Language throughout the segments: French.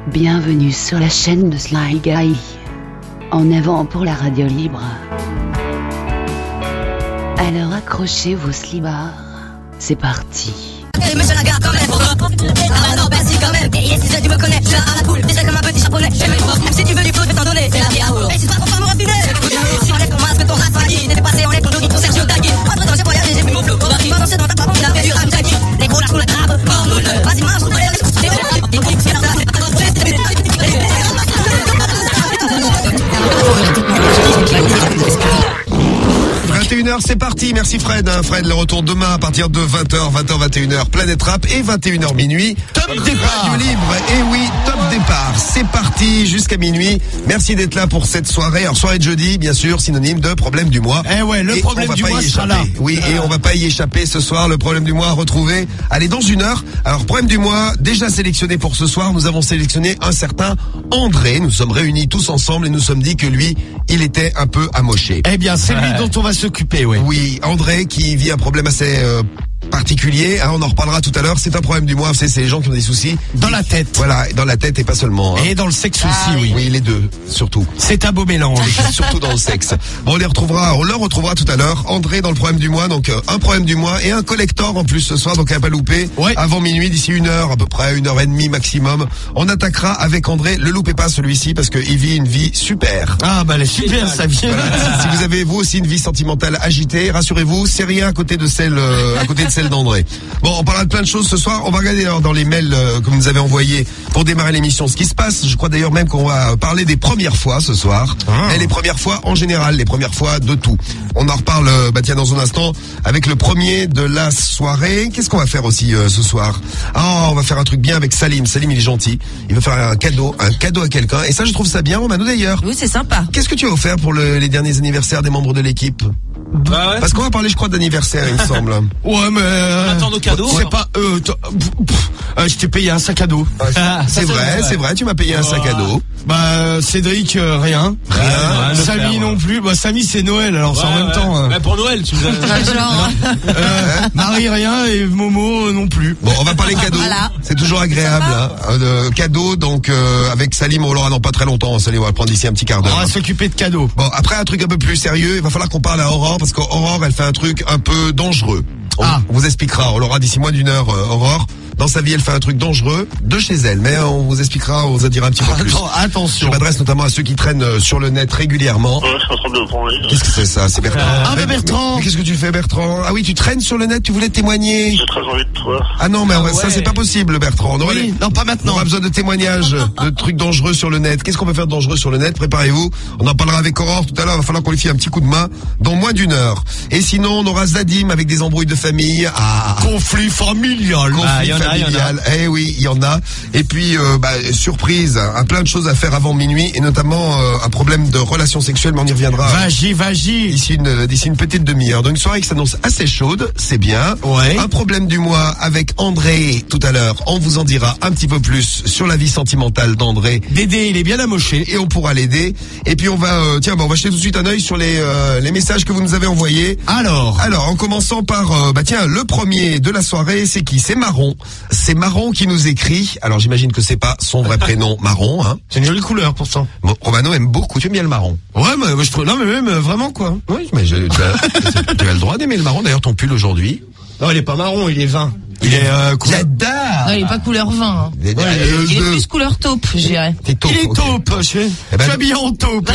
Bienvenue sur la chaîne de Sly Guy. En avant pour la radio libre. Alors accrochez vos slibards. C'est parti. Monsieur Lagarde quand même. Ah non, bah si quand même. Et yes, tu me connais. Je suis à la poule. Déjà comme un petit japonais. J'aime les profs. Même si tu veux du flow, je vais t'en donner. C'est la vie à ouf. Et si pas pour pas me raffiner. Si enlève ton masque, ton rafali. T'étais passé, enlève ton jogging, ton Sergio Tagui. Entre temps, j'ai voyagé, j'ai pris mon flow. Va danser dans ta parole, il a fait du rap Tagui. Les gros lâches, on la crabe. Vas-y, marche, on va aller. 21h, c'est parti. Merci Fred. Fred, le retour demain à partir de 20h, 21h, Planète Rap et 21h minuit. Top départ. Radio libre. Et oui, top départ. C'est parti jusqu'à minuit. Merci d'être là pour cette soirée. Alors, soirée de jeudi, bien sûr, synonyme de problème du mois. Eh ouais, le problème du mois sera là. Oui, et on va pas y échapper ce soir. Le problème du mois retrouvé. Allez, dans une heure. Alors, problème du mois, déjà sélectionné pour ce soir. Nous avons sélectionné un certain André. Nous sommes réunis tous ensemble et nous sommes dit que lui, il était un peu amoché. Eh bien, c'est lui dont on va s'occuper, oui. Oui, André qui vit un problème assez particulier, on en reparlera tout à l'heure. C'est un problème du mois, c'est les gens qui ont des soucis dans la tête. Voilà, dans la tête et pas seulement. Et dans le sexe aussi, oui. Oui, les deux, surtout. C'est un beau mélange. Surtout dans le sexe. Bon, on le retrouvera tout à l'heure. André dans le problème du mois, donc un problème du mois et un collector en plus ce soir, donc à pas louper. Ouais. Avant minuit, d'ici 1h, à peu près 1h30 maximum. On attaquera avec André. Le loupez pas celui-ci parce qu'il vit une vie super. Ah bah elle est super, ça vient. Voilà. Si vous avez vous aussi une vie sentimentale agitée, rassurez-vous, c'est rien à côté de celle d'André. Bon, on parlera de plein de choses ce soir. On va regarder alors dans les mails que vous nous avez envoyés pour démarrer l'émission ce qui se passe. Je crois d'ailleurs même qu'on va parler des premières fois ce soir. Et les premières fois en général, les premières fois de tout. On en reparle dans un instant avec le premier de la soirée. Qu'est-ce qu'on va faire aussi ce soir? On va faire un truc bien avec Salim. Salim, il est gentil. Il veut faire un cadeau à quelqu'un. Et ça, je trouve ça bien, Romano, d'ailleurs. Oui, c'est sympa. Qu'est-ce que tu as offert pour les derniers anniversaires des membres de l'équipe? Ah ouais. Parce qu'on va parler, je crois, d'anniversaire, il me semble. Ouais, mais attends nos cadeaux. C'est pas je t'ai payé un sac à dos. C'est vrai, tu m'as payé un sac à dos. Cédric, rien. Samy non plus. Samy, c'est Noël, alors c'est en même temps. Pour Noël, tu nous as... Marie, rien, et Momo non plus. Bon, on va parler cadeaux. Voilà. C'est toujours agréable, cadeaux, donc, avec Salim, on l'aura dans pas très longtemps. Salim, on va prendre d'ici un petit quart d'heure. On va s'occuper de cadeaux. Bon, après, un truc un peu plus sérieux, il va falloir qu'on parle à Aurore, parce qu'Aurore, elle fait un truc un peu dangereux. On vous expliquera, on l'aura d'ici moins d'une heure, Aurore. Dans sa vie, elle fait un truc dangereux de chez elle, mais on vous expliquera, on vous en dira un petit peu plus. Attention. Je m'adresse notamment à ceux qui traînent sur le net régulièrement. Ouais, je suis en train de le prendre. Qu'est-ce que c'est ça? C'est Bertrand. Bertrand. Mais qu'est-ce que tu fais, Bertrand? Ah oui, tu traînes sur le net, tu voulais témoigner. J'ai très envie de toi. Ah non, mais ça c'est pas possible, Bertrand. Non, pas maintenant. On a besoin de témoignages, de trucs dangereux sur le net. Qu'est-ce qu'on peut faire de dangereux sur le net? Préparez-vous. On en parlera avec Aurore tout à l'heure. Il va falloir qu'on lui file un petit coup de main dans moins d'une heure. Et sinon, on aura Zadim avec des embrouilles de famille. Conflit familial. Conflit familial. Eh oui, il y en a. Et puis, surprise, plein de choses à faire avant minuit, et notamment un problème de relations sexuelles, mais on y reviendra. Vas-y. D'ici une petite demi-heure. Donc une soirée qui s'annonce assez chaude, c'est bien. Ouais. Un problème du mois avec André tout à l'heure. On vous en dira un petit peu plus sur la vie sentimentale d'André. Dédé, il est bien amoché. Et on pourra l'aider. Et puis on va, on va jeter tout de suite un œil sur les messages que vous nous avez envoyés. Alors, en commençant par, le premier de la soirée, c'est qui? C'est Marron. C'est Marron qui nous écrit. Alors j'imagine que c'est pas son vrai prénom, Marron, hein. C'est une jolie couleur pourtant. Bon, Romano aime beaucoup. Tu aimes bien le marron? Ouais, mais je trouve, non, mais même vraiment quoi. Oui, mais tu as le droit d'aimer le marron. D'ailleurs, ton pull aujourd'hui. Non, il est pas marron, il est vin. Il est couleur. Non, il est pas couleur vin. Hein. Il est plus couleur taupe, je dirais. T'es taupe. Il est taupe. Je suis habillé en taupe.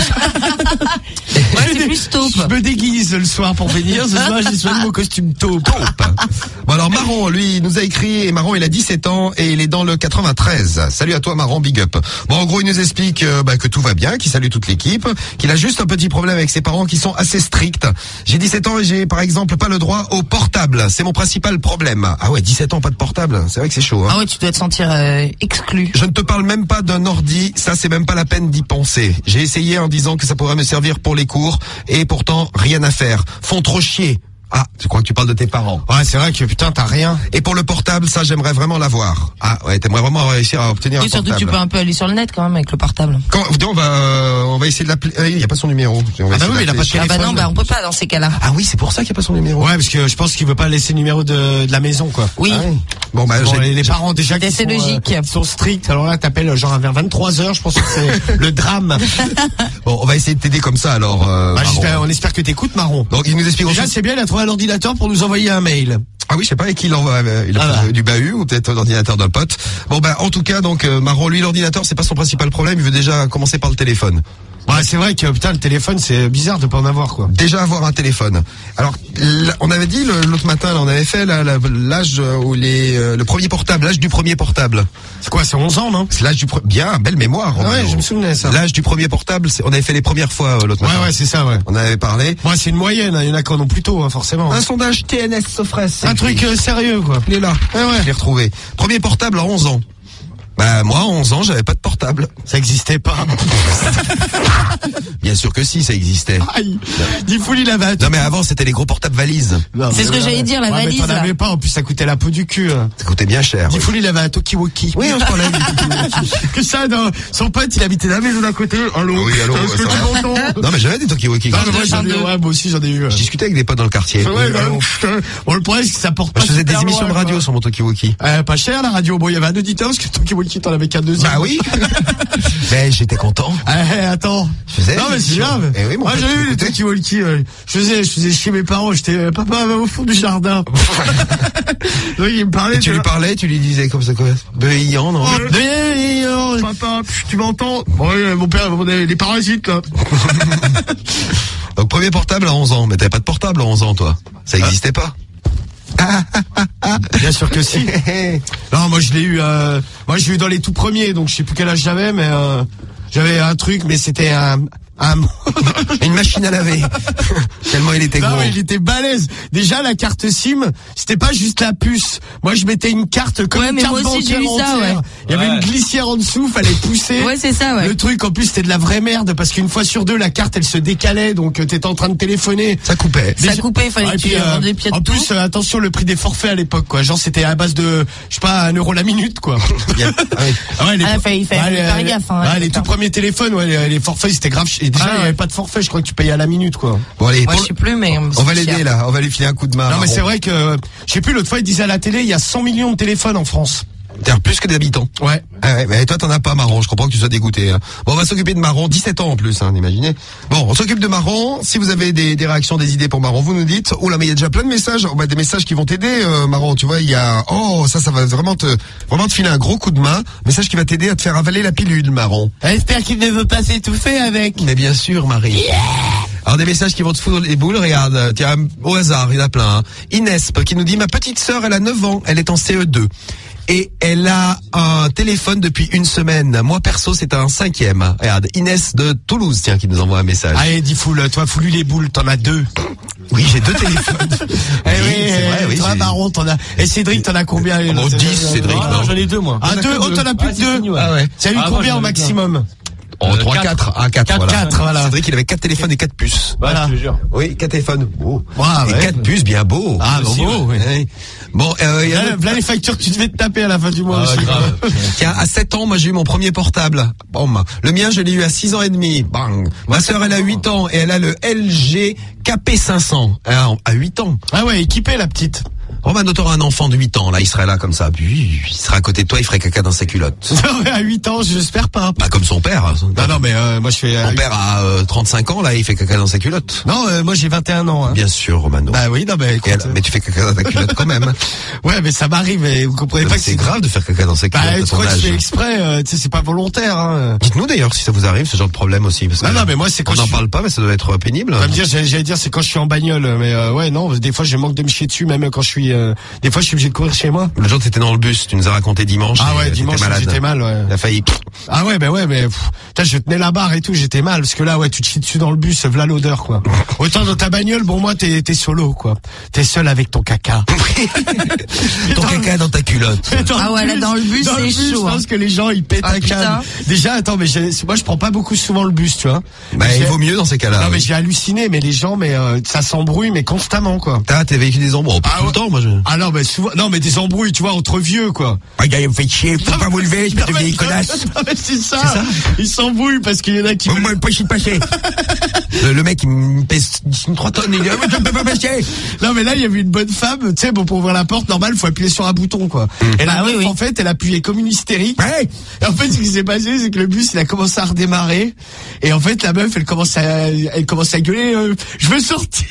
C'est plus taupe. Je me déguise le soir pour venir. Ce soir, j'ai choisi mon costume taupe. Bon alors Marron, lui, il nous a écrit, et Marron, il a 17 ans et il est dans le 93. Salut à toi Marron, big up. Bon, en gros, il nous explique que tout va bien, qu'il salue toute l'équipe, qu'il a juste un petit problème avec ses parents qui sont assez stricts. J'ai 17 ans et j'ai par exemple pas le droit au portable. C'est mon principal problème. Ah ouais, 17 ans, pas de portable. C'est vrai que c'est chaud. Hein. Ah ouais, tu dois te sentir exclu. Je ne te parle même pas d'un ordi, ça c'est même pas la peine d'y penser. J'ai essayé en disant que ça pourrait me servir pour les cours et pourtant rien à faire. Font trop chier. Ah, tu crois que tu parles de tes parents? Ouais, c'est vrai que putain, t'as rien. Et pour le portable, ça, j'aimerais vraiment l'avoir. Ah, ouais, t'aimerais vraiment réussir à obtenir un Et surtout, portable. tu peux un peu aller sur le net quand même avec le portable. On va essayer de l'appeler. Il y a pas son numéro. On va essayer oui, il a pas de d'appeler. Ah bah téléphone. non, on peut pas dans ces cas-là. Ah oui, c'est pour ça qu'il y a pas son numéro. Ouais, parce que je pense qu'il veut pas laisser le numéro de la maison, quoi. Oui. Ah oui. Bon, bah, Bon, les parents déjà qui C'est sont, logique. sont stricts. Alors là, t'appelles genre vers 23h, je pense que c'est le drame. Bon, on va essayer de t'aider comme ça, alors, Bah, Marron. on espère que t'écoutes, Marron. Donc, il nous explique Déjà, ensuite. c'est bien, il a trouvé un ordinateur pour nous envoyer un mail. Ah oui, je sais pas avec qui il envoie. Il a Ah pris bah. du bahut ou peut-être l'ordinateur d'un pote. Bon, bah, en tout cas, donc, Marron, lui, l'ordinateur, c'est pas son principal problème. Il veut déjà commencer par le téléphone. Ouais, c'est vrai que putain, le téléphone, c'est bizarre de pas en avoir, quoi. Déjà avoir un téléphone. Alors, on avait dit l'autre matin, là, on avait fait l'âge où le premier portable, l'âge du premier portable. C'est quoi, c'est 11 ans, non? C'est l'âge du bien, belle mémoire. Ouais, Romano. je me souvenais ça. L'âge du premier portable, on avait fait les premières fois l'autre matin. Ouais, c'est ça, ouais. On avait parlé. Moi, c'est une moyenne, hein. Il y en a qui en ont plus tôt, hein, forcément. Un sondage TNS Sofres. Un truc sérieux, quoi. Il est là. Ouais. Je l'ai retrouvé. Premier portable à 11 ans. Bah, moi, à 11 ans, j'avais pas de portable. Ça existait pas. Bien sûr que si, ça existait. Aïe. Difool, il avait un Non, mais avant, c'était les gros portables valises. Non, C'est mais ce que j'allais dire, la ouais, valise, Mais t'en là. avais pas, en plus, ça coûtait la peau du cul. Hein. Ça coûtait bien cher. Oui, Difool, il avait un Tokiwoki. on se parlait du Tokiwoki. Que ça, non. Son pote, il habitait dans la maison d'à côté. Allô. Oui, allô, Est-ce que ça tu va m'entends? Non, mais j'avais des Tokiwoki. Non, mais moi, Deux. ouais, moi aussi, j'en ai eu. Je discutais avec des potes dans le quartier. Ouais, Oui, bah, allô. putain. Bon, le problème, c'est que ça porte pas. Je faisais des super émissions de loin, radio quoi. sur mon Tokiwoki. Pas cher, la radio. Bon, il y avait un auditeur, parce que Tokiwoki, t'en avais qu'un deuxième. Bah oui. Mais j'étais content. Attends. Je faisais Non, mais c'est l'émission. grave. Eh oui, mon Moi, pote, j'avais eu les écoutez. Tokiwoki. Je faisais chier mes parents. J'étais, papa, va au fond du jardin. Donc, il me parlait Et tu de- lui parlais, tu lui disais comme ça, quoi. Béillant, non? Papa, tu m'entends? Bon, mon père, les parasites, là. Donc, premier portable à 11 ans. Mais t'avais pas de portable à 11 ans, toi. Ça existait pas. Bien sûr que si. Non, moi, je l'ai eu dans les tout premiers, donc je sais plus quel âge j'avais, mais, j'avais un truc, mais c'était un Une machine à laver. Tellement il était non, gros. mais il était balèze. Déjà, la carte SIM, c'était pas juste la puce. Moi, je mettais une carte comme Ouais, une mais carte moi aussi, j'ai bancaire eu ça, entière. ouais. Il y avait Ouais. une glissière en dessous, fallait pousser. Ouais, c'est ça, ouais. Le truc, en plus, c'était de la vraie merde, parce qu'une fois sur deux, la carte, elle se décalait, donc t'étais en train de téléphoner. Ça coupait. Ça coupait, il fallait Ah, et que tu puis, rendes les pieds de en tout. plus, attention, le prix des forfaits à l'époque, quoi. Genre, c'était à base de, je sais pas, 1 euro la minute, quoi. Ah oui. Ah ouais, Ah, il fallait faire gaffe, hein, les tout premiers téléphones, ouais, les forfaits, c'était grave. Et déjà, il y avait pas de forfait, je crois que tu payais à la minute, quoi. Bon, allez, Moi, je sais plus, mais. on va l'aider, là. On va lui filer un coup de main. Non, mais Marron. c'est vrai que, je sais plus, l'autre fois, il disait à la télé, il y a 100 millions de téléphones en France. T'as plus que d'habitants. Ouais. Ah ouais, mais toi t'en as pas, Marron. Je comprends que tu sois dégoûté. Hein. Bon, on va s'occuper de Marron. 17 ans en plus, hein, imaginez. Bon, on s'occupe de Marron. Si vous avez des réactions, des idées pour Marron, vous nous dites. Oh là, mais il y a déjà plein de messages. Oh, bah, des messages qui vont t'aider, Marron. Tu vois, il y a. Oh, ça va vraiment te filer un gros coup de main. Message qui va t'aider à te faire avaler la pilule, Marron. J'espère qu'il ne veut pas s'étouffer avec. Mais bien sûr, Marie. Alors des messages qui vont te foutre les boules, regarde, tiens, au hasard, il y en a plein. Hein. Inesp qui nous dit, ma petite sœur, elle a 9 ans, elle est en CE2. Et elle a un téléphone depuis une semaine. Moi, perso, c'est un 5e. Regarde, Inès de Toulouse, tiens, qui nous envoie un message. Allez, dis foule, toi, foule les boules, t'en as 2. Oui, j'ai 2 téléphones. C'est vrai, toi, Baron, t'en as. Et Cédric, t'en as combien? Oh, 10, Cédric, Ah, non. j'en ai 2, moi. Ah, 2, oh, t'en as plus que 2. Ah ouais. Ça a eu Ah, moi, combien j'en au ai maximum? Oh, 3, 4. Ah, 4, voilà. 4, voilà. Cédric, il avait 4 téléphones et 4 puces. Voilà. Je te jure. Oui, 4 téléphones. Oh. Ah, Et ouais. 4 puces, bien beau. Ah, Aussi, beau, ouais. oui. Ouais. Bon, il y a Là, les factures que tu devais te taper à la fin du mois Ah, aussi. grave. Tiens, à 7 ans, moi j'ai eu mon premier portable. Boum. Le mien, je l'ai eu à 6 ans et demi. Bang. Ma sœur, elle a 8 ans et elle a le LG KP500. À 8 ans. Ah ouais, équipé, la petite. Roman, t'auras un enfant de 8 ans, là, il serait là comme ça. Puis, il serait à côté de toi, il ferait caca dans ses culottes. Non, mais à 8 ans, j'espère pas. Pas comme son père. Hein. Non, mais moi je fais. Mon père a 35 ans, là, il fait caca dans ses culottes. Non, moi j'ai 21 ans. Hein. Bien sûr, Romano. Bah oui, non, mais Et écoute. elle- mais tu fais caca dans ta culotte quand même. Ouais, mais ça m'arrive et vous comprenez pas que C'est grave de faire caca dans ses culottes Bah, à tu ton crois que je âge. fais exprès, tu sais, c'est pas volontaire, hein. Dites-nous d'ailleurs si ça vous arrive, ce genre de problème aussi. Parce que Non, mais moi, c'est quand on n'en je- parle pas, mais ça doit être pénible. On va me dire, j'allais dire, c'est quand je suis en bagnole, mais ouais, non, des fois, je manque de me chier dessus, même quand je suis, des fois, je suis obligé de courir chez moi. Le jour où t'étais dans le bus, tu nous as raconté dimanche. Ah et ouais, t'étais dimanche, malade. j'étais mal, ouais. T'as failli. Ah ouais, mais, putain, je tenais la barre et tout, j'étais mal, parce que là, ouais, tu te chies dessus dans le bus, v'là l'odeur, quoi. Autant dans ta bagnole, bon, moi, t'es solo, quoi. T'es seul avec ton caca. Ton caca dans ta culotte. Ah ouais, là, dans le bus, c'est chaud, Je hein. pense que les gens, ils pètent Ah, un câble. putain. Déjà, attends, mais moi, je prends pas beaucoup souvent le bus, tu vois. Bah, J'ai- il vaut mieux dans ces cas-là. Non, mais oui. j'ai halluciné, mais les gens, mais ça s'embrouille, mais constamment, quoi. T'as vécu des embrouilles tout le temps, moi. Ah non, mais souvent, non, mais des embrouilles, tu vois, entre vieux, quoi. Ah, gars, il me fait chier, faut pas vous lever, je peux vieille connasse. Non, mais c'est ça. Ils s'embrouillent parce qu'il y en a qui. Moi, pas chier passer. Le mec, il me pèse 3 tonnes, il dit, je ne peux pas passer. Non, mais là, il y avait une bonne femme, tu sais, bon, pour ouvrir la porte, normal, faut appuyer sur un bouton, quoi. Et la meuf, en fait, elle appuyait comme une hystérique. Ouais. Et en fait, ce qui s'est passé, c'est que le bus, il a commencé à redémarrer. Et en fait, la meuf, elle commence à gueuler, je veux sortir.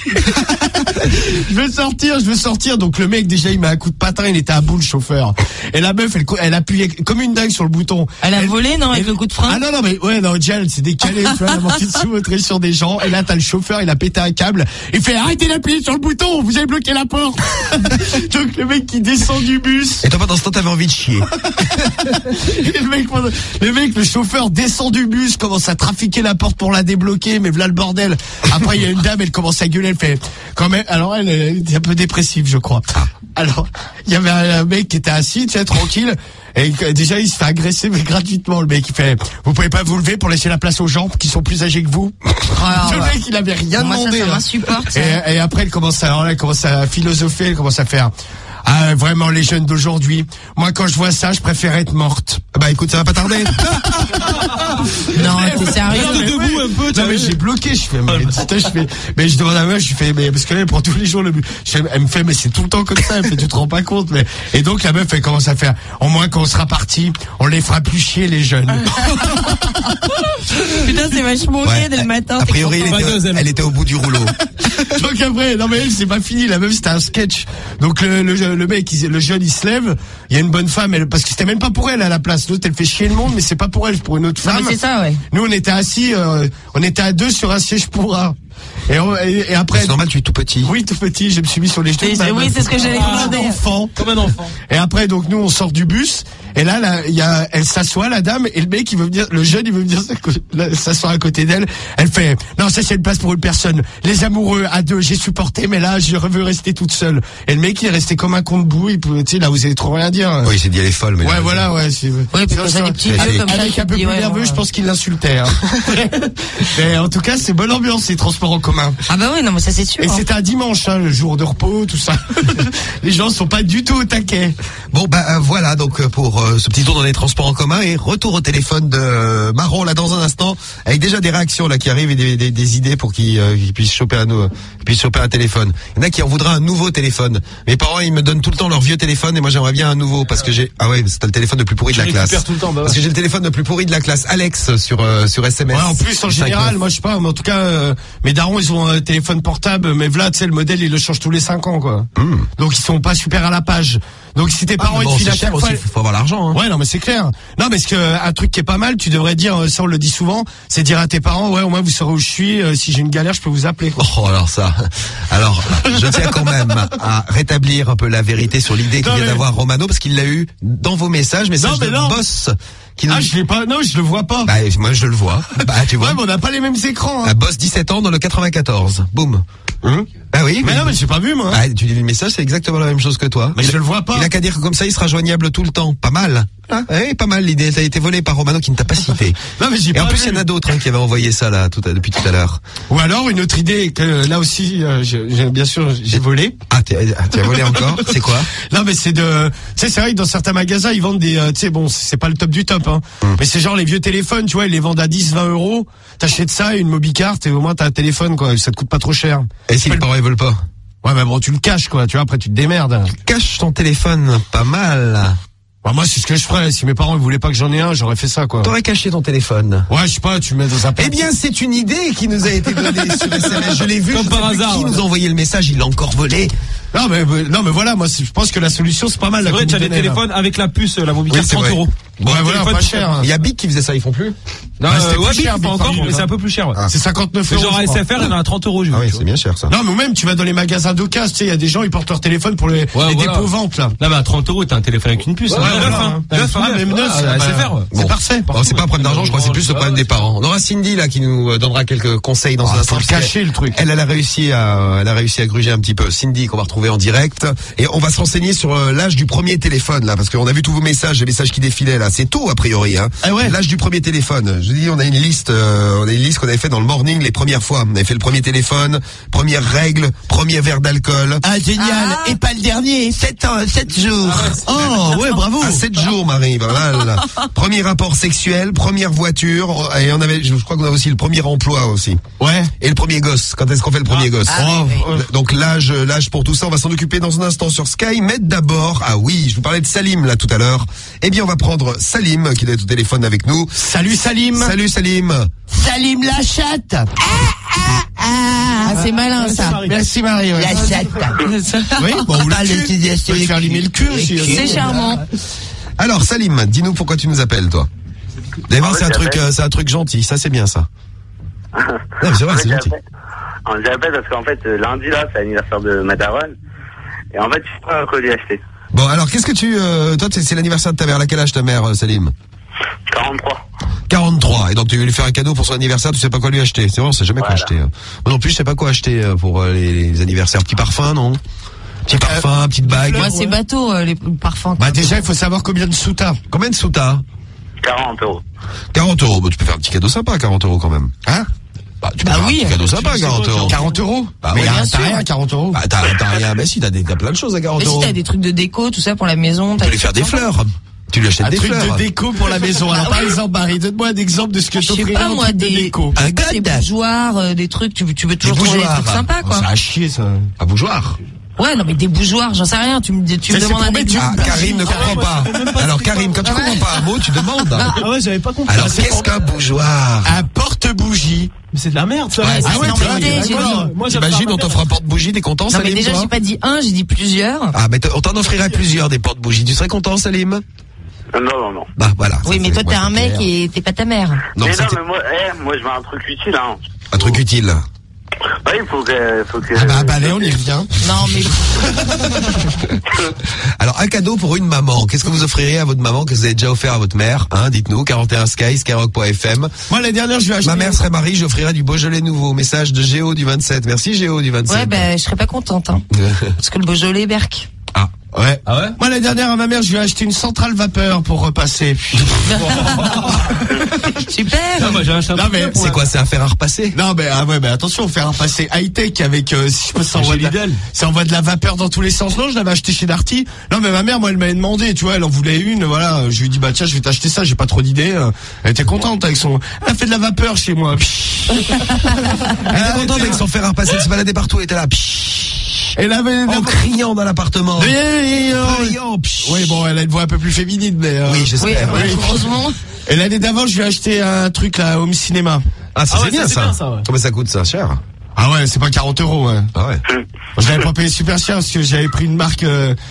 je veux sortir. Donc, le mec, déjà, il met un coup de patin, il était à bout, le chauffeur. Et la meuf, elle appuyait comme une dingue sur le bouton. Elle a volé, non, avec le coup de frein? Ah non, mais, ouais, non, déjà, elle s'est décalée, tu vois, elle a manqué de sous-montrer sur des gens. Et là, t'as le chauffeur, il a pété un câble. Il fait, arrêtez d'appuyer sur le bouton, vous avez bloqué la porte. Donc, le mec qui descend du bus. Et toi, pendant ce temps, t'avais envie de chier. Et le chauffeur descend du bus, commence à trafiquer la porte pour la débloquer, mais voilà le bordel. Après, il y a une dame, elle commence à gueuler, elle fait, quand même, alors elle était un peu dépressive, je crois. Alors, il y avait un mec qui était assis, tu sais, tranquille. Et déjà, il se fait agresser, mais gratuitement. Le mec, il fait, vous pouvez pas vous lever pour laisser la place aux gens qui sont plus âgés que vous? Le mec, il avait rien demandé. Ça m'insupporte. Et après, elle commence à philosopher, elle commence à faire, ah, vraiment, les jeunes d'aujourd'hui. Moi, quand je vois ça, je préfère être morte. Bah, écoute, ça va pas tarder. Non, t'es sérieux? Reste debout un peu, Non, mais j'ai bloqué, mais je demande à moi, je fais, mais, parce que là, pour tous les jours, elle me fait, mais c'est tout le temps comme ça, elle fait, tu te rends pas compte, mais, et donc, la meuf, elle commence à faire, au moins, quand on sera parti, on les fera plus chier, les jeunes. Putain, c'est vachement gay dès le matin. A priori, elle était au bout du rouleau. Donc après, non mais elle, c'est pas fini, la meuf, c'était un sketch. Donc le mec, le jeune, il se lève, il y a une bonne femme, parce que c'était même pas pour elle à la place. L'autre, elle fait chier le monde, mais c'est pas pour elle, c'est pour une autre femme. Non, mais c'est ça, ouais. Nous, on était assis, on était à deux sur un siège pour un. Et après. C'est normal, tu es tout petit. Oui, tout petit, je me suis mis sur les genoux. Oui, c'est ce que j'allais demander. Comme un enfant. Et après, donc, nous, on sort du bus. Et là, elle s'assoit, la dame, et le mec, il veut venir, le jeune, il veut venir s'asseoir à côté d'elle. Elle fait, non, ça, c'est une place pour une personne. Les amoureux, à deux, j'ai supporté, mais là, je veux rester toute seule. Et le mec, il est resté comme un con debout, tu sais, là, vous avez trop rien dire. Oui, il s'est dit, elle est folle, mais. Ouais, voilà, ouais. Oui, parce que ça des petits vieux comme ça. Avec un peu plus nerveux, je pense qu'il l'insultait, hein. Mais en tout cas, c'est bonne ambiance, ces transports en commun. Ah bah oui, non, mais ça, c'est sûr. Et c'était un dimanche, hein, le jour de repos, tout ça. Les gens sont pas du tout au taquet. Bon, bah, voilà, donc, pour ce petit tour dans les transports en commun, et retour au téléphone de Marron là dans un instant, avec déjà des réactions là qui arrivent et des idées pour qu'ils puissent choper un téléphone. Il y en a qui en voudraient un nouveau téléphone. Mes parents, ils me donnent tout le temps leur vieux téléphone, et moi j'aimerais bien un nouveau parce que c'est le téléphone le plus pourri de la classe. Tout le temps, parce que j'ai le téléphone le plus pourri de la classe. Alex sur SMS. Ouais, en plus en général, moi je sais pas, mais en tout cas mes darons, ils ont un téléphone portable, mais Vlad, tu sais, le modèle, il le change tous les 5 ans, quoi. Donc ils sont pas super à la page. Donc si tes parents, ils te filent à chaque fois, il faut avoir l'argent, hein. Ouais, non, mais c'est clair. Non, mais un truc qui est pas mal, tu devrais dire, ça on le dit souvent, c'est dire à tes parents, ouais, au moins vous saurez où je suis, si j'ai une galère, je peux vous appeler, quoi. Oh, alors, je tiens quand même à rétablir un peu la vérité sur l'idée qu'il vient d'avoir Romano, parce qu'il l'a eu dans vos messages de boss. Je l'ai pas, non, je le vois pas. Bah, moi, je le vois. Bah, tu vois. Ouais, mais on n'a pas les mêmes écrans, hein. Un boss 17 ans dans le 94. Boum. Ah oui. Mais non, mais j'ai pas vu, moi. Ah, tu lis le message, c'est exactement la même chose que toi. Mais je le vois pas. Il a qu'à dire que comme ça, il sera joignable tout le temps. Pas mal. Ah, oui, pas mal. L'idée, ça a été volé par Romano qui ne t'a pas cité. Non, mais j'ai pas Et en plus, vu. il y en a d'autres, qui avaient envoyé ça, là, depuis tout à l'heure. Ou alors, une autre idée que, là aussi, bien sûr, j'ai volé. Ah, tu as volé encore? C'est quoi? Non, mais c'est tu sais, c'est vrai que dans certains magasins, ils vendent des, tu sais, bon, c'est pas le top du top, hein. Mais c'est genre les vieux téléphones, tu vois, ils les vendent à 10, 20 euros. T'achètes ça, une mobicarte, et au moins t'as un téléphone, quoi. Ça te coûte pas trop cher. Et si les parents, ils veulent pas? Ouais, mais bon, tu le caches, quoi. Tu vois, après, tu te démerdes. Cache ton téléphone, pas mal. Bah, moi, c'est ce que je ferais. Si mes parents, ils voulaient pas que j'en ai un, j'aurais fait ça, quoi. T'aurais caché ton téléphone. Ouais, je sais pas, tu le mets dans un Eh bien, c'est une idée qui nous a été donnée sur SMS. Je l'ai vu. Comme par hasard. Qui nous a envoyé le message? Il l'a encore volé. Non, mais voilà, moi, je pense que la solution, c'est pas mal. C'est vrai, tu as des téléphones avec la puce, la mobicarte, Oui, c'est 30 vrai. euros. Ouais, voilà, pas cher. Il y a Bic qui faisait ça, ils font plus? Non, c'était plus ouais, cher, pas Bic, encore, par mais c'est un contre. peu plus cher, ouais. C'est 59 C'est euros. genre à je crois. SFR, il y en a à 30 euros, Ah oui, c'est bien cher, ça. Non, mais même, tu vas dans les magasins d'occasion, tu sais, il y a des gens, ils portent leur téléphone pour les voilà. dépôts-ventes, là. Là, bah, à 30 euros, t'as un téléphone avec une puce. Ouais, Neuf, voilà, hein. hein. Neuf, Ah, même neuf, à bah, SFR, ouais. c'est parfait. Bon, c'est pas un problème d'argent, je crois que c'est plus le problème des parents. On aura Cindy, là, qui nous donnera quelques conseils dans un instant. Faut le cacher, le truc. Elle a réussi à gruger un petit peu. Cindy, qu'on va retrouver en direct. Et on va se renseigner sur l'âge du premier téléphone, là, parce qu'on a vu tous vos messages, les messages qui défilaient, là. c'est tôt a priori. Hein. Ah ouais. L'âge du premier téléphone. Je dis, on a une liste qu'on avait fait dans le morning les premières fois. On avait fait le premier téléphone, première règle, premier verre d'alcool. Ah génial. Et pas le dernier. 7 jours. Oh ouais, bravo. À 7 jours, Marie. Voilà. Premier rapport sexuel, première voiture, et on avait, je crois qu'on a aussi le premier emploi aussi. Ouais. Et le premier gosse. Quand est-ce qu'on fait le premier gosse? oui. Donc l'âge pour tout ça, on va s'en occuper dans un instant sur Sky. Mais d'abord, ah oui, je vous parlais de Salim là tout à l'heure. Eh bien, on va prendre Salim qui est au téléphone avec nous. Salut Salim. Salut Salim. Salim la chatte. Ah, c'est malin ça. Merci Marie. Ouais. La chatte. Oui, bon, ou le cul. Tu peux te faire limer le cul aussi. C'est charmant. Alors Salim, dis-nous pourquoi tu nous appelles toi. D'abord, c'est un truc gentil, ça c'est bien ça. Non, mais c'est vrai, c'est gentil. J'appelle parce qu'en fait, lundi là, c'est l'anniversaire de ma daronne. Et en fait, je sais pas quoi lui acheter. Bon, alors qu'est-ce que tu... toi, c'est l'anniversaire de ta mère. À quel âge ta mère, Salim? 43. 43. Et donc tu veux lui faire un cadeau pour son anniversaire, tu sais pas quoi lui acheter. C'est vrai, on sait jamais quoi acheter. Moi non plus, je sais pas quoi acheter pour les anniversaires. Petit parfum, non? Petit parfum, petite bague. Moi, c'est bateau, les parfums. Bah déjà, il faut savoir combien de sous t'as. Combien de sous t'as? 40 €. 40 €. Bah, tu peux faire un petit cadeau sympa à 40 € quand même. Hein? Bah, tu peux faire un petit cadeau sympa à 40 €. 40 €? Bah, mais ouais, t'as rien, 40 €. Bah, t'as rien. Mais si, t'as plein de choses à 40 Mais si €. t'as des trucs de déco, tout ça pour la maison. Tu peux lui faire des fleurs. Tu lui achètes Un des truc fleurs. de déco pour la maison. Alors, par exemple, Marie, donne-moi un exemple de ce que Je sais t'offrirais pas, en moi, truc de déco. Un des god. bougeoirs, des trucs, tu veux toujours trouver des trucs sympas, quoi. Ça a chier, ça. Un bougeoir. Ouais, non, mais des bougeoirs, j'en sais rien, tu me c'est demandes pour un mettre exemple. Ah, Karim ne comprend pas. Alors, Karim, quand tu comprends pas un mot, tu demandes. Ah ouais, j'avais pas compris. Alors, qu'est-ce qu'un bougeoir? Un porte-bougie. Mais c'est de la merde, ça. Ouais, Ah ouais, non, tu mais vois, j'ai dit. Moi, T'imagines, on t'offre un porte-bougie, t'es content, Non, Salim, mais déjà, toi j'ai pas dit un, j'ai dit plusieurs. Ah, mais on t'en offrirait plusieurs des porte-bougies. Tu serais content, Salim? Non. Bah, voilà. Oui, mais toi, t'es un mec et t'es pas ta mère. Non, mais c'était mais moi, je veux un truc utile, hein. un truc utile. Oui, il faut que... Ah bah, allez, on y revient. Non, mais Alors, un cadeau pour une maman. Qu'est-ce que vous offririez à votre maman que vous avez déjà offert à votre mère? Hein, dites-nous, 41 Sky, skyrock.fm. Moi, l'année dernière, je vais acheter. Ma mère serait Marie, j'offrirais du Beaujolais nouveau. Message de Géo du 27. Merci Géo du 27. ouais, bah, je serais pas contente, hein. Parce que le Beaujolais, Berck. Ah, ouais. Ah ouais? Moi, l'année dernière, à ma mère, je lui ai acheté une centrale vapeur pour repasser. Super. Non, moi, j'ai acheté un Non, truc mais pour C'est quoi, c'est un fer à repasser? Non, mais, ah ouais, mais attention, faire un passé high-tech avec, si je peux s'envoie ça envoie de la vapeur dans tous les sens. Non, je l'avais acheté chez Darty. Non, mais ma mère, moi, elle m'avait demandé, tu vois, elle en voulait une, voilà. Je lui ai dit, bah, tiens, je vais t'acheter ça, j'ai pas trop d'idées. Elle était contente avec son, elle a fait de la vapeur chez moi. Elle était contente avec son fer à repasser, elle se baladait partout, elle était là. Elle avait, En criant dans l'appartement. Criant. Oui, bon, elle a une voix un peu plus féminine, mais, Oui, Oui, j'espère. ouais, heureusement. Et l'année d'avant, je lui ai acheté un truc, là, Home Cinéma. Ah, ça Ah c'est ouais, bien ça, c'est ça. bien, ça, ouais. Comment ça coûte ça? Cher? Ah ouais, c'est pas 40 €, ouais. Ah ouais. Je l'avais pas payé super cher parce que j'avais pris une marque,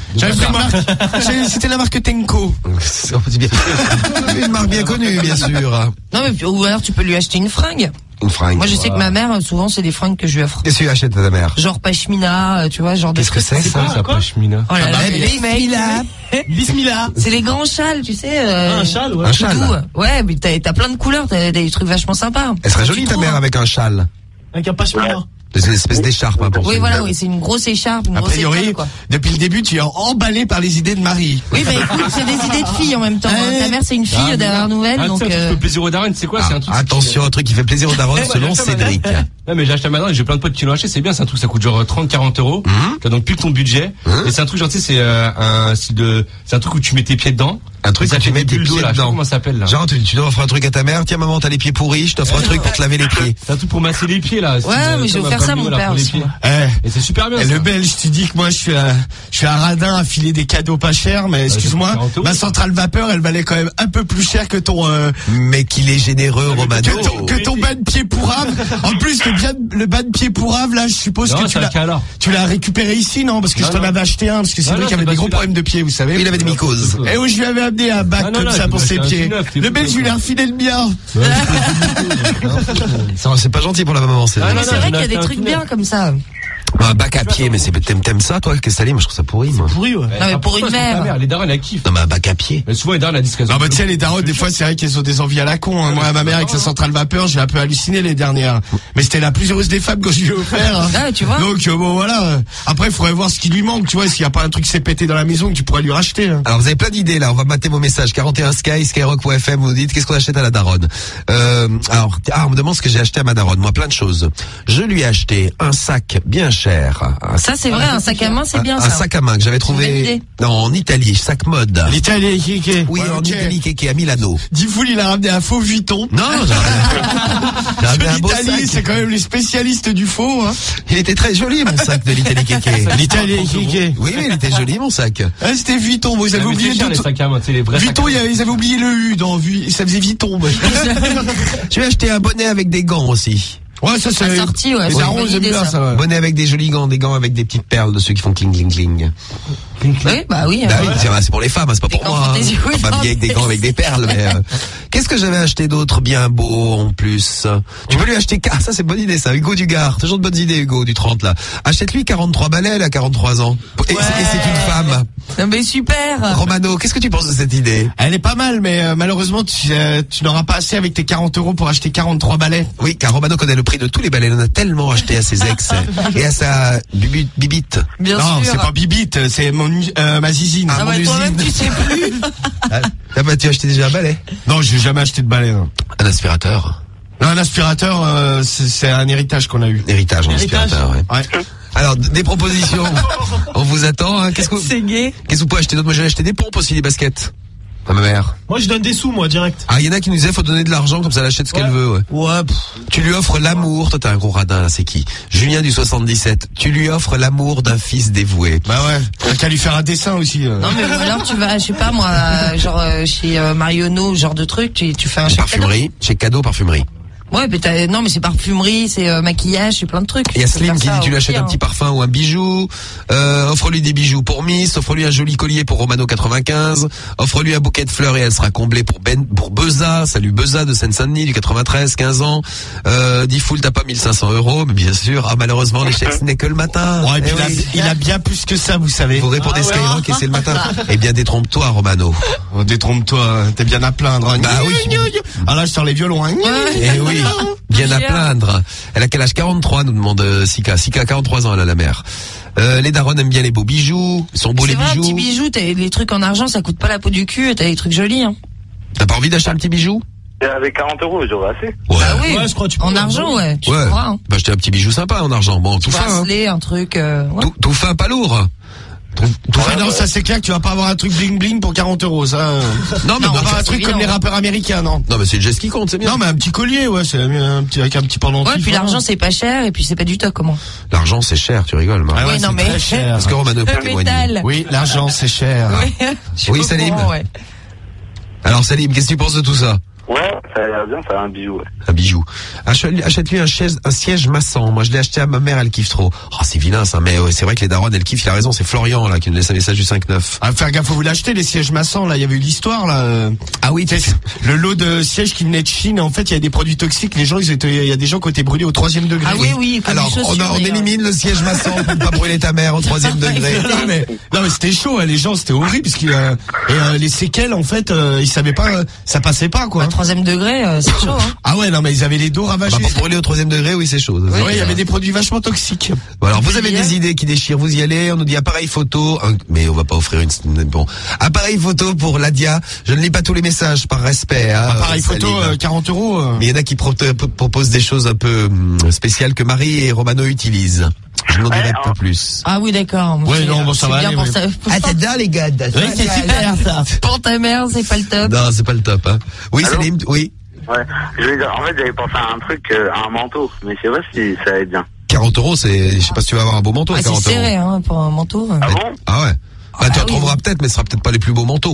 c'était la marque Tenko. C'est bien. Une marque bien connue, bien sûr. Non, mais, ou alors tu peux lui acheter une fringue. Une fringue. Moi, je sais que ma mère, souvent, c'est des fringues que je lui offre. Qu'est-ce que tu achètes à ta mère? Genre pashmina, tu vois, genre de Qu'est-ce que trucs. c'est ça? Ça, pashmina. Oh là là, Bismillah. Bismillah. c'est les grands châles, tu sais. Un châle, ouais. Un châle. Tout. Ouais, mais t'as plein de couleurs, t'as des trucs vachement sympas. Elle serait Tu jolie ta trouves, mère hein. avec un châle. Avec un pashmina. C'est une espèce d'écharpe, hein, pour Oui, ceux- voilà, oui, c'est une grosse écharpe, une A grosse priori, écharpe, quoi. depuis le début, tu es emballé par les idées de Marie. Oui, bah écoute, c'est des idées de filles en même temps. hein. Ta mère, c'est une fille dernière nouvelle, Ah, donc. tu sais, un truc de plaisir aux darons, c'est quoi? C'est un truc. Attention, un truc qui fait plaisir aux darons selon j'ai acheté Cédric. Non, mais j'ai acheté maintenant et j'ai plein de potes qui l'ont acheté, c'est bien, c'est un truc, ça coûte genre 30-40 €. T'as donc plus que ton budget. Et c'est un truc, genre, tu sais, c'est un truc où tu mets tes pieds dedans. Un truc Ça où tu fait mets des tes bulles d'eau, pieds là, je sais pas dedans. comment ça s'appelle, là. Genre, tu offres un truc à ta mère. Tiens, maman, t'as les pieds pourris, je t'offre un truc pour te laver les pieds. C'est un truc pour masser les pieds, là. Ouais, mais j'ai offert ça à mon père aussi, moi. Et c'est super bien, Et ça. le Belge, tu dis que moi, je suis un radin à filer des cadeaux pas chers, mais excuse-moi, 40 €. ma centrale vapeur, elle valait quand même un peu plus cher que ton, Mais qu'il est généreux, Romano. que ton bas de pied pourrave. En plus, le bas de pied pourrave, là, je suppose Non, que c'est un cas alors. tu l'as récupéré ici, non? Parce que Non, je t'en non. avais acheté un, parce que c'est Non, vrai non, qu'il y avait c'est des pas gros celui-là. problèmes de pied, vous savez. Il avait des mycoses. Et où je lui avais amené un bac Ah, non, comme non, ça il pour m'a ses acheté un pieds. tout neuf, Le Belge, je lui ai refilé le mien. Ça, c'est pas gentil pour la maman, Ah, Cédric. non, C'est vrai j'en ai qu'il y a acheté des un trucs tout bien neuf. comme ça. Un bac à pied, mais t'aimes ça, toi, que Salim? Je trouve ça pourri, moi. Pourri, ouais. Non, mais pour une mère. Les darons, elles kiffent. Non, mais un bac à pied. Mais souvent, les darons, elles disent qu'elles Non, ont. bah, tu sais, les darons, des fois, c'est vrai qu'elles ont des envies à la con, hein. Moi, ma mère, avec sa centrale vapeur, j'ai un peu halluciné les dernières. Mais c'était la plus heureuse des femmes quand je lui ai offert, hein. Ah, tu vois. Donc, bon, voilà. Après, il faudrait voir ce qui lui manque, tu vois, s'il y a pas un truc qui s'est pété dans la maison que tu pourrais lui racheter, hein. Alors, vous avez plein d'idées, là. On va mater vos messages. 41 Sky, Skyrock.fm, vous nous dites, qu'est-ce qu'on achète à la daronne? On me demande ce que j'ai acheté à ma daronne. Moi, plein de choses. Je lui ai acheté un sac bien cher. Ça, c'est vrai, un sac à main, c'est bien, ça. Un sac à main que j'avais Une bonne trouvé, idée. non, en Italie, sac mode. L'Italie, qui Oui, ouais, en ok. Italie, qui est à Milano. Difool, il a ramené un faux Vuitton. Non, j'ai ramené un beau L'Italie, sac. c'est quand même les spécialistes du faux, hein. Il était très joli, mon sac de l'Italie Kéké. L'Italie, qui Oui, il était joli, mon sac. Ah, c'était Vuitton, vous avez oublié cher, les Vuitton. sacs à main, tu sais, les vrais Vuitton, sacs à main. ils avaient oublié le U dans ça faisait Vuitton. Ouais, Tu as acheté un bonnet avec des gants aussi. ouais ça c'est. Assorti, ouais, Les c'est darons, une bonne ils aiment idée, bien ça. ça, ouais. Bonnet avec des jolis gants, des gants avec des petites perles dessus qui font cling cling cling. Oui, bah oui. Bah oui, c'est pour les femmes, c'est pas Des pour gants moi. fantaisie, oui, Pas non, habillé avec des gants avec des perles, mais qu'est-ce que j'avais acheté d'autre bien beau en plus? Tu peux lui acheter ça c'est une bonne idée ça, Hugo Dugard. Toujours de bonnes idées Hugo du 30 là. Achète-lui 43 balais, elle a 43 ans. Et c'est une femme. Non, mais super. Romano, qu'est-ce que tu penses de cette idée? Elle est pas mal, mais malheureusement tu n'auras pas assez avec tes 40 € pour acheter 43 balais. Oui, car Romano connaît le prix de tous les balais. Il en a tellement acheté à ses ex et à sa bibite. Bien Non, sûr. c'est pas Bibite, c'est ma zizine. Ah, mon bah, toi-même, usine. tu sais plus. Ah bah tu as acheté déjà un balai? Non, j'ai jamais acheté de balai. Non. Un aspirateur. Non, un aspirateur, c'est un héritage qu'on a eu. Héritage en aspirateur, ouais. Ouais. Alors, des propositions. On vous attend, hein. Qu'est-ce que vous pouvez acheter d'autre? Moi, j'ai acheté des pompes aussi, des baskets. À ma mère. Moi, je donne des sous, moi, direct. Ah, il y en a qui nous disaient, faut donner de l'argent, comme ça, elle achète ce qu'elle veut, ouais. Ouais. Tu lui offres l'amour, toi, t'es un gros radin, là, c'est qui? Julien du 77. Tu lui offres l'amour d'un fils dévoué. Bah ouais. T'as qu'à lui faire un dessin aussi. Non, mais ou alors tu vas, je sais pas moi, genre chez Marionneau, genre de truc, tu fais un chèque cadeau. Parfumerie, chez Cadeau Parfumerie. Ouais, mais non, mais c'est parfumerie, c'est maquillage, c'est plein de trucs. Il y a Tu peux Slim faire qui ça dit tu au lui achètes pire, un petit parfum ou un bijou, offre-lui des bijoux pour Miss, offre-lui un joli collier pour Romano 95, offre-lui un bouquet de fleurs et elle sera comblée pour Beza, salut Beza de Seine-Saint-Denis du 93, 15 ans, Difool t'as pas 1500 €, mais bien sûr, ah malheureusement l'échec ce n'est que le matin. Ouais, et puis Eh oui. il a bien plus que ça, vous savez. Vous répondez Skyrock et c'est le matin. Eh bien détrompe-toi Romano. Oh, détrompe-toi, t'es bien à plaindre. Hein. Bah oui. Ah là, je sors les violons. Hein. Eh oui, bien à plaindre. Elle a quel âge? 43 nous demande Sika. Sika 43 ans elle a la mère. Les darons aiment bien les beaux bijoux, ils sont beaux les C'est vrai, un petit bijoux. bijou, t'as les trucs en argent, ça coûte pas la peau du cul, t'as des trucs jolis, hein. T'as pas envie d'acheter un petit bijou? Et avec 40 €, j'aurais assez. Ouais. Ah oui. Ouais, je crois que tu peux. En argent, ouais. Tu Ouais. trouveras, hein. Bah acheter un petit bijou sympa en argent. Bon, tout fin. Hein. Bracelet, un truc, ouais. Tout fin, pas lourd. Tout Ouais, non, ça c'est clair que tu vas pas avoir un truc bling bling pour 40 €, ça. Non, mais On bon, va avoir un c'est- truc évident. comme les rappeurs américains, non? non, mais c'est le geste qui compte, c'est bien. Non, mais un petit collier, ouais, c'est un petit avec un petit pendentif. Ouais, puis hein. l'argent c'est pas cher, et puis c'est pas du tout, comment. L'argent, c'est cher, tu rigoles, Marc. Ah ouais, Oui, non, c'est mais- très cher. Parce que Romano peut Le témoigner. métal. Oui, l'argent c'est cher. Oui, je suis Oui, au Salim. courant, ouais. Alors Salim, qu'est-ce que tu penses de tout ça? Ouais, ça a l'air bien, ça a un bijou, ouais. Un bijou. Achète-lui un siège massant. Moi, je l'ai acheté à ma mère, elle kiffe trop. Oh, c'est vilain, ça. Mais ouais, c'est vrai que les darons, elles kiffent. Il a raison, c'est Florian, là, qui nous laisse un message du 5-9. Ah, faire gaffe, faut vous l'acheter, les sièges massants, là. Il y avait eu l'histoire, là. Ah oui, Le lot de sièges qui venaient de Chine, en fait, il y a des produits toxiques. Les gens, il y a des gens qui ont été brûlés au 3e degré. Ah oui, comme Alors, les chaussures, on d'ailleurs. élimine le siège massant pour ne pas brûler ta mère au 3e degré. Non mais c'était chaud, hein, les gens, c'était horrible parce que les séquelles, en fait, ils savaient pas, ça passait pas, quoi. 3e degré, c'est chaud, hein. Ah ouais, non mais ils avaient les dos ravagés. Bah, pour brûler au 3e degré, oui, c'est chaud. Ouais, il y avait des produits vachement toxiques. Bon, alors, vous avez des idées qui déchirent, vous y allez. On nous dit appareil photo, mais on va pas offrir une. Bon, appareil photo pour Ladia. Je ne lis pas tous les messages par respect. Hein, Appareil photo, Salim. 40 €. Mais il y en a qui proposent des choses un peu spéciales que Marie et Romano utilisent. Je n'en dirai pas plus. Ah oui, d'accord. Ouais, non, bon, ça C'est va bien aller, pour ouais. ça. t'adores les gars. Oui, c'est super, ça. Pour ta mère, c'est pas le top. Non, c'est pas le top. Hein. Oui, Allô Salim, oui. Ouais. Je veux dire, en fait, j'avais pensé à un truc, à un manteau. Mais c'est vrai si ça va être bien. 40 €, c'est, je sais pas si tu vas avoir un beau manteau à Ah, c'est 40 €. serré, hein, pour un manteau. Ah bon? Ah ouais. Bah, tu en oui. trouveras peut-être, mais ce sera peut-être pas les plus beaux manteaux.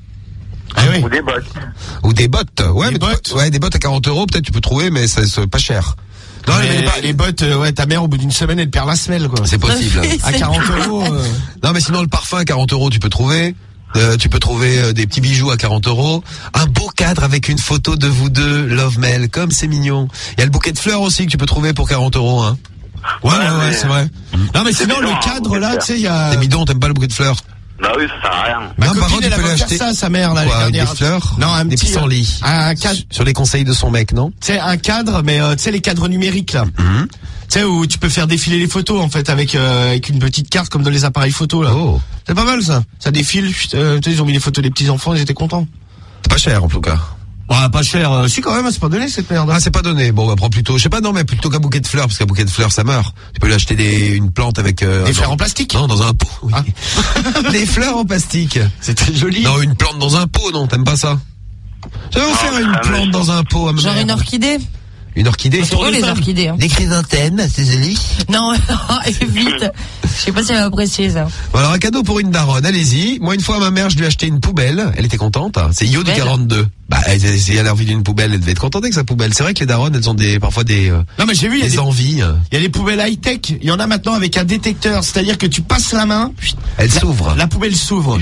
Ah oui. Ou des bottes. Ou des bottes. Ouais, Des mais bottes. ouais, des bottes à 40 € peut-être tu peux trouver, mais c'est pas cher. Non, Les bottes, ouais, ta mère, au bout d'une semaine, elle perd la semelle, quoi. c'est possible. À 40 €. Non, mais sinon le parfum à 40 € tu peux trouver. Tu peux trouver des petits bijoux à 40 €. Un beau cadre avec une photo de vous deux, Love Mail, comme c'est mignon. Il y a le bouquet de fleurs aussi que tu peux trouver pour 40 €. Hein. Ouais, mais- c'est vrai. Non, mais sinon, bidon, le hein, cadre, bouquet de là, fleurs. tu sais, il y a... T'es bidon, t'aimes pas le bouquet de fleurs? Bah oui, ça sert à rien. Ma Non, par copine, contre, elle tu peux a lui faire acheter ça, sa mère, là, quoi, l'année des dernière. fleurs? Non, un Des petit pissenlits. un cadre, Sur les conseils de son mec, non? tu sais, un cadre, mais tu sais, les cadres numériques, là. Tu sais, où tu peux faire défiler les photos, en fait, avec une petite carte, comme dans les appareils photos, là. Oh. C'est pas mal, ça. Ça défile, tu sais, ils ont mis les photos des petits-enfants, ils étaient contents. C'est pas cher, en tout cas. Ouais, pas cher. Si, quand même, c'est pas donné, cette merde. Ah, c'est pas donné. Bon, bah, prends plutôt, je sais pas, non, mais plutôt qu'un bouquet de fleurs, parce qu'un bouquet de fleurs, ça meurt. Tu peux lui acheter une plante avec, Des fleurs en plastique. Non, dans un pot. Oui. Ah. Des fleurs en plastique. C'est très joli. Non, une plante dans un pot, non, t'aimes pas ça? J'avais offert une plante dans un pot à ma Genre mère. une orchidée. Une orchidée. C'est drôle les orchidées. Hein. Des chrysanthèmes, c'est joli. Non, vite. Je sais pas si elle va apprécier ça. Bon, alors un cadeau pour une daronne, allez-y. Moi, une fois à ma mère, je lui ai acheté une poubelle. Elle était contente. C'est Yo du Poubelle. 42. Bah, si elle a envie d'une poubelle, elle devait être contente avec sa poubelle. C'est vrai que les daronnes, elles ont parfois des Non, mais j'ai vu, il y a envies. il y a des poubelles high-tech. Il y en a maintenant avec un détecteur. C'est-à-dire que tu passes la main, Elles s'ouvrent. la poubelle s'ouvre.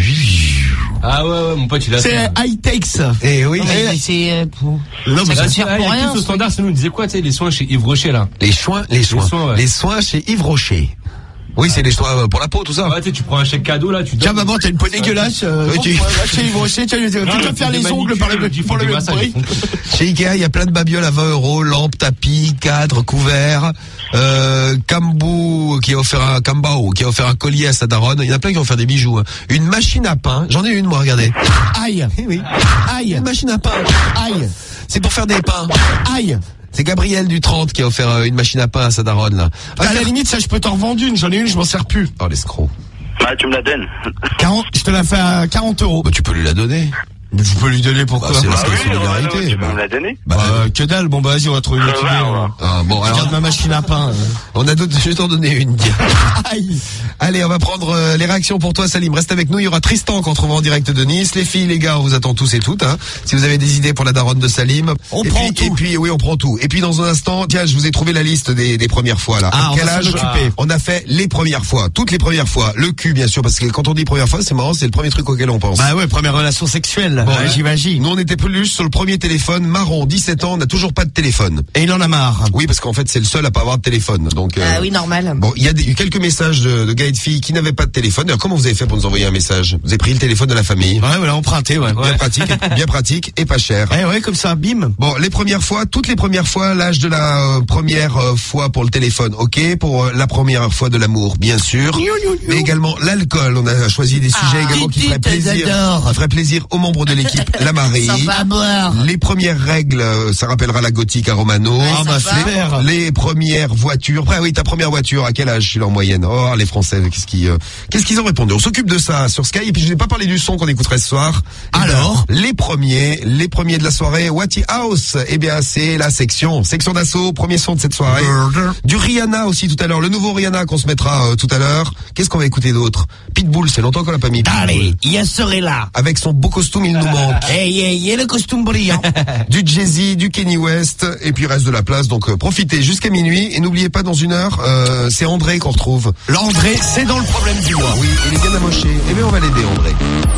Ah ouais, mon pote, il a C'est ça. high-tech, ça. Eh oui. Non, mais c'est Non, mais Ça Ah, coûte si, cher ah, il y pour a rien, quelque chose ce truc. standard, c'est nous, il disait quoi, tu sais, les soins chez Yves Rocher, là. Les soins. soins, ouais. Les soins chez Yves Rocher. Oui, c'est les soins pour la peau, tout ça. Ouais, tu sais, tu prends un chèque cadeau, là, tu Tiens, donnes. maman, t'as une peau dégueulasse. tu- Chez Yves Rocher, tu Non, vas faire les ongles par le même prix. Chez Ikea, il y a plein de babioles à 20 €, lampes, tapis, cadres, couverts, Kambou qui a offert un collier à sa daronne. Il y en a plein qui ont offert des bijoux. Hein. Une machine à pain. J'en ai une, moi, regardez. Aïe. Oui. Aïe. Une machine à pain. Aïe. C'est pour faire des pains. Aïe. C'est Gabriel du 30 qui a offert une machine à pain à sa daronne, là. À la limite, ça, je peux t'en revendre une. J'en ai une, je m'en sers plus. Oh, l'escroc. Bah, tu me la donnes. 40, je te la fais à 40 €. Bah, tu peux lui la donner. Je peux lui donner pourquoi? Bah, c'est Bah parce que oui, solidarité. tu peux me la donner. Que dalle. Bon, bah, vas-y, on va trouver une autre idée. Hein. Ah, bon, alors, Regarde ma machine à pain. on a d'autres, je vais t'en donner une. Aïe. Allez, on va prendre les réactions pour toi, Salim. Reste avec nous. Il y aura Tristan qu'on retrouvera en direct de Nice. Les filles, les gars, on vous attend tous et toutes. Hein. Si vous avez des idées pour la daronne de Salim, On et prend puis, tout. Et puis, oui, on prend tout. Et puis, dans un instant, tiens, je vous ai trouvé la liste des premières fois là. Ah, À on quel va s'en âge occuper. on a fait les premières fois, toutes les premières fois. Le cul, bien sûr, parce que quand on dit première fois, c'est marrant, c'est le premier truc auquel on pense. Bah ouais, première relation sexuelle. Bon, Ouais, j'imagine. Nous, on était plus sur le premier téléphone, marron, 17 ans, on n'a toujours pas de téléphone. Et il en a marre. Oui, parce qu'en fait, c'est le seul à pas avoir de téléphone. Donc, Ah oui, normal. bon, il y a eu quelques messages de gars et de filles qui n'avaient pas de téléphone. Alors, comment vous avez fait pour nous envoyer un message? Vous avez pris le téléphone de la famille. Ouais, voilà, emprunté, ouais. Bien pratique et pas cher. Ouais, comme ça, bim. Bon, les premières fois, toutes les premières fois, l'âge de la première fois pour le téléphone, ok. Pour la première fois de l'amour, bien sûr. Mais également l'alcool. On a choisi des sujets également qui feraient plaisir aux membres de l'équipe, la Marie. Sympa. boire. Les premières règles, ça rappellera la gothique à Romano. Ah bah super. Les premières voitures. Après, oui, ta première voiture, à quel âge je suis là en moyenne? Oh, les Français, qu'est-ce qu'ils ont répondu? On s'occupe de ça sur Sky. Et puis, je n'ai pas parlé du son qu'on écouterait ce soir. Alors? Les premiers de la soirée, Watty House. Eh bien, c'est la section d'assaut, premier son de cette soirée. Du Rihanna aussi tout à l'heure. Le nouveau Rihanna qu'on se mettra tout à l'heure. Qu'est-ce qu'on va écouter d'autre? Pitbull, c'est longtemps qu'on l'a pas mis. Allez, il serait là. Avec son beau costume, il nous manque. Hey, le costume brillant. Du Jay-Z, du Kanye West, et puis reste de la place. Donc profitez jusqu'à minuit. Et n'oubliez pas, dans une heure, c'est André qu'on retrouve. L'André, c'est dans le problème du mois. Oui, il est bien amoché. Eh bien, on va l'aider, André.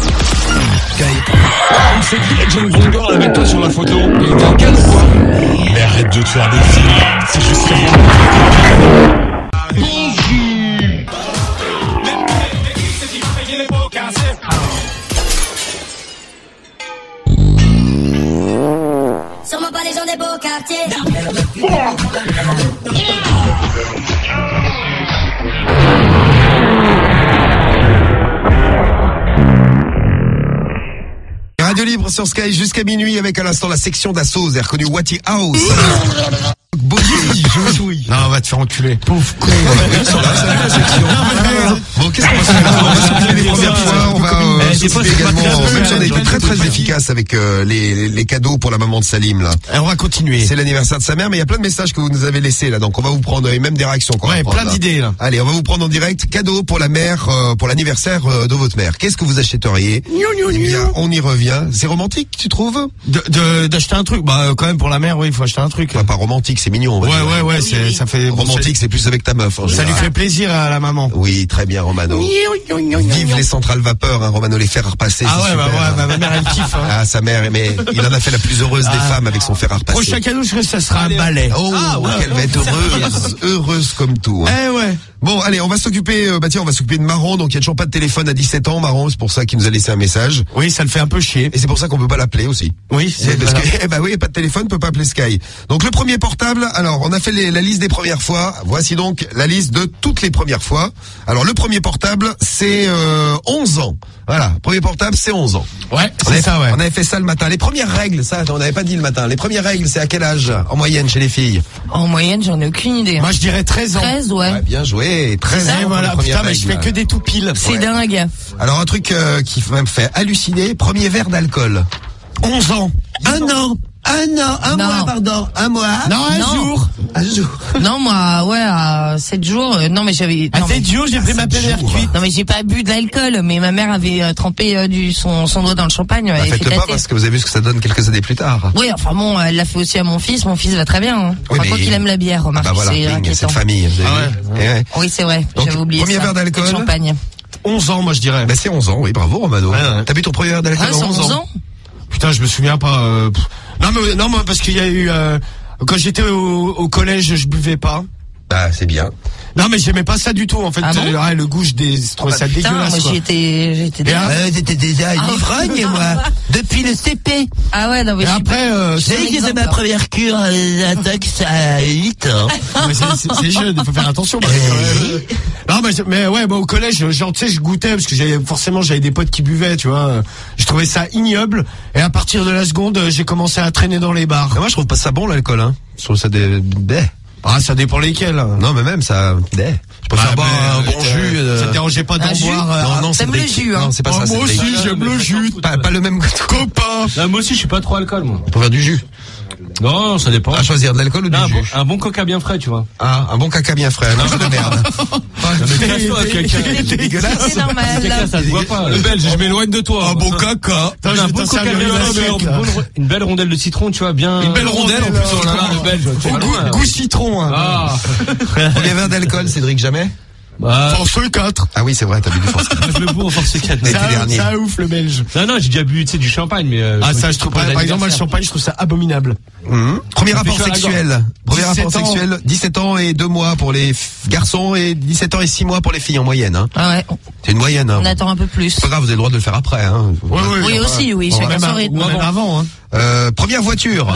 C'est qui Legend Wonder, là, mets-toi sur la photo. Il est en quelle fois? Mais arrête de te faire des films. C'est juste rien. Sûrement pas les gens des beaux quartiers. Radio Libre sur Sky jusqu'à minuit avec à l'instant la section d'assaut. Vous avez reconnu Watty House. Non, on va te faire enculer. Pauvre con. Bon, qu'est-ce qu'on va faire là? On va s'occuper des premières fois. On va s'occuper également. Même si on a été très très efficace avec les cadeaux pour la maman de Salim là. Et on va continuer. C'est l'anniversaire de sa mère, mais il y a plein de messages que vous nous avez laissés là. Donc on va vous prendre et même des réactions. qu'on va Ouais, prendre, plein là. d'idées là. Allez, on va vous prendre en direct. Cadeau pour la mère, pour l'anniversaire de votre mère. Qu'est-ce que vous achèteriez? Eh bien, on y revient. C'est romantique, tu trouves? D'acheter un truc. Bah, quand même, pour la mère, oui, il faut acheter un truc. Enfin, pas romantique, c'est mignon. On va dire. Ouais, ça fait... Romantique, c'est plus avec ta meuf. en Ça lui général. fait plaisir à la maman. Oui, très bien. Romano. Vive les centrales vapeur, hein, Romano, les fer à repasser. Ah c'est ouais, super. ma mère elle kiffe. Hein. Ah, sa mère, mais il en a fait la plus heureuse des femmes avec son fer à repasser. Prochain cadeau, je crois que ça sera un balai. Oh, qu'elle va être heureuse comme tout. Hein. Eh ouais. Bon, allez, on va s'occuper, on va s'occuper de Marron. Donc, il y a toujours pas de téléphone à 17 ans, Marron. C'est pour ça qu'il nous a laissé un message. Oui, ça le fait un peu chier. Et c'est pour ça qu'on peut pas l'appeler aussi. Oui, c'est parce que, oui, pas de téléphone, peut pas appeler Sky. Donc, le premier portable. Alors, on a fait la liste des premières fois. Voici donc la liste de toutes les premières fois. Alors, le premier portable, c'est 11 ans. Voilà, premier portable, c'est 11 ans. Ouais, c'est ça, ouais. On avait fait ça le matin. Les premières règles, ça, on n'avait pas dit le matin. Les premières règles, c'est à quel âge en moyenne chez les filles? En moyenne, j'en ai aucune idée. Moi, je dirais 13 ans. 13, ouais. Ouais, bien joué. 13 ans. Voilà, putain, mais je fais que des tout piles. C'est dingue. Alors, un truc qui me fait halluciner, premier verre d'alcool. 11 ans. Un an. Un mois, pardon. Un mois. Non, un jour. Un jour. Non, moi, ouais, à 7 jours, non, mais j'avais... À 7 jours, j'ai pris ma première cuite. Non, mais j'ai pas bu de l'alcool, mais ma mère avait trempé son doigt dans le champagne. Bah, faites-le pas parce que vous avez vu ce que ça donne quelques années plus tard. Oui, enfin bon, elle l'a fait aussi à mon fils va très bien. Hein. Oui, enfin, quoi qu'il aime la bière, remarque, bah voilà, c'est inquiétant. cette famille, vous avez vu. Ouais. Oui, c'est vrai, Donc, j'avais oublié premier ça. verre d'alcool. Et de champagne. 11 ans, moi, je dirais. Bah, c'est 11 ans, oui, bravo, Romano. Ouais. T'as bu ton premier verre d'alcool Ah, à 11 ans? Putain, je me souviens pas. Non, moi, parce qu'il y a eu quand j'étais au collège, je buvais pas. Bah, c'est bien. Non, mais j'aimais pas ça du tout. En fait, Ah bon le goût, je trouvais ça Putain, dégueulasse. moi Quoi. j'étais T'étais déjà ivrogne, moi. Depuis le CP. Ah ouais, non, mais Et après, j'ai ma première cure d'intox à 8 ans. mais c'est jeune, il faut faire attention. Non, mais ouais, au collège, genre, tu sais, je goûtais parce que j'avais des potes qui buvaient, tu vois. Je trouvais ça ignoble. Et à partir de la seconde, j'ai commencé à traîner dans les bars. Mais moi, je trouve pas ça bon, l'alcool, hein. Je trouve ça Ah, ça dépend lesquels. Non, mais même ça. Je préfère boire un bon jus. Ça te dérangeait pas d'en boire. Non, c'est t'aimes le jus, hein. Non, c'est pas ça. Moi aussi, j'aime le jus. Pas le même Copain. Là, moi aussi, je suis pas trop alcool, moi. Pour faire du jus. Non, ça dépend. À choisir de l'alcool ou du jus. Un bon coca bien frais, tu vois. Ah, un bon caca bien frais. Non, je de merde. C'est Caca, normal. ça se voit pas. Le belge, je m'éloigne de toi. Un bon caca. Un bon coca bien frais, une belle rondelle de citron, tu vois, bien. Une belle rondelle, en plus, oh là là, le belge. tu vois, loin, Goût citron. Ah. Premier verre d'alcool, Cédric, jamais? Force 4. Ah oui, c'est vrai, t'as bu du Force 4. Moi, je le bois en force 4. Ça ouf, le belge. Non, j'ai déjà bu, tu sais, du champagne, mais. Ça, je trouve pas. Par exemple, moi, le champagne, je trouve ça abominable. Premier rapport fait sexuel. Premier 17 rapport ans. sexuel, 17 ans et 2 mois pour les garçons et 17 ans et 6 mois pour les filles en moyenne, hein. Ah ouais, C'est une moyenne, hein. on attend un peu plus. C'est pas grave, vous avez le droit de le faire après, hein. Oui, aussi, oui, Bon, chacun Même son rythme. avant, hein. Première voiture.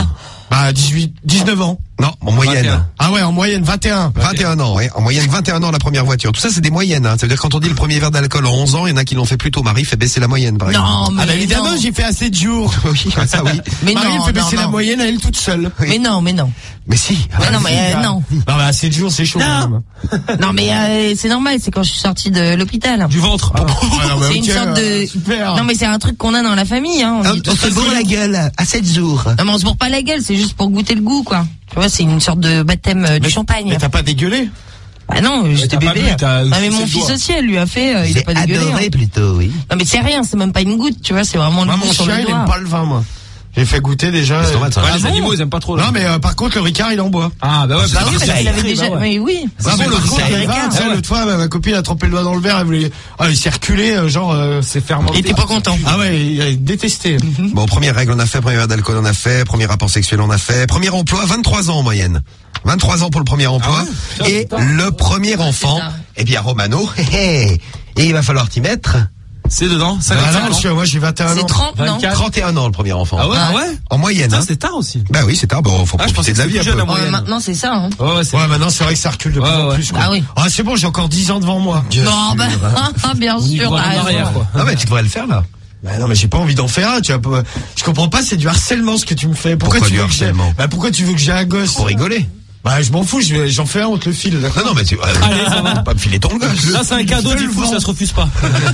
19 ans. Non, en moyenne. 21. Ah ouais, en moyenne, 21. 21 ans, oui. En moyenne, 21 ans la première voiture. Tout ça, c'est des moyennes, hein. Ça veut dire quand on dit le premier verre d'alcool en 11 ans, il y en a qui l'ont fait plus tôt. Marie fait baisser la moyenne, par exemple. Non, mais Ah bah évidemment, non. j'ai fait à 7 jours. Oui, ça oui. Mais Marie, non, elle fait baisser non, la non. moyenne à elle toute seule. Mais non. Mais si. Mais non, mais non. Non, mais à 7 jours, c'est chaud. quand même. Non, mais c'est normal, c'est quand je suis sortie de l'hôpital. Du ventre. Ah, non, mais C'est une ok, sorte de... super. Non, mais c'est un truc qu'on a dans la famille, hein. On dit tout ça. la gueule à 7 jours. Non, mais on se bourre pas la gueule, c'est juste pour goûter le goût, quoi. Tu vois, c'est une sorte de baptême du champagne. Mais t'as pas dégueulé? Bah non, j'étais t'as pas bébé. bu, t'as Non, mais mon sucé le fils doigt. aussi, elle lui a fait, il a pas dégueulé. Hein. plutôt, oui. Non, mais c'est rien, c'est même pas une goutte, tu vois, c'est vraiment le Moi, goût mon sur chien, le il doigt. aime pas le vin, moi. J'ai fait goûter déjà. C'est normal, ça. Ouais, Ah les bon animaux, ils aiment pas trop. là. Non, mais par contre, le Ricard, il en boit. Ah, bah ouais, Bah oui, parce qu'il avait bah déjà... ouais. Mais oui. Ah bon, le Ricard, Ricard, le Ricard. tu sais, l'autre fois, ma copine a trempé le doigt dans le verre, elle voulait, il s'est reculé, C'est fermenté. Il était pas content. Ah ouais, il a détesté. Bon, première règle, on a fait. Premier verre d'alcool, on a fait. Premier rapport sexuel, on a fait. Premier emploi, 23 ans en moyenne. 23 ans pour le premier emploi. Et le premier enfant, ça. eh bien, Romano, et il va falloir t'y mettre. C'est dedans, ça Ah non, moi, j'ai 21 C'est ans. 30, non 24. 31 ans le premier enfant. Ah ouais? Ah ouais? En moyenne, Ça, hein. c'est tard aussi. Bah oui, c'est tard. Bon, faut Ah, je profiter pensais de la que vie un c'était peu. jeune, Ouais, moyenne. maintenant, c'est ça, hein. Ouais, c'est. Ouais, maintenant, c'est vrai que ça recule de plus en Ouais. plus, quoi. Ah oui. Ah, c'est bon, j'ai encore 10 ans devant moi. Non, bah, bien sûr, En t'as raison. arrière, quoi. Ah, mais tu devrais le faire, là. Bah non, mais j'ai pas envie d'en faire un, tu vois. Je comprends pas, c'est du harcèlement ce que tu me fais. Pourquoi tu du veux que j'ai- harcèlement Bah pourquoi tu veux que j'ai un gosse? Pour rigoler. Bah je m'en fous, j'en fais un, on te le file, d'accord? Non, mais tu, Allez, ça va. pas me filer ton gosse. Ça, c'est un cadeau, du coup, ça se refuse pas.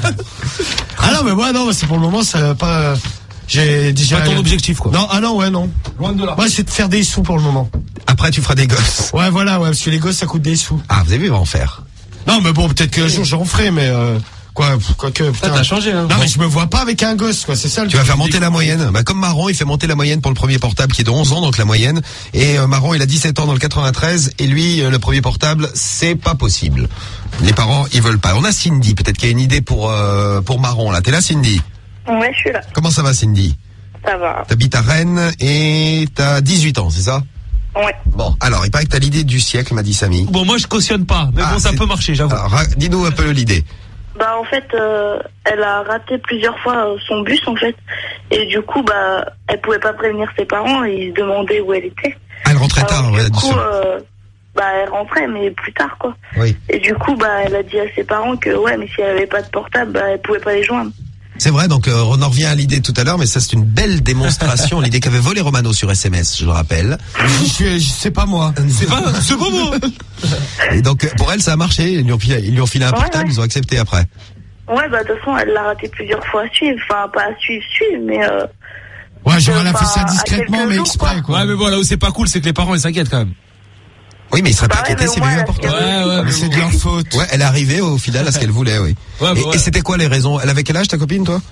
Ah non, mais moi, non, c'est pour le moment, ça va pas, j'ai déjà... Pas ton objectif, quoi. Non, ah non, ouais, non. Loin de là. Moi, c'est de faire des sous pour le moment. Après, tu feras des gosses. Ouais, voilà, ouais, parce que les gosses, ça coûte des sous. Ah, vous avez vu, on va en faire. Non, mais bon, peut-être qu'un jour, j'en ferai, mais, Quoique, putain. T'as changé, hein. Non, mais je me vois pas avec un gosse, quoi. C'est ça le Tu vas truc. faire monter la moyenne. Bah, comme Marron, il fait monter la moyenne pour le premier portable qui est de 11 ans, donc la moyenne. Et Marron, il a 17 ans dans le 93. Et lui, le premier portable, c'est pas possible. Les parents, ils veulent pas. On a Cindy, peut-être qu'il y a une idée pour Marron, là. T'es là, Cindy? Ouais, je suis là. Comment ça va, Cindy? Ça va. T'habites à Rennes et t'as 18 ans, c'est ça? Ouais. Bon, alors, il paraît que t'as l'idée du siècle, m'a dit Samy. Bon, moi je cautionne pas, mais bon, ça c'est- peut marcher, j'avoue. Alors, dis-nous un peu l'idée. Bah en fait, elle a raté plusieurs fois son bus en fait, et du coup bah elle pouvait pas prévenir ses parents et ils se demandaient où elle était. Ah, elle rentrait tard, Alors, ouais, du coup, sûr. bah elle rentrait mais plus tard quoi. Oui. Et du coup bah elle a dit à ses parents que ouais mais si elle avait pas de portable bah elle pouvait pas les joindre. C'est vrai, donc on en revient à l'idée tout à l'heure, mais ça c'est une belle démonstration, l'idée qu'avait volé Romano sur SMS, je le rappelle. Je sais pas moi. C'est pas moi. Et donc pour elle ça a marché, ils lui ont filé un portable, ils ont accepté après. Ouais bah de toute façon elle l'a raté plusieurs fois à suivre, enfin pas à suivre mais Ouais, genre elle a fait enfin, ça à discrètement, quelques mais jours, exprès, quoi. Ouais, mais bon, là où c'est pas cool, c'est que les parents ils s'inquiètent quand même. Oui, mais ils seraient pas Bah ouais, inquiétés mais au s'il y avait eu moins, un portable. Ouais, Mais c'est de leur faute. Ouais, elle est arrivée au final à ce qu'elle voulait, oui. Ouais, bah ouais. Et c'était quoi les raisons? Elle avait quel âge ta copine, toi?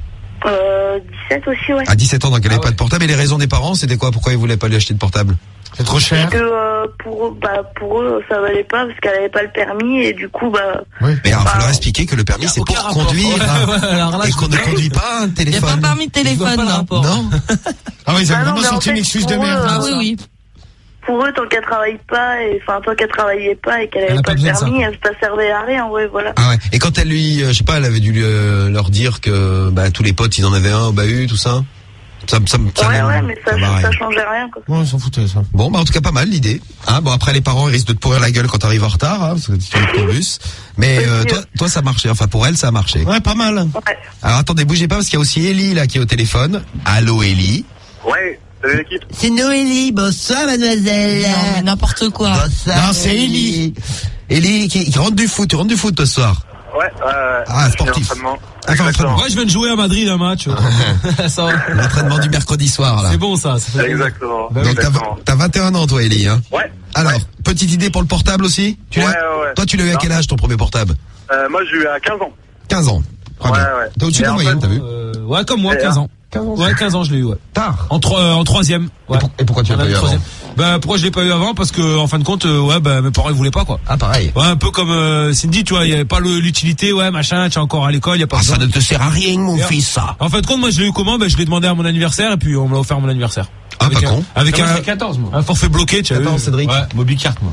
17 aussi ouais. À 17 ans, donc elle avait pas ouais. de portable. Et les raisons des parents, c'était quoi? Pourquoi ils voulaient pas lui acheter de portable? C'est trop cher. Parce que pour eux ça valait pas parce qu'elle avait pas le permis et du coup bah Mais alors, faut leur expliquer que le permis c'est pour conduire. Alors là, Et qu'on ne conduit pas un Il n'y a téléphone. pas permis de téléphone. hein. Non? Ah ouais, ils ont Bah non, vraiment mais en sorti une fait, excuse de pour eux, merde. Ah oui, oui. pour eux, tant qu'elle travaille pas, et enfin tant qu'elle travaillait pas et qu'elle Elle avait a pas pas le besoin de ça. permis, ça servait à rien, ouais, voilà. Ah ouais. Et quand elle lui, je sais pas, elle avait dû leur dire que bah, tous les potes ils en avaient un au bahut, tout ça. Ça Ouais, mais ça changeait rien, quoi. Ouais, ils s'en foutaient, ça. Bon, bah en tout cas pas mal l'idée. Hein, bon après les parents ils risquent de te pourrir la gueule quand t'arrives en retard, hein, parce que tu fais le bus. Mais toi ça a marché. Enfin pour elle ça a marché. Ouais, pas mal. Ouais. Alors attendez, bougez pas parce qu'il y a aussi Ellie là qui est au téléphone. Allô Ellie. Ouais, salut l'équipe. C'est Noélie. Bonsoir, mademoiselle. Non, mais n'importe quoi. Non, c'est Ellie. Ellie qui rentre du foot. Tu rentres du foot ce soir. Ouais, Ah, sportif. Exactement. Ouais, je viens de jouer à Madrid un match. Ça va. L'entraînement du mercredi soir là. C'est bon ça. Ça fait Exactement. Donc t'as 21 ans toi Ellie, hein. Ouais. Alors, petite idée pour le portable aussi. Ouais. Toi tu l'as eu à quel âge ton premier portable? Moi, j'ai eu à 15 ans. 15 ans. Très bien. Ouais. T'es au-dessus de Et la en moyenne, fait, t'as vu? Ouais, comme moi, 15 ans. 15 ans. Ouais, 15 ans, je l'ai eu, ouais. Tard. En troisième. Ouais. Et pourquoi tu l'as pas eu avant? Troisième. Bah, pourquoi je l'ai pas eu avant? Parce que, en fin de compte, ouais, bah, mes parents, ils voulaient pas, quoi. Ah, pareil. Ouais, un peu comme Cindy, tu vois, il y avait pas l'utilité, ouais, machin, tu es encore à l'école, il y a pas Ça besoin. ne te sert à rien, mon Et fils, ça. En fin de compte, moi, je l'ai eu comment? Bah, je l'ai demandé à mon anniversaire, et puis on me l'a offert à mon anniversaire. Ah, pas con. Avec Moi, c'est 14, moi. un forfait bloqué, tu as 14, vu. Cédric. Ouais, Mobicart, moi.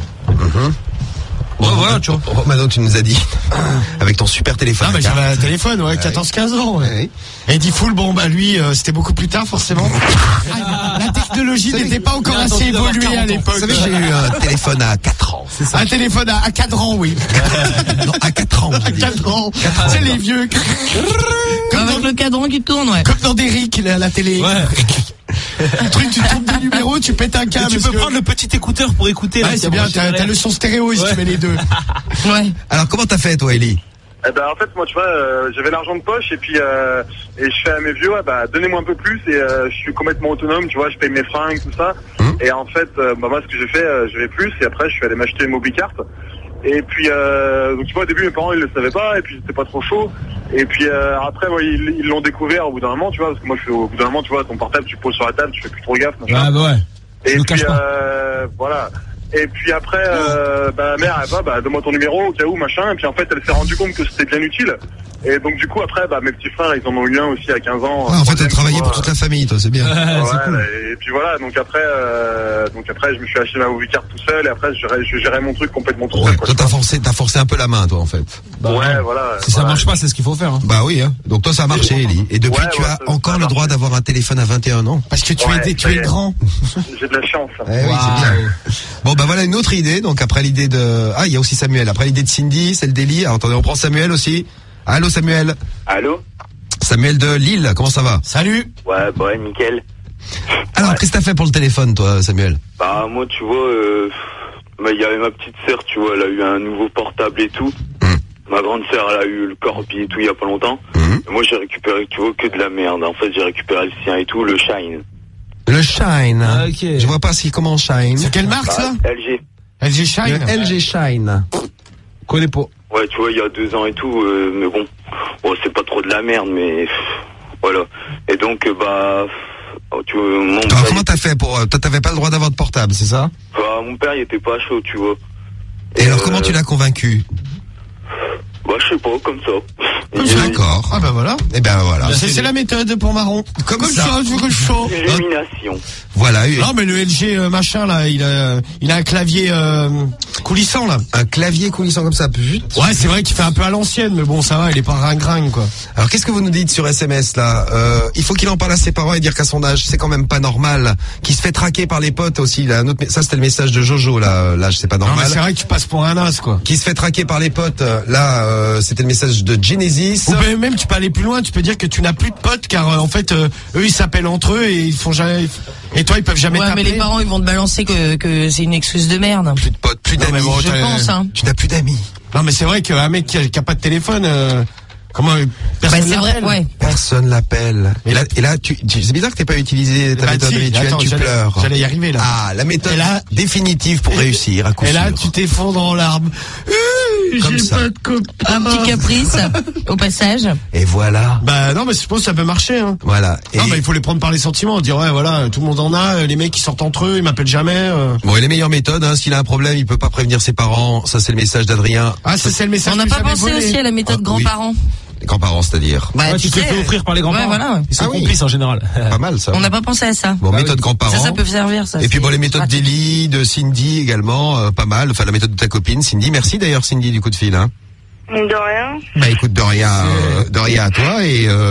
Ouais, voilà, tu vois. Romano, tu nous as dit, avec ton super téléphone. Ah, bah, à j'avais carte. un téléphone, ouais, 14-15 ans, ouais. Ouais. Et dit full, bon, bah, lui, c'était beaucoup plus tard, forcément. La technologie n'était pas encore il a assez attendu d'avoir évoluée 40 à ans. l'époque. Vous savez, j'ai eu un téléphone à 4 ans. C'est ça. Un téléphone à cadran, oui. Non, à 4 ans. j'ai À dit. 4 ans. C'est les vieux. Avec le cadran qui tourne, ouais. Comme dans Derrick, la télé. Ouais. Le truc, tu trompes des numéros, tu pètes un câble. Et tu peux prendre le petit écouteur pour écouter. là, Ouais, qui c'est est bien, branché t'as derrière. le son stéréo si tu mets les deux. Ouais. Alors, comment t'as fait, toi, Ellie? Eh ben, en fait, moi, tu vois, j'avais l'argent de poche et puis et je fais à mes vieux, ouais, bah, donnez-moi un peu plus et je suis complètement autonome, tu vois, je paye mes fringues, tout ça. Et en fait, bah, moi, ce que j'ai fait, je vais plus et après, je suis allé m'acheter une Mobicart. Et puis, donc, tu vois, au début, mes parents, ils le savaient pas et puis c'était pas trop chaud. Et puis après, moi, ils l'ont découvert au bout d'un moment, tu vois, parce que moi, au bout d'un moment, tu vois, ton portable, tu poses sur la table, tu fais plus trop gaffe. machin. Ah, bah ouais. Et Je le puis cache pas. voilà. Et puis après, ma mère, elle va, bah, donne-moi ton numéro au cas où, machin. Et puis en fait, elle s'est rendue compte que c'était bien utile. Et donc du coup, après, bah, mes petits frères, ils en ont eu un aussi à 15 ans. Ouais, en fait, t'as travaillé pour toute la famille, toi, c'est bien. Ouais, et puis voilà, donc après, je me suis acheté ma Mobicart tout seul. Et après, je gérais mon truc complètement tout Ouais, seul. Quoi, toi, t'as forcé un peu la main, toi, en fait. ouais, voilà. Si ça marche pas, c'est ce qu'il faut faire. Hein. Bah oui, hein. Donc toi, ça a marché, Ellie. Et depuis, Ouais, tu ouais, as ça encore a le droit marché. d'avoir un téléphone à 21 ans. Parce que tu Ouais, es ça y est. grand. J'ai de la chance. Eh oui, c'est bien. Bon, bah voilà une autre idée. Donc après l'idée de... Ah, il y a aussi Samuel. Après l'idée de Cindy, celle d'Ellie. Alors attendez, on prend Samuel aussi. Allô, Samuel. Allô? Samuel de Lille, comment ça va? Salut. Ouais, bah ouais, nickel. Alors, qu'est-ce que t'as fait pour le téléphone, toi, Samuel? Bah moi, tu vois, il y avait ma petite sœur, tu vois, elle a eu un nouveau portable et tout. Ma grande sœur, elle a eu le Corby et tout il y a pas longtemps. Et moi, j'ai récupéré, tu vois, que de la merde. En fait, j'ai récupéré le sien et tout, le Shine. Le Shine. Ah, ok. Je vois pas comment Shine. C'est quelle marque, ça? LG. LG Shine. Le LG Shine. Connais pas. Ouais, tu vois, il y a 2 ans et tout, mais bon, c'est pas trop de la merde, mais voilà. Et donc, tu vois, mon Alors, père, comment t'as fait pour... Toi, t'avais pas le droit d'avoir de portable, c'est ça? mon père, il était pas chaud, tu vois. Et alors, comment tu l'as convaincu? Je sais pas, comme ça. D'accord. Ah bah voilà. Et ben voilà. C'est la méthode pour Marron. Comme ça. Chaud. Élimination. Voilà. Non mais le LG machin là, il a un clavier coulissant là. Un clavier coulissant comme ça, putain. Ouais, c'est vrai qu'il fait un peu à l'ancienne, mais bon, ça va, il est pas ringringue quoi. Alors qu'est-ce que vous nous dites sur SMS là? Il faut qu'il en parle à ses parents et dire qu'à son âge, c'est quand même pas normal. Qu'il se fait traquer par les potes aussi. Là, ça c'était le message de Jojo là. L'âge c'est pas normal. Non mais c'est vrai que tu passes pour un as quoi. Qui se fait traquer par les potes. Là, c'était le message de Genesis. Ou même tu peux aller plus loin. Tu peux dire que tu n'as plus de potes car en fait eux ils s'appellent entre eux et ils font jamais. Et toi ils peuvent jamais t'appeler. Mais les parents ils vont te balancer que c'est une excuse de merde. Plus de potes, plus d'amis. Bon, je pense. Hein. Tu n'as plus d'amis. Non mais c'est vrai qu'un mec qui a pas de téléphone. Comment personne l'appelle. Ouais. Personne l'appelle. Et là, c'est bizarre que t'aies pas utilisé ta méthode rituelle. Tu pleures. J'allais y arriver là. Ah, la méthode définitive pour réussir. À coup et là, sûr. tu t'effondres en larmes. Comme ça. Pas de copain. Un petit caprice au passage. Et voilà. Bah non, mais je pense que ça peut marcher. Hein. Voilà. Et non, mais il faut les prendre par les sentiments. Dire ouais, voilà, tout le monde en a. Les mecs ils sortent entre eux, ils m'appellent jamais. Bon, et les meilleures méthodes. S'il a un problème, il peut pas prévenir ses parents. Ça, c'est le message d'Adrien. Ah, ça c'est le message. On n'a pas pensé aussi à la méthode grands-parents. Les grands-parents, c'est-à-dire. Bah, tu te fais offrir par les grands-parents. Ouais, voilà. Ils sont complices en général. Pas mal ça. On n'a pas pensé à ça. Bon, méthode grands-parents. Ça peut servir ça. Et puis bon, les méthodes d'Ellie, de Cindy également, pas mal. Enfin, la méthode de ta copine, Cindy. Merci d'ailleurs, Cindy, du coup de fil. Hein. De rien. Bah écoute, de rien à toi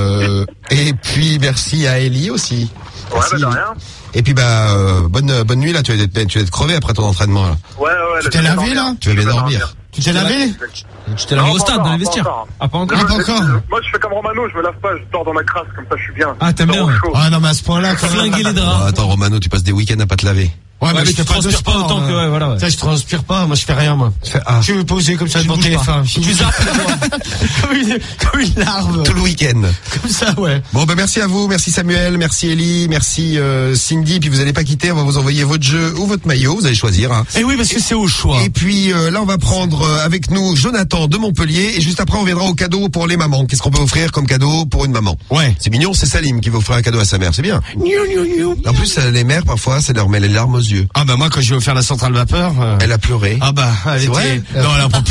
et puis merci à Ellie aussi. Ouais, de rien. Et puis bonne nuit là. Tu vas être crevé après ton entraînement là. Ouais. Tu t'es lavé là? Tu vas bien dormir. Tu t'es lavé? Tu t'es lavé au stade, dans les vestiaires. Ah, pas encore. Moi, je fais comme Romano, je me lave pas, je dors dans la crasse, comme ça, je suis bien. Ah, t'aimes bien? Ah non, mais à ce point-là, flinguer les draps. Attends, Romano, tu passes des week-ends à pas te laver. Ouais, mais tu transpires pas autant que, voilà, ouais. Ça, je transpire pas, moi, je fais rien, moi. Je suis posé comme ça devant TF1. Tu zappes, comme une larve. Tout le week-end. Comme ça, ouais. Bon, ben, merci à vous, merci Samuel, merci Ellie, merci, Cindy, puis vous allez pas quitter, on va vous envoyer votre jeu ou votre maillot, vous allez choisir, hein. Et oui, parce que c'est au choix. Et puis, là, on va prendre avec nous Jonathan de Montpellier, et juste après, on viendra au cadeau pour les mamans. Qu'est-ce qu'on peut offrir comme cadeau pour une maman? Ouais. C'est mignon, c'est Salim qui va offrir un cadeau à sa mère, c'est bien. En plus, les mères, parfois, ça leur met les larmes aux yeux. Ah, bah, moi, quand je vais faire la centrale vapeur. Elle a pleuré. Ah bah, elle vrai Non, elle a pas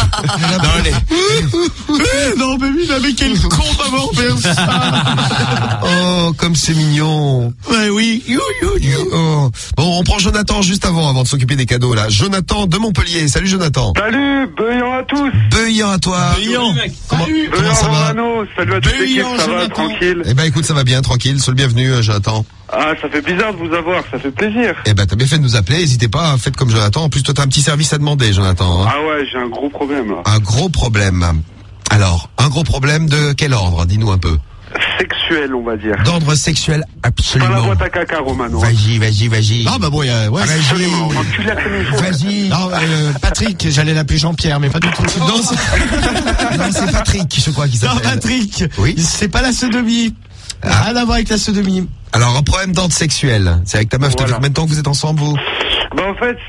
non, mais oui, mais quel con d'avoir fait ça. Oh, comme c'est mignon. Ouais, oui. Oh. Bon, on prend Jonathan juste avant de s'occuper des cadeaux, là. Jonathan de Montpellier. Salut, Jonathan. Salut, Beuillant à tous. Beuillant à toi. Beuillant. Comment ça va? Salut à toute l'équipe, ça va, tranquille. Eh ben, écoute, ça va bien, tranquille. Sois le bienvenu, Jonathan. Ah, ça fait bizarre de vous avoir, ça fait plaisir. Eh ben, t'as bien fait de nous appeler. N'hésitez pas, faites comme Jonathan. En plus, toi, t'as un petit service à demander, Jonathan. Hein. Ah ouais, j'ai un gros problème, là. Un gros problème. Alors, un gros problème de quel ordre? Dis-nous un peu. Sexuel, on va dire. D'ordre sexuel, absolument. Pas la boîte à caca, Romano. Vas-y. Non, bah bon, ouais. Absolument. Tu l'as comme il faut. Vas-y. Non, Patrick, j'allais l'appeler Jean-Pierre, mais pas du tout. Non, c'est Patrick, je crois qu'il s'appelle. Non, Patrick. Oui. C'est pas la sodomie. Rien à voir avec la sodomie. Alors, un problème d'ordre sexuel. C'est avec ta meuf. Voilà. Ça fait combien de temps que vous êtes ensemble, vous? Bah, en fait,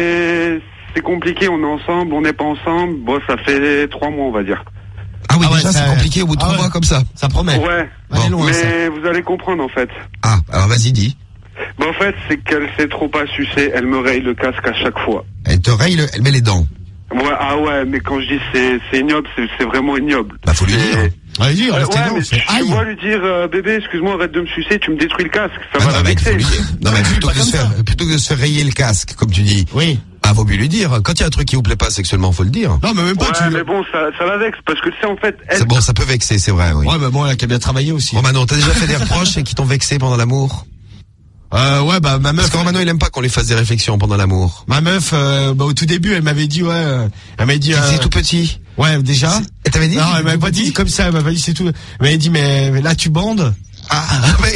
c'est compliqué. On est ensemble, on n'est pas ensemble. Bon, ça fait 3 mois, on va dire. Ah oui, déjà, c'est compliqué au bout de 3 mois comme ça. Ça promet. Ouais. Bon. Loin, mais ça. vous allez comprendre, en fait. Ah, alors vas-y, dis. Bah, en fait, c'est qu'elle sait trop pas sucer. Elle me raye le casque à chaque fois. Elle te raye, elle met les dents. Ouais, ah ouais, mais quand je dis c'est ignoble, c'est vraiment ignoble. Bah, faut lui dire. Ouais, dis, ouais, mais tu dois lui dire, bébé, excuse-moi, arrête de me sucer, tu me détruis le casque. Ça va la vexer. Non, mais plutôt que de se faire rayer le casque, comme tu dis. Oui. Ah, vaut mieux lui dire. Quand il y a un truc qui vous plaît pas sexuellement, faut le dire. Non, mais même pas. Ouais, mais bon, ça la vexe, parce que tu sais, en fait, elle... C'est bon, ça peut vexer, c'est vrai, oui. Ouais, bah bon, elle a bien travaillé aussi. Bon, Manon, t'as déjà fait des reproches et qui t'ont vexé pendant l'amour? Ouais, bah ma meuf. Parce que Romano, il aime pas qu'on lui fasse des réflexions pendant l'amour. Ma meuf, bah au tout début, elle m'avait dit, elle m'avait dit. C'est tout petit. Ouais, déjà. Elle t'avait dit? Non, elle m'avait pas dit comme ça. Elle m'avait pas dit c'est tout. Elle m'avait dit mais là tu bandes. Ah, mais...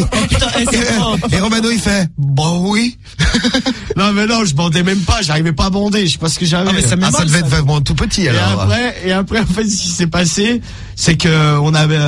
et Romano, il fait, bon, oui. Non, mais non, je bandais même pas, j'arrivais pas à bander, je sais pas ce que j'avais. Ah, mais ça devait être vraiment tout petit, alors. Et après, en fait, ce qui s'est passé, c'est que on avait,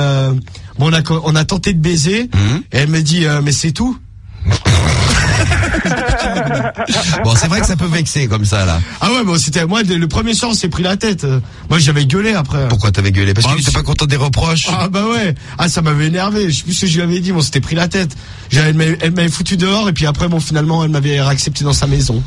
on a tenté de baiser, et elle me dit, mais c'est tout. Bon, c'est vrai que ça peut vexer comme ça, là. Ah ouais, bon, c'était moi le premier soir, on s'est pris la tête. Moi, j'avais gueulé après. Pourquoi t'avais gueulé? Parce que tu n'étais pas content des reproches? Ah bah ouais. Ah, ça m'avait énervé. Je sais plus ce que je lui avais dit, mais on s'était pris la tête. Elle m'avait foutu dehors et puis après, bon, finalement, elle m'avait accepté dans sa maison.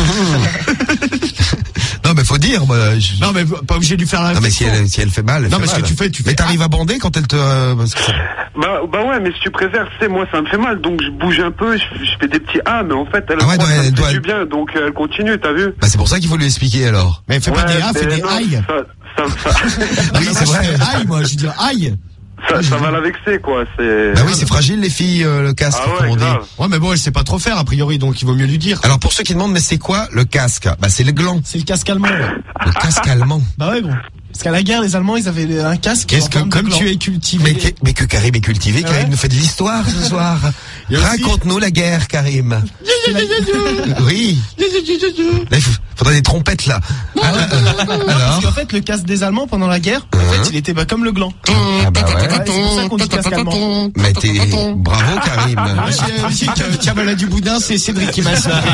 Non, mais faut dire, moi. Non, mais pas obligé de lui faire la. Non, mais si elle fait mal, elle non, fait mais ce mal. que tu fais. Mais t'arrives à bander quand elle te, Bah ouais, mais si tu préfères, tu sais, moi ça me fait mal, donc je bouge un peu, je fais des petits mais en fait, elle Ah ouais, croit que elle ça me doit- fait du bien, donc elle continue, t'as vu? Bah, c'est pour ça qu'il faut lui expliquer, alors. Mais fais pas des mais fais des non, aïe. Oui, c'est vrai. Aïe, moi, je veux dire aïe. Ça va la vexer, quoi, c'est... Bah oui, c'est fragile, les filles, le casque, Ah ouais, comme on dit. grave. Ouais, mais bon, elle sait pas trop faire, a priori, donc il vaut mieux lui dire. Alors, pour ceux qui demandent, mais c'est quoi le casque? Bah, c'est le gland. C'est le casque allemand. Le casque allemand. Bah ouais, gros. Parce qu'à la guerre, les Allemands, ils avaient un casque. Qu'est-ce que, en forme de comme gland. tu es cultivé. Mais que Karim est cultivé, Ah Karim ouais. nous fait de l'histoire ce soir. Il y a aussi- Raconte-nous la guerre, Karim. Oui. Là, il faudrait des trompettes, là. Parce Alors? qu'en fait, le casque des Allemands pendant la guerre, en fait, il était comme le gland. Ah bah ouais. Ouais, c'est pour ça qu'on dit casque allemand. Mais bravo, Karim. Tiens, voilà du boudin, c'est Cédric qui m'a ça.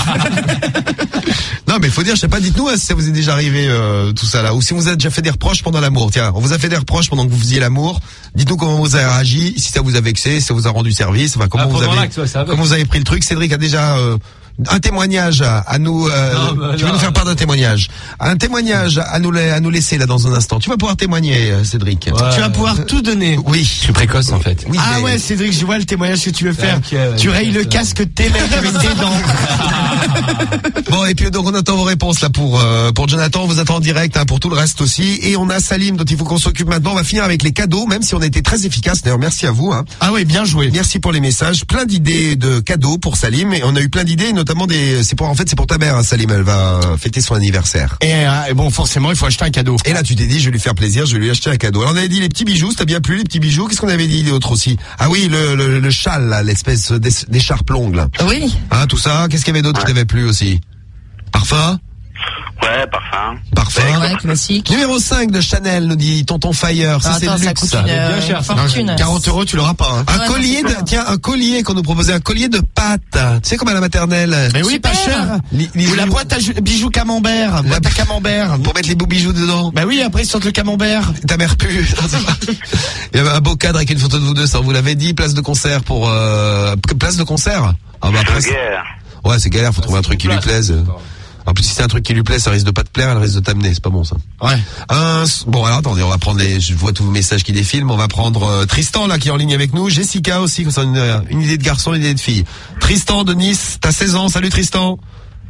Non, mais il faut dire, je sais pas, dites-nous si ça vous est déjà arrivé tout ça là, ou si vous avez déjà fait des reproches pendant l'amour. Tiens, on vous a fait des reproches pendant que vous faisiez l'amour. Dites-nous comment vous avez réagi, si ça vous a vexé, si ça vous a rendu service, enfin comment vous avez comment vous avez pris le truc. Cédric a déjà un témoignage à nous. Tu vas nous faire part d'un témoignage. Un témoignage à nous laisser là dans un instant. Tu vas pouvoir témoigner, Cédric. Tu vas pouvoir tout donner. Oui. Je suis précoce en fait. Oui, Ah mais- ouais, Cédric, je vois le témoignage que tu veux faire. Ok, ouais, Tu ouais, rayes le ouais. casque de tes mecs avec tes dents. Bon, et puis donc on attend vos réponses là pour Jonathan, on vous attend en direct pour tout le reste aussi, et on a Salim dont il faut qu'on s'occupe maintenant. On va finir avec les cadeaux, même si on a été très efficace. D'ailleurs, merci à vous. Ah ouais, bien joué. Merci pour les messages, plein d'idées de cadeaux pour Salim, et on a eu plein d'idées, notamment c'est pour ta mère, Salim, elle va fêter son anniversaire. Et bon, forcément, il faut acheter un cadeau. Et là, tu t'es dit, je vais lui faire plaisir, je vais lui acheter un cadeau. Alors, on avait dit les petits bijoux, ça t'a bien plu, les petits bijoux. Qu'est-ce qu'on avait dit d'autre aussi? Ah oui, le châle, là, l'espèce d'écharpe longue, là. Oui. Hein, tout ça. Qu'est-ce qu'il y avait d'autre qui t'avait plu aussi? Parfum? Ouais, parfum. Parfum. Ouais, classique. Numéro 5 de Chanel, nous dit Tonton Fire. Ça, c'est Attends, le ça luxe. coûte ça. une fortune. 40 €, tu l'auras pas. Hein. Un Ouais, collier non, c'est tiens, un collier qu'on nous proposait, un collier de pâte. Tu sais, comme à la maternelle. Mais oui, Super. pas cher. Les Ou la boîte à bijoux camembert. Boîte à camembert. pour mettre les beaux bijoux dedans. Bah oui, après ils sortent le camembert. Ta mère pue. Il y avait un beau cadre avec une photo de vous deux, ça on vous l'avait dit. Place de concert pour place de concert. Ah bah après. Ouais, c'est galère, faut trouver un truc qui lui plaise. En plus, si c'est un truc qui lui plaît, ça risque de pas te plaire, elle risque de t'amener, c'est pas bon ça. Ouais. Bon, alors attendez, on va prendre je vois tous vos messages qui défilent, mais on va prendre Tristan là qui est en ligne avec nous, Jessica aussi, comme ça une idée de garçon, une idée de fille. Tristan de Nice, t'as 16 ans, salut Tristan.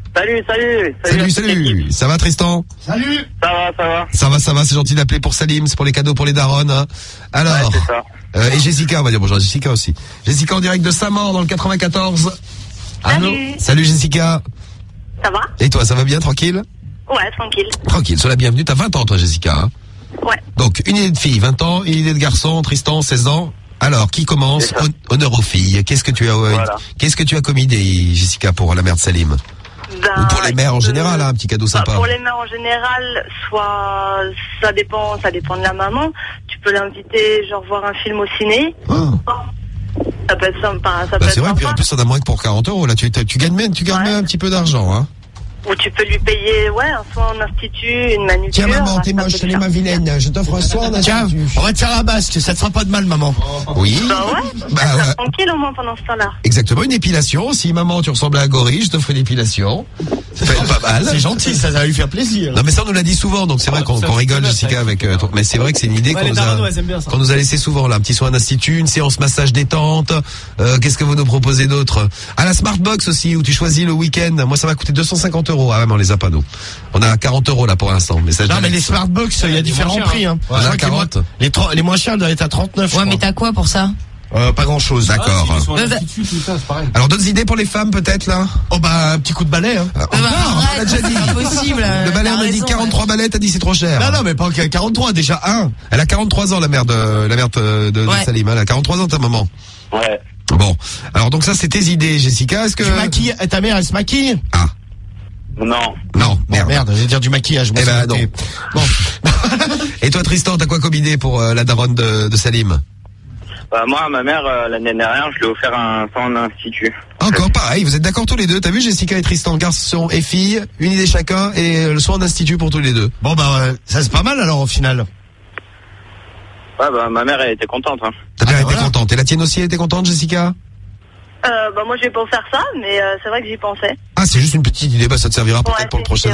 Salut. Ça va Tristan? Salut. Ça va, c'est gentil d'appeler pour Salim, c'est pour les cadeaux pour les darons. Hein. Alors, Ouais, c'est ça. et Jessica, on va dire bonjour à Jessica aussi. Jessica en direct de Saint-Maur dans le 94. Allô. Salut Jessica. Ça va? Et toi, ça va bien, tranquille? Ouais, tranquille. Tranquille, sois la bienvenue. T'as 20 ans, toi, Jessica. Hein. Ouais. Donc, une idée de fille, 20 ans, une idée de garçon, Tristan, 16 ans. Alors, qui commence? C'est ça. Honneur aux filles. Qu'est-ce que tu as comme idée, Jessica, pour la mère de Salim? Ou pour les mères en général, hein, un petit cadeau sympa. Pour les mères en général, soit ça dépend de la maman. Tu peux l'inviter, genre voir un film au ciné. Ça peut être sympa. Ça peut Bah, être c'est vrai, puis sympa. en plus, on a moins que pour 40 €. Là, tu gagnes même un petit peu d'argent, hein. Ou tu peux lui payer, un soin en institut, une manucure. Tiens, maman, t'es ça moche, peut t'es faire. ma vilaine. Je t'offre un soin en Tiens, institut. on va te faire la basque, ça te fera pas de mal, maman. Oui. Bah ouais. Bah, Elle ouais. sera tranquille au moins pendant ce temps-là. Exactement, une épilation. Si maman, tu ressembles à un gorille, je t'offre une épilation. Ça fait pas mal. C'est gentil, ça va lui faire plaisir. Non mais ça on nous l'a dit souvent, donc c'est vrai qu'on rigole Jessica avec mais c'est vrai que c'est une idée qu'on nous a laissé souvent là, un petit soin d'institut, une séance massage détente, qu'est-ce que vous nous proposez d'autre? Ah, la Smartbox aussi où tu choisis le week-end. Moi ça m'a coûté 250 €. Ah ouais, mais on les a pas nous. On a 40 € là pour l'instant, mais ça Non, mais les Smartbox, il y a différents prix, hein. Ouais, Je crois que 40. les moins chers doivent être à 39. Ouais, mais t'as quoi pour ça? Pas grand chose. D'accord. Alors d'autres idées pour les femmes peut-être là? Oh bah un petit coup de balai, hein. Encore, on l'a déjà dit. C'est impossible. Le balai on a dit 43 balais, t'as dit c'est trop cher. Non, mais pas 43, déjà un. Elle a 43 ans la mère de Ouais. Salim, elle a 43 ans ta maman. Ouais. Bon, alors donc ça c'est tes idées Jessica, est-ce que... Tu maquilles, ta mère elle se maquille? Ah, Non. non, merde. Merde, je vais dire du maquillage. moi, Eh ben c'est noté. non. Bon. Et toi Tristan, t'as quoi comme idée pour la daronne de Salim? Moi, ma mère, l'année dernière, je lui ai offert un sang d'institut. Encore pareil, vous êtes d'accord tous les deux. T'as vu Jessica et Tristan, garçon et fille, une idée chacun et le soin d'institut pour tous les deux. Bon ça c'est pas mal alors au final. Ouais, ma mère, elle était contente. Hein. Ta mère était contente. Et la tienne aussi, elle était contente, Jessica? Moi, je vais pas faire ça, mais c'est vrai que j'y pensais. Ah, c'est juste une petite idée. Ça te servira peut-être pour le prochain.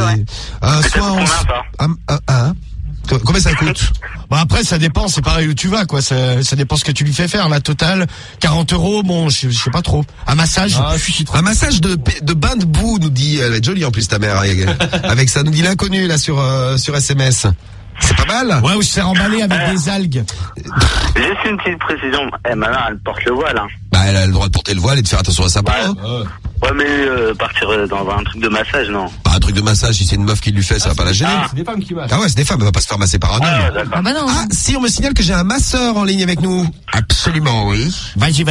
Combien ça coûte? Après, ça dépend. C'est pareil où tu vas, quoi. Ça dépend ce que tu lui fais faire. La totale, 40 €. Bon, je sais pas trop. Un massage. Un massage de bain de boue, nous dit. Elle est jolie en plus, ta mère. Avec ça, nous dit l'inconnu là sur SMS. C'est pas mal. Ouais, où je fais emballer avec des algues. Juste une petite précision. Ma mère, elle porte le voile. Hein. Elle a le droit de porter le voile et de faire attention à sa peau. Ouais, mais partir dans un truc de massage, non. Pas un truc de massage, si c'est une meuf qui lui fait, ça va pas la gêner. C'est des femmes qui massent. Ah ouais, c'est des femmes, elle va pas se faire masser par un homme. Ah bah non. Ah, si, on me signale que j'ai un masseur en ligne avec nous. Absolument, oui. Vas-y.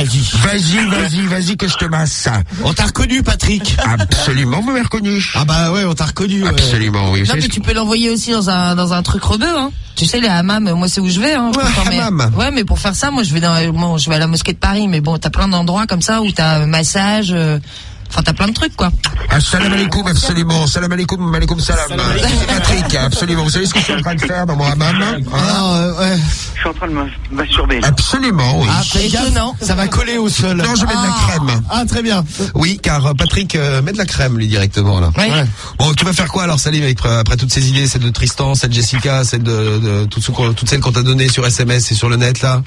Vas-y que je te masse. On t'a reconnu, Patrick. Absolument, vous m'avez reconnu. Ah bah ouais, on t'a reconnu. Absolument, oui. Non, mais tu peux l'envoyer aussi dans un truc rebeu, hein. Tu sais, les hammams, moi c'est où je vais, hein. Ouais, mais pour faire ça, moi je vais à la mosquée de Paris, mais bon, t'as plein d'endroits comme ça où t'as un massage, enfin t'as plein de trucs, quoi. Salam alaikum, absolument. Salam alaikum, alaikum salam. C'est Patrick, absolument. Vous savez ce que je suis en train de faire dans mon hammam? Ouais. Je suis en train de me masturber. Absolument, oui. C'est étonnant. Ça va coller au sol. Non, je mets de la crème. Ah, très bien. Oui, car Patrick met de la crème, lui, directement, là. Ouais. Bon, tu vas faire quoi, alors, Salim, après toutes ces idées, celle de Tristan, celle de Jessica, celle de toutes celles qu'on t'a données sur SMS et sur le net, là?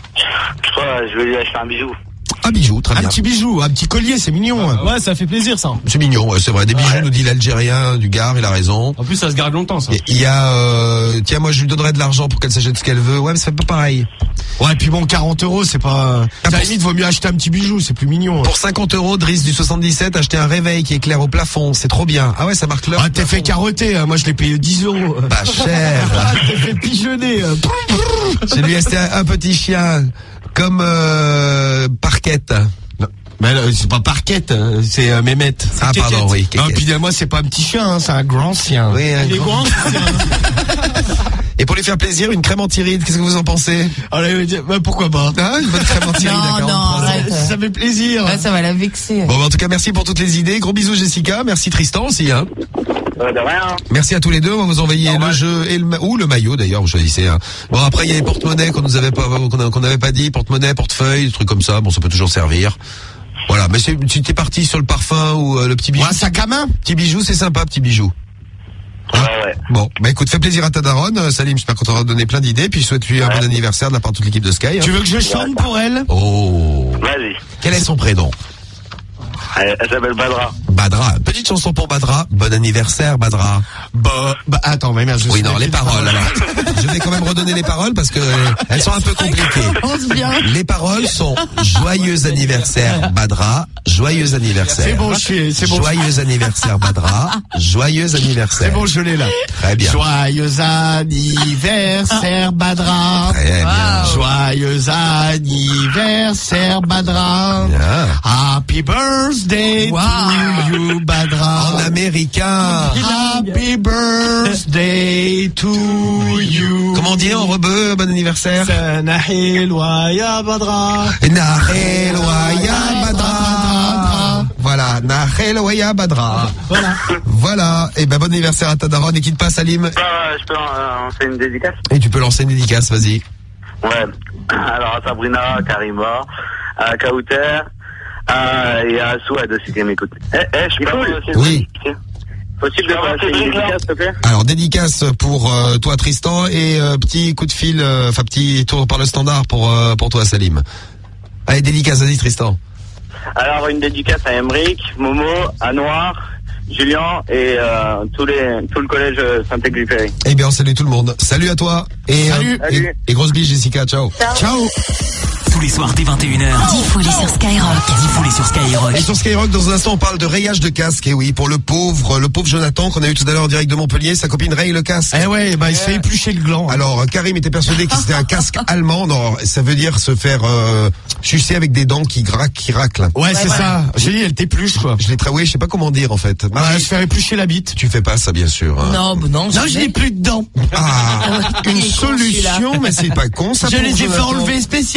Je vais lui acheter un bijou. Un bijou, très bien. Un petit bijou, un petit collier, c'est mignon. Ouais, ça fait plaisir, ça. C'est mignon, ouais, c'est vrai. Des bijoux, nous dit l'Algérien du Gard, il a raison. En plus, ça se garde longtemps, ça. Il y a, tiens, moi, je lui donnerais de l'argent pour qu'elle s'achète ce qu'elle veut. Ouais, mais ça fait pas pareil. Ouais, et puis bon, 40 €, c'est pas... À la limite, vaut mieux acheter un petit bijou, c'est plus mignon. Pour 50 €, Driss du 77, acheter un réveil qui éclaire au plafond, c'est trop bien. Ah ouais, ça marque l'heure. Ah, t'es fait carotter, moi je l'ai payé 10 €. Pas cher. Ah, t'es fait pigeonner. J'ai lui acheté un petit chien, comme, Parquette. Mais c'est pas Parquette, c'est Mémette. Ah pardon, oui. Non, puis moi c'est pas un petit chien, hein, c'est un grand chien. Oui, un grand chien. Et pour lui faire plaisir, une crème anti-rides, qu'est-ce que vous en pensez? Pourquoi pas? Ah, une bonne crème anti-rides, d'accord. Non, arrête. Ça fait plaisir. Ouais, ça va la vexer. Bon, en tout cas, merci pour toutes les idées. Gros bisous, Jessica. Merci Tristan aussi, hein. De rien. Merci à tous les deux. On va vous envoyer le jeu et ou le maillot d'ailleurs, vous choisissez. Hein. Bon, après il y a les porte-monnaies qu'on n'avait pas dit, porte-monnaie, portefeuille, des trucs comme ça. Bon, ça peut toujours servir. Voilà, mais si t'es parti sur le parfum ou le petit bijou. Un sac à main. Petit bijou, c'est sympa, petit bijou. Ouais. Bon, bah écoute, fais plaisir à ta daronne, Salim, j'espère qu'on t'aura donné plein d'idées, puis je souhaite lui un bon anniversaire de la part de toute l'équipe de Sky. Tu veux que je chante pour elle? Oh. Vas-y. Quel est son prénom? Elle s'appelle Badra. Badra, petite chanson pour Badra. Bon anniversaire, Badra. Attends, mais merde, oui, non, les paroles, alors. Je vais quand même redonner les paroles parce que elles sont un peu compliquées. Les paroles sont joyeux anniversaire, Badra. Joyeux anniversaire. C'est bon, c'est bon. Joyeux anniversaire, Badra. Joyeux anniversaire. C'est bon, je l'ai là. Très bien. Joyeux anniversaire, Badra. Très bien. Joyeux anniversaire, Badra. Bien. Happy birthday to you, Badra. En américain. Happy birthday to you. Comment on dit en rebeu, bon anniversaire? Nahil wa ya Badra. Nahil wa ya Badra. Voilà, Nahil wa ya Badra. Voilà. Et ben bon anniversaire à ta daronne et qui te passe, Salim. Je peux lancer une dédicace? Et tu peux lancer une dédicace, vas-y. Ouais. Alors à Sabrina, Karima, à Kauter, et à Souad aussi qui m'écoute. Je peux pas. Oui. Possible de passer une dédicace, s'il te plaît? Alors dédicace pour toi Tristan et petit coup de fil, petit tour par le standard pour toi Salim. Allez, dédicace, vas-y Tristan. Alors une dédicace à Emeric, Momo, à Noir, Julien et tout le collège Saint-Exupéry. Eh bien on salue tout le monde. Salut à toi et Salut. Et grosse bise Jessica, ciao. Ciao. Tous les soirs dès 21h. Diffoulé sur Skyrock. Diffoulé sur Skyrock. Et sur Skyrock, dans un instant, on parle de rayage de casque. Et oui, pour le pauvre Jonathan qu'on a eu tout à l'heure en direct de Montpellier, sa copine raye le casque. Eh ouais, il se fait éplucher le gland. Alors, Karim était persuadé que c'était un casque allemand. Non, ça veut dire se faire sucer avec des dents qui raclent. Ouais, c'est ça. J'ai dit, elle t'épluche, quoi. Je je sais pas comment dire, en fait. Marie, se faire éplucher la bite. Tu fais pas ça, bien sûr. Hein. Non, non, je n'ai plus de dents. Ah, une solution, mais c'est pas con, ça. Je les ai fait enlever spécialement.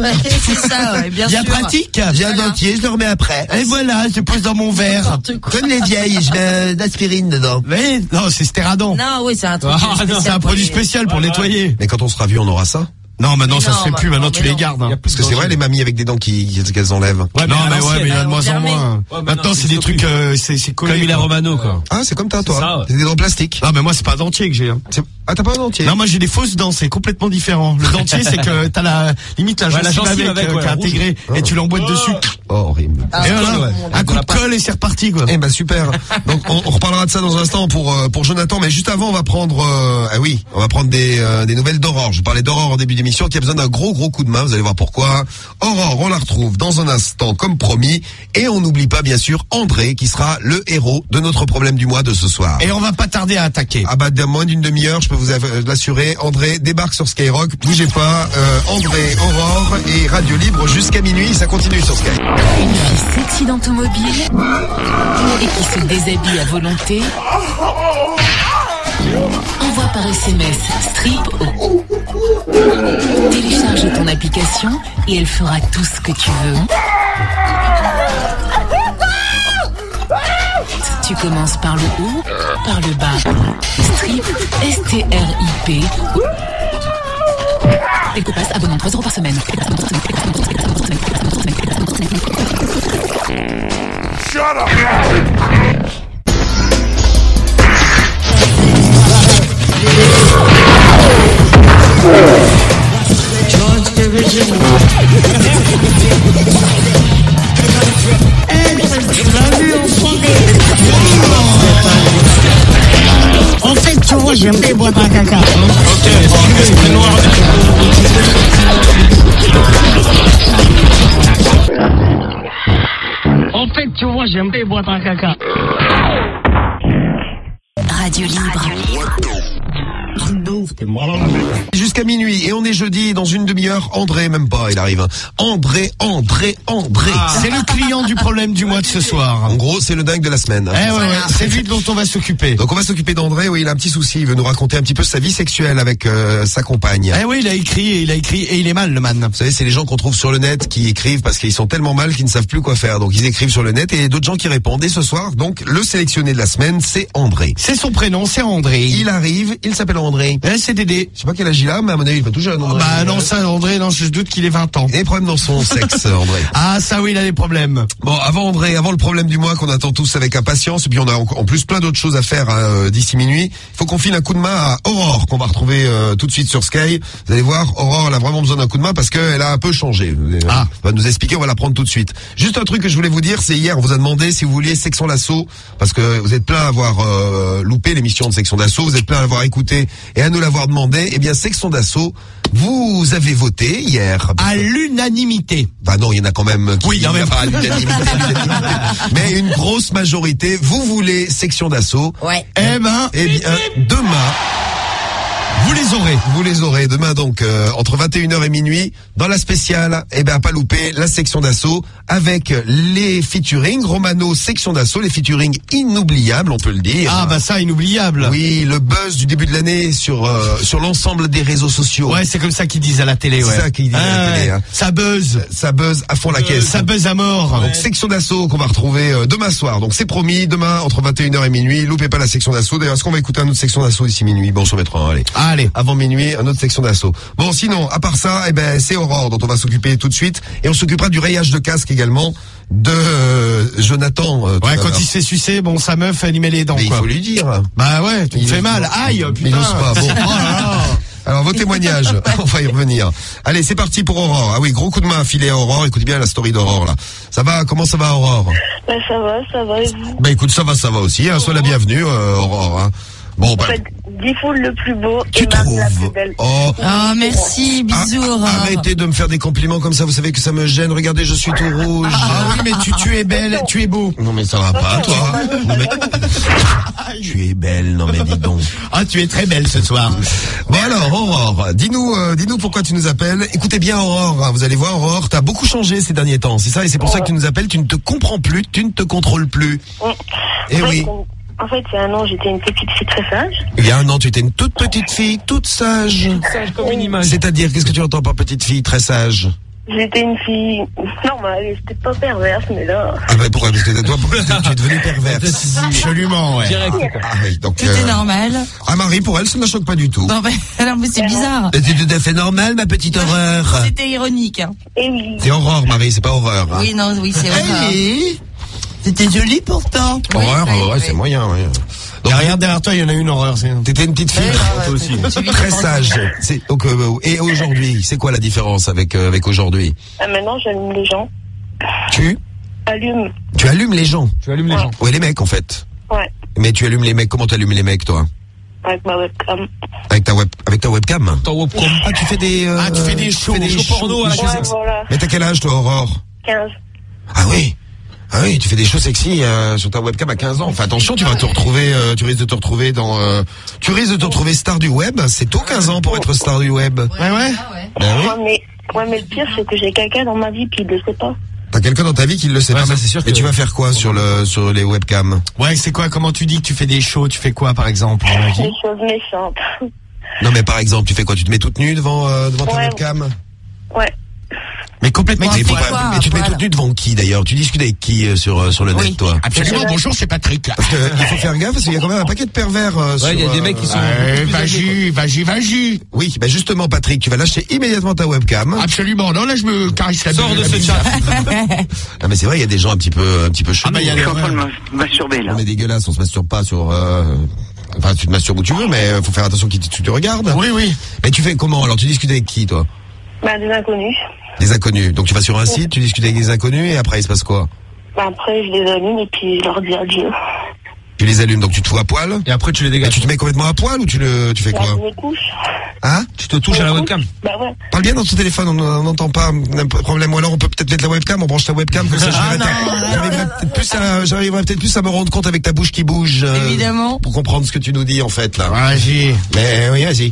C'est ça, ouais, bien sûr. Bien pratique. J'ai un dentier, je le remets après. Et voilà, je pose dans mon verre. Comme les vieilles, je mets d'aspirine dedans. Mais non, c'est Stéradon. Non, oui, c'est un truc spécial. C'est un produit spécial pour nettoyer. Mais quand on sera vieux, on aura ça. Non, maintenant ça non, se fait plus. Maintenant tu les gardes. Hein. Parce que c'est vrai, les mamies avec des dents qu'elles enlèvent. Ouais, Non, mais l'ancienne, il y en a de moins en fermé. moins. Ouais, Maintenant c'est des trucs, c'est collé. Comme Mila Romano, quoi. Ah, c'est comme toi. ça, ouais. C'est des dents plastiques. Non, mais moi c'est pas un dentier que j'ai. Hein. Ah, t'as pas un dentier? Non, moi j'ai des fausses dents, c'est complètement différent. Le dentier, c'est que t'as la limite la gencive avec qui est intégrée et tu l'emboîtes dessus. Oh, horrible. Et voilà, un coup de colle et c'est reparti quoi. Eh ben super. Donc on reparlera de ça dans un instant pour Jonathan, mais juste avant on va prendre on va prendre des nouvelles d'Aurore. Je parlais d'Aurore en début d'émission qui a besoin d'un gros coup de main, vous allez voir pourquoi. Aurore, on la retrouve dans un instant comme promis et on n'oublie pas bien sûr André qui sera le héros de notre problème du mois de ce soir. Et on va pas tarder à attaquer. Ah bah de moins d'une demi-heure, je peux vous l'assurer, André débarque sur Skyrock. Bougez pas, André, Aurore et Radio Libre jusqu'à minuit, ça continue sur Sky. Une fille sexy d'automobile et qui se déshabille à volonté. Envoie par SMS strip au. Télécharge ton application et elle fera tout ce que tu veux. Tu commences par le haut, par le bas. Strip, S-T-R-I-P. Ecopass, abonnement 3 € par semaine. Shut up! En fait, tu vois, j'aime bien boire un caca. Ok, c'est noir. En fait, tu vois, j'aime bien boire un caca. Radio Libre. Jusqu'à minuit et on est jeudi dans une demi-heure. André, même pas, il arrive. André. C'est le client du problème du mois de ce soir. En gros, c'est le dingue de la semaine. C'est lui dont on va s'occuper. Donc on va s'occuper d'André. Oui, il a un petit souci. Il veut nous raconter un petit peu sa vie sexuelle avec sa compagne. Oui, il a écrit et il est mal le man. Vous savez, c'est les gens qu'on trouve sur le net qui écrivent parce qu'ils sont tellement mal qu'ils ne savent plus quoi faire. Donc ils écrivent sur le net et il y a d'autres gens qui répondent. Et ce soir, donc le sélectionné de la semaine, c'est André. C'est son prénom, c'est André. Il arrive, il s'appelle André. C'est Dédé. Je sais pas quel âge il a, mais à mon avis, il est pas tout jeune. André. Bah non, ça, André, non, je doute qu'il ait 20 ans. Il a des problèmes dans son sexe, André. Ah, ça oui, il a des problèmes. Bon, avant André, avant le problème du mois qu'on attend tous avec impatience, et puis on a en plus plein d'autres choses à faire d'ici minuit, il faut qu'on file un coup de main à Aurore, qu'on va retrouver tout de suite sur Sky. Vous allez voir, Aurore, elle a vraiment besoin d'un coup de main parce qu'elle a un peu changé. Elle va nous expliquer, on va la prendre tout de suite. Juste un truc que je voulais vous dire, c'est hier, on vous a demandé si vous vouliez Section d'Assaut, parce que vous êtes plein à avoir loupé l'émission de Section d'Assaut, vous êtes plein à l'avoir écouté et à nous l'avoir demandé. Eh bien, Section d'Assaut, vous avez voté hier. À l'unanimité. Bah non, il y en a quand même qui... Oui, non, mais pas à l'unanimité. Mais une grosse majorité, vous voulez Section d'Assaut. Ouais. Eh bien, demain... Vous les aurez demain donc entre 21h et minuit dans la spéciale. Eh ben, à pas louper la Section d'Assaut avec les featuring Romano Section d'Assaut, les featuring inoubliables, on peut le dire. Ah bah ça, inoubliable. Oui, le buzz du début de l'année sur l'ensemble des réseaux sociaux. Ouais, c'est comme ça qu'ils disent à la télé. Ouais. C'est ça qu'ils disent à la télé. Hein. Ça buzz à fond la caisse. Ça buzz à mort. Donc Section d'Assaut qu'on va retrouver demain soir. Donc c'est promis, demain entre 21h et minuit. Loupez pas la Section d'Assaut. D'ailleurs, est-ce qu'on va écouter un autre Section d'Assaut d'ici minuit? Bon, on s'en mettra un, allez. Allez. Avant minuit, un autre Section d'Assaut. Bon, sinon, à part ça, eh ben, c'est Aurore dont on va s'occuper tout de suite. Et on s'occupera du rayage de casque également de Jonathan. Ouais, quand il s'est sucé, bon, sa meuf, elle y met les dents. Mais quoi. Il faut lui dire. Bah ouais, tu me fais mal. Aïe, putain. Il n'ose pas. Bon. Oh là là. Alors, vos témoignages, on va y revenir. Allez, c'est parti pour Aurore. Ah oui, gros coup de main affilé à Aurore. Écoutez bien la story d'Aurore, là. Ça va? Comment ça va, Aurore? Bah, ça va, et vous? Bah, écoute, ça va aussi, hein. Sois la bienvenue, Aurore, hein. Bon, bah. Diffoul le plus beau tu et Marc trouves la plus belle. Oh, merci, bisous, Aurore. Arrêtez de me faire des compliments comme ça, vous savez que ça me gêne. Regardez, je suis tout rouge. Ah oui, mais tu es belle, tu es beau. Non, mais ça va pas, toi. Non, mais... Tu es belle, non mais dis donc. Ah, tu es très belle ce soir. Bon alors, Aurore, dis-nous pourquoi tu nous appelles. Écoutez bien, Aurore, hein, vous allez voir, Aurore, t'as beaucoup changé ces derniers temps, c'est ça, et c'est pour ça que tu nous appelles, tu ne te comprends plus, tu ne te contrôles plus. Et oui. En fait, il y a un an, j'étais une petite fille très sage. Il y a un an, tu étais une toute petite fille, toute sage. Sage comme une image. C'est-à-dire, qu'est-ce que tu entends par petite fille très sage? J'étais une fille normale, j'étais pas perverse, mais là... Ah bah pourquoi? Parce que toi, tu es devenue perverse. Absolument, ouais. Direct, quoi. Ah oui, donc... C'était normal. Ah Marie, pour elle, ça ne la choque pas du tout. Non, mais c'est bizarre. C'est tout à fait normal, ma petite horreur. C'était ironique, hein. Et oui. C'est horreur, Marie, c'est pas horreur. Hein. Oui, non, oui, c'est horreur. Hey, c'était joli pourtant. Horreur, ouais, c'est moyen, oui. Donc, rien derrière toi, il y en a une horreur. T'étais une petite fille, toi aussi. Très sage. Donc, et aujourd'hui, c'est quoi la différence avec aujourd'hui? Maintenant, j'allume les gens. Tu allumes les gens. Tu allumes les gens. Ouais, les mecs, en fait. Ouais. Mais tu allumes les mecs, comment tu allumes les mecs, toi? Avec ma webcam. Avec ta webcam? Ton webcam. Ah, tu fais des... tu fais des shows, porno à la Ouais, voilà. Mais t'as quel âge, toi, Aurore? 15. Ah oui. Ah oui, tu fais des shows sexy sur ta webcam à 15 ans. Fais attention, tu vas te retrouver, tu risques de te retrouver tu risques de te retrouver star du web. C'est tôt 15 ans pour être star du web. Ouais. Ben oui. Ouais, mais le pire, c'est que j'ai quelqu'un dans ma vie qui le sait pas. T'as quelqu'un dans ta vie qui le sait Ouais, pas. ça, c'est sûr Mais que- tu vas faire quoi sur les webcams? Ouais, c'est quoi? Comment tu dis que tu fais des shows? Tu fais quoi, par exemple, dans la vie? Des choses méchantes. Non, mais par exemple, tu fais quoi? Tu te mets toute nue devant ta Ouais. webcam? Ouais. Mais complètement. Mais, tu fais quoi, mais tu te mets voilà. toute nue devant qui d'ailleurs? Tu discutes avec qui sur le net, toi? Absolument. Bonjour, c'est Patrick. Parce que il faut faire gaffe parce qu'il y a quand même un paquet de pervers. Ouais, il y a des mecs qui sont. Vas-y. Oui, bah justement, Patrick, tu vas lâcher immédiatement ta webcam. Absolument. Non, là, je me caresse la Sors bille, de la ce bille. chat. Ah mais c'est vrai, il y a des gens un petit peu chelous. Ah bah, il y a des... masturber On est dégueulasse, on se masturbe pas sur. Enfin, tu te masturbes où tu veux, mais faut faire attention qui tu te regardes. Oui. Mais tu fais comment? Alors, tu discutes avec qui, toi? Bah, des inconnus. Des inconnus. Donc, tu vas sur un site, tu discutes avec des inconnus, et après, il se passe quoi? Bah, après, je les allume et puis je leur dis adieu. Tu les allumes, donc tu te fous à poil? Et après, tu les Et dégages. tu te mets complètement à poil ou tu fais Bah, quoi? je me couche. Hein? Tu te touches à la webcam. Bah, ouais. Parle bien dans ton téléphone, on n'entend pas, on n'a pas de problème. Ou alors on peut peut-être mettre la webcam, on branche ta webcam, comme ça j'arriverai peut-être plus à me rendre compte avec ta bouche qui bouge. Évidemment. Pour comprendre ce que tu nous dis, en fait, là. Vas-y. Mais oui, vas-y.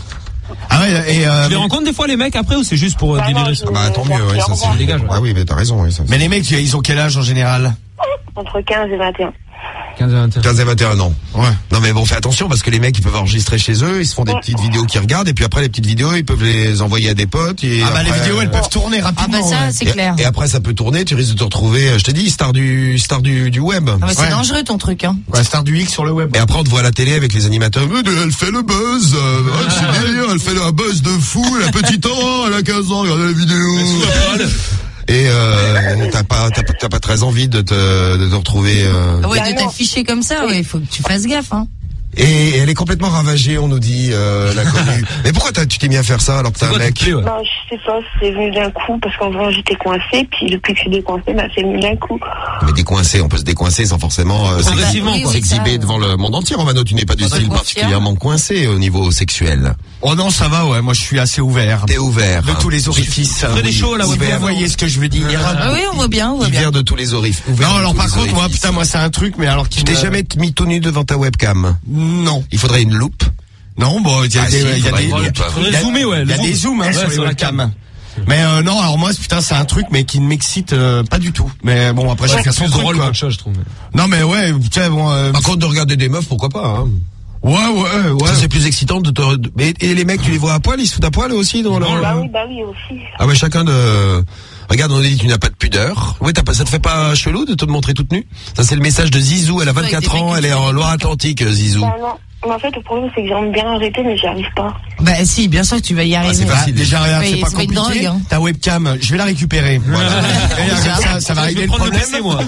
Ah ouais, et Tu les rencontres des fois les mecs après ou c'est juste pour délirer ça? Bah, tant mieux, ouais, ça, c'est dégage. Ah oui, mais t'as raison, oui, ça. mais les mecs, ils ont quel âge en général? Entre 15 et 21. 15 à 21. 15 et 21 ans. Ouais. Non mais bon, fais attention parce que les mecs ils peuvent enregistrer chez eux, ils se font des petites vidéos qu'ils regardent et puis après les petites vidéos ils peuvent les envoyer à des potes. Et Ah bah les après, vidéos elles peuvent tourner rapidement. Ah bah ça, ouais. c'est clair. Et après ça peut tourner, tu risques de te retrouver, je t'ai dit, star du web. Ah bah, c'est Ouais. dangereux ton truc, hein. Ouais, star du X sur le web. Et après on te voit à la télé avec les animateurs. Elle fait le buzz, c'est délire, elle fait un buzz de fou, la petite Aurore, elle a 15 ans, regardez la vidéo. Et t'as pas très envie de te retrouver. Ah ouais, Bah de non. t'afficher comme ça, ouais, il faut que tu fasses gaffe, hein. Et elle est complètement ravagée, on nous dit, la connue. Mais pourquoi tu t'es mis à faire ça alors que t'es un mec? Bah, je sais pas, c'est venu d'un coup, parce qu'en vrai, j'étais coincée, puis depuis que je suis décoincée, bah, c'est venu d'un coup. Mais décoincé, on peut se décoincer sans forcément Progressivement, quoi. s'exhiber ça. devant le monde entier. Romano, tu n'es pas du Faudrait style le particulièrement coincé au niveau sexuel. Oh non, ça va, ouais. Moi, je suis assez ouvert. T'es ouvert. De tous les orifices. ferais des shows à la Vous webcam. voyez ce que je veux dire. Ah oui, on voit bien, on voit bien. Ouvert de tous les orifices. Non, alors par contre, moi, putain, moi, c'est un truc, mais alors qui Tu t'es me- jamais mis tout nu devant ta webcam? Non. Il faudrait une loupe. Non, bon, il y a Ah, des, si, il y a faudrait des, une loupe. il y a- Faudrait zoomer, ouais. il y a le des zooms, hein, Ouais, sur les la webcams. Mais non, alors moi, putain, c'est un truc, mais qui ne m'excite pas du tout. Mais bon, après, chacun son C'est truc, drôle, quoi. comme chose, je trouve. Non, mais ouais, tiens, bon. Par contre, de regarder des meufs, pourquoi pas, hein. Ouais. Ça, c'est plus excitant de te... Mais, et les mecs, tu les vois à poil, ils se foutent à poil eux aussi dans leur... Bah oui, aussi. Ah ouais, chacun de... Regarde, on a dit tu n'as pas de pudeur. Ouais, ça te fait pas chelou de te montrer toute nue? Ça, c'est le message de Zizou. Elle a 24 ans, elle est en Loire-Atlantique, Zizou. Bah non. Mais en fait, le problème, c'est que j'aimerais bien arrêter, mais j'y arrive pas. Bah si, bien sûr que tu vas y arriver. c'est facile. Déjà, regarde, c'est pas Ça va être compliqué. dingue, hein. Ta webcam, je vais la récupérer. Voilà. Et regarde, ça va régler le problème.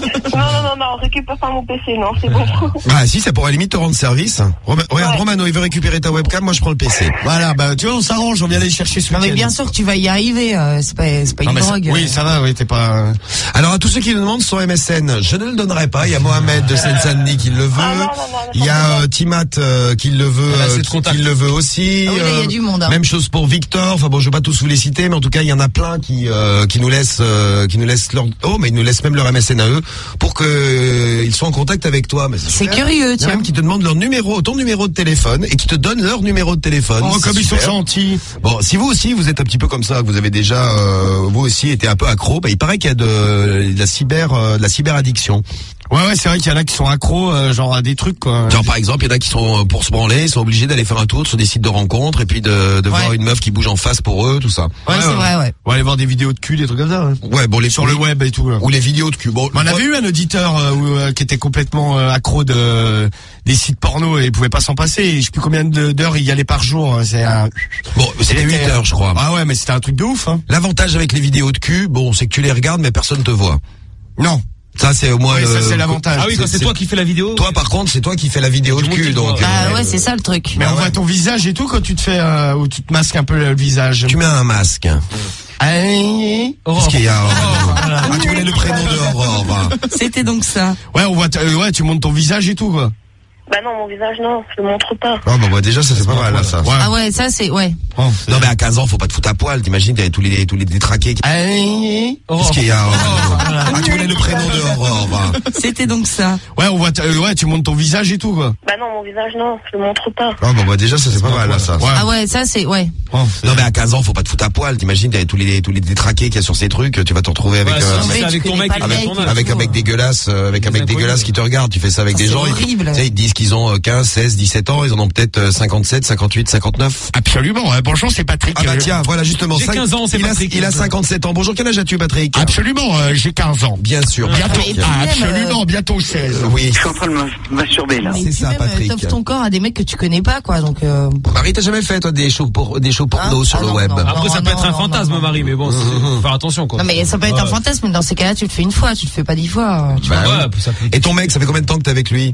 Non, récupère pas mon PC, non, c'est bon. Ah si, ça pourrait limite te rendre service. Regarde, Romano, il veut récupérer ta webcam, moi je prends le PC. Voilà, bah tu vois, on s'arrange, on vient aller chercher ce Non mais week-end. bien sûr que tu vas y arriver, c'est pas Non, une mais drogue. oui, ça va, oui, t'es pas... Alors à tous ceux qui nous demandent son MSN, je ne le donnerai pas. Il y a Mohamed de Seine-Saint-Denis qui le veut. Il y a Timat qui le veut, qui le veut aussi. Ah oui, là, il y a du monde, hein. Même chose pour Victor. Enfin bon, je vais pas tous vous les citer, mais en tout cas, il y en a plein qui nous laissent leur mais ils nous laissent même leur MSN à eux pour que ils soient en contact avec toi. Mais C'est super. curieux, Il y a tiens. même qui te demandent leur numéro, ton numéro de téléphone et qui te donnent leur numéro de téléphone. Oh, C'est comme ils sont super. gentils. Bon, si vous aussi vous êtes un petit peu comme ça, que vous avez déjà vous aussi été un peu accro, bah, il paraît qu'il y a de la cyber addiction. Ouais, c'est vrai qu'il y en a qui sont accros, genre à des trucs, quoi. Genre par exemple, il y en a qui sont pour se branler, ils sont obligés d'aller faire un tour sur des sites de rencontres et puis de voir une meuf qui bouge en face pour eux, tout ça. Ouais, c'est vrai, ouais. On va aller voir des vidéos de cul, des trucs comme ça. Ouais, bon, sur le web et tout. Là. Ou les vidéos de cul. Bon, on avait eu un auditeur qui était complètement accro des sites porno et il pouvait pas s'en passer. Je sais plus combien d'heures il y allait par jour. Bon, c'était 8 heures, je crois. Ah ouais, mais c'était un truc de ouf. Hein. L'avantage avec les vidéos de cul, bon, c'est que tu les regardes, mais personne te voit. Non. Ça c'est au moins. Oui, ça c'est l'avantage. Ah oui, quand c'est toi qui fais la vidéo. Toi par contre, c'est toi qui fais la vidéo de cul, donc. Ah ouais, c'est ça le truc. Mais on voit ton visage et tout quand tu te fais ou tu te masques un peu le visage. Tu mets un masque. Qu'est-ce qu'il y a tu voulais le prénom de Aurore. C'était donc ça. Ouais, on voit tu montes ton visage et tout quoi. Bah non, mon visage, non, je le montre pas. Ah bah déjà, ça c'est pas mal, là, ça. Ah ouais, ça c'est, ouais. Non mais à 15 ans, faut pas te foutre à poil, t'imagines, t'avais tous les détraqués. Qu'est-ce qu'il y a tu voulais le prénom de Aurore. C'était donc ça. Ouais, on voit tu montes ton visage et tout quoi. Bah non, mon visage, non, je le montre pas. Ah bah déjà, ça c'est pas mal, là, ça. Ah ouais, ça c'est, ouais. Non mais à 15 ans, faut pas te foutre à poil, t'imagines, t'avais tous les détraqués qu'il y a sur ces trucs, tu vas te retrouver avec avec ton mec, avec des gueulasses, avec un mec dégueulasse qui te regarde, tu fais ça avec des gens, ils te disent qu'ils ont 15, 16, 17 ans, ils en ont peut-être 57, 58, 59. Absolument. Bonjour, c'est Patrick. Ah bah tiens, voilà justement. J'ai 15 ans, c'est Patrick. Il a 57 ans. Bonjour, quel âge as-tu, Patrick? Absolument, j'ai 15 ans. Bien sûr. Bientôt. Absolument, bientôt 16. Oui. Je suis en train de me masturber là. C'est ça, Patrick. T'offres ton corps à des mecs que tu connais pas, quoi. Donc. Marie, t'as jamais fait toi des shows porno sur le web? Après, ça peut être un fantasme, Marie, mais bon, faut faire attention, quoi. Non, mais ça peut être un fantasme, mais dans ces cas-là, tu le fais une fois, tu le fais pas 10 fois. Et ton mec, ça fait combien de temps que t'es avec lui?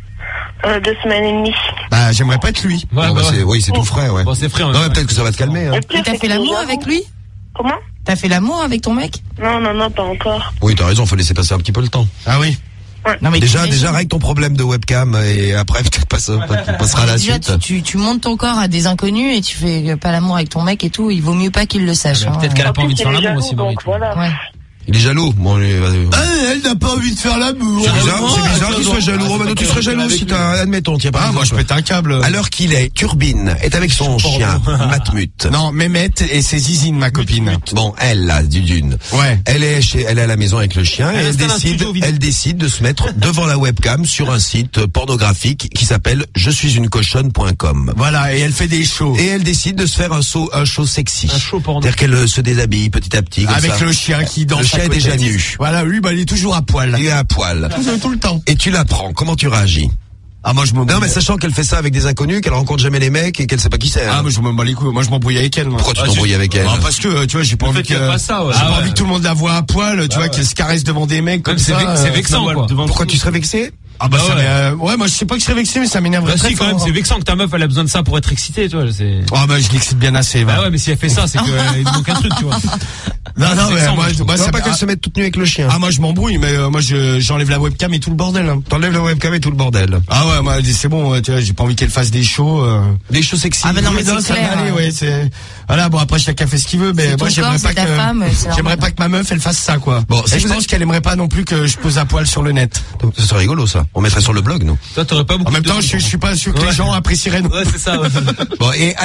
2 semaines et demie. Bah, j'aimerais pas être lui. Oui, c'est tout frais, ouais. Bon, c'est frais. Non, mais peut-être que ça va te calmer. Hein. Et t'as fait l'amour avec lui? Comment? T'as fait l'amour avec ton mec? Non, pas encore. Oui, t'as raison, faut laisser passer un petit peu le temps. Ah oui. Ouais. Non, mais déjà règle ton problème de webcam et après peut-être passera à la déjà, suite. Tu montes ton corps à des inconnus et tu fais pas l'amour avec ton mec et tout. Il vaut mieux pas qu'il le sache. Peut-être qu'elle a pas envie de faire l'amour aussi, Marie. Voilà. Ouais. Il est jaloux. Bon, Elle n'a pas envie de faire l'amour. C'est bizarre qu'il soit jaloux. Romano, tu serais jaloux si admettons, tiens, moi je pète un câble. À l'heure qu'il est, Turbine est avec son chien, Matmut. Non, Mehmet et ses zizines, ma copine. Bon, elle, là, d'une. Ouais. Elle est à la maison avec le chien et elle décide de se mettre devant la webcam sur un site pornographique qui s'appelle jesuisunecochonne.com. Voilà, et elle fait des shows. Et elle décide de se faire un show sexy. Un show porno. C'est-à-dire qu'elle se déshabille petit à petit. Comme avec ça. Le chien qui danse. Le chien est déjà nu. Voilà, lui, il est toujours à poil. Il est à poil. Tout le temps. Et tu l'apprends. Comment tu réagis? Ah, moi, je m'en Non, mais sachant qu'elle fait ça avec des inconnus, qu'elle rencontre jamais les mecs et qu'elle sait pas qui c'est. Ah, mais je m'en bats les couilles. Moi, je m'embrouille avec elle. Moi. Pourquoi tu t'embrouilles avec elle? Parce que, tu vois, j'ai pas envie que, j'ai pas envie que tout le monde la voit à poil, tu vois, qu'elle se caresse devant des mecs comme ça. C'est vexant, quoi. Pourquoi tu serais vexé? Ah bah ça ouais, moi je sais pas que je serais vexé, mais ça m'énerve très quand même, c'est vexant que ta meuf elle a besoin de ça pour être excitée, tu vois. Ah bah je l'excite bien assez. Bah ouais, mais si elle fait ça, c'est qu'il manque un truc, tu vois. Non, mais moi c'est pas qu'elle se mette toute nue avec le chien. Ah moi je m'embrouille, mais moi j'enlève la webcam et tout le bordel. T'enlèves la webcam et tout le bordel. Ah ouais, moi c'est bon, tu vois, j'ai pas envie qu'elle fasse des shows. Des shows sexy. Ah bah non, mais c'est clair. Ouais, c'est voilà, bon après chacun fait ce qu'il veut, mais moi j'aimerais pas que ma meuf elle fasse ça, quoi. Bon, et je pense qu'elle aimerait pas non plus que je pose à poil sur le net. Ça serait rigolo ça. On mettrait sur le blog. Non. Toi, t'aurais pas beaucoup. En même temps, je suis pas sûr que les gens apprécieraient. Ouais, c'est ça. Ouais. Bon, et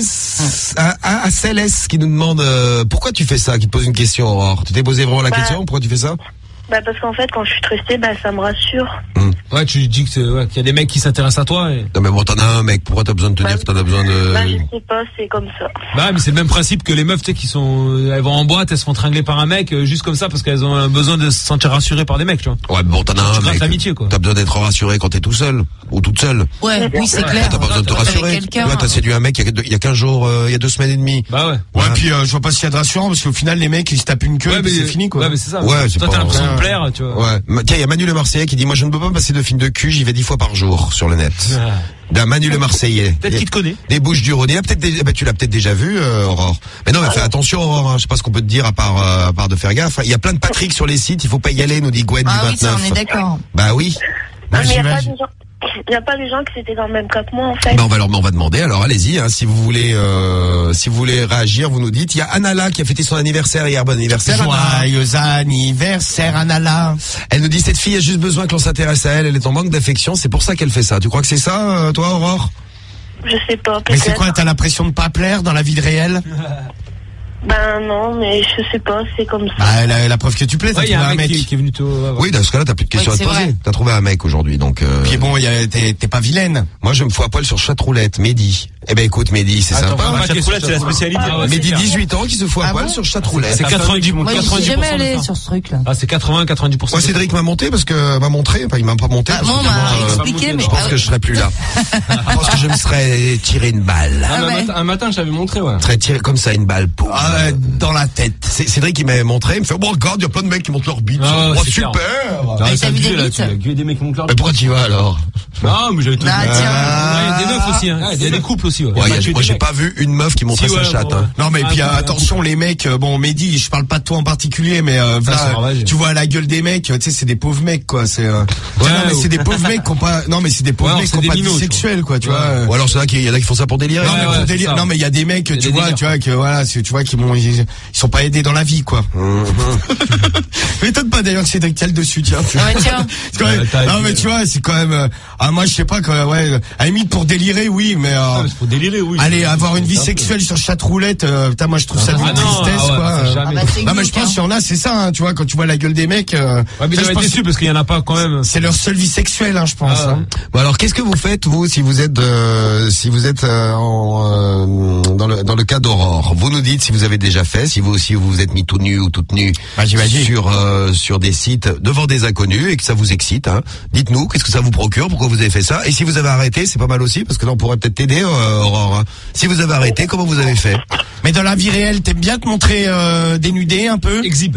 à CLS qui nous demande pourquoi tu fais ça, qui te pose une question, Aurore. Tu t'es posé vraiment la question, pourquoi tu fais ça? Bah parce qu'en fait quand je suis stressée, ça me rassure. Ouais, tu dis qu'il y a des mecs qui s'intéressent à toi. Et... Non mais bon, t'en as un mec, pourquoi t'as besoin de te dire que t'en as besoin de... Bah je sais pas, c'est comme ça. Bah mais c'est le même principe que les meufs, tu sais, qui sont... Elles vont en boîte, elles se font tringler par un mec juste comme ça parce qu'elles ont besoin de se sentir rassurées par des mecs, tu vois. Ouais, bon, t'en as un mec. L'amitié, quoi. T'as besoin d'être rassuré quand t'es tout seul ou toute seule. Ouais, oui, c'est clair. T'as pas besoin de te rassurer. Là, t'as séduit un mec il y a 15 jours, il y a 2 semaines et demie. Bah ouais. Ouais, puis je vois pas s'il y a de rassurant parce qu'au final les mecs ils se tapent une queue et c'est fini, quoi. Ouais, mais c'est ça. Ouais, c'est toi t'as l'impression de plaire, tu vois. Ouais. Tiens, il y a Manu le Marseillais qui dit moi je ne peux pas passer de film de cul, j'y vais 10 fois par jour sur le net. D'un Manu le Marseillais. Peut-être qu'il te connaît. Des Bouches-du-Rhône. Tu l'as peut-être déjà vu, Aurore. Mais non, mais fais attention, Aurore. Hein. Je sais pas ce qu'on peut te dire à part de faire gaffe. Il y a plein de Patrick sur les sites. Il faut pas y aller, nous dit Gwen du 29. Ah oui, ça, on est d'accord. Bah oui. Non, mais il n'y a pas des gens qui étaient dans le même cas que moi, en fait. Bah on va demander. Alors allez-y, hein, si vous voulez réagir, vous nous dites. Il y a Anala qui a fêté son anniversaire hier. Bon anniversaire. Joyeux anniversaire, Anala. Elle nous dit cette fille a juste besoin que l'on s'intéresse à elle. Elle est en manque d'affection. C'est pour ça qu'elle fait ça. Tu crois que c'est ça, toi, Aurore? Je sais pas. Mais c'est quoi? T'as l'impression de pas plaire dans la vie réelle? Ben non, mais je sais pas, c'est comme ça. Bah, la preuve que tu plais, t'as Il y trouvé a un mec. qui est venu Oui, dans ce cas-là, t'as plus de questions à te poser. T'as trouvé un mec aujourd'hui, donc. Puis bon, t'es pas vilaine. Moi, je me fous à poil sur chatroulette, Mehdi. Eh ben écoute, Mehdi, c'est sympa. Chatroulette, c'est la spécialité. Mehdi, 18 ans, qui se fout à poil sur chatroulette. C'est 90%. Moi, je suis jamais allé sur ce truc-là. Ah, c'est 90%. Moi, Cédric m'a monté parce que m'a montré. Enfin, il m'a pas monté. Moi, on m'a expliqué, mais je pense que je serais plus là. Je pense que je me serais tiré une balle. Un matin, je t'avais montré, ouais. Je serais tiré comme ça une balle. Dans la tête. Cédric, il m'avait montré. Il me fait, bon, regarde, il y a plein de mecs qui montent leur bite. Ah, Oh, c'est super. T'as vu des bites? Il y a des mecs qui montent leur Mais pourquoi tu y vas alors? Non, mais j'avais tout dit. Ah, tiens. Il y a des meufs aussi, hein. Il y a des couples aussi, ouais. Moi, j'ai pas vu une meuf qui montrait sa chatte. Hein. Non, mais puis attention, les mecs, bon, Mehdi, je parle pas de toi en particulier, mais tu vois la gueule des mecs, tu sais, c'est des pauvres mecs, quoi. C'est non, mais c'est des pauvres mecs qui ont pas, non, mais c'est des pauvres mecs qui ont pas de vie sexuelle, quoi, tu vois. Ou alors c'est là qu'il y en a qui font ça pour délirer. Non, mais pour délire. Non, mais il y a des mecs, tu vois, que voilà, tu vois, ils sont pas aidés dans la vie, quoi. M'étonne pas d'ailleurs que Cédric tienne dessus, tiens. Ouais, tiens. Non, mais tu vois, c'est quand même, moi, je sais pas, quoi, ouais, à la limite pour délirer, oui, mais, pour délirer, oui. Allez, avoir une vie sexuelle sur chatroulette, putain, moi, je trouve ça d'une tristesse, quoi. Non, mais je pense qu'il y en a, c'est ça, hein, tu vois, quand tu vois la gueule des mecs, ouais, mais je suis déçu parce qu'il y en a pas quand même. C'est leur seule vie sexuelle, hein, je pense. Hein. Bon, alors, qu'est-ce que vous faites, vous, si vous êtes dans le cas d'Aurore? Vous nous dites si vous avez déjà fait, si vous aussi vous vous êtes mis tout nu ou toute nue sur des sites devant des inconnus et que ça vous excite, hein. Dites-nous, qu'est-ce que ça vous procure, pourquoi vous avez fait ça? Et si vous avez arrêté, c'est pas mal aussi, parce que là, on pourrait peut-être t'aider, Aurore, hein. Si vous avez arrêté, comment vous avez fait? Mais dans la vie réelle, t'aimes bien te montrer dénudé un peu? Exhibe.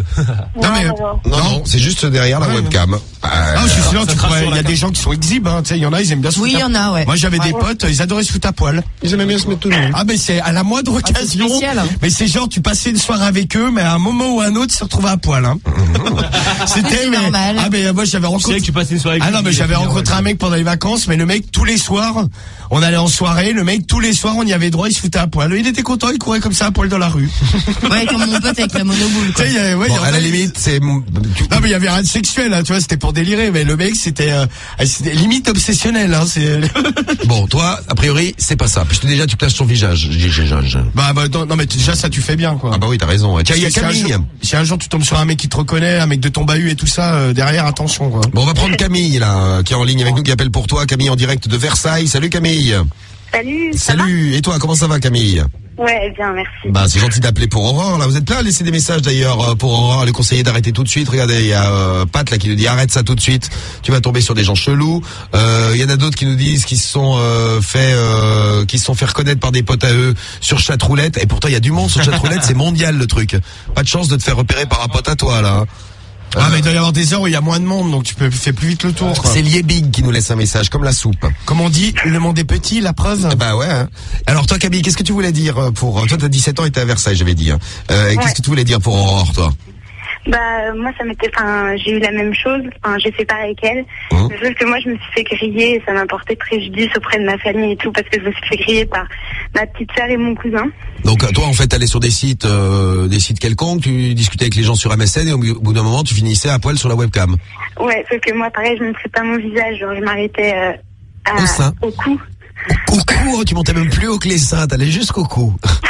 Non, c'est juste derrière la webcam. Non, je suis sûr, il y a des gens qui sont exhibes, hein, tu sais, il y en a, ils aiment bien se foutre. Oui, il y en a, ouais. Moi, j'avais des potes, ils adoraient se foutre à poil. Ils aimaient bien se mettre tout nu. Ah, mais c'est à la moindre occasion. Spécial, hein. Mais c'est genre, tu passais une soirée avec eux, mais à un moment ou à un autre, ils se retrouvaient à poil, hein. C'était normal. Ah, mais moi, j'avais rencontré. Que tu passais une soirée avec non, mais j'avais rencontré un mec pendant les vacances, mais le mec, tous les soirs, on allait en soirée, le mec, tous les soirs, on y avait droit, il se foutait à poil. Il était content, il courait comme ça à poil dans la rue. Ouais, comme mon pote avec la monoboule, quoi. Bon, à la limite, c'est... Non, mais il y avait rien de sexuel, hein, tu vois, c'était pour délirer, mais le mec, c'était limite obsessionnel, hein, c'est... Bon, toi, a priori, c'est pas ça. Puisque déjà, tu places ton visage. Bah, non, mais déjà, ça, tu fais bien, quoi. Ah bah oui, t'as raison. Tiens, il y a Camille. Si un jour tu tombes sur un mec qui te reconnaît, un mec de ton bahut et tout ça, derrière, attention, quoi. Bon, on va prendre Camille, là, qui est en ligne avec nous, qui appelle pour toi. Camille en direct de Versailles. Salut, Camille. Salut. Salut. Et toi, comment ça va, Camille? Ouais, bien, merci. Bah, c'est gentil d'appeler pour Aurore, là. Vous êtes plein à laisser des messages, d'ailleurs, pour Aurore, les conseiller d'arrêter tout de suite. Regardez, il y a Pat, là, qui nous dit arrête ça tout de suite. Tu vas tomber sur des gens chelous. Il y en a d'autres qui nous disent qu'ils se sont fait reconnaître par des potes à eux sur chatroulette. Et pourtant, il y a du monde sur chatroulette. C'est mondial, le truc. Pas de chance de te faire repérer par un pote à toi, là. Ah, mais il doit y avoir des heures où il y a moins de monde, donc tu fais plus vite le tour, quoi. C'est Liebig qui nous laisse un message, comme la soupe. Comme on dit, le monde est petit, la preuve. Bah ouais. Hein. Alors toi, Camille, qu'est-ce que tu voulais dire pour... Toi, t'as 17 ans et t'es à Versailles, j'avais dit. Hein. Qu'est-ce que tu voulais dire pour Aurore, toi? Bah, moi, j'ai eu la même chose. J'ai fait pareil qu'elle. Sauf que moi, je me suis fait griller et ça m'a porté préjudice auprès de ma famille et tout parce que je me suis fait griller par ma petite sœur et mon cousin. Donc, toi, en fait, t'allais sur des sites quelconques, tu discutais avec les gens sur MSN et au bout d'un moment, tu finissais à poil sur la webcam. Ouais, sauf que moi, pareil, je ne montrais pas mon visage. Genre, je m'arrêtais au cou. Au cou, tu montais même plus haut que les seins, t'allais jusqu'au cou.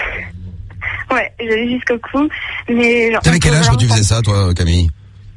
Ouais, j'allais jusqu'au cou, mais... T'avais quel âge quand tu faisais ça, toi, Camille?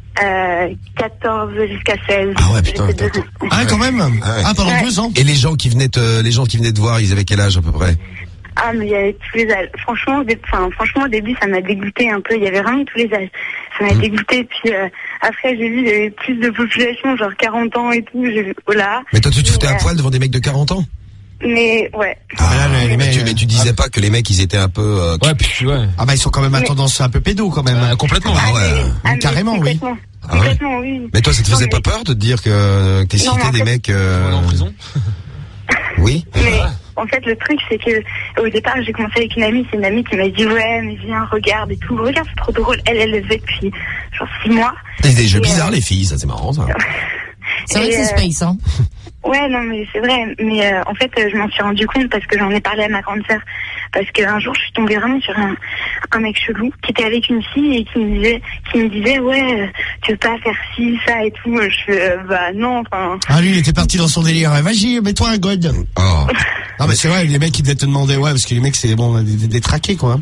14 jusqu'à 16. Ah ouais, putain. Ah, quand même. Ah, pendant 2 ans. Et les gens qui venaient te voir, ils avaient quel âge, à peu près? Ah, mais il y avait tous les âges. Franchement, au début, ça m'a dégoûté un peu. Il y avait vraiment tous les âges. Ça m'a dégoûté. Puis, après, j'ai vu, il y avait plus de population, genre 40 ans et tout. J'ai vu, oh là. Mais toi, tu te foutais à poil devant des mecs de 40 ans? Mais, ouais. Mais tu disais pas que les mecs, ils étaient un peu... Ouais, puis ouais. Ah bah, ils sont quand même à tendance un peu pédo, quand même. Complètement. Ah ouais. Carrément, oui. Complètement, oui. Mais toi, ça te faisait pas peur de te dire que t'es cité des mecs... en prison? Oui. Mais en fait, le truc, c'est que au départ, j'ai commencé avec une amie. C'est une amie qui m'a dit ouais, mais viens, regarde et tout. Regarde, c'est trop drôle. Elle le faisait depuis genre 6 mois. C'est des jeux bizarres, les filles. Ça, c'est marrant, ça. C'est vrai que c'est space, hein. Ouais, non, mais c'est vrai. Mais en fait, je m'en suis rendu compte parce que j'en ai parlé à ma grande sœur. Parce qu'un jour, je suis tombée vraiment sur un mec chelou qui était avec une fille et qui me disait ouais, tu veux pas faire ci, ça et tout. Je fais bah non, enfin. Ah, lui, il était parti dans son délire. Vas-y, mets-toi un god. Oh. Non, mais c'est vrai, les mecs, ils devaient te demander, ouais, parce que les mecs, c'est bon, des traqués, quoi.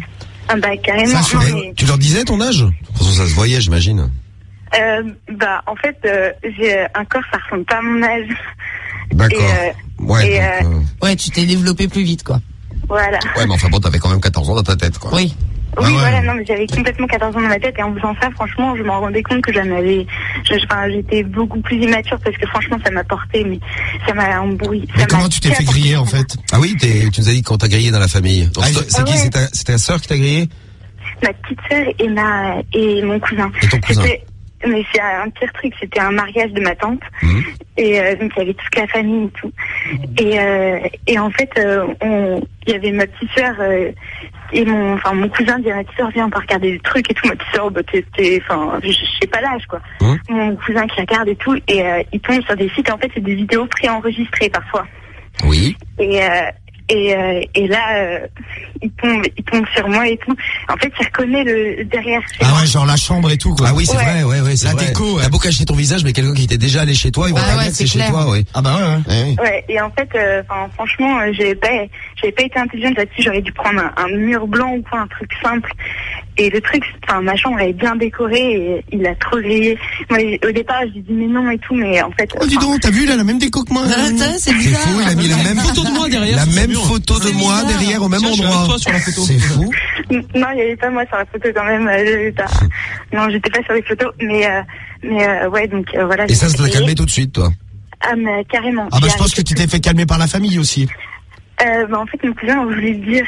Ah bah carrément. Tu leur disais ton âge? De toute façon, ça se voyait, j'imagine. En fait, j'ai un corps, ça ressemble pas à mon âge. D'accord. Ouais, tu t'es développé plus vite, quoi. Voilà. Ouais, mais enfin bon, t'avais quand même 14 ans dans ta tête, quoi. Oui. Oui, voilà, non, mais j'avais complètement 14 ans dans ma tête et en faisant ça, franchement, je m'en rendais compte que j'étais beaucoup plus immature parce que franchement, ça m'a porté, mais ça m'a embrouillé. Mais comment tu t'es fait griller, en fait? Ah oui, tu nous as dit quand t'as grillé dans la famille. Donc, c'est qui? C'est ta sœur qui t'a grillé? Ma petite sœur et mon cousin. Et ton cousin? Mais c'est un pire truc, c'était un mariage de ma tante. Et donc il y avait toute la famille et tout. Et en fait, il y avait ma petite sœur et mon cousin dit à ma petite sœur, viens, on peut regarder des trucs et tout. Ma petite sœur, je sais pas l'âge, quoi. Mon cousin qui regarde et tout, et il tombe sur des sites, en fait, c'est des vidéos préenregistrées parfois. Oui. Et là, il tombe sur moi et tout. En fait, il reconnaît le derrière. Ah ouais, genre la chambre et tout, quoi. Ah oui, c'est vrai, ouais, c'est la vrai. déco. T'as beau cacher ton visage, mais quelqu'un qui était déjà allé chez toi, il va pas dire que c'est chez toi, ouais. Ah bah ouais. Ouais, et en fait, franchement, j'avais pas été intelligente là-dessus. J'aurais dû prendre un mur blanc ou quoi, un truc simple. Et le truc, ma chambre elle est bien décorée et il a trop grillé. Moi, au départ, je lui dis mais non et tout, mais en fait. Oh, dis donc, t'as vu, il a la même déco que moi. C'est bizarre. C'est fou, il a mis la même photo de moi derrière. La même photo de moi derrière au même endroit. C'est fou. Non, il n'y avait pas moi sur la photo quand même. Non, j'étais pas sur les photos, mais ouais, donc voilà. Et ça t'a calmé tout de suite, toi? Ah, mais carrément. Ah bah je pense que tu t'es fait calmer par la famille aussi. En fait, mon cousin voulait dire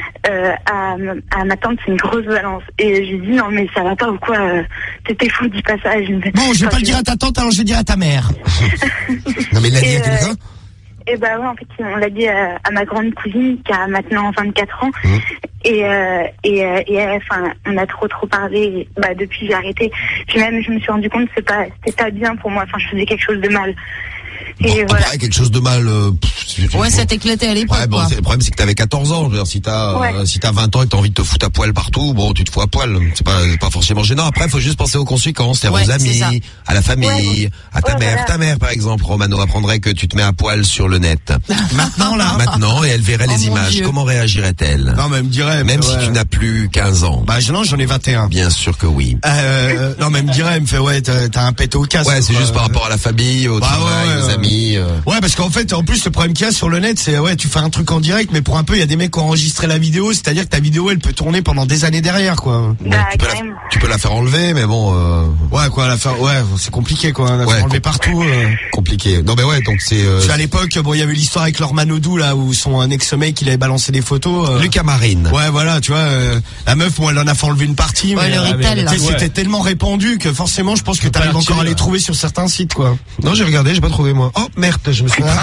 à ma tante, c'est une grosse balance. Et j'ai dit, non, mais ça va pas ou quoi, t'étais fou, dis pas ça. Bon, je vais pas le dire à ta tante, alors je vais dire à ta mère. Non, mais il l'a dit à quelqu'un? Et bah ouais, en fait, on l'a dit à ma grande cousine qui a maintenant 24 ans. Et on a trop parlé. Bah depuis, j'ai arrêté. Puis même, je me suis rendu compte que c'était pas bien pour moi. Enfin, je faisais quelque chose de mal. Et voilà. Après, quelque chose de mal. Ouais, ça t'éclatait à l'époque. Ouais, bon, le problème, c'est que t'avais 14 ans. Je veux dire, si t'as 20 ans et que t'as envie de te foutre à poil partout, bon, tu te fous à poil. C'est pas forcément gênant. Après, il faut juste penser aux conséquences, c'est-à-dire aux amis, à la famille, à ta mère. Voilà. Ta mère, par exemple, Romano apprendrait que tu te mets à poil sur le net. Maintenant, et elle verrait les images. Dieu. Comment réagirait-elle? Non, mais elle me dirait. Même si tu n'as plus 15 ans. Bah, non, j'en ai 21. Bien sûr que oui. Non, mais elle me dirait, elle me fait, ouais, t'as un pète au casque. Ouais, c'est juste par rapport à la famille, au travail, aux amis. Ouais, parce qu'en fait, en plus, le problème qu'il y a sur le net, c'est, ouais, tu fais un truc en direct, mais pour un peu, il y a des mecs qui ont enregistré la vidéo, c'est-à-dire que ta vidéo, elle peut tourner pendant des années derrière, quoi. Bon, tu peux la faire enlever, mais bon, ouais, quoi, c'est compliqué, quoi. La faire enlever partout, compliqué. Non, mais ouais, donc c'est, à l'époque, bon, il y avait l'histoire avec Laure Manodou, là, où son ex-mec, il avait balancé des photos, Lucas Marine. Ouais, voilà, tu vois, la meuf, bon, elle en a fait enlever une partie, ouais, mais c'était tellement répandu que forcément, je pense que t'arrives encore à les trouver sur certains sites, quoi. Non, j'ai regardé, j'ai pas trouvé, moi. Oh, merde, je me suis bah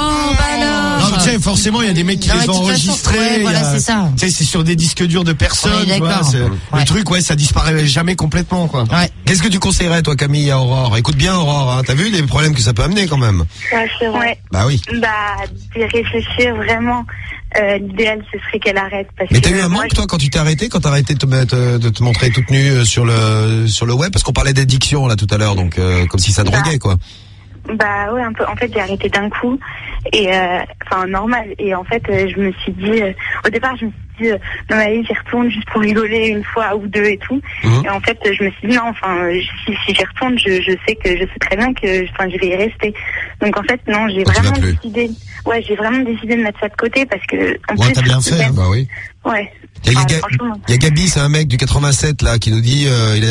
non. Non, tu sais, forcément, il y a des mecs qui les ont enregistrés. Ouais, voilà, c'est ça. Tu sais, c'est sur des disques durs de personnes, tu vois. Le truc, ouais, ça disparaît jamais complètement, quoi. Ouais. Qu'est-ce que tu conseillerais, toi, Camille, à Aurore? Écoute bien, Aurore, hein. T'as vu les problèmes que ça peut amener, quand même? Ouais, c'est vrai. Bah oui. D'y réfléchir vraiment. L'idéal, ce serait qu'elle arrête. Mais t'as eu un manque, toi, quand tu t'es arrêté, quand t'as arrêté de te montrer toute nue sur le web? Parce qu'on parlait d'addiction, là, tout à l'heure, donc, comme si ça droguait, quoi. Bah ouais, un peu. En fait, j'ai arrêté d'un coup et normal. Et en fait, je me suis dit, au départ, je me suis dit, non mais j'y retourne juste pour rigoler une fois ou deux et tout. Et en fait, je me suis dit non, si j'y retourne, je sais très bien que, je vais y rester. Donc en fait, non, j'ai vraiment décidé. Ouais, j'ai vraiment décidé de mettre ça de côté parce que. En plus, t'as bien fait. Bah oui. Ouais. Il y a Gabi, c'est un mec du 87 là qui nous dit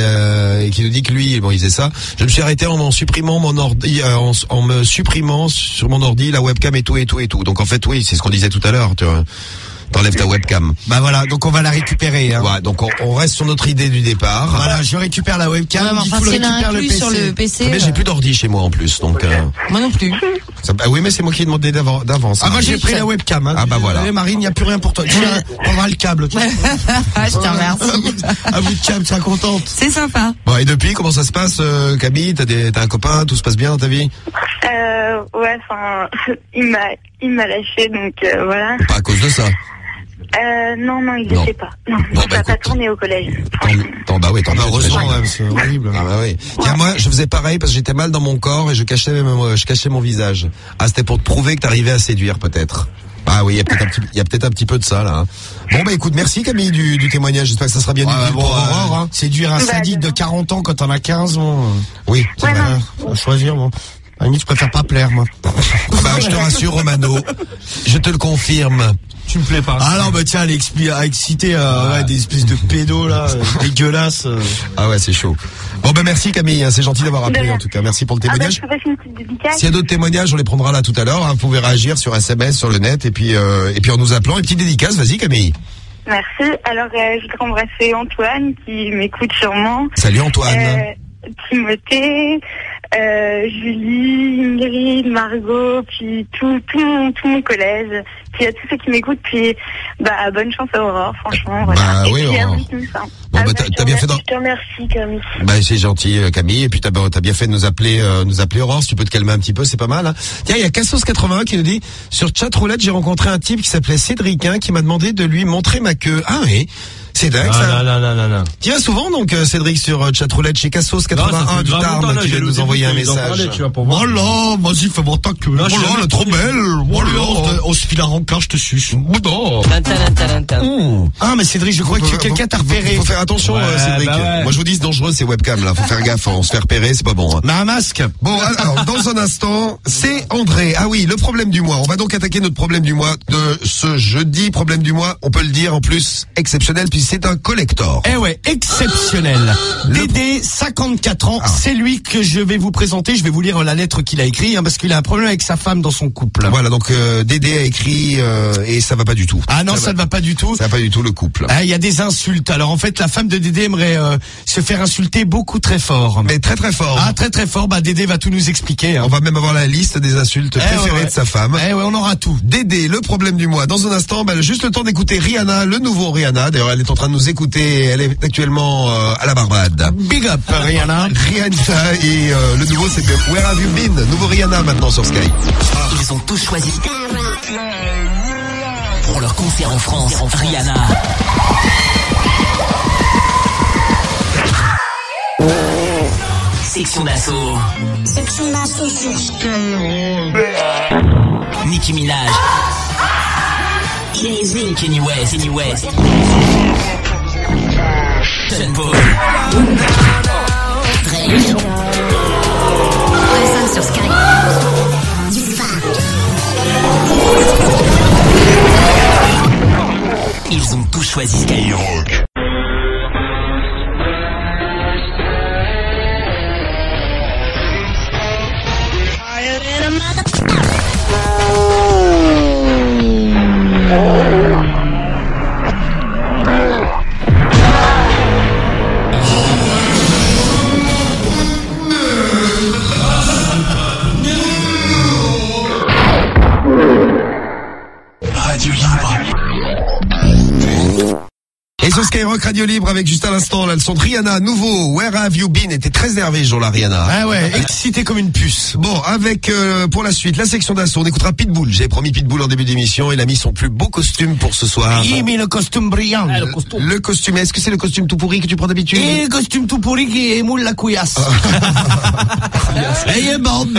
que lui, bon, il faisait ça. Je me suis arrêté en supprimant mon ordi, en me supprimant sur mon ordi la webcam et tout. Donc en fait, oui, c'est ce qu'on disait tout à l'heure. Tu vois. T'enlèves ta webcam. Bah voilà, donc on va la récupérer. Hein. Ouais, donc on reste sur notre idée du départ. Voilà, je récupère la webcam. Il faut récupérer le PC. Sur le PC. Mais j'ai plus d'ordi chez moi en plus, donc. Moi non plus. Oui, mais c'est moi qui ai demandé d'avance. Ah moi j'ai pris la webcam. Hein. Ah bah voilà. Marine, il n'y a plus rien pour toi. On aura le câble. Je te remercie. À bout de câble, tu seras contente. C'est sympa. Bon, et depuis, comment ça se passe, Camille? T'as un copain? Tout se passe bien dans ta vie? Ouais, il m'a lâché, donc voilà. Pas à cause de ça. Non, il ne sait pas. Non, bon, ça n'a pas tourné au collège. Bah oui, heureusement, c'est horrible. Ah bah oui. Tiens, moi, je faisais pareil parce que j'étais mal dans mon corps et je cachais mon visage. Ah, c'était pour te prouver que t'arrivais à séduire, peut-être. Ah oui, il y a peut-être un petit peu de ça là. Hein. Bon bah écoute, merci Camille du témoignage. J'espère que ça sera bien utile pour Aurore. Hein. Séduire un sadique de 40 ans quand t'en as 15, bon. Oui, c'est vrai. Faut choisir, bon. À la limite, je préfère pas plaire, moi. Bah, je te rassure, Romano. Je te le confirme. Tu me plais pas. Ah non, bah tiens, elle a excité des espèces de pédos là, dégueulasses. Ah ouais, c'est chaud. Bon bah merci Camille, hein, c'est gentil d'avoir appelé en tout cas. Merci pour le témoignage. je peux passer une petite dédicace. S'il y a d'autres témoignages, on les prendra là tout à l'heure. Hein. Vous pouvez réagir sur SMS, sur le net, et puis en nous appelant. Une petite dédicace, vas-y Camille. Merci. Alors, je voudrais embrasser Antoine qui m'écoute sûrement. Salut Antoine. Timothée, Julie, Ingrid, Margot, puis tout mon collège, puis à tous ceux qui m'écoutent, puis bonne chance à Aurore, franchement. Voilà. Bah oui, Aurore. Bon, t'as bien fait Je te remercie, Camille. Bah c'est gentil Camille, et puis t'as bien fait de nous appeler Aurore. Si tu peux te calmer un petit peu, c'est pas mal. Hein. Tiens, il y a Cassos81 qui nous dit sur Chatroulette, j'ai rencontré un type qui s'appelait Cédric, qui m'a demandé de lui montrer ma queue. Ah oui. C'est dingue ça. Non. Tu viens souvent donc Cédric sur Chatroulette chez Cassos81 du Tarn qui vient de nous envoyer un message. Voilà, vas-y, fais-moi ta queue. Voilà, elle est trop belle. Voilà, on se file un rencard, je te suce. Ah mais Cédric, je crois que quelqu'un t'a repéré. Faut faire attention Cédric. Bah moi je vous dis c'est dangereux ces webcams là, faut faire gaffe, on se fait repérer, c'est pas bon. Hein. Mais un masque. Bon alors dans un instant, c'est André. Ah oui, le problème du mois. On va donc attaquer notre problème du mois de ce jeudi, problème du mois, on peut le dire en plus exceptionnel puisque c'est un collector. Eh ouais, exceptionnel. Dédé, 54 ans, c'est lui que je vais vous présenter. Je vais vous lire la lettre qu'il a écrite parce qu'il a un problème avec sa femme dans son couple. Voilà, donc Dédé a écrit et ça va pas du tout. Ah non, ça ne va pas du tout. Ça va pas du tout le couple. Ah, il y a des insultes. Alors en fait, la femme de Dédé aimerait se faire insulter beaucoup très fort. Mais très très fort. Ah, très très fort. Bah Dédé va tout nous expliquer. Hein. On va même avoir la liste des insultes préférées de sa femme. Eh ouais, on aura tout. Dédé, le problème du mois. Dans un instant, juste le temps d'écouter Rihanna, le nouveau Rihanna. D'ailleurs, elle est en train de nous écouter. Elle est actuellement à la Barbade. Big up Rihanna. Rihanna et le nouveau c'est Where Have You Been. Nouveau Rihanna maintenant sur Sky. Ils ont tous choisi pour leur concert en France. Rihanna. Section d'assaut. Section d'assaut sur Sky. Nicki Minaj. Kanye West. Sean Paul. Drake. Sur Sky. Ils ont tous choisi Skyrock. Et sur Skyrock Radio Libre avec juste à l'instant là, le son de Rihanna, nouveau Where Have You Been. Était très énervé ce jour-là Rihanna. Ah ouais, excité comme une puce. Bon, avec pour la suite, la section d'assaut, on écoutera Pitbull. J'avais promis Pitbull en début d'émission, il a mis son plus beau costume pour ce soir. Il a mis le costume brillant. Le costume, est-ce que c'est le costume tout pourri que tu prends d'habitude? Et le costume tout pourri qui émoule la couillasse. Et il est bon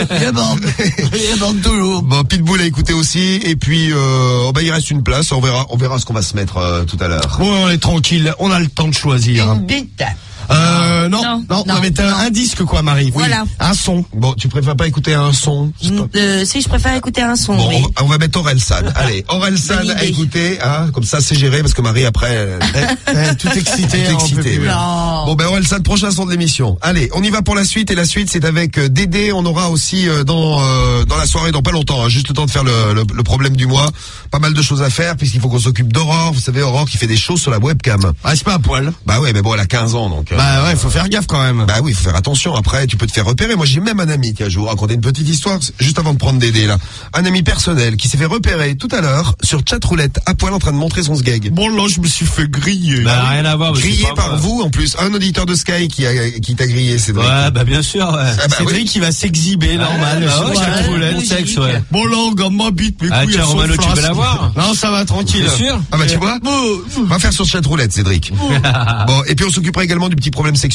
toujours. Bon, Pitbull a écouté aussi, et puis il reste une place, on verra ce qu'on va se mettre tout à l'heure. Bon, on est tranquille, on a le temps de choisir. Une bite. Non, on va mettre un disque quoi, Marie. Voilà. Oui, un son. Bon, tu préfères pas écouter un son? Si, je préfère écouter un son. Bon, oui. on va mettre Orelsan. Allez, Orelsan à écouter, comme ça c'est géré parce que Marie après tout excité. Bon Orelsan, prochain son de l'émission. Allez, on y va pour la suite et la suite c'est avec Dédé. On aura aussi dans la soirée dans pas longtemps, juste le temps de faire le problème du mois. Pas mal de choses à faire puisqu'il faut qu'on s'occupe d'Aurore. Vous savez Aurore qui fait des choses sur la webcam. Ah, c'est pas un poil. Bah ouais, mais bon elle a 15 ans donc. Bah ouais, faut faire gaffe quand même. Bah oui, faut faire attention. Après, tu peux te faire repérer. Moi, j'ai même un ami, tiens, je vais vous raconter une petite histoire, juste avant de prendre Dédé, là. Un ami personnel qui s'est fait repérer tout à l'heure sur Chatroulette, à poil en train de montrer son sgeg. Bon, là, je me suis fait griller. Bah, rien à voir. Grillé par vous, en plus. Un auditeur de Sky qui t'a grillé, Cédric. Ouais, bah, bien sûr, ouais. Ah, bah, Cédric, qui va s'exhiber, normal. Sur Chatroulette, mon sexe, ouais. Bon, là, on gagne ma bite, mes couilles, tiens, Romano, tu veux la voir? Non, ça va, tranquille. Bien sûr. Ah, bah, tu vois? On va faire sur Chatroulette, Cédric. Bon, et puis on s'occupera également du petit problème sexuel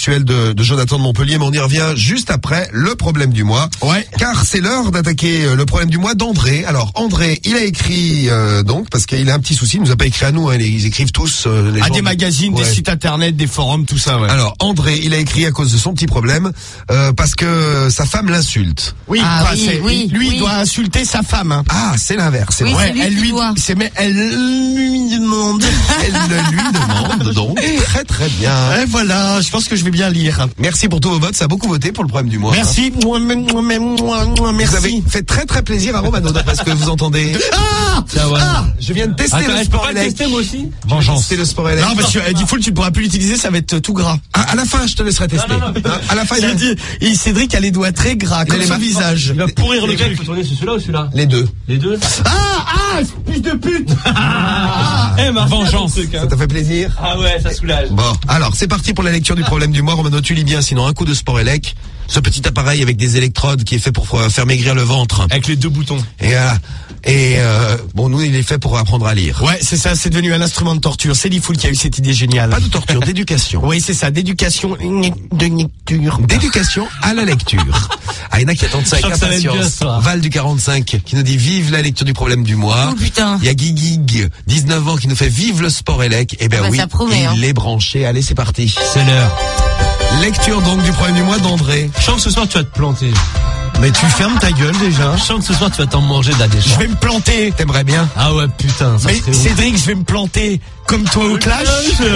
sexuelle de Jonathan de Montpellier, mais on y revient juste après le problème du mois. Ouais. Car c'est l'heure d'attaquer le problème du mois d'André. Alors André, il a écrit donc parce qu'il a un petit souci, il nous a pas écrit à nous, hein, ils écrivent tous les gens des magazines, ouais. des sites internet, des forums, tout ça. Ouais. Alors André, il a écrit à cause de son petit problème parce que sa femme l'insulte. Oui, lui il doit insulter sa femme. Hein. Ah, c'est l'inverse. Oui, vrai. c'est lui elle qui lui, doit. elle lui demande. Elle lui demande donc très très bien. Et voilà, je pense que je vais bien lire. Merci pour tous vos votes, ça a beaucoup voté pour le problème du mois. Merci, Vous merci. avez fait très très plaisir à Romano d'après ce que vous entendez. Je viens de tester Attends, le je peux sport pas le élect. tester moi aussi. Vengeance. C'est le sport élect. Non, parce que Diffoul, tu ne pourras plus l'utiliser, ça va être tout gras. À la fin, je te laisserai tester. Non. À la fin, J'ai dit, Cédric a les doigts très gras, comme son visage. Il va pourrir le Lequel truc. faut tourner, c'est celui-là ou celui-là? les deux. Les deux? Fils de pute. Ma vengeance. Ça t'a fait plaisir? Ah ouais, ça soulage. Bon, alors c'est parti pour la lecture du problème du mois. Romano, tu lis bien, sinon un coup de sport élect. Ce petit appareil avec des électrodes qui est fait pour faire maigrir le ventre. Avec les deux boutons. Et voilà. Et bon, nous, il est fait pour apprendre à lire. Ouais, c'est ça, c'est devenu un instrument de torture. C'est Diffoul qui a eu cette idée géniale. Pas de torture, d'éducation. Oui, c'est ça, d'éducation, de lecture. D'éducation à la lecture. Ah, il y en a qui attendent ça avec Je crois que ça va être bien, impatience. ça. Val du 45 qui nous dit vive la lecture du problème du mois. Oh putain. Il y a Guigig, 19 ans, qui nous fait vive le sport élect. Eh ben Ah bah, oui, ça promet, il hein. est branché. Allez, c'est parti. C'est l'heure. Lecture donc du problème du mois d'André. Je sens que ce soir tu vas te planter. Mais tu fermes ta gueule déjà. Je sens que ce soir tu vas t'en manger de la décharge. Je vais me planter. T'aimerais bien? Ah ouais, putain, ça Mais serait ouf. Cédric, je vais me planter comme toi au clash.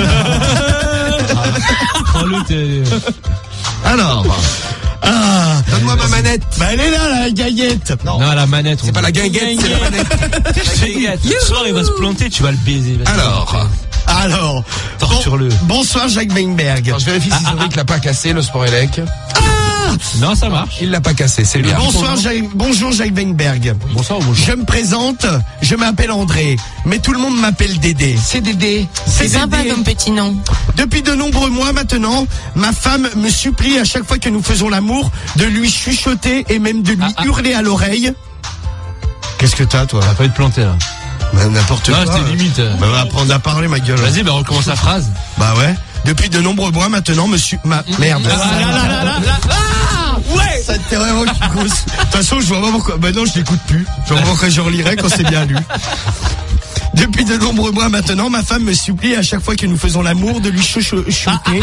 Oh, l'autre, Alors, donne-moi ma manette. Bah elle est là, la gaillette. Non, la manette. C'est pas la guinguette, c'est la manette. Ce soir il va se planter, tu vas le baiser. Alors, torture-le. Bonsoir Jacques Weinberg. Alors, je vérifie si Cédric l'a pas cassé, le sport élect. Non, ça marche. Il l'a pas cassé, c'est bien. Bonjour Jacques Weinberg. Bonsoir ou bonjour. Je me présente, je m'appelle André, mais tout le monde m'appelle Dédé. C'est Dédé. C'est sympa comme petit nom. Depuis de nombreux mois maintenant, ma femme me supplie à chaque fois que nous faisons l'amour de lui chuchoter et même de lui hurler à l'oreille. Qu'est-ce que t'as, toi? Ça va pas être planté là. Bah, n'importe quoi. Non, c'était limite. Bah, va apprendre à parler, ma gueule. Vas-y, bah recommence la phrase. Bah ouais. Depuis de nombreux mois maintenant, merde. Ouais. Ça t'est vraiment qui cause. De toute façon, je vois pas pourquoi. Bah non, je l'écoute plus. Je vois pas pourquoi je relirai quand c'est bien lu. Depuis de nombreux mois maintenant, ma femme me supplie à chaque fois que nous faisons l'amour de lui chuchoter.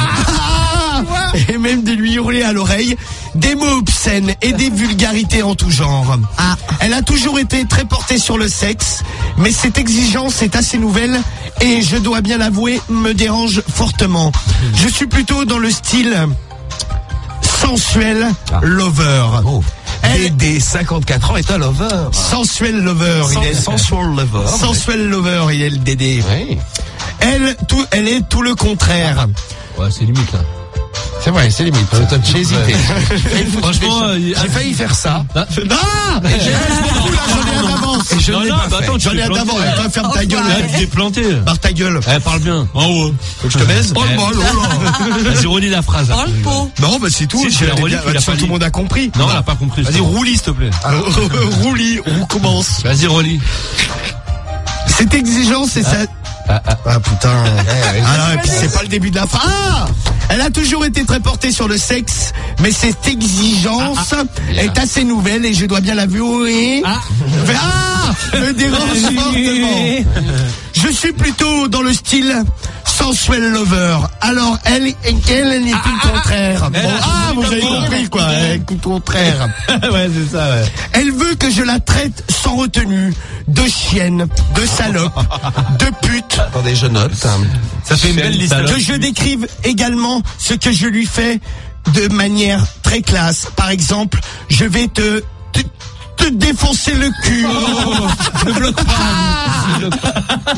Et même de lui hurler à l'oreille des mots obscènes et des vulgarités en tout genre. Elle a toujours été très portée sur le sexe, mais cette exigence est assez nouvelle et je dois bien l'avouer, me dérange fortement. Je suis plutôt dans le style sensuel lover. Dédé, 54 ans, est un lover. Sensuel lover, il est sensual lover. Sensuel lover, il est le Dédé. Oui. Elle est tout le contraire. Ouais, c'est limite là. C'est vrai, c'est limite. J'ai hésité. Franchement, j'ai failli faire ça. Non, j'en ai un d'avance. Et je l'ai pas fait. attends, J'en ai un d'avance. Va ferme ta gueule. Là, tu t'es planté. Barre ta gueule. Eh, parle bien. Oh ouais. Faut que je te baise? Oh, vas-y, relis la phrase. là. Dans le pot. Non, bah c'est tout. Si, tu l'as relis, tu l'as pas Tout le lu. monde a compris. Non, on l'a pas compris. Vas-y, roulis, s'il te plaît. Roulis, on commence. Vas-y, relis. Cette exigence et ça. Ah putain. Ah, et puis c'est pas le début de la phrase. Elle a toujours été très portée sur le sexe, mais cette exigence est assez nouvelle et je dois bien l'avouer. Me dérange fortement. Je suis plutôt dans le style sensuel lover. Alors elle n'est plus le contraire. Vous avez compris quoi, le contraire. Ouais, c'est ça, ouais. Elle veut que je la traite sans retenue, de chienne, de salope, de pute. Attendez, je note. Ça fait une belle liste. Que je décrive également ce que je lui fais de manière très classe. Par exemple, je vais te défoncer le cul. Ne bloque pas.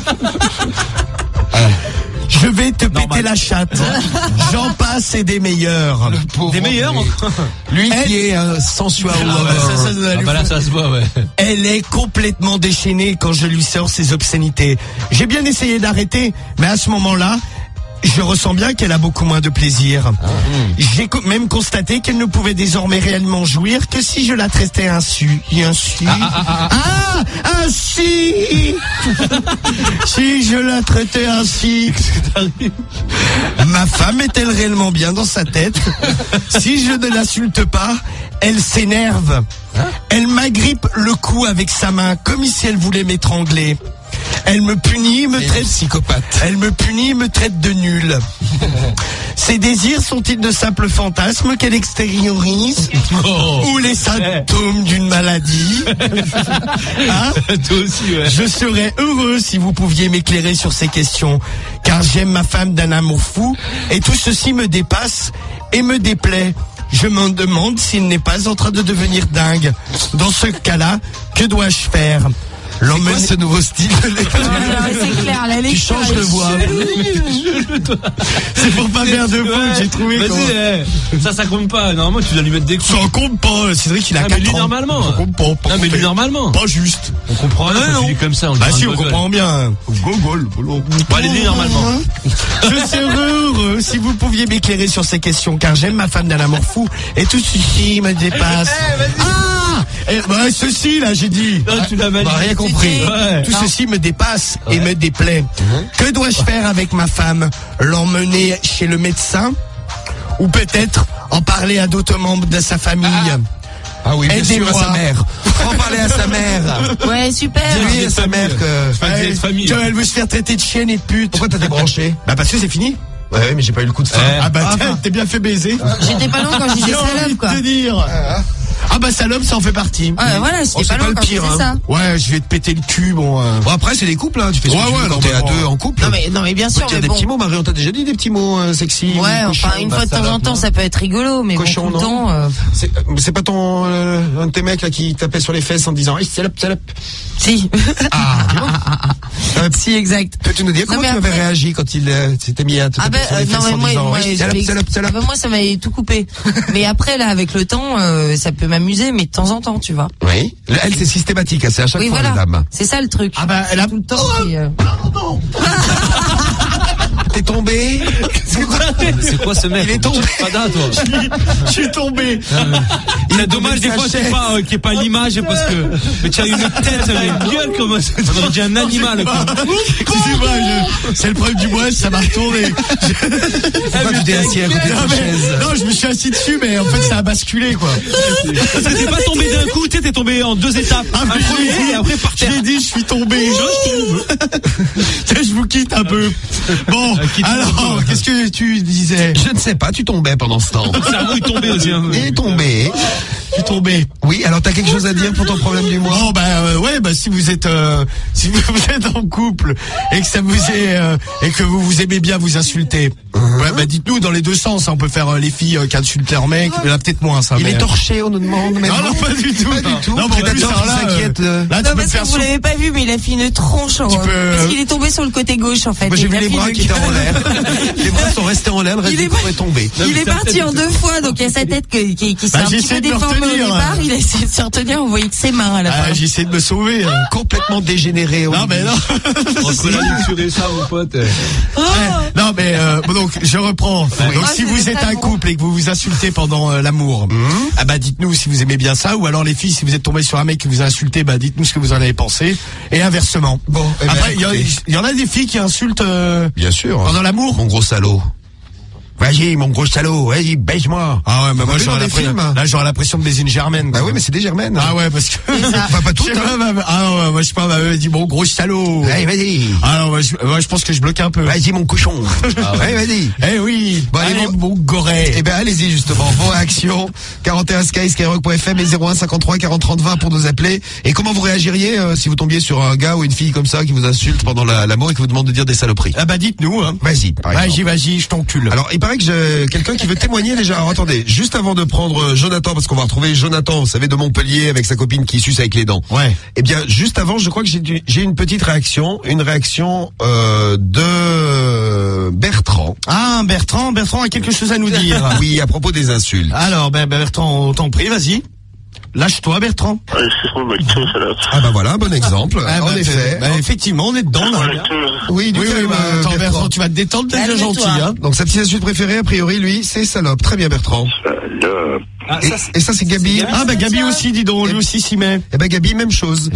Je vais te péter la chatte. J'en passe et des meilleurs. Des meilleurs. Lui qui est un sensual lover. Bah là, ça se voit, ouais. Elle est complètement déchaînée quand je lui sors ses obscénités. J'ai bien essayé d'arrêter, mais à ce moment-là, je ressens bien qu'elle a beaucoup moins de plaisir. J'ai même constaté qu'elle ne pouvait désormais réellement jouir que si je la traitais ainsi. Si je la traitais ainsi, ma femme est-elle réellement bien dans sa tête? Si je ne l'insulte pas, elle s'énerve. Elle m'agrippe le cou avec sa main, comme si elle voulait m'étrangler. Elle me punit, me traite psychopathe. Elle me punit, me traite de nul. Ses désirs sont-ils de simples fantasmes qu'elle extériorise ou les symptômes d'une maladie? Hein? Toi aussi, ouais. Je serais heureux si vous pouviez m'éclairer sur ces questions, car j'aime ma femme d'un amour fou et tout ceci me dépasse et me déplaît. Je me demande s'il n'est pas en train de devenir dingue. Dans ce cas-là, que dois-je faire? L'emmener ce nouveau style de lecture. C'est clair, la lecture. Tu changes de voix. C'est pour pas faire de faute, j'ai trouvé. Vas-y, ça compte pas. Normalement, tu dois lui mettre des coups. Ça compte pas. Cédric, il a 4 ans. Mais lui, normalement. Ça compte pas. Non, mais lui, normalement. Pas juste. On comprend rien quand tu dis comme ça. Bah si, on comprend bien. Gogol. Bon, allez, lui, normalement. Je serais heureux si vous pouviez m'éclairer sur ces questions, car j'aime ma femme d'un amour fou et tout ceci me dépasse. Ceci, là, j'ai dit. Non, tu l'as mal dit. Rien compris. Ouais. Tout ceci me dépasse et me déplaît. Que dois-je faire avec ma femme? L'emmener chez le médecin? Ou peut-être en parler à d'autres membres de sa famille? Ah oui, bien sûr, à sa mère. En parler à sa mère. Ouais, super. Dis-lui à sa mère qu'elle veut se faire traiter de chienne et de pute. Pourquoi t'as débranché? Bah parce que c'est fini. Ouais, mais j'ai pas eu le coup de fin. Ah bah t'es bien fait baiser. J'étais pas loin quand j'ai dit salope, quoi. Te dire. Ah bah salope, ça en fait partie. Ah voilà, c'était pas loin quand je disais ça. Ouais, je vais te péter le cul, bon. Bon après c'est des couples, hein. Tu fais ce que tu veux quand t'es à deux en couple. Non mais bien sûr. Il y a des petits mots, Marie, on t'a déjà dit des petits mots sexy. Ouais, enfin une fois de temps en temps, ça peut être rigolo, mais cochon, bon, tout le temps. C'est pas ton un de tes mecs là qui tapait sur les fesses en disant hey, salope. Si. Ah. Si, exact. Peux-tu nous dire comment tu avais réagi quand il s'était mis à te taper sur les fesses en disant moi ça m'avait tout coupé. Mais après là, avec le temps, ça peut m'amuser, mais de temps en temps, tu vois. Oui. Elle c'est systématique, c'est à chaque fois voilà. la dame. C'est ça le truc. Ah bah elle a tout le temps. Pardon. T'es tombé? C'est quoi ce mec? Il est tombé. Je suis tombé. Il est dommage des fois qu'il n'y ait pas l'image parce que mais tu as une tête, une gueule comme ça. On dirait un animal. Excusez-moi, c'est le problème du bois, ça m'a retourné. Pourquoi tu t'es assis à côté de ta chaise? Non, je me suis assis dessus, mais en fait ça a basculé quoi. Parce que t'es pas tombé d'un coup, t'es tombé en 2 étapes. Un premier et après par terre. J'ai dit je suis tombé. Je vous quitte un peu. Bon, alors, qu'est-ce que tu disais? Je ne sais pas, tu tombais pendant ce temps. Le cerveau est tombé aussi. Il est tombé. Tu es tombé. Oui, alors t'as quelque chose à dire pour ton problème du mois? Oh ouais, si vous êtes en couple et que ça vous est et que vous aimez bien vous insulter. Ouais, dites-nous dans les deux sens, hein, on peut faire les filles qui insultent leurs mecs, mais là peut-être moins ça. Il est torché, on nous demande. Mais non, pas du tout. Pas du tout. Non, Prédateur qui s'inquiète. Là, non, parce que vous l'avez pas vu, mais il a fait une tronche. Parce qu'il est tombé sur le côté gauche en fait. Moi j'ai vu les bras qui étaient en l'air. Les bras sont restés en l'air, le reste du corps est tombé. Il est parti en 2 fois, donc il y a sa tête qui s'est un petit peu déformée au départ. Il a essayé de se retenir, on voyait que ses mains à la fin. J'ai essayé de me sauver. Complètement dégénéré. Non mais non. Entre la lecture et ça, mon pote. Non mais donc je reprends. Donc si vous êtes un couple et que vous vous insultez pendant l'amour, dites-nous si vous aimez bien ça, ou alors les filles, si vous êtes tombées sur un mec qui vous a insulté, dites-nous ce que vous en avez pensé, et inversement. Bon. Après il y en a des filles qui insultent. Bien sûr. Pendant l'amour. Mon gros salaud. Vas-y, mon gros salaud, vas-y, baise-moi. Ah ouais, mais moi j'aurais l'impression de baiser une germaine. Bah oui, mais c'est des germaines. Ah ouais, parce que enfin, pas toutes. Ah ouais, moi je sais pas, dit bon gros salaud. Vas-y. Alors moi je pense que je bloque un peu. Vas-y mon cochon. Vas-y. Eh oui. Bon, allez mon goret. Eh ben allez-y justement, vos réactions 41 Sky Skyrock.fm et 01 53 40 30 20 pour nous appeler. Et comment vous réagiriez si vous tombiez sur un gars ou une fille comme ça qui vous insulte pendant l'amour et qui vous demande de dire des saloperies? Ah dites-nous hein. Vas-y, Vas-y, je t'encule. Alors, il paraît que j'ai quelqu'un qui veut témoigner déjà. Alors, attendez, juste avant de prendre Jonathan, parce qu'on va retrouver Jonathan, vous savez, de Montpellier, avec sa copine qui suce avec les dents. Ouais. Eh bien, juste avant, je crois que j'ai une petite réaction, de Bertrand. Ah, Bertrand a quelque chose à nous dire. Oui, à propos des insultes. Alors, Bertrand, on t'en prie, vas-y. Lâche-toi, Bertrand. Ah voilà, bon exemple. En effet. Effectivement, on est dedans. Oui, attends, Bertrand, tu vas te détendre, t'es déjà gentil. Hein. Donc sa petite insulte préférée, a priori, lui, c'est salope. Très bien, Bertrand. Salope. Et ça, c'est Gabi. Ah, bah, Gabi aussi, dis donc, lui aussi s'y met. Eh ben, Gabi, même chose.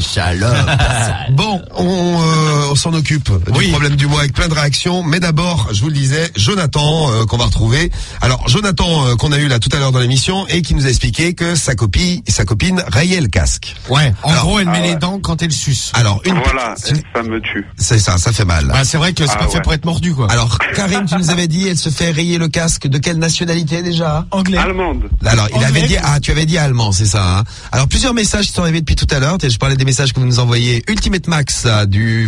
Bon, on s'en occupe du problème du mois avec plein de réactions. Mais d'abord, je vous le disais, Jonathan, qu'on va retrouver. Alors, Jonathan, qu'on a eu là tout à l'heure dans l'émission et qui nous a expliqué que sa copine rayait le casque. Ouais. En gros, elle met les dents quand elle suce. Alors, Voilà, ça me tue. C'est ça fait mal. Bah, c'est vrai que c'est pas fait pour être mordu, quoi. Alors, Karim, tu nous avais dit, elle se fait rayer le casque. De quelle nationalité déjà? Anglais. Allemande. Alors, il avait dit, tu avais dit allemand, c'est ça, hein. Alors, plusieurs messages qui sont arrivés depuis tout à l'heure. Je parlais des messages que vous nous envoyez. Ultimate Max, du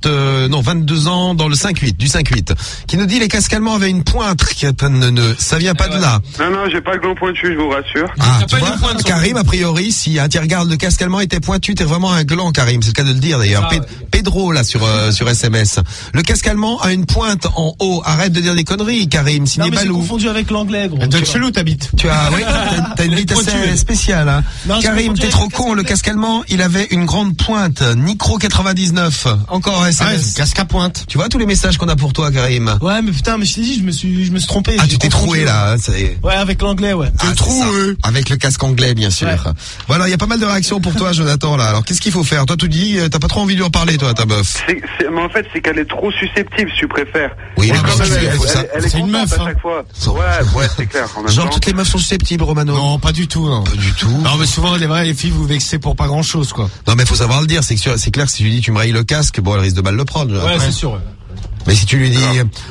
22 ans dans le 5-8, du 5-8, qui nous dit les casques allemands avaient une pointe qui a plein de nœuds. Ça vient pas de là. Non, j'ai pas le gland pointu, je vous rassure. Ah, tu vois, Karim, a priori, si tu regardes le casque allemand était pointu, t'es vraiment un gland, Karim. C'est le cas de le dire, d'ailleurs. Pedro, là, sur SMS. Le casque allemand a une pointe en haut. Arrête de dire des conneries, Karim. Non, mais c'est confondu avec l'anglais, gros. De chez où t'habites? T'as une bite assez spéciale, hein. Non, Karim, t'es trop con. Le casque allemand, il avait une grande pointe. Nicro 99. Encore SMS. Casque à pointe. Tu vois tous les messages qu'on a pour toi, Karim? Ouais, mais putain, mais je t'ai dit, je me suis trompé. Ah, tu t'es troué, là, hein, ouais, avec l'anglais, ouais. Avec le casque anglais, bien sûr. Ouais. Voilà, il y a pas mal de réactions pour toi, Jonathan, là. Alors, qu'est-ce qu'il faut faire? Toi, tu dis, t'as pas trop envie de lui en parler, toi, ta meuf. Mais en fait, c'est qu'elle est trop susceptible, si tu préfères. Oui, mais elle est une meuf, à chaque fois. Ouais, c'est clair. Genre, toutes les meufs sont susceptibles, Romano. Non, pas du tout, non. Pas du tout. Non, mais souvent, les filles, vous vexez pour pas grand chose, quoi. Non, mais faut savoir le dire. C'est clair que si tu lui dis, tu me rayes le casque, bon, elle risque de mal le prendre. Ouais, c'est sûr. Mais si tu lui dis,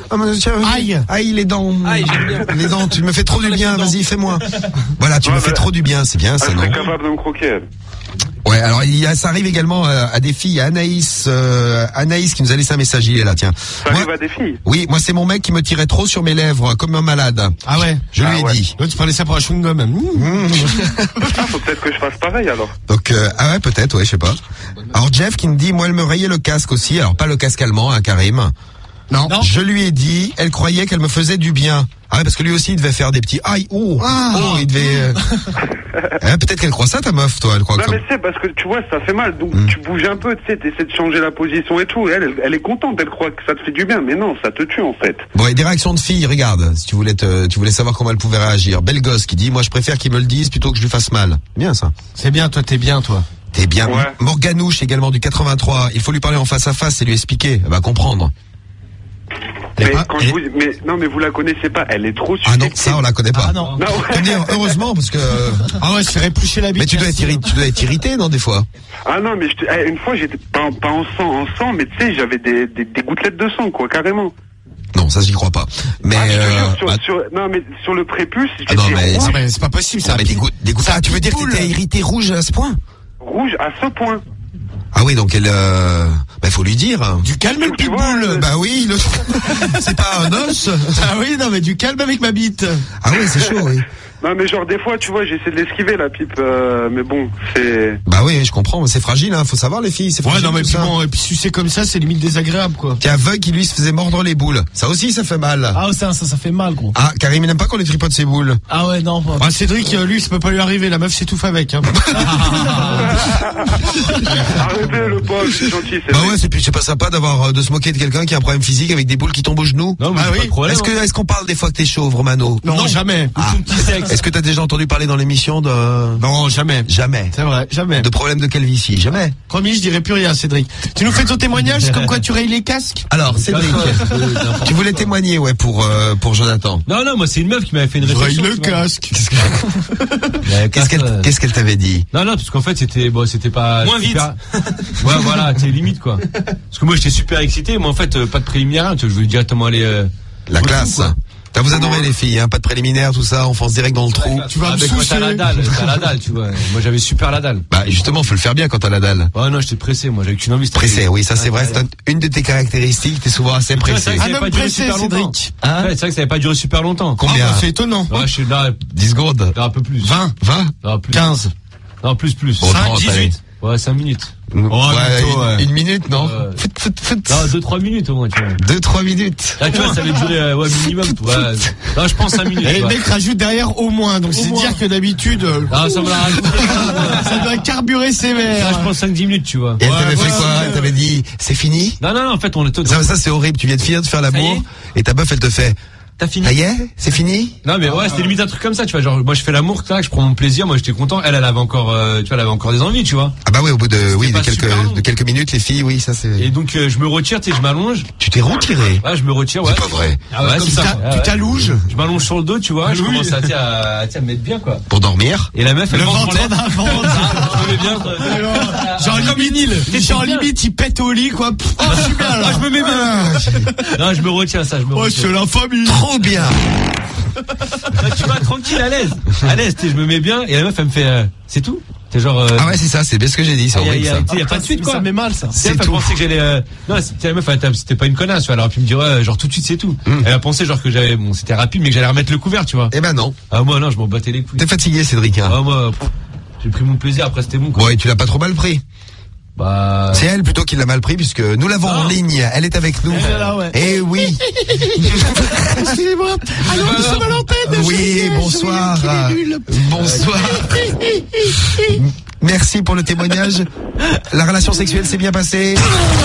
aïe, les dents. Aïe, j'aime bien. Les dents, tu me fais trop du bien, vas-y, fais-moi. Voilà, tu me fais trop du bien, c'est bien, ça, non? Elle serait capable de me croquer, elle. Ouais, alors ça arrive également à des filles. Anaïs qui nous a laissé un message, il est là, tiens. Ça arrive à des filles? Oui, moi c'est mon mec qui me tirait trop sur mes lèvres, comme un malade. Ah ouais? Je lui ai dit. Donc tu parlais ça pour un chewing-gum même. Faut peut-être que je fasse pareil alors. Donc ah ouais, peut-être, ouais, je sais pas. Alors Jeff qui me dit, moi elle me rayait le casque aussi, alors pas le casque allemand, hein, Karim. Non. Je lui ai dit, elle croyait qu'elle me faisait du bien. Ah ouais, parce que lui aussi il devait faire des petits aïe, il devait peut-être qu'elle croit ça, ta meuf, toi, elle croit. Non, mais c'est parce que tu vois, ça fait mal, donc tu bouges un peu, tu sais, t'essaies de changer la position et tout, et elle est contente, elle croit que ça te fait du bien, mais non, ça te tue en fait. Bon, et des réactions de filles, regarde, si tu voulais savoir comment elle pouvait réagir. Belle gosse qui dit, moi je préfère qu'ils me le disent plutôt que je lui fasse mal. Bien ça. C'est bien, toi t'es bien, toi. T'es bien. Ouais. Morganouche également du 83, il faut lui parler en face à face et lui expliquer, elle va comprendre. Mais non, mais vous la connaissez pas, elle est trop susceptible. Ah non, ça on la connaît pas. Ah non. Heureusement, parce que je ferais éplucher la bite. Mais tu dois être irrité, non, des fois? Ah non, mais une fois j'étais pas en sang, mais tu sais, j'avais des gouttelettes de sang, quoi, carrément. Non, ça j'y crois pas. Mais non, mais sur le prépuce, j'étais rouge. Mais c'est pas possible ça. Mais des gouttelettes. Ah, tu veux dire que t'étais irrité rouge à ce point? Rouge à ce point. Ah oui, donc elle, faut lui dire. Du calme, le pitbull. Bah oui, c'est pas un os. Ah oui, non, mais du calme avec ma bite. Ah oui, c'est chaud, oui. Non, mais genre, des fois, tu vois, j'essaie de l'esquiver, la pipe, mais bon, c'est... Bah oui, je comprends, c'est fragile, hein, faut savoir, les filles, c'est fragile. Ouais, non, mais puis bon, et puis sucer comme ça, c'est limite désagréable, quoi. Tiens, Veuille qui lui se faisait mordre les boules. Ça aussi, ça fait mal. Ah, ça fait mal, gros. Ah, Karim, il n'aime pas qu'on les tripote ses boules. Ah ouais, non. Ah, Cédric, lui, ça peut pas lui arriver, la meuf s'étouffe avec, hein. Arrêtez, le pote, c'est gentil, c'est Bah ouais, c'est pas sympa de se moquer de quelqu'un qui a un problème physique avec des boules qui tombent aux genoux. Non, mais oui. pas de problème. Est-ce qu'on parle des fois que t'es chauve, Romano? Non, jamais. Est-ce que t'as déjà entendu parler dans l'émission de... Non, jamais. Jamais. C'est vrai, jamais. De problème de calvitie, jamais. Promis, je dirais plus rien, Cédric. Tu nous fais ton témoignage, comme quoi tu rayes les casques? Alors, Cédric, tu voulais témoigner, ouais, pour Jonathan. Non, moi c'est une meuf qui m'avait fait une réflexion. Je raye le casque. Qu'est-ce qu'elle t'avait dit? Non, parce qu'en fait c'était pas moins super... vite. Ouais, voilà, c'est limite quoi. Parce que moi j'étais super excité, moi en fait pas de préliminaire, tu vois, je voulais directement aller la classe. T'as vous adoré les filles, hein, pas de préliminaire, tout ça, on fonce direct dans le trou. Tu vas me soucier. T'as la dalle, tu vois. Moi j'avais super la dalle. Bah justement, faut le faire bien quand t'as la dalle. Ouais, non, j'étais pressé, moi j'avais qu'une envie. Pressé, oui, ça c'est vrai, c'est une de tes caractéristiques, t'es souvent assez pressé. Un homme pressé, Cédric. C'est vrai que ça n'avait pas duré super longtemps. Combien? C'est étonnant. Ouais, je suis là. 10 secondes. Un peu plus. 20? Non, plus. 15. Non, plus. 5, 18. Ouais, 5 minutes. Une minute, non? Non, 2-3 minutes au moins, tu vois. 2-3 minutes. Là, tu vois, ça avait duré, minimum, ouais. Non, je pense 5 minutes. Et le mec rajoute derrière au moins, donc c'est dire que d'habitude, ça me l'a rajouté. Ça doit carburer sévère. Là, je pense 5-10 minutes, tu vois. Et elle t'avait fait quoi? Elle t'avait dit, c'est fini? Non, en fait, on est ça, c'est horrible. Tu viens de finir de faire l'amour, et ta meuf, elle te fait, T'as fini? Ça y est? C'est fini? Non mais ouais, c'était limite un truc comme ça, tu vois, genre moi je fais l'amour, tac, je prends mon plaisir, moi j'étais content, elle avait encore tu vois, elle avait encore des envies, tu vois. Ah bah oui, au bout de quelques minutes les filles, oui, ça c'est. Et donc je me retire, tu sais, je m'allonge. Tu t'es retiré? Ouais, je me retire, ouais. C'est pas vrai. Ah ouais, comme ça. tu t'allouges? Je m'allonge sur le dos, tu vois, je commence à me mettre bien quoi. Pour dormir? Et la meuf elle Le rentre en ventre l'air. en Je me mets bien. Genre limite, il pète au lit, quoi. Oh, je suis bien, là. Je me mets bien. Non, je me retiens ça, je me retiens. C'est la famille. Trop bien. Tu vas tranquille, à l'aise, tu sais, je me mets bien et la meuf elle me fait, c'est tout. C'est genre. Ah ouais, c'est ça, c'est bien ce que j'ai dit, c'est horrible ça. Y a pas de suite quoi. Ça met mal ça. C'est elle tout. pensé que j'allais. Non, la meuf, c'était pas une connasse, tu vois. Elle aurait pu me dire, genre tout de suite c'est tout. Elle a pensé genre que j'avais, bon, c'était rapide, mais que j'allais remettre le couvert, tu vois. Eh ben non. Ah moi non, je m'en battais les couilles. T'es fatigué, Cédric. Hein. Ah moi, j'ai pris mon plaisir. Après c'était bon. Quoi. Bon, et tu l'as pas trop mal pris. Bah. C'est elle plutôt qui l'a mal pris puisque nous l'avons en ligne. Elle est avec nous. Là, ouais. Eh oui. Excusez-moi. Alors nous sommes à l'antenne. Oui, bonsoir. Bonsoir. Merci pour le témoignage. La relation sexuelle s'est bien passée.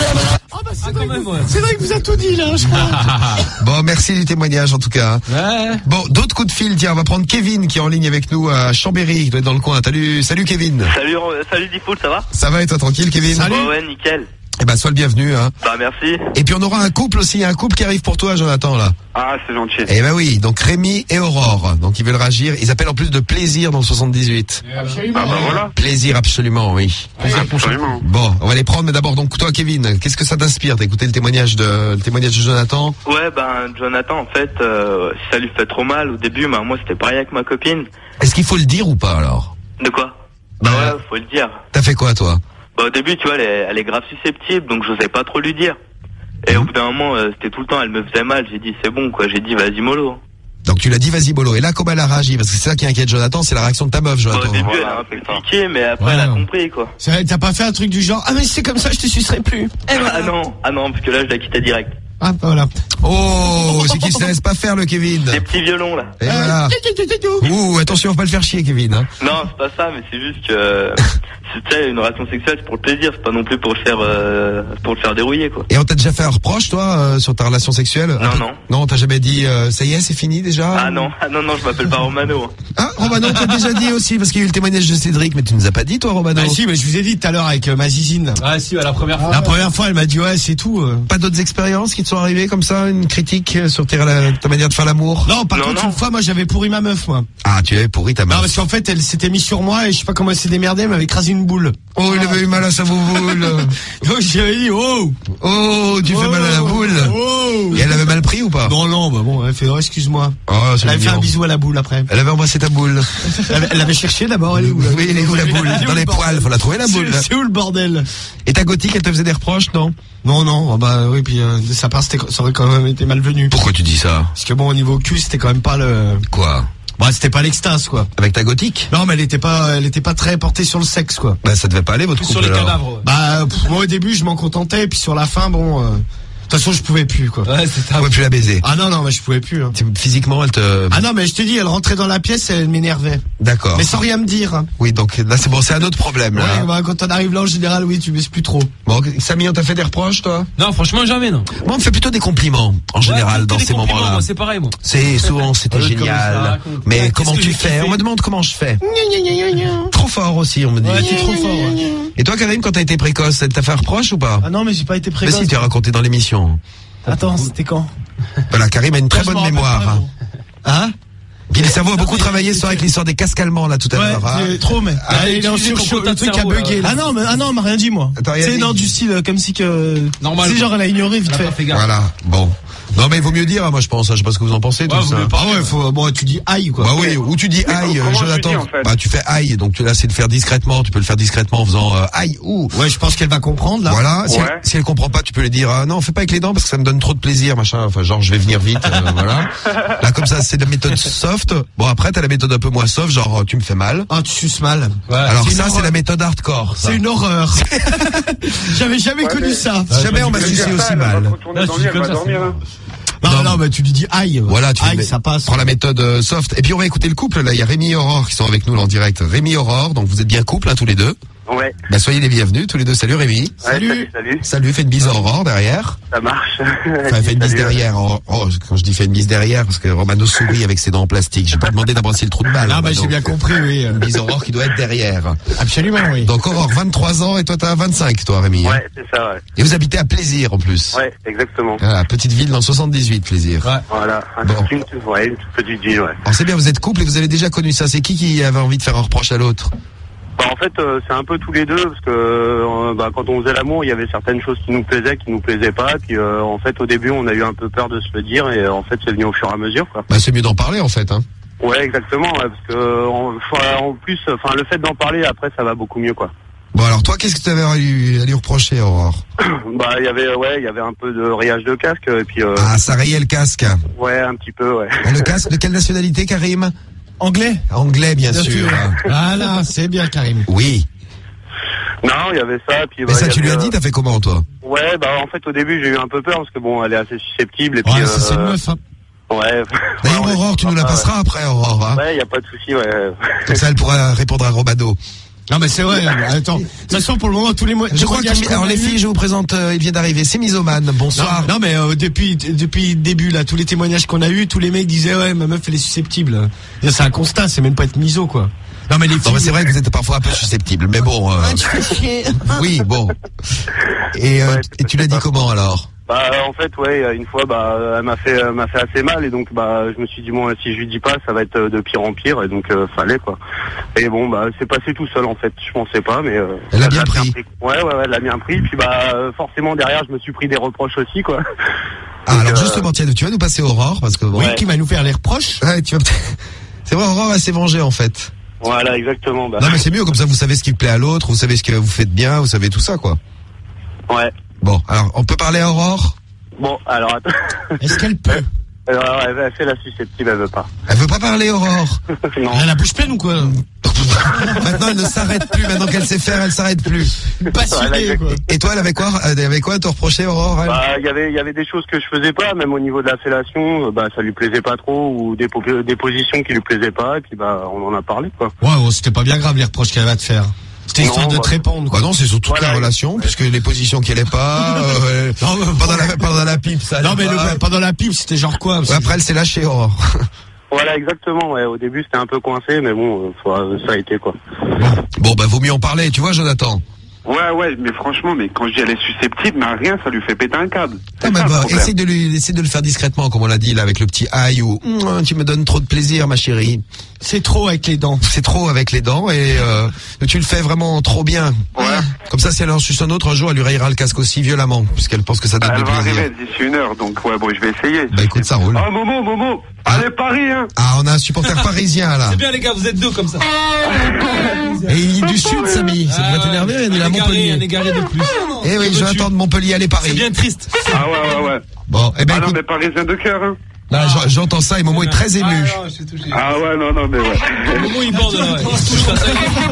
C'est vrai que vous a tout dit là, je crois. Bon, merci du témoignage en tout cas. Ouais. Bon, d'autres coups de fil. Tiens, on va prendre Kevin qui est en ligne avec nous à Chambéry. Il doit être dans le coin. Salut Kevin. Salut Difool, ça va? Ça va et toi tranquille Kevin? Salut. Ouais, nickel. Eh ben, sois le bienvenu, hein. Bah, merci. Et puis on aura un couple aussi, un couple qui arrive pour toi, Jonathan, là. Ah, c'est gentil. Eh ben oui, donc Rémi et Aurore. Donc ils veulent réagir. Ils appellent en plus de plaisir dans le 78. Ah bah voilà. Plaisir, absolument, oui. Absolument. Bon, on va les prendre, mais d'abord, donc toi, Kevin, qu'est-ce que ça t'inspire d'écouter le témoignage de Jonathan? Ouais, ben, Jonathan, en fait, si ça lui fait trop mal au début, bah, moi, c'était pareil avec ma copine. Est-ce qu'il faut le dire ou pas, alors? De quoi? Bah ouais, faut le dire. T'as fait quoi, toi? Bah, au début, tu vois, elle est grave susceptible, donc j'osais pas trop lui dire. Et au bout d'un moment, c'était tout le temps, elle me faisait mal, j'ai dit, c'est bon, quoi, j'ai dit, vas-y, mollo. Donc tu l'as dit, vas-y, bolo. Et là, comment elle a réagi? Parce que c'est ça qui inquiète Jonathan, c'est la réaction de ta meuf, Bah, Jonathan. au début, elle a un peu cliqué, mais après, elle a compris, quoi. T'as pas fait un truc du genre, ah mais c'est comme ça, je te sucerai plus. Ah non, parce que là, je la quittais direct. Ah, voilà. Oh, c'est qu'il se laisse pas faire, le Kevin. Des petits violons, là. Et voilà. Ouh, attention, faut pas le faire chier, Kevin, hein. Non, c'est pas ça, mais c'est juste que, c'est une relation sexuelle, c'est pour le plaisir, c'est pas non plus pour le faire dérouiller, quoi. Et on t'a déjà fait un reproche, toi, sur ta relation sexuelle? Non. Non, on t'a jamais dit, ça y est, c'est fini déjà? Ah non, je m'appelle pas Romano. Ah, Romano, t'as déjà dit aussi, parce qu'il y a eu le témoignage de Cédric, mais tu nous as pas dit, toi, Romano? Ah si, mais je vous ai dit tout à l'heure avec ma zizine. Ah si, la première fois. La première fois, elle m'a dit, ouais, c'est tout. Pas d'autres expériences qui te sont arrivées comme ça, une critique sur ta manière de faire l'amour? Non, par contre, une fois, moi, j'avais pourri ma meuf, moi. Ah, tu avais pourri ta meuf? Non, parce qu'en fait, elle s'était mise sur moi et je sais pas comment elle s'est démerdée, elle m'avait écrasé une boule. Oh, il avait eu mal à sa bouboule. Donc j'avais dit, oh, tu fais mal à la boule. Oh. Et elle avait mal pris ou pas? Non, bah bon, elle fait, excuse-moi. Oh, elle avait fait un bisou à la boule après. Elle avait embrassé ta boule. Elle l'avait cherché d'abord, elle est où? Oui, elle est où la boule? Dans les poils, faut la trouver la boule. C'est où le bordel? Et ta gothique, elle te faisait des reproches, non? Non, bah oui, puis de sa part, ça aurait quand même été malvenu. Pourquoi tu dis ça? Parce que bon, au niveau cul, c'était quand même pas le... Quoi? Bah, c'était pas l'extase, quoi. Avec ta gothique? Non, mais elle était pas très portée sur le sexe, quoi. Bah, ça devait pas aller, votre couple, sur les alors. cadavres. Bah, moi, au début, je m'en contentais, et puis sur la fin, bon, de toute façon, je pouvais plus, quoi. Ouais, c'est ça. Tu pouvais plus la baiser. Ah non, mais je pouvais plus, hein. Physiquement, elle te... Ah non, mais je te dis, elle rentrait dans la pièce, elle m'énervait. D'accord. Mais sans rien me dire, hein. Oui, donc là, c'est bon, c'est un autre problème, là. Ouais, bah, quand on arrive là, en général, oui, tu baises plus trop. Bon, Samy, on t'a fait des reproches, toi? Non, franchement, jamais, non. Moi, on me fait plutôt des compliments, en général, dans ces moments-là. Moi, c'est pareil, moi. C'est souvent, c'était génial. Mais Ouais, comment qu'est-ce que tu j'ai fais? kiffé. On me demande comment je fais. Trop fort aussi, on me dit. Ouais, t'es trop fort, ouais. Et toi, Karim, quand t'as été précoce, elle t'a fait un reproche ou pas? Ah non, mais j'ai pas été Mais précoce. si, tu as raconté dans l'émission. Attends, c'était quand? Voilà, Karim a une très Je bonne m'en rappelle mémoire. pas, Hein. bon. Hein? Puis le cerveau a beaucoup travaillé sur avec l'histoire des casques allemands, là, tout à l'heure. Hein. Ouais, trop, mais. Il est en surchauffe, le truc a bugué. Ah non, on m'a rien dit, moi. Attends, rien C'est dit. non, du style, comme si que. Normal. C'est genre, elle a ignoré vite fait. Voilà, bon. Non, mais il vaut mieux dire, hein, moi, je pense. Je sais pas ce que vous en pensez, tout ça. Ah ouais, bon, tu dis aïe, quoi. Bah oui, ou tu dis aïe, comment tu Jonathan. dis, en fait Bah tu fais aïe, donc tu essaies de faire discrètement, tu peux le faire discrètement en faisant aïe ou. Ouais, je pense qu'elle va comprendre, là. Voilà, si, Ouais. si elle comprend pas, tu peux lui dire non, fais pas avec les dents parce que ça me donne trop de plaisir, machin. Enfin, genre je vais venir vite, voilà. Là comme ça, c'est la méthode soft. Bon après t'as la méthode un peu moins soft, genre tu me fais mal. Ah, tu suces mal. Alors c'est une ça c'est horreur. la méthode hardcore. ça. C'est une horreur. J'avais jamais connu ça. Jamais on m'a sucé aussi mal. Retourner dans le lit, elle va dormir, hein. Non, mais tu lui dis aïe. Voilà, tu aïe, ça passe. prends la méthode soft. Et puis on va écouter le couple. Là, il y a Rémi et Aurore qui sont avec nous là, en direct. Rémi et Aurore, donc vous êtes bien couple, hein, tous les deux. Ouais. Bah, soyez les bienvenus, tous les deux. Salut Rémi. Ouais, salut. Salut, fais une bise à Aurore derrière. Ça marche. Enfin, fais une bise derrière. Oh, quand je dis fais une bise derrière, parce que Romano sourit avec ses dents en plastique. J'ai pas demandé d'embrasser le trou de balle. Ah, bah, j'ai bien compris, oui. Une bise Aurore qui doit être derrière. Absolument, oui. Donc Aurore, 23 ans, et toi t'as 25, toi Rémi. Ouais, c'est ça, ouais. Et vous habitez à Plaisir, en plus. Ouais, exactement. Voilà, petite ville dans 78, Plaisir. Ouais. Voilà. Une toute petite ville, ouais. Alors c'est bien, vous êtes couple et vous avez déjà connu ça. C'est qui avait envie de faire un reproche à l'autre? Bah, en fait, c'est un peu tous les deux, parce que quand on faisait l'amour, il y avait certaines choses qui nous plaisaient pas. Puis en fait, au début, on a eu un peu peur de se le dire, et en fait, c'est venu au fur et à mesure, quoi. Bah, c'est mieux d'en parler, en fait, hein. Ouais, exactement, ouais, parce que en plus, le fait d'en parler, après, ça va beaucoup mieux, quoi. Bon, alors toi, qu'est-ce que tu avais à lui reprocher, Aurore? Bah, il y avait un peu de rayage de casque, et puis. Ah, ça rayait le casque. Ouais, un petit peu, ouais. Et le casque de quelle nationalité, Karim? Anglais? Anglais, bien sûr. Voilà, c'est bien, Karim. Oui. Non, il y avait ça, puis. Mais ça, tu lui as dit, t'as fait comment, toi? Ouais, bah, en fait, au début, j'ai eu un peu peur, parce que bon, elle est assez susceptible, et puis. Ouais, c'est une meuf, hein. Ouais. D'ailleurs, Aurore, tu nous la passeras après, Aurore, hein. Ouais, y a pas de souci, ouais. Comme ça, elle pourra répondre à Romano. Non, mais c'est vrai, attends. De toute façon, pour le moment, tous les mois. Je crois que, alors les filles, je vous présente, il vient d'arriver, c'est Misomane, bonsoir. Non, mais depuis le début, là, tous les témoignages qu'on a eu, tous les mecs disaient, ouais, ma meuf, elle est susceptible. C'est un constat, c'est même pas être miso, quoi. Non, mais les filles. Non, mais c'est vrai que vous êtes parfois un peu susceptible, mais bon. Tu fais chier. Oui, bon. Et tu l'as dit comment, alors? Bah, en fait, ouais, une fois, elle m'a fait assez mal, et donc, je me suis dit, bon, si je lui dis pas, ça va être de pire en pire, et donc, fallait, quoi. Et bon, c'est passé tout seul, en fait. Je pensais pas, mais, elle a bien pris. Ouais, elle l'a bien pris, puis forcément, derrière, je me suis pris des reproches aussi, quoi. Ah, donc, alors, justement, tiens, tu vas nous passer Aurore, parce que bon. Oui, qui va nous faire les reproches. Ouais, c'est vrai, Aurore, elle s'est vengée, en fait. Voilà, exactement, Non, mais c'est mieux, comme ça, vous savez ce qui plaît à l'autre, vous savez ce que vous faites bien, vous savez tout ça, quoi. Ouais. Bon, alors, on peut parler à Aurore? Bon, alors, attends. Est-ce qu'elle peut? Alors, elle fait la susceptible, elle veut pas. Elle veut pas parler, Aurore? Non. Elle a la bouche pleine ou quoi? Maintenant, elle ne s'arrête plus. Maintenant qu'elle sait faire, elle s'arrête plus. Passionnée, quoi. Et toi, elle avait quoi à te reprocher, Aurore? Il y avait des choses que je faisais pas, même au niveau de la fellation, ça lui plaisait pas trop, ou des positions qui lui plaisaient pas, et puis on en a parlé, quoi. Ouais, c'était pas bien grave les reproches qu'elle va te faire. C'était histoire de te répondre, quoi. Bah non, c'est sur toute la relation, puisque les positions qu'elle est pas, pendant la pipe, ça. Non, mais pendant la pipe, c'était genre quoi? Après, elle s'est lâchée, Aurore. Voilà, exactement, ouais. Au début, c'était un peu coincé, mais bon, ça a été, quoi. Bon, vaut mieux en parler, tu vois, Jonathan. Ouais, mais franchement, quand je dis elle est susceptible, mais rien, ça lui fait péter un câble. Essaye de le faire discrètement, comme on l'a dit, là, avec le petit aïe ou, tu me donnes trop de plaisir, ma chérie. C'est trop avec les dents. C'est trop avec les dents, et tu le fais vraiment trop bien. Ouais. Comme ça, si elle en suce un autre, un jour, elle lui rayera le casque aussi violemment, puisqu'elle pense que ça donne de plaisir. Elle va arriver d'ici 1 heure, donc ouais, bon, je vais essayer. Bah écoute, ça roule. Ah, Momo, allez, Paris, hein. Ah, on a un supporter parisien, là. C'est bien, les gars, vous êtes deux comme ça. Et il est du sud, Samy. Ça devrait t'énerver, il est à Montpellier. Un égaré de plus. Eh oui, je vais attendre Montpellier, allez, Paris. C'est bien triste. Ah ouais. Bon, eh ben, non, écoute. mais parisien de cœur, hein. Là, j'entends ça et Momo est très ému. Ah, non, je suis touché. Ah ouais, non, mais ouais. Momo, il bande, là, ouais. Il se touche, là,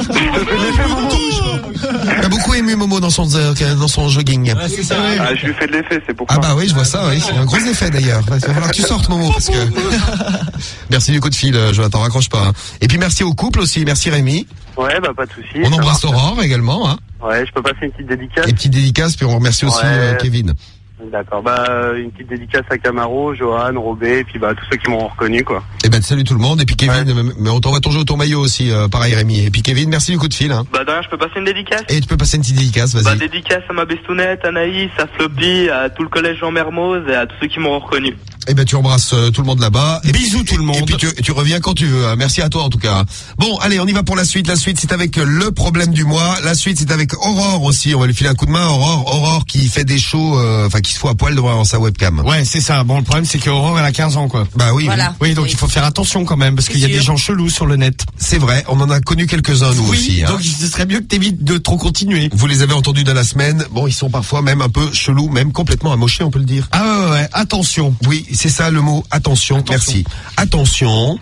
ça y est. Il a beaucoup ému Momo dans son jogging. Ouais, c'est ça. Ah, je lui fais de l'effet, c'est pourquoi. Ah bah oui, je vois ça, oui. C'est un gros effet d'ailleurs. Il va falloir que tu sortes, Momo, parce que... Merci du coup de fil, Jonathan, raccroche pas. Et puis merci au couple aussi, merci Rémi. Ouais, pas de souci. On embrasse Aurore également, hein. Ouais, je peux passer une petite dédicace. Et petite dédicace, puis on remercie aussi Kevin. D'accord, une petite dédicace à Camaro, Johan, Robé, et puis tous ceux qui m'ont reconnu, quoi. Et salut tout le monde, et puis Kevin, mais on t'envoie ton jeu, ton maillot aussi, pareil Rémi. Et puis Kevin, merci du coup de fil, hein. D'ailleurs, je peux passer une dédicace? Et tu peux passer une petite dédicace, vas-y. Dédicace à ma bestounette, Anaïs, à Floppy, à tout le collège Jean Mermoz et à tous ceux qui m'ont reconnu. Et tu embrasses tout le monde là-bas. Et bisous tout le monde. Et puis tu reviens quand tu veux. Merci à toi en tout cas. Bon, allez, on y va pour la suite. La suite, c'est avec le problème du mois. La suite, c'est avec Aurore aussi. On va lui filer un coup de main. Aurore qui fait des shows, qui se fout à poil devant sa webcam. Ouais, c'est ça. Bon, le problème, c'est qu'Aurore, elle a 15 ans, quoi. Bah oui. Voilà. Oui, donc il faut faire attention quand même, parce qu'il y a des gens chelous sur le net. C'est vrai. On en a connu quelques-uns, nous aussi. Donc ce serait mieux que t'évites de trop continuer. Vous les avez entendus dans la semaine. Bon, ils sont parfois même un peu chelous, même complètement amochés, on peut le dire. Ah ouais. Attention. Oui, c'est ça le mot. Attention. Merci. Attention.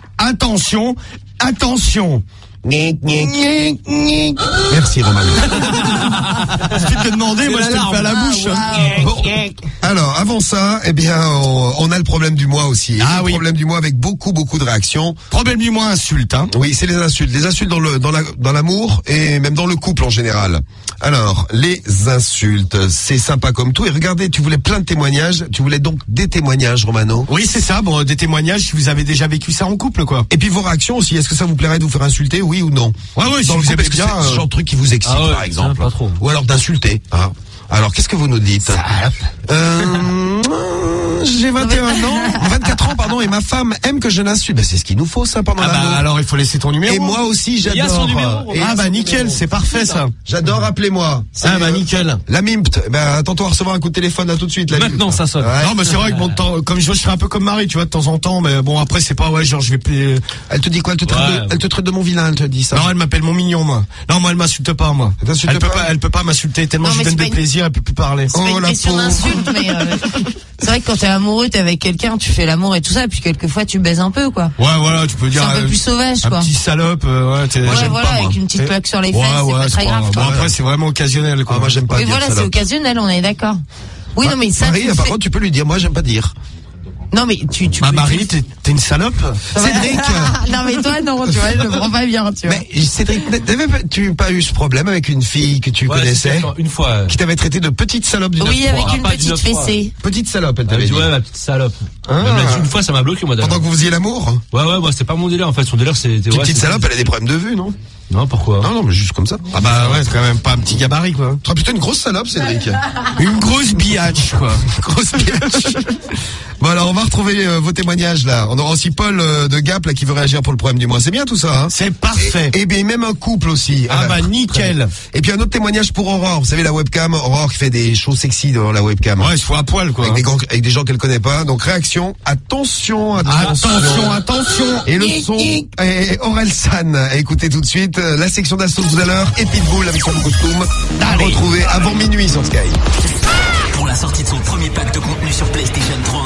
Merci Roman. Je vais te demander, moi je te le fais à la bouche. Bon, Alors, avant ça, eh bien, on a le problème du mois aussi. Ah oui. Le problème du mois avec beaucoup de réactions. Problème du mois, insulte, hein. Oui, c'est les insultes. Les insultes dans l'amour et même dans le couple en général. Alors, les insultes, c'est sympa comme tout. Et regardez, tu voulais plein de témoignages. Tu voulais donc des témoignages, Romano. Oui, c'est ça. Bon, des témoignages si vous avez déjà vécu ça en couple, quoi. Et puis vos réactions aussi. Est-ce que ça vous plairait de vous faire insulter, oui ou non? Ouais, si vous aimez bien, c'est ce genre de truc qui vous excite, par exemple. Pas trop. Ou alors d'insulter. Hein. Alors, qu'est-ce que vous nous dites? J'ai 24 ans, pardon, et ma femme aime que je l'insulte. C'est ce qu'il nous faut, ça, pendant l'amour. Alors, il faut laisser ton numéro. Et moi aussi, j'adore. Il y a son numéro. Nickel, c'est parfait, ça. J'adore, appelez-moi. Nickel. La MIMPT. Attends-toi à recevoir un coup de téléphone, là, tout de suite. Maintenant, ça sonne. Ouais. Non, mais c'est vrai que bon, comme je fais un peu comme Marie, tu vois, de temps en temps, mais bon, après, c'est pas, genre, je vais plus... Elle te dit quoi? Elle te traite de mon vilain, elle te dit ça? Non, elle m'appelle mon mignon, moi. Non, moi, elle m'insulte pas, moi. Elle peut pas m'insulter tellement je lui donne de plaisir, elle peut plus parler. C'est pas une question d'insulte, mais c'est vrai que quand t'es amoureux, t'es avec quelqu'un, tu fais l'amour et tout ça, et puis quelquefois tu baises un peu, quoi. Ouais, voilà, tu peux dire. C'est un peu plus sauvage, quoi. Un petit salope, j'aime voilà, pas, avec une petite claque sur les fesses, c'est pas très grave. Bon, après, c'est vraiment occasionnel, quoi. Moi, j'aime pas oui, dire voilà, salope. c'est occasionnel, on est d'accord. Oui, non, mais ça. Marie, par contre, tu peux lui dire, moi, j'aime pas dire. Non, mais tu Marie, t'es une salope. Cédric. Non, mais toi, non, tu vois, je le prends pas bien, tu vois. Mais Cédric, tu pas eu ce problème avec une fille que tu connaissais? Une fois. Qui t'avait traité de petite salope du 9-3. Oui, avec une petite fessée. Petite salope, elle t'avait dit. Ouais, ma petite salope. Même là-dessus, une fois, ça m'a bloqué, moi, d'ailleurs. Pendant que vous faisiez l'amour? Ouais, moi, c'était pas mon délire, en fait. Son délire, c'était. Une petite salope, elle a des problèmes de vue, non? Non, pourquoi? Non, mais juste comme ça. Ah bah ouais, c'est quand même pas un petit gabarit, quoi. Tu plutôt une grosse salope, Cédric. Une grosse biatch, quoi. Une grosse biatch. Bon, alors, on va retrouver vos témoignages, là. On aura aussi Paul de Gap, là, qui veut réagir pour le problème du mois. C'est bien tout ça, hein? C'est parfait. Et bien, même un couple aussi. Nickel. Et puis, un autre témoignage pour Aurore. Vous savez, la webcam. Aurore qui fait des choses sexy devant la webcam. Ouais, il se fout à poil, quoi. Avec des gens qu'elle connaît pas. Donc, réaction. Attention. Et le son est Orelsan. Écoutez tout de suite la section d'assaut tout à l'heure. Et Pitbull avec son costume. À retrouver avant minuit sur Sky. Pour la sortie de son premier pack de contenu sur PlayStation 3.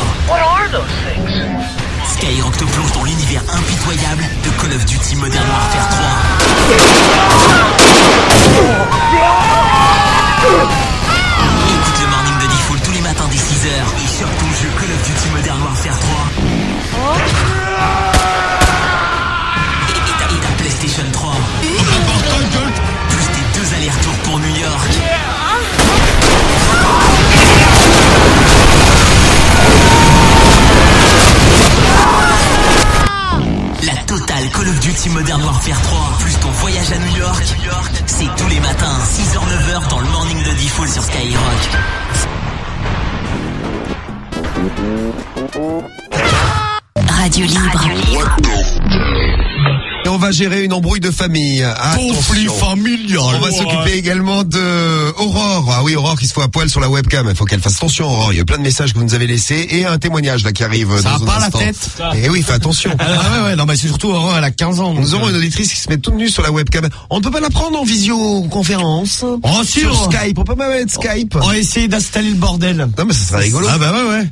Skyrock te plonge dans l'univers impitoyable de Call of Duty Modern Warfare 3. Écoute le Morning de Default tous les matins dès 6h et sur ton jeu Call of Duty Modern Warfare 3. Et ta PlayStation 3. Plus tes 2 allers-retours pour New York. La totale Call of Duty Modern Warfare 3 plus ton voyage à New York, c'est tous les matins 6h-9h dans le Morning de Default sur Skyrock. Radio Libre. Et on va gérer une embrouille de famille. Conflit familial. On va s'occuper également de Aurore. Ah oui, Aurore qui se fout à poil sur la webcam. Il faut qu'elle fasse attention, Aurore. Il y a plein de messages que vous nous avez laissés et un témoignage là qui arrive ça dans un pas instant. La tête. Et oui, fais attention. Ouais, non, mais c'est surtout Aurore, elle a 15 ans. Nous aurons une auditrice qui se met toute nue sur la webcam. On ne peut pas la prendre en visioconférence. Oh, sur Skype. On peut pas mettre Skype. On va essayer d'installer le bordel. Non, mais ça serait rigolo. Ah bah ouais.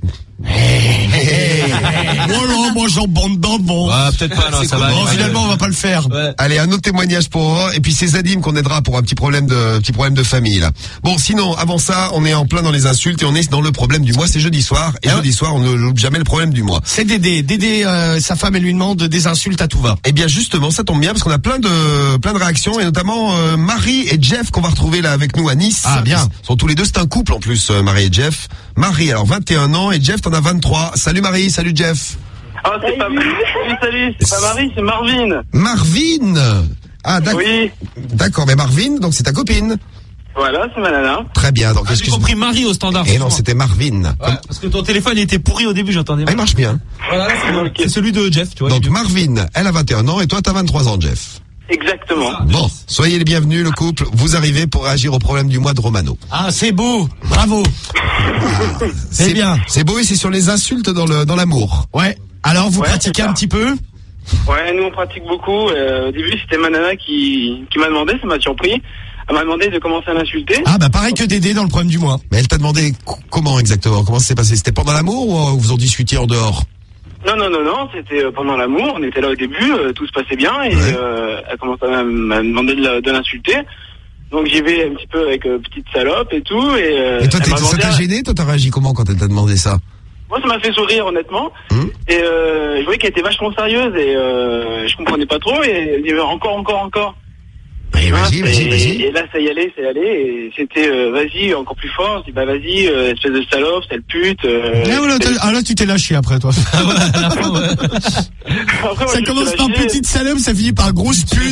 Voilà, moi j'en bande d'avant. Peut-être pas, non, ça va. Non, finalement, on va pas le faire. Ouais. Allez, un autre témoignage pour Aurore. Et puis c'est Zadim qu'on aidera pour un petit problème de famille, là. Bon, sinon, avant ça, on est en plein dans les insultes et on est dans le problème du mois. C'est jeudi soir. Et jeudi soir, on ne loupe jamais le problème du mois. C'est Dédé. Dédé, sa femme, elle lui demande des insultes à tout va. Eh bien, justement, ça tombe bien parce qu'on a plein de réactions et notamment, Marie et Jeff qu'on va retrouver là avec nous à Nice. Ah, bien. Ils sont tous les deux, c'est un couple en plus, Marie et Jeff. Marie, alors 21 ans et Jeff, t'en as 23. Salut Marie, salut Jeff. Ah, c'est pas salut, c'est pas Marie, c'est Marvin. Marvin. Ah, d'accord. Oui. D'accord, mais Marvin, donc c'est ta copine. Voilà, c'est ma nana. Très bien, donc j'ai compris Marie au standard. Et non, c'était Marvin. Ouais, parce que ton téléphone était pourri au début, j'entendais. Ah, il marche bien. Voilà, c'est celui de Jeff, tu vois. Donc Marvin, elle a 21 ans et toi t'as 23 ans, Jeff. Exactement. Bon, soyez les bienvenus, le couple. Vous arrivez pour réagir au problème du mois de Romano. Ah, c'est beau. Bravo. C'est bien. C'est beau et c'est sur les insultes dans l'amour. Ouais. Alors, vous pratiquez un petit peu? Ouais, nous on pratique beaucoup. Au début, c'était ma nana qui m'a demandé, ça m'a surpris. Elle m'a demandé de commencer à l'insulter. Ah, bah pareil que Dédé dans le problème du mois. Mais elle t'a demandé comment exactement? Comment ça s'est passé? C'était pendant l'amour ou vous en discutiez en dehors? Non, c'était pendant l'amour, on était là au début, tout se passait bien et elle commençait à me demander de l'insulter. Donc j'y vais un petit peu avec petite salope et tout. Et toi, ça t'a gêné? Toi, t'as réagi comment quand elle t'a demandé ça? Moi, ça m'a fait sourire, honnêtement. Et je voyais qu'elle était vachement sérieuse et je comprenais pas trop. Et elle disait encore. Et vas-y. Et là, ça y allait. Et c'était vas-y, encore plus fort. Je dis vas-y, espèce de salope, sale pute. Là, tu t'es lâché après, toi. À la fin, ouais. Après, ça commence par petite salope, ça finit par grosse pute.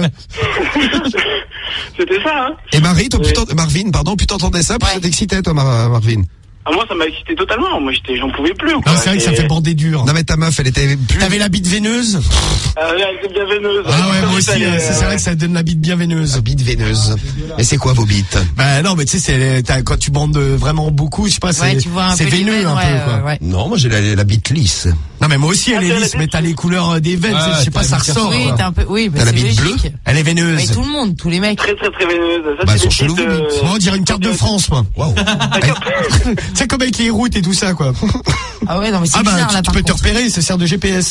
C'était ça, hein. Et Marvin, tu t'entendais ça, puis ça t'excitait, toi, Marvin? Ah, moi, ça m'a excité totalement. Moi, j'en pouvais plus. Non, c'est vrai que ça fait bander dur. Non, mais ta meuf, elle était plus... T'avais la bite veineuse? Elle était bien veineuse. Ah ouais, moi aussi, c'est vrai que ça donne la bite bien veineuse. La bite veineuse. Mais c'est quoi vos bites? Bah non, mais tu sais, quand tu bandes vraiment beaucoup, je sais pas, c'est veineux un peu, quoi. Ouais. Non, moi j'ai la bite lisse. Non, mais moi aussi, elle est lisse, mais t'as les couleurs des veines, je sais pas, ça ressort. Oui, t'as un peu, t'as la bite bleue? Elle est veineuse. Mais tout le monde, tous les mecs. Très veineuse. Bah, elles sont chelou, vos bites. On dirait une carte de France, moi. Waouh. C'est comme avec les routes et tout ça, quoi. Ah ouais, non, mais c'est bizarre, là, tu peux te repérer, ça sert de GPS.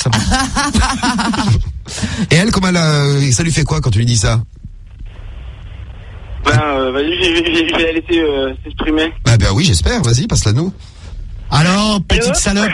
Et elle, comment ça lui fait quoi quand tu lui dis ça? Vas-y, je vais la laisser s'exprimer. Bah oui, j'espère, vas-y, passe-la nous. Alors, petite salope.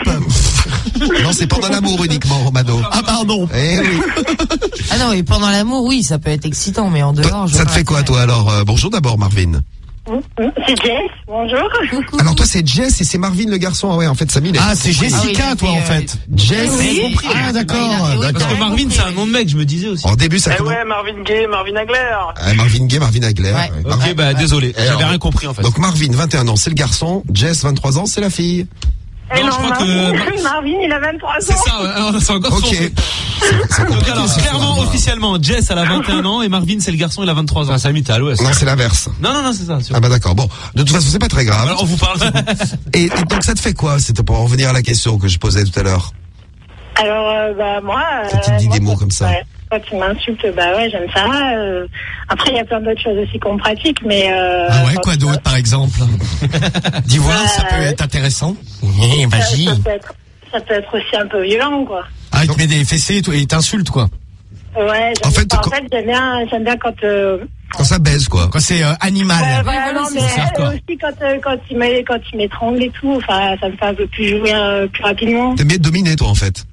Non, c'est pendant l'amour uniquement, Romano. Ah, pardon. Eh oui. Ah non, et pendant l'amour, oui, ça peut être excitant, mais en dehors, ça te fait quoi, toi, alors? Bonjour d'abord, Marvin. C'est Jess, bonjour. Coucou. Alors toi c'est Jess et c'est Marvin le garçon. Ah ouais, en fait Samy. Ah, c'est Jessica, toi, en fait. Jess. Oui. Ah, d'accord. Parce que Marvin, c'est un nom de mec, je me disais aussi. En début, ça commence. Ouais, Marvin Gaye, Marvin Agler. Marvin Gaye, Marvin Agler. Ouais. Ok, bah désolé, j'avais rien compris en fait. Donc Marvin, 21 ans, c'est le garçon. Jess, 23 ans, c'est la fille. Non, je crois que Marvin, il a 23 ans. c'est ça, ouais. C'est encore Ok. Donc alors, clairement, officiellement, Jess, elle a 21 ans et Marvin, c'est le garçon, il a 23 ans. Samy, t'es à l'ouest. Non, c'est l'inverse. Non, c'est ça. Ah bah d'accord. Bon, de toute façon, c'est pas très grave. Alors, on vous parle. Et donc ça te fait quoi? C'était pour en revenir à la question que je posais tout à l'heure. Alors, moi... Quand tu dis des mots comme ça. Ouais, quand tu m'insultes, j'aime ça. Après, il y a plein d'autres choses aussi qu'on pratique, mais... Ah ouais, quoi d'autre, par exemple? Dis voir, ça peut être intéressant. Vas-y. Ça peut être aussi un peu violent, quoi. Ah, il te met des fessées et il t'insulte, quoi. Ouais, j'aime bien quand ça baise, quoi. Quand c'est animal. Ouais, voilà, non, mais aussi quand il m'étrangle et tout, enfin, ça me fait un peu plus jouer plus rapidement. T'aimes bien être dominé, toi, en fait?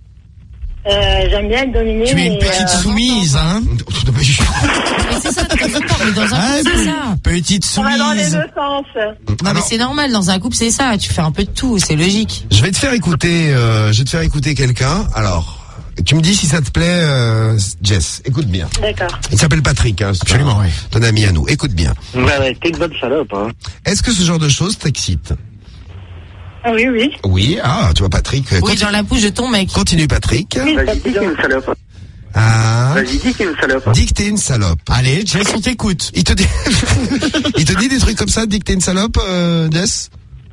J'aime bien être dominé. Tu es une petite soumise, hein? Mais c'est ça, mais dans un couple, c'est ça. Petite soumise. Dans les deux sens. Non, mais c'est normal, dans un couple, c'est ça. Tu fais un peu de tout, c'est logique. Je vais te faire écouter quelqu'un. Alors, tu me dis si ça te plaît, Jess. Écoute bien. D'accord. Il s'appelle Patrick, hein. Absolument, oui. Ton ami à nous. Écoute bien. Ouais, t'es une bonne salope, hein. Est-ce que ce genre de choses t'excite? Oui, oui. Oui, tu vois, Patrick. Oui, dans la bouche de ton mec. Continue, Patrick. Oui, Vas-y, dis que t'es une salope. Ah. Vas-y, dis que t'es une salope. Dis que t'es une salope. Allez, Jess, on t'écoute. Il te dit des trucs comme ça, dis que t'es une salope, Jess?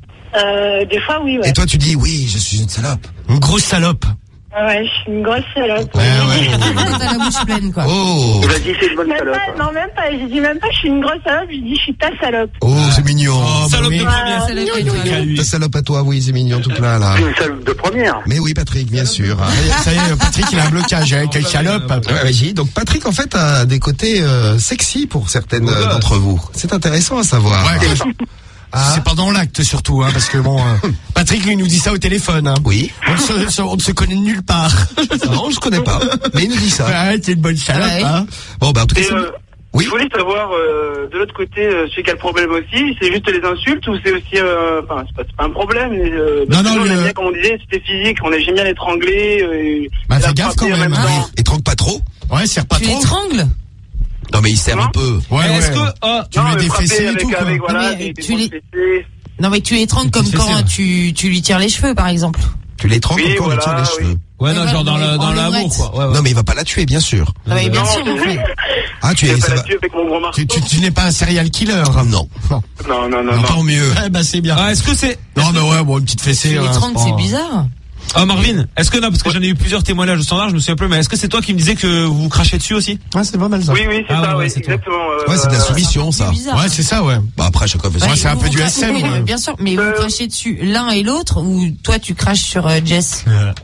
Des fois, oui, ouais. Et toi, tu dis, oui, je suis une salope. Une grosse salope. Ouais, je suis une grosse salope. T'as la bouche pleine, quoi. Oh. Vas-y, c'est une bonne Même salope. pas, non, même pas. Je dis même pas, je suis une grosse salope. Je dis, je suis ta salope. Oh, c'est mignon. Salope oui. de première. Ta salope à toi, oui, c'est mignon tout plein, là. Une salope de première. Mais oui, Patrick, bien sûr. Ça y est, Patrick, il a un blocage avec une salope. Ouais, vas-y. Donc, Patrick, en fait, a des côtés sexy pour certaines d'entre vous. C'est intéressant à savoir. Ouais. C'est pendant l'acte surtout, hein, parce que bon, Patrick lui nous dit ça au téléphone. Hein. Oui. On ne se connaît nulle part. Non, je connais pas, mais il nous dit ça. Ouais, t'es une bonne salope. Ah ouais. Hein. Bon, bah en tout cas, oui. Je voulais savoir de l'autre côté, celui qui a le problème aussi, c'est juste les insultes ou c'est aussi, enfin, c'est pas un problème. Mais, non, on aime bien, comme on disait, c'était physique, j'aime bien l'étrangler. Bah fais gaffe quand même. Étrangle pas trop. Ouais, serre pas Tu trop. l'étrangles? Non, mais il sert un peu. Ouais, Est-ce ouais. que tu mets des fessées et tout, quoi. Voilà, Non, mais des tu grosses les- fessées. Non, mais tu l'étrangles comme fessées, quand ouais. tu lui tires les cheveux, par exemple. Tu l'étrangles Oui, encore, il tire voilà, les cheveux. Ouais, non, Ouais, genre dans mais en l'amour, levrette. quoi. Ouais. Non, mais il va pas la tuer, bien sûr. Non, mais bien sûr, mon frère. Ah, Je vais ça pas va. la tuer avec mon gros marteau. Tu n'es pas un serial killer. Non. Non. Tant mieux. Eh ben c'est bien. Ah, est-ce que c'est... Non, mais ouais, bon, une petite fessée. Tu l'étrangles, c'est bizarre. Ah, Marvin, est-ce que, non, parce que j'en ai eu plusieurs témoignages au standard, je me souviens plus, mais est-ce que c'est toi qui me disais que vous vous crachez dessus aussi? Ouais, c'est pas mal ça. Oui, c'est Ah, ça, ouais, oui, c'est toi. exactement. Ouais, c'est de la soumission, ça. C'est bizarre. Ouais, c'est ça, ouais. Bah après, chacun fait ça. Ouais, c'est un Vous peu du crachez- SM. oui, Ouais. Bien sûr, mais vous crachez dessus l'un et l'autre ou toi tu craches sur Jess?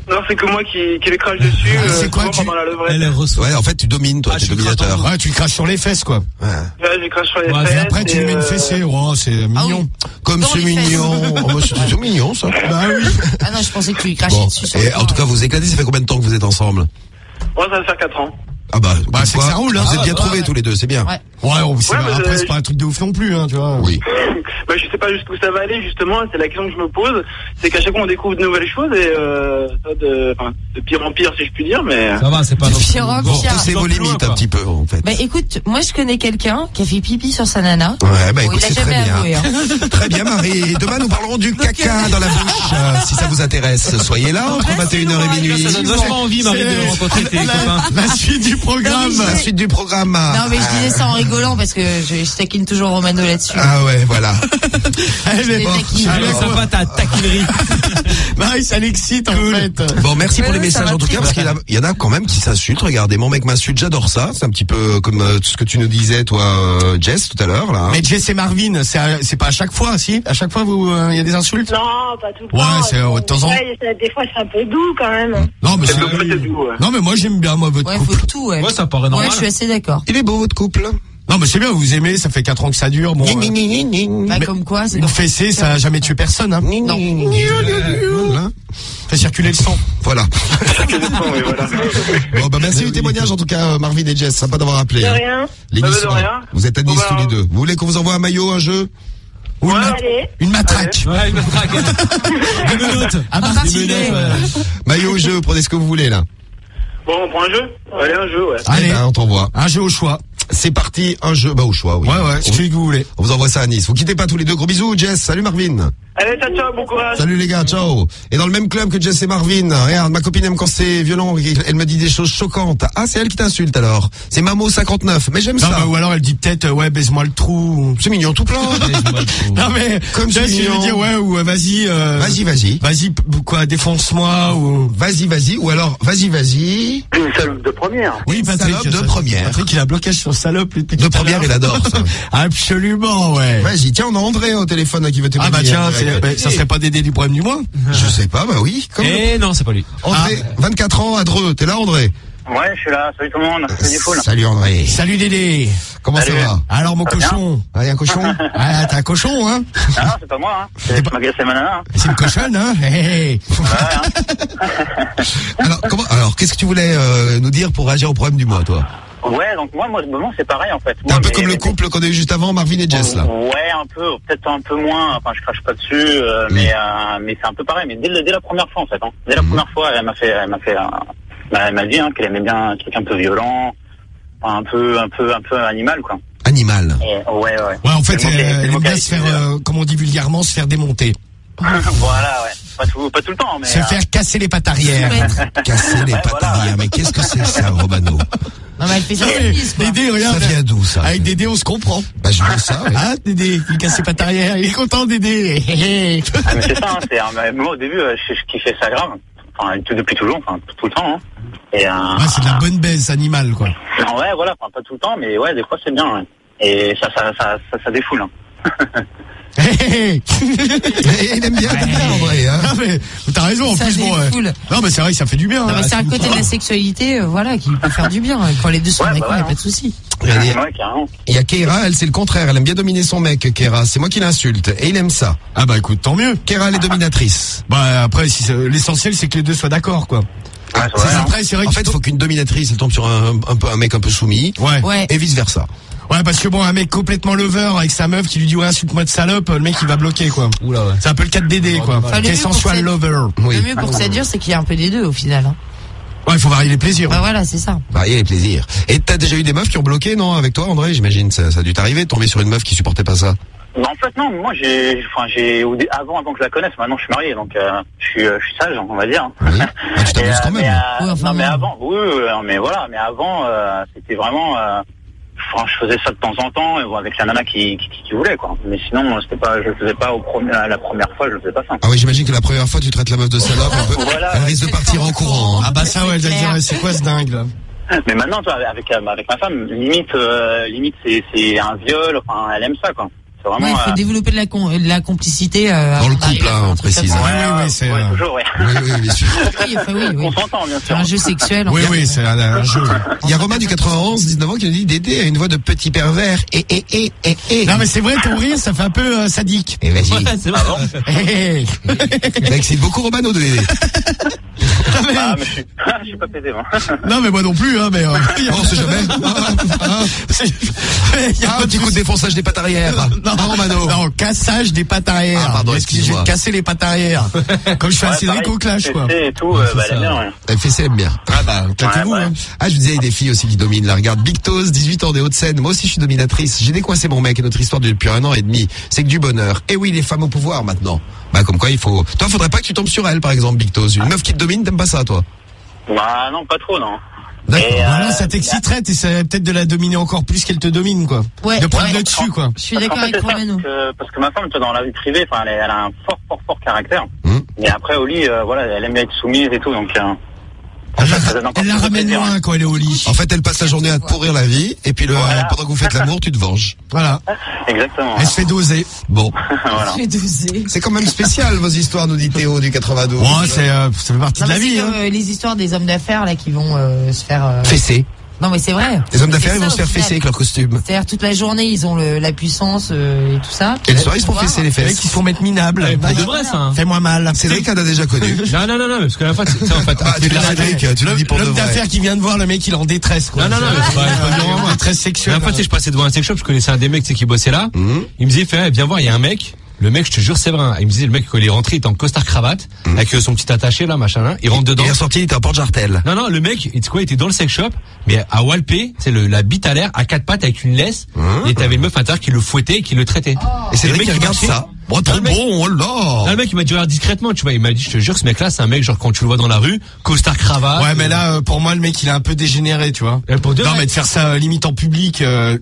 Non, c'est que moi qui les crache dessus. C'est quoi, pendant la levrette. Elle reçoit. Ouais, en fait, tu domines, toi, t'es dominateur. Ouais, tu le craches sur les fesses, quoi. Ouais. Ouais, je crache sur les Ouais, fesses. et après, tu lui mets une fessée. Oh, c'est mignon. Comme Dans c'est les fesses. mignon. Oh, bah, c'est mignon, ça. Bah oui. Ah non, je pensais que tu lui crachais Bon. dessus. sur Et le en tout cas, vous éclatez, ça fait combien de temps que vous êtes ensemble? Ouais, ça va faire 4 ans. Ah bah, c'est que ça roule, hein. Vous êtes bien Ah, trouvés tous les deux, c'est bien. Ouais. Ouais, mais après, c'est pas un truc de ouf non plus, hein, tu vois. Oui. Bah, je sais pas jusqu'où ça va aller, justement, c'est la question que je me pose. C'est qu'à chaque fois on découvre de nouvelles choses et ça de pire en pire, si je puis dire, mais. Ça va, c'est pas De pire en pire. Poussez vos limites un petit peu, en fait. Bah écoute, moi je connais quelqu'un qui a fait pipi sur sa nana. Ouais, bah Bon, écoute, il a c'est jamais très bien. avoué, hein. Très bien, Marie. Et demain, nous parlerons du caca dans la bouche. Si ça vous intéresse, soyez là entre 21h et minuit. Ça donne vachement envie, Marie, de rencontrer tes copains. La suite du programme. La suite du programme. Non mais je disais ça en rigolant parce que je taquine toujours Romano là-dessus. Ah ouais, voilà. Elle est Les taquines. Elle est sympa ta taquinerie. Marie, ça l'excite, en fait. Bon, merci pour les Oui, ça messages va en tout cas, parce qu'il y en a quand même qui s'insultent. Regardez, mon mec m'insulte, j'adore ça. C'est un petit peu comme ce que tu nous disais, toi, Jess, tout à l'heure, là. Mais Jess et Marvin, c'est pas à chaque fois, si? À chaque fois, il y a des insultes? Non, pas tout le temps. Ouais, c'est de temps en temps. Des fois, c'est un peu doux quand même. Non, mais doux, ouais. non, mais moi, j'aime bien, moi, votre Ouais, couple. faut tout, ouais. Ouais, ça paraît normal. Ouais, je suis assez d'accord. Il est beau, votre couple. Non, mais c'est bien, vous aimez, ça fait 4 ans que ça dure. Bon, Bah, mais comme quoi, c'est une fessée, ça a jamais tué personne, hein. Non. Voilà. Fait circuler le sang. Voilà. Oui, voilà. Bon, bah merci du témoignage en tout cas, Marvin et Jess. Sympa d'avoir appelé. De hein. rien. L'émission. De rien. Vous êtes à 10 Bon, bah, tous les deux. Vous voulez qu'on vous envoie un maillot, un jeu? Ou Allez. une matraque. Ouais, une matraque. 2 minutes. À Des Martinet. minutes, Maillot ou jeu, prenez ce que vous voulez là. Bon, on prend un jeu? Allez, un jeu, ouais. Allez. Eh ben, on t'envoie. Un jeu au choix. C'est parti, un jeu, bah au choix, oui. Ouais, celui que vous voulez. On vous envoie ça à Nice. Vous quittez pas tous les deux. Gros bisous, Jess. Salut Marvin. Allez, ciao, bon courage. Salut les gars, ciao. Et dans le même club que Jess et Marvin, regarde, ma copine aime quand c'est violent, elle me dit des choses choquantes. Ah, c'est elle qui t'insulte alors. C'est Mamo59, mais j'aime Non, ça. bah, ou alors elle dit peut-être, ouais, baise-moi le trou. C'est mignon tout plein. Non, mais, Comme Jess, c'est il veut mignon. dire, ouais, ou Vas-y. Vas-y, quoi, défonce-moi, ou. Vas-y, ou alors, vas-y. Une salope de première. Oui, Patrick. Salope de première. Patrick, il a un blocage sur salope, lui, depuis De tout à première, l'heure. il adore ça. Absolument, ouais. Vas-y, tiens, on a André au téléphone qui veut témoigner. Ah bah tiens, direct. ça serait pas Dédé du problème du mois? Je sais pas, bah oui. Comme Eh non, c'est pas lui. André, 24 ans, à Dreux. T'es là, André? Ouais, je suis là. Salut tout le monde. Salut Foul. Salut André. Salut Dédé. Comment Salut. ça va? Alors, mon Ça va cochon. Ah, y a un cochon? Ah, t'es un cochon, hein? Ah non, c'est pas moi, hein. C'est ma nana, hein. C'est une cochonne, hein? Hey. Alors, qu'est-ce que tu voulais nous dire pour réagir au problème du mois, toi? Ouais, donc moi, c'est pareil, en fait. T'es un peu comme le couple qu'on a eu juste avant, Marvin et Jess, là. Ouais, un peu, peut-être un peu moins. Enfin, je crache pas dessus, mais c'est un peu pareil. Mais dès la première fois, en fait, hein. Dès la première fois, elle m'a dit, hein, qu'elle aimait bien un truc un peu violent, un peu animal, quoi. Animal. Et, ouais. Ouais, en fait, C'est le mot elle aime bien qu'elle se faire, utilise. comme on dit vulgairement, se faire démonter. Voilà, ouais. Pas tout le temps, mais. Se faire casser les pattes arrière. Casser les pattes arrière. Mais qu'est-ce que c'est ça, Romano? Non, mais elle fait ça. Dédé, regarde. Ça vient d'où, ça? Avec Dédé, on se comprend. Bah, je veux ça, oui. Ah, Dédé, il casse ses pattes arrière. Il est content, Dédé. Ah, mais c'est ça, hein, moi, au début, je kiffais ça grave. Enfin, depuis toujours, enfin, tout le temps, hein. Et, c'est de la bonne baisse animale, quoi. Non, ouais, voilà, enfin, pas tout le temps, mais ouais, des fois, c'est bien, ouais. Et ça défoule, hein. Il aime bien, André, hein. Non, mais, t'as raison, en Ça plus, bon, défoule. Non, mais c'est vrai, ça fait du bien. Non, hein. mais c'est un côté de la sexualité, voilà, qui peut faire du bien. Quand les deux sont d'accord, il n'y a pas de souci. Il y a Keira, elle c'est le contraire, elle aime bien dominer son mec, Keira, c'est moi qui l'insulte, et il aime ça. Ah bah écoute, tant mieux. Keira, elle est dominatrice. Bah après, l'essentiel c'est que les deux soient d'accord, quoi. Après, c'est vrai. En fait, il faut qu'une dominatrice elle tombe sur un mec un peu soumis, Ouais. et vice versa. Ouais, parce que bon, un mec complètement lover avec sa meuf qui lui dit ouais, insulte-moi de salope, le mec il va bloquer, quoi. Oula, ouais. C'est un peu le cas de Dédé, quoi. Enfin, Qui est sensual lover. Le mieux pour que ça dure, c'est qu'il y ait un peu des deux au final. Hein. Ouais, il faut varier les plaisirs. Bah voilà, c'est ça. Varier les plaisirs. Et t'as déjà eu des meufs qui ont bloqué, non, avec toi, André? J'imagine, ça a dû t'arriver de tomber sur une meuf qui supportait pas ça. Non, en fait, non, moi, avant que je la connaisse, maintenant je suis marié, donc, je suis sage, on va dire. Oui. Ah, tu t'amuses quand même. Mais avant, mais voilà, mais avant, c'était vraiment, je faisais ça de temps en temps, avec la nana qui voulait, quoi. Mais sinon, je le faisais pas la première fois, je le faisais pas ça. Ah oui, j'imagine que la première fois, tu traites la meuf de salope, elle risque de partir en courant. Hein. Ah bah ça, ouais, je vais dire, c'est quoi ce dingue, là? Mais maintenant, toi, avec ma femme, limite, c'est un viol, enfin, elle aime ça, quoi. C'est vraiment. Ouais, il faut développer de la complicité. Dans le couple, hein, on précise. Oui, c'est. Toujours, ouais. Oui, bien sûr. Oui. On s'entend, bien sûr. Un jeu sexuel. Oui, c'est un jeu. Il y a Romain du 91, 19 ans, qui nous dit Dédé a une voix de petit pervers. Non, mais c'est vrai, ton rire, ça fait un peu sadique. Et vas-y. Ouais, c'est vrai. Ça excite beaucoup Romano de Dédé. Ah, mais je suis pas pédé, moi. Non, mais moi non plus, hein, mais. On sait jamais. Un petit coup de défonçage des pattes arrière. Non, Romano. Non, cassage des pattes arrière. Ah, pardon, Je vais te casser les pattes arrière. Comme je fais un Cédric au clash, quoi. Et tout, elle aime bien, ouais. FC aime bien. Ah bah, claquez-vous, Ouais, hein. Ah, je vous disais, il y a des filles aussi qui dominent. La regarde, Bictos, 18 ans des Hauts-de-Seine. Moi aussi, je suis dominatrice. J'ai décoincé mon mec et notre histoire depuis 1 an et demi. C'est que du bonheur. Et oui, les femmes au pouvoir maintenant. Bah, comme quoi, il faut. Toi, faudrait pas que tu tombes sur elle, par exemple, Bictos. Une meuf qui te domine, t'aimes pas ça, toi? Bah, non, pas trop, non. D'accord. Voilà, ça t'exciterait, t'essaierais peut-être de la dominer encore plus qu'elle te domine, quoi. Ouais. De prendre Ouais. le dessus, quoi. Je suis d'accord En fait, avec c'est ça, Romano. parce que ma femme, tu vois, dans la vie privée, enfin, elle a un fort caractère. Et après, au lit, voilà, elle aime bien être soumise et tout, donc. Elle la ramène loin quand elle est au lit. En fait, elle passe la journée à te pourrir la vie, et puis pendant que vous faites l'amour, tu te venges. Voilà. Exactement. Elle se fait doser. Bon. Voilà. C'est quand même spécial, vos histoires, nous dit Théo du 92. Ouais, ça fait partie Non, de la mais vie, c'est hein. comme les histoires des hommes d'affaires là qui vont se faire. Fessé. Non mais c'est vrai. Les hommes d'affaires, C'est ils vont ça, se faire au final. fesser avec leur costume. C'est-à-dire toute la journée ils ont la puissance et tout ça. Et le soir, ils se font fesser les Les mecs fesses. qui se font mettre minables. Pour de vrai, ça. Hein. Fais-moi mal. Cédric en a déjà connu. Non, parce que la fois, c'est en fait. Ah, tu l'as Cédric, tu le dis pour de L'homme vrai. d'affaires qui vient de voir le mec, il est en détresse, quoi. Non, mais c'est pas vraiment détresse La sexuelle. dernière fois, tu sais, je passais devant un sex shop, je connaissais un des mecs, tu sais, qui bossait là. Il me disait, viens voir, il y a un mec. Le mec, je te jure, c'est vrai. Il me disait, le mec, quand il est rentré, il était en costard cravate, avec son petit attaché, là, machin, là. Il rentre dedans. Il est sorti, il était en porte-jartel. Non, le mec, tu sais quoi, il était dans le sex shop, mais à Walpé, c'est la bite à l'air, à 4 pattes, avec une laisse. Et t'avais une meuf à l'intérieur qui le fouettait et qui le traitait. Et c'est le le mec qui regarde marchait. ça. Bon, trop bon, oh là. Ah, le mec, il m'a dit, regarde discrètement, tu vois, il m'a dit, je te jure, ce mec-là, c'est un mec, genre, quand tu le vois dans la rue, costard cravate. Ouais, mais là, pour moi, le mec, il est un peu dégénéré, tu vois. Pour de Non, vrai. mais de faire ça limite en public.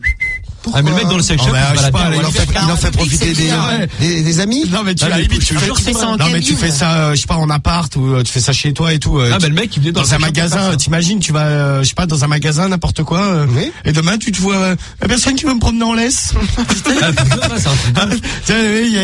Ah, mais le mec dans le sex shop, Oh, bah, il je sais pas, baladait, Il en fait profiter des amis. Non, mais tu Ah, à la mais limite, je te jure, tu fais ça en non, mais tu cabine. fais ça, je sais pas, en appart ou tu fais ça chez toi et tout. Ah, bah, le mec, il venait dans le un sex shop magasin, pour faire ça. t'imagines, tu vas, je sais pas, dans un magasin, n'importe quoi, Oui. et demain, tu te vois, la personne qui veut me promener en laisse. Ah, putain, c'est un truc dingue. Tiens,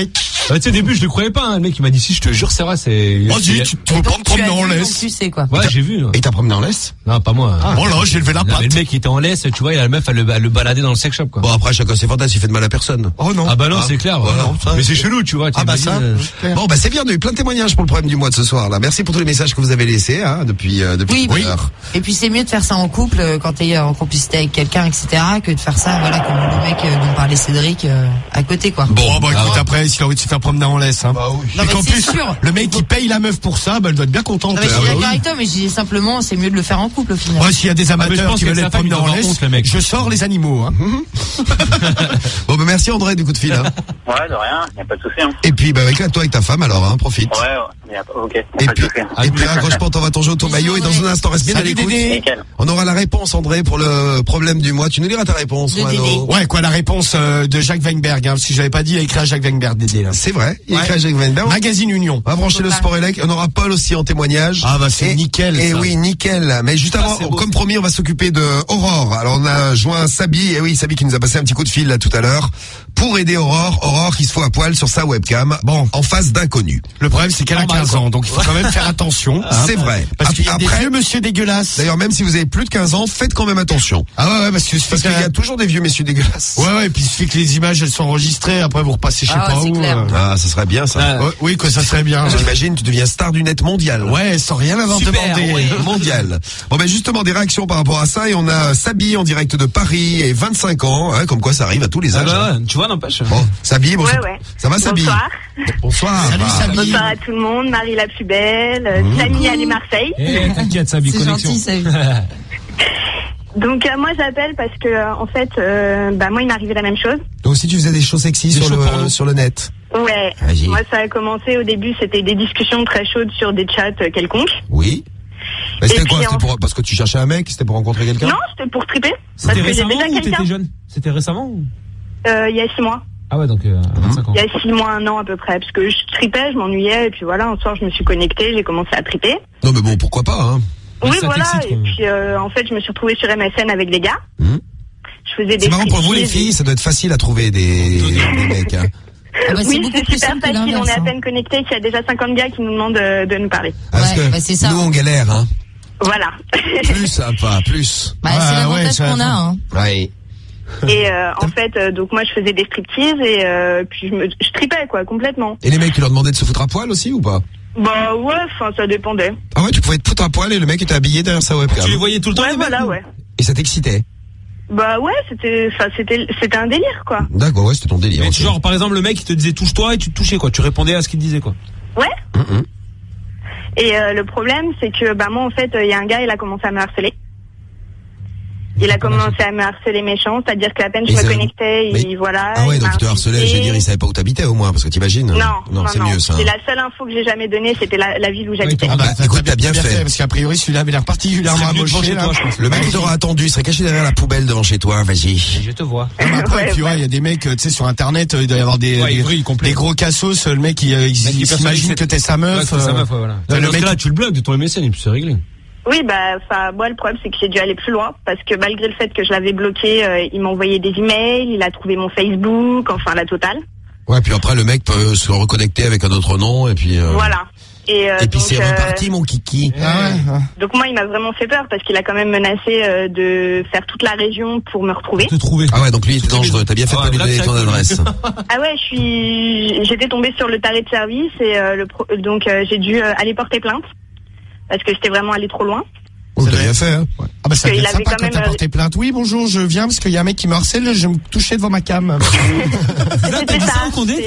Tu sais, au début, je le croyais pas, hein. Le mec, il m'a dit, si, je te jure, c'est vrai, c'est. oh, dis, tu veux pas me promener en laisse. Tu sais quoi. Ouais, j'ai vu. Et t'as promené en laisse? Non, pas moi. Bon, là, j'ai levé la Non, mais patte. le mec, il était en laisse, tu vois, il a la meuf, elle le baladait dans le sex shop, quoi. Bon, après, chacun ses fantasmes, il fait de mal à personne. Oh non. Ah bah non, c'est clair. voilà, Ouais. ça. Mais c'est chelou, tu vois. Ah bah ça. Bon, bah c'est bien, on a eu plein de témoignages pour le problème du mois de ce soir, là. Merci pour tous les messages que vous avez laissés, hein, depuis Oui, tout à l'heure. Et puis c'est mieux de faire ça en couple quand t'es en complicité avec quelqu'un, etc., que de faire ça, voilà, comme le mec dont parlait Cédric à côté, quoi. Bon, bah écoute, après, s'il a envie de se faire promener en laisse, hein. Non, Et mais qu'en c'est plus, sûr. le mec qui paye la meuf pour ça, bah elle doit être bien contente. Non, mais je suis d'accord avec toi, mais je dis simplement, c'est mieux de le faire en couple au final. Moi, s'il y a des mais je amateurs pense qui que veulent sa être femme, il promenés doit en avoir laisse, honte, le mec. je sors les animaux, hein. Bon, bah merci André du coup de fil, hein. Ouais, de rien, y a pas de souci, hein. Et puis, bah, éclate-toi avec ta femme, alors, hein, profite. Ouais, ok. Et puis raccroche pas, on va ton jeu au tour maillot et dans un instant, reste bien à Salut, l'écoute. Dédé. Nickel. On aura la réponse, André, pour le problème du mois. Tu nous liras ta réponse, De Romano. Dédé. Ouais, quoi, la réponse de Jacques Weinberg, hein, si je l'avais pas dit, il a écrit à Jacques Weinberg, Dédé, là. C'est vrai. Il Ouais. écrit à Jacques Weinberg. Magazine Union. On va brancher le sport élec. On aura Paul aussi en témoignage. Ah, bah, c'est nickel, Et ça. oui, nickel. Mais juste avant, comme promis, on va s'occuper de Aurore. Alors, on a joint Sabi. Et oui, Sabi qui nous a passé un petit coup de fil, là, tout à l'heure. Pour aider Aurore. Aurore qui se fout à poil sur sa webcam. Bon. En face d'inconnus. Le problème, c'est qu'elle a 15 ans, donc il faut quand même faire attention. hein. C'est vrai. Parce qu'il y a des Après- vieux monsieur dégueulasses. D'ailleurs, même si vous avez plus de 15 ans, faites quand même attention. Ah ouais, parce que Parce qu'il y a toujours des vieux messieurs dégueulasses. Ouais, et puis il suffit que les images, elles sont enregistrées, après vous repassez je sais Ah, pas c'est où. clair. Ah, ça serait bien, ça. Ouais, oui, que ça serait bien. J'imagine, tu deviens star du net mondial. Ouais, sans rien avoir demandé. Mondial. Bon, ben, justement, des réactions par rapport à ça. Et on a Sabi en direct de Paris et 25 ans. Hein, comme quoi, ça arrive à tous les Ah âges. hein. bah, tu vois, n'empêche. Bon, Sabi, bon, Ouais, ouais. ça va, Sabi? Bonsoir. Bonsoir. Salut, Bah, Sabi. Bonsoir à tout le monde. Marie la plus belle, Samy allez Marseille. Eh, t'inquiète, Sabi, C'est connexion. gentil, ça. Donc moi j'appelle parce que en fait, moi il m'est arrivé la même chose. Toi aussi, tu faisais des choses sexy Des shows porno. sur le net. Ouais. Vas-y. Moi ça a commencé au début, c'était des discussions très chaudes sur des chats quelconques. Oui. Mais c'était Et quoi? puis, C'était parce que tu cherchais un mec? C'était pour rencontrer quelqu'un? Non, c'était pour triper. Parce C'était que j'ai récemment déjà ou quelqu'un. t'étais jeune? C'était récemment ou? Il y a 6 mois. Ah ouais, donc, 25 ans. Il y a 6 mois, 1 an à peu près. Parce que je tripais, je m'ennuyais, et puis voilà, un soir je me suis connectée, j'ai commencé à triper. Non, mais bon, pourquoi pas, hein? Oui, ça voilà, t'excite, et quoi. puis en fait je me suis retrouvée sur MSN avec des gars. Je faisais des C'est marrant pour vous les filles, ça doit être facile à trouver des mecs. Hein. Oui, c'est super facile, on est à peine connectés, qu'il y a déjà 50 gars qui nous demandent de nous parler. Parce que nous on galère, hein. Voilà. Plus sympa, plus. C'est l'avantage qu'on a, hein. Ouais. Et en fait, donc moi je faisais des striptease et puis je tripais quoi, complètement. Et les mecs, tu leur demandais de se foutre à poil aussi ou pas? Bah ouais, enfin ça dépendait. Ah ouais, tu pouvais te foutre à poil et le mec était habillé derrière sa webcam. Tu les voyais tout le temps, Ouais, voilà, ouais. Et ça t'excitait? Bah ouais, c'était un délire quoi. D'accord, ouais, c'était ton délire. Mais genre, par exemple, le mec, il te disait touche-toi et tu te touchais, quoi. Tu répondais à ce qu'il te disait, quoi. Ouais. Et le problème, c'est que bah moi en fait, il y a un gars, il a commencé à me harceler. Il a commencé à me harceler méchant, c'est-à-dire qu'à peine je me connectais, voilà. Ah ouais, donc il te harcelait, je veux dire, il savait pas où t'habitais au moins, parce que t'imagines. Non, c'est mieux ça. C'est la seule info que j'ai jamais donnée, c'était la ville où j'habitais. Ah bah écoute, t'as bien fait. Parce qu'a priori, celui-là avait l'air particulièrement amoché, là. Le mec, il t'aura attendu, il serait caché derrière la poubelle devant chez toi, vas-y. Je te vois. Après, tu vois, il y a des mecs, tu sais, sur Internet, il doit y avoir des gros cassos, le mec, il s'imagine que t'es sa meuf. C'est sa meuf, voilà. Le mec là, tu le bloques de ton MSN, et puis c'est réglé. Oui, bah, moi, le problème, c'est que j'ai dû aller plus loin, parce que malgré le fait que je l'avais bloqué, il m'a envoyé des emails, il a trouvé mon Facebook, enfin, la totale. Ouais, puis après, le mec peut se reconnecter avec un autre nom, et puis... Voilà. Et puis donc, c'est reparti, mon kiki. Donc moi, il m'a vraiment fait peur, parce qu'il a quand même menacé de faire toute la région pour me retrouver. Ah ouais, donc lui, il était dangereux. T'as bien fait de pas lui donner ton adresse. Ah ouais, j'étais tombée sur le taré de service, et donc j'ai dû aller porter plainte. Parce que c'était vraiment allé trop loin. Oh, t'as bien fait, hein. Ah bah ça devait être sympa quand quand t'as porté plainte. Oui, bonjour, je viens parce qu'il y a un mec qui me harcèle, je me touchais devant ma cam. C'était ça.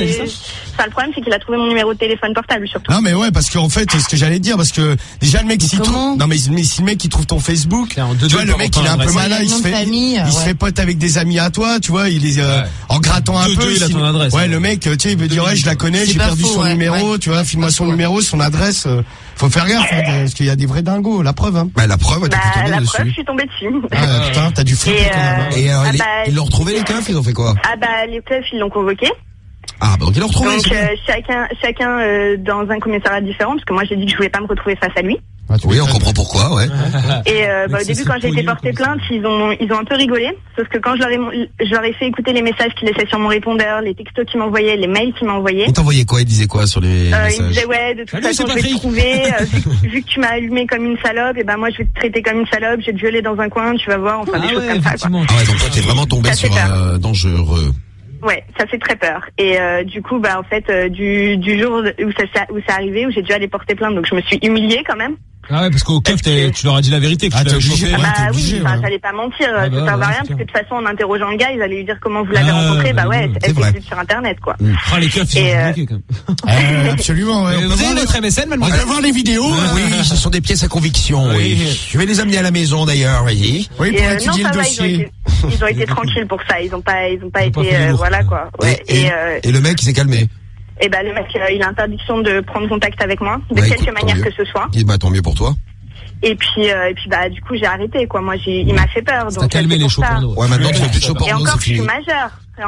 Le problème, c'est qu'il a trouvé mon numéro de téléphone portable, surtout. Non, mais ouais, parce qu'en fait, c'est ce que j'allais te dire, parce que déjà le mec, s'il trouve, non mais si le mec il trouve ton Facebook, tu vois, le mec il est un peu malin, il se fait pote avec des amis à toi, tu vois, il est en grattant un peu. Il a ton adresse. Ouais, le mec, tu sais, il veut dire ouais, je la connais, j'ai perdu son numéro, tu vois, file-moi son numéro, son adresse. Faut faire gaffe, parce qu'il y a des vrais dingos, la preuve, hein. Bah, la preuve, je suis tombée dessus. Ah, putain, t'as dû flipper quand même. Et ils l'ont retrouvé, les keufs, ils ont fait quoi? Ah bah, les keufs, ils l'ont convoqué. Ah, bah, donc ils l'ont retrouvé. Donc, chacun dans un commissariat différent, parce que moi j'ai dit que je voulais pas me retrouver face à lui. Oui, on comprend pourquoi, ouais. Et au début, quand j'ai été porté plainte, ils ont un peu rigolé. Sauf que quand je leur ai fait écouter les messages qu'ils laissaient sur mon répondeur, les textos qu'ils m'envoyaient, les mails qu'ils m'envoyaient. Ils t'envoyaient quoi? Ils disaient quoi sur les messages? Ils disaient ouais, de toute façon je vais te trouver. Vu que tu m'as allumé comme une salope, et ben moi je vais te traiter comme une salope. Je vais te violer dans un coin, tu vas voir. Enfin des choses comme ça. Quoi. Ah ouais, donc toi t'es vraiment tombé sur un dangereux. Ouais, ça fait très peur. Et du coup, bah en fait, du jour où c'est arrivé, où j'ai dû aller porter plainte, donc je me suis humiliée quand même. Ah ouais, parce qu'au keuf, tu leur as dit la vérité, que tu l'avais chauffé. Ah bah oui, j'allais pas mentir, ça servait à rien, parce que de toute façon, en interrogeant le gars, ils allaient lui dire comment vous l'avez rencontré, bah ouais, elle s'est vue sur Internet, quoi. Ah, les keufs, ils sont bloqués, quand même. Absolument, ouais. Vous avez notre MSN, on va voir les vidéos. Oui, ce sont des pièces à conviction, oui. Je vais les amener à la maison, d'ailleurs, vas-y. Oui, pour étudier le dossier. Ils ont été tranquilles pour ça, ils ont pas été, voilà, quoi. Ouais. Et le mec, il s'est calmé. Et bah, le mec, il a interdiction de prendre contact avec moi, de quelque manière que ce soit. Et bah, tant mieux pour toi. Et puis bah du coup j'ai arrêté quoi. Moi il m'a fait peur. Donc calmé les chauds porno. Ouais, maintenant tu fais plus de chauds porno. Et encore je suis majeure.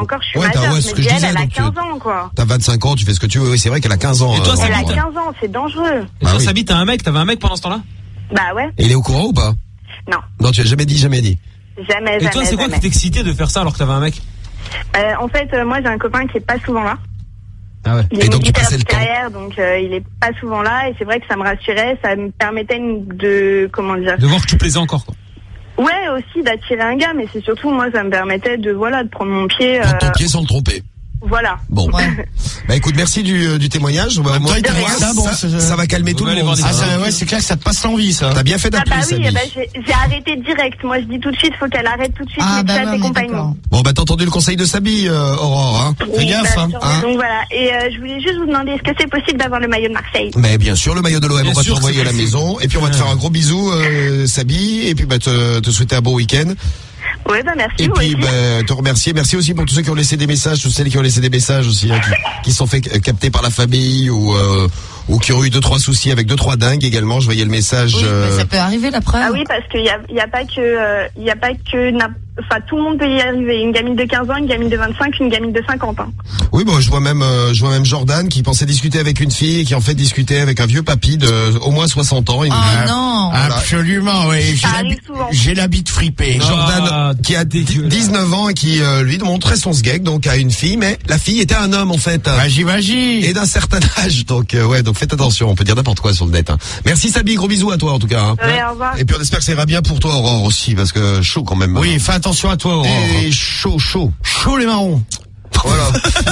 Mais elle a 15 ans quoi. T'as 25 ans, tu fais ce que tu veux. Oui, c'est vrai qu'elle a 15 ans. Et toi, elle a 15 ans, c'est dangereux. Et toi, Sabi, t'avais un mec pendant ce temps-là? Bah ouais. Et il est au courant ou pas? Non. Non, tu l'as jamais dit. Jamais. Et toi, c'est quoi qui t'excitait de faire ça alors que t'avais un mec? En fait, moi j'ai un copain qui est pas souvent là. Ah ouais. Il est militaire de carrière, donc il est pas souvent là, et c'est vrai que ça me rassurait, ça me permettait de voir que tu plaisais encore, quoi. Ouais, aussi d'attirer un gars, mais c'est surtout moi ça me permettait de prendre mon pied. Prendre ton pied sans le tromper. Voilà. Bon. Bah écoute, merci du témoignage. Bah, moi, ça va calmer tout le monde. Ouais, c'est clair que ça te passe l'envie, ça. T'as bien fait d'appeler. Ah bah oui, j'ai arrêté direct. Moi, je dis tout de suite, faut qu'elle arrête tout de suite les chats et compagnie. Bon, bah t'as entendu le conseil de Sabi, Aurore, hein. Fais gaffe, hein. Donc voilà. Et je voulais juste vous demander, est-ce que c'est possible d'avoir le maillot de Marseille? Mais bien sûr, le maillot de l'OM, on va te l'envoyer à la maison. Et puis on va te faire un gros bisou, Sabi. Et puis bah te souhaiter un bon week-end. Oui, bah merci. Et puis te remercier. Merci aussi pour tous ceux qui ont laissé des messages, tous celles qui ont laissé des messages aussi, hein, qui sont fait capter par la famille ou qui ont eu 2-3 soucis avec 2-3 dingues également. Je voyais le message. Oui, mais ça peut arriver la preuve. Ah oui, parce qu'il y a pas que enfin, tout le monde peut y arriver. Une gamine de 15 ans, une gamine de 25, une gamine de 50 ans. Oui, bon, je vois même Jordan qui pensait discuter avec une fille et qui en fait discutait avec un vieux papy de au moins 60 ans. Non. Voilà. Absolument, oui. J'ai la bite fripée. Jordan qui a 19 ans et qui lui montrait son sgeg donc à une fille, mais la fille était un homme en fait. Magie. Et d'un certain âge, donc donc faites attention, on peut dire n'importe quoi sur le net. Hein. Merci Sabi, gros bisous à toi en tout cas. Hein. Ouais, au revoir. Et puis on espère que ça ira bien pour toi Aurore aussi, parce que chaud quand même. Oui, fais attention à toi Aurore. Et chaud. Chaud les marrons. Voilà.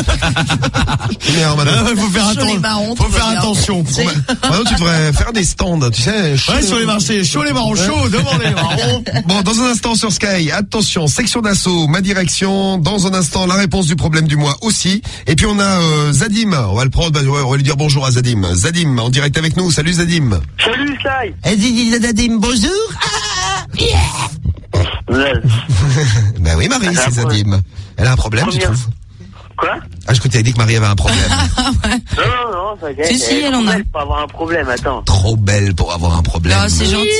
Faut faire attention. Faut faire attention. Maintenant, tu devrais faire des stands, tu sais. Ouais, sur les marchés. Chaud les marrons, chaud, devant les marrons. Bon, dans un instant sur Sky, attention, section d'assaut, ma direction. Dans un instant, la réponse du problème du mois aussi. Et puis on a Zadim. On va le prendre, on va lui dire bonjour à Zadim. Zadim, en direct avec nous. Salut Zadim. Salut Sky. Zadim, bonjour. Ben oui, Marie, c'est Zadim. Elle a un problème, tu trouves? Quoi? Ah, je crois que tu avais dit que Marie avait un problème. Non, t'inquiète. Si, elle en a. Pour avoir un problème, attends. Trop belle pour avoir un problème. Oh, c'est gentil.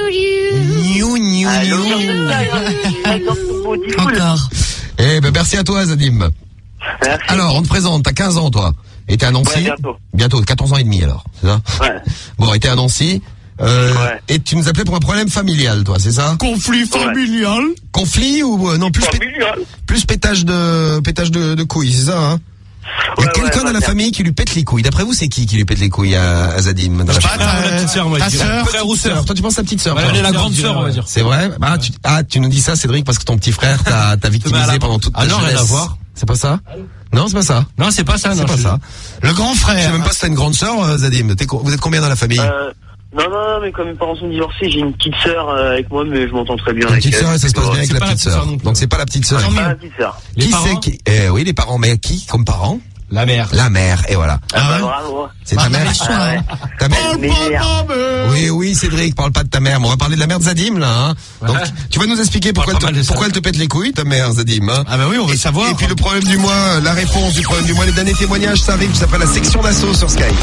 Encore. Eh ben, merci à toi, Zadim. Merci. Alors, on te présente, t'as 15 ans, toi. Et t'es à Nancy? Ouais, Bientôt, 14 ans et demi, alors. C'est ça? Ouais. Bon, et t'es à Nancy. Et tu nous appelais pour un problème familial, toi, c'est ça? Conflit familial. Conflit ou non, plus pétage de couilles, c'est ça, hein? Il y a quelqu'un dans la famille qui lui pète les couilles. D'après vous, c'est qui lui pète les couilles à Zadim? La petite sœur, moi, ta sœur, frère ou sœur. Toi, tu penses ta petite sœur? Elle est la grande sœur, on va dire. C'est vrai? Tu nous dis ça, Cédric, parce que ton petit frère t'a victimisé pendant toute ta jeunesse. Ah non, rien à voir. C'est pas ça? Non, c'est pas ça. Non, c'est pas ça, c'est pas ça. Le grand frère. Je sais même pas si t'as une grande sœur, Zadim. Vous êtes combien dans la famille? Non, mais comme mes parents sont divorcés, j'ai une petite sœur avec moi, mais je m'entends très bien avec elle. Une petite sœur, et ça se passe bien avec la petite sœur. Donc c'est pas la petite sœur. C'est pas la petite sœur. Qui c'est qui? Oui, les parents, mais qui comme parents? La mère. La mère, et voilà. Bravo. C'est ta mère? Ta mère. Oui, Cédric, parle pas de ta mère. On va parler de la mère de Zadim, là, hein. Donc, tu vas nous expliquer pourquoi elle te pète les couilles, ta mère, Zadim, hein. Ah bah oui, on veut savoir. Et puis le problème du mois, la réponse du problème du mois, les derniers témoignages, ça arrive, ça s'appelle la section d'assaut sur Sky.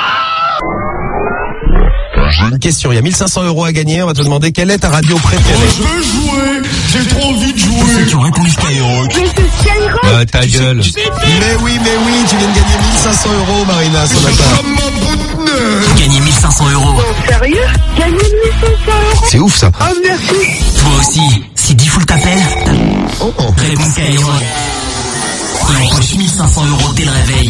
Une question, il y a 1500 € à gagner, on va te demander quelle est ta radio préférée. Je veux jouer, j'ai trop envie de jouer. Tu réponds Skyrock. Ta gueule. Mais oui, tu viens de gagner 1500 € Marina, ce matin. Gagner 1500 €. Sérieux? Gagner 1500 €? C'est ouf ça. Ah, merci. Toi aussi, si Diffoul t'appelle, réponds Skyrock. Et empoche 1500 € dès le réveil.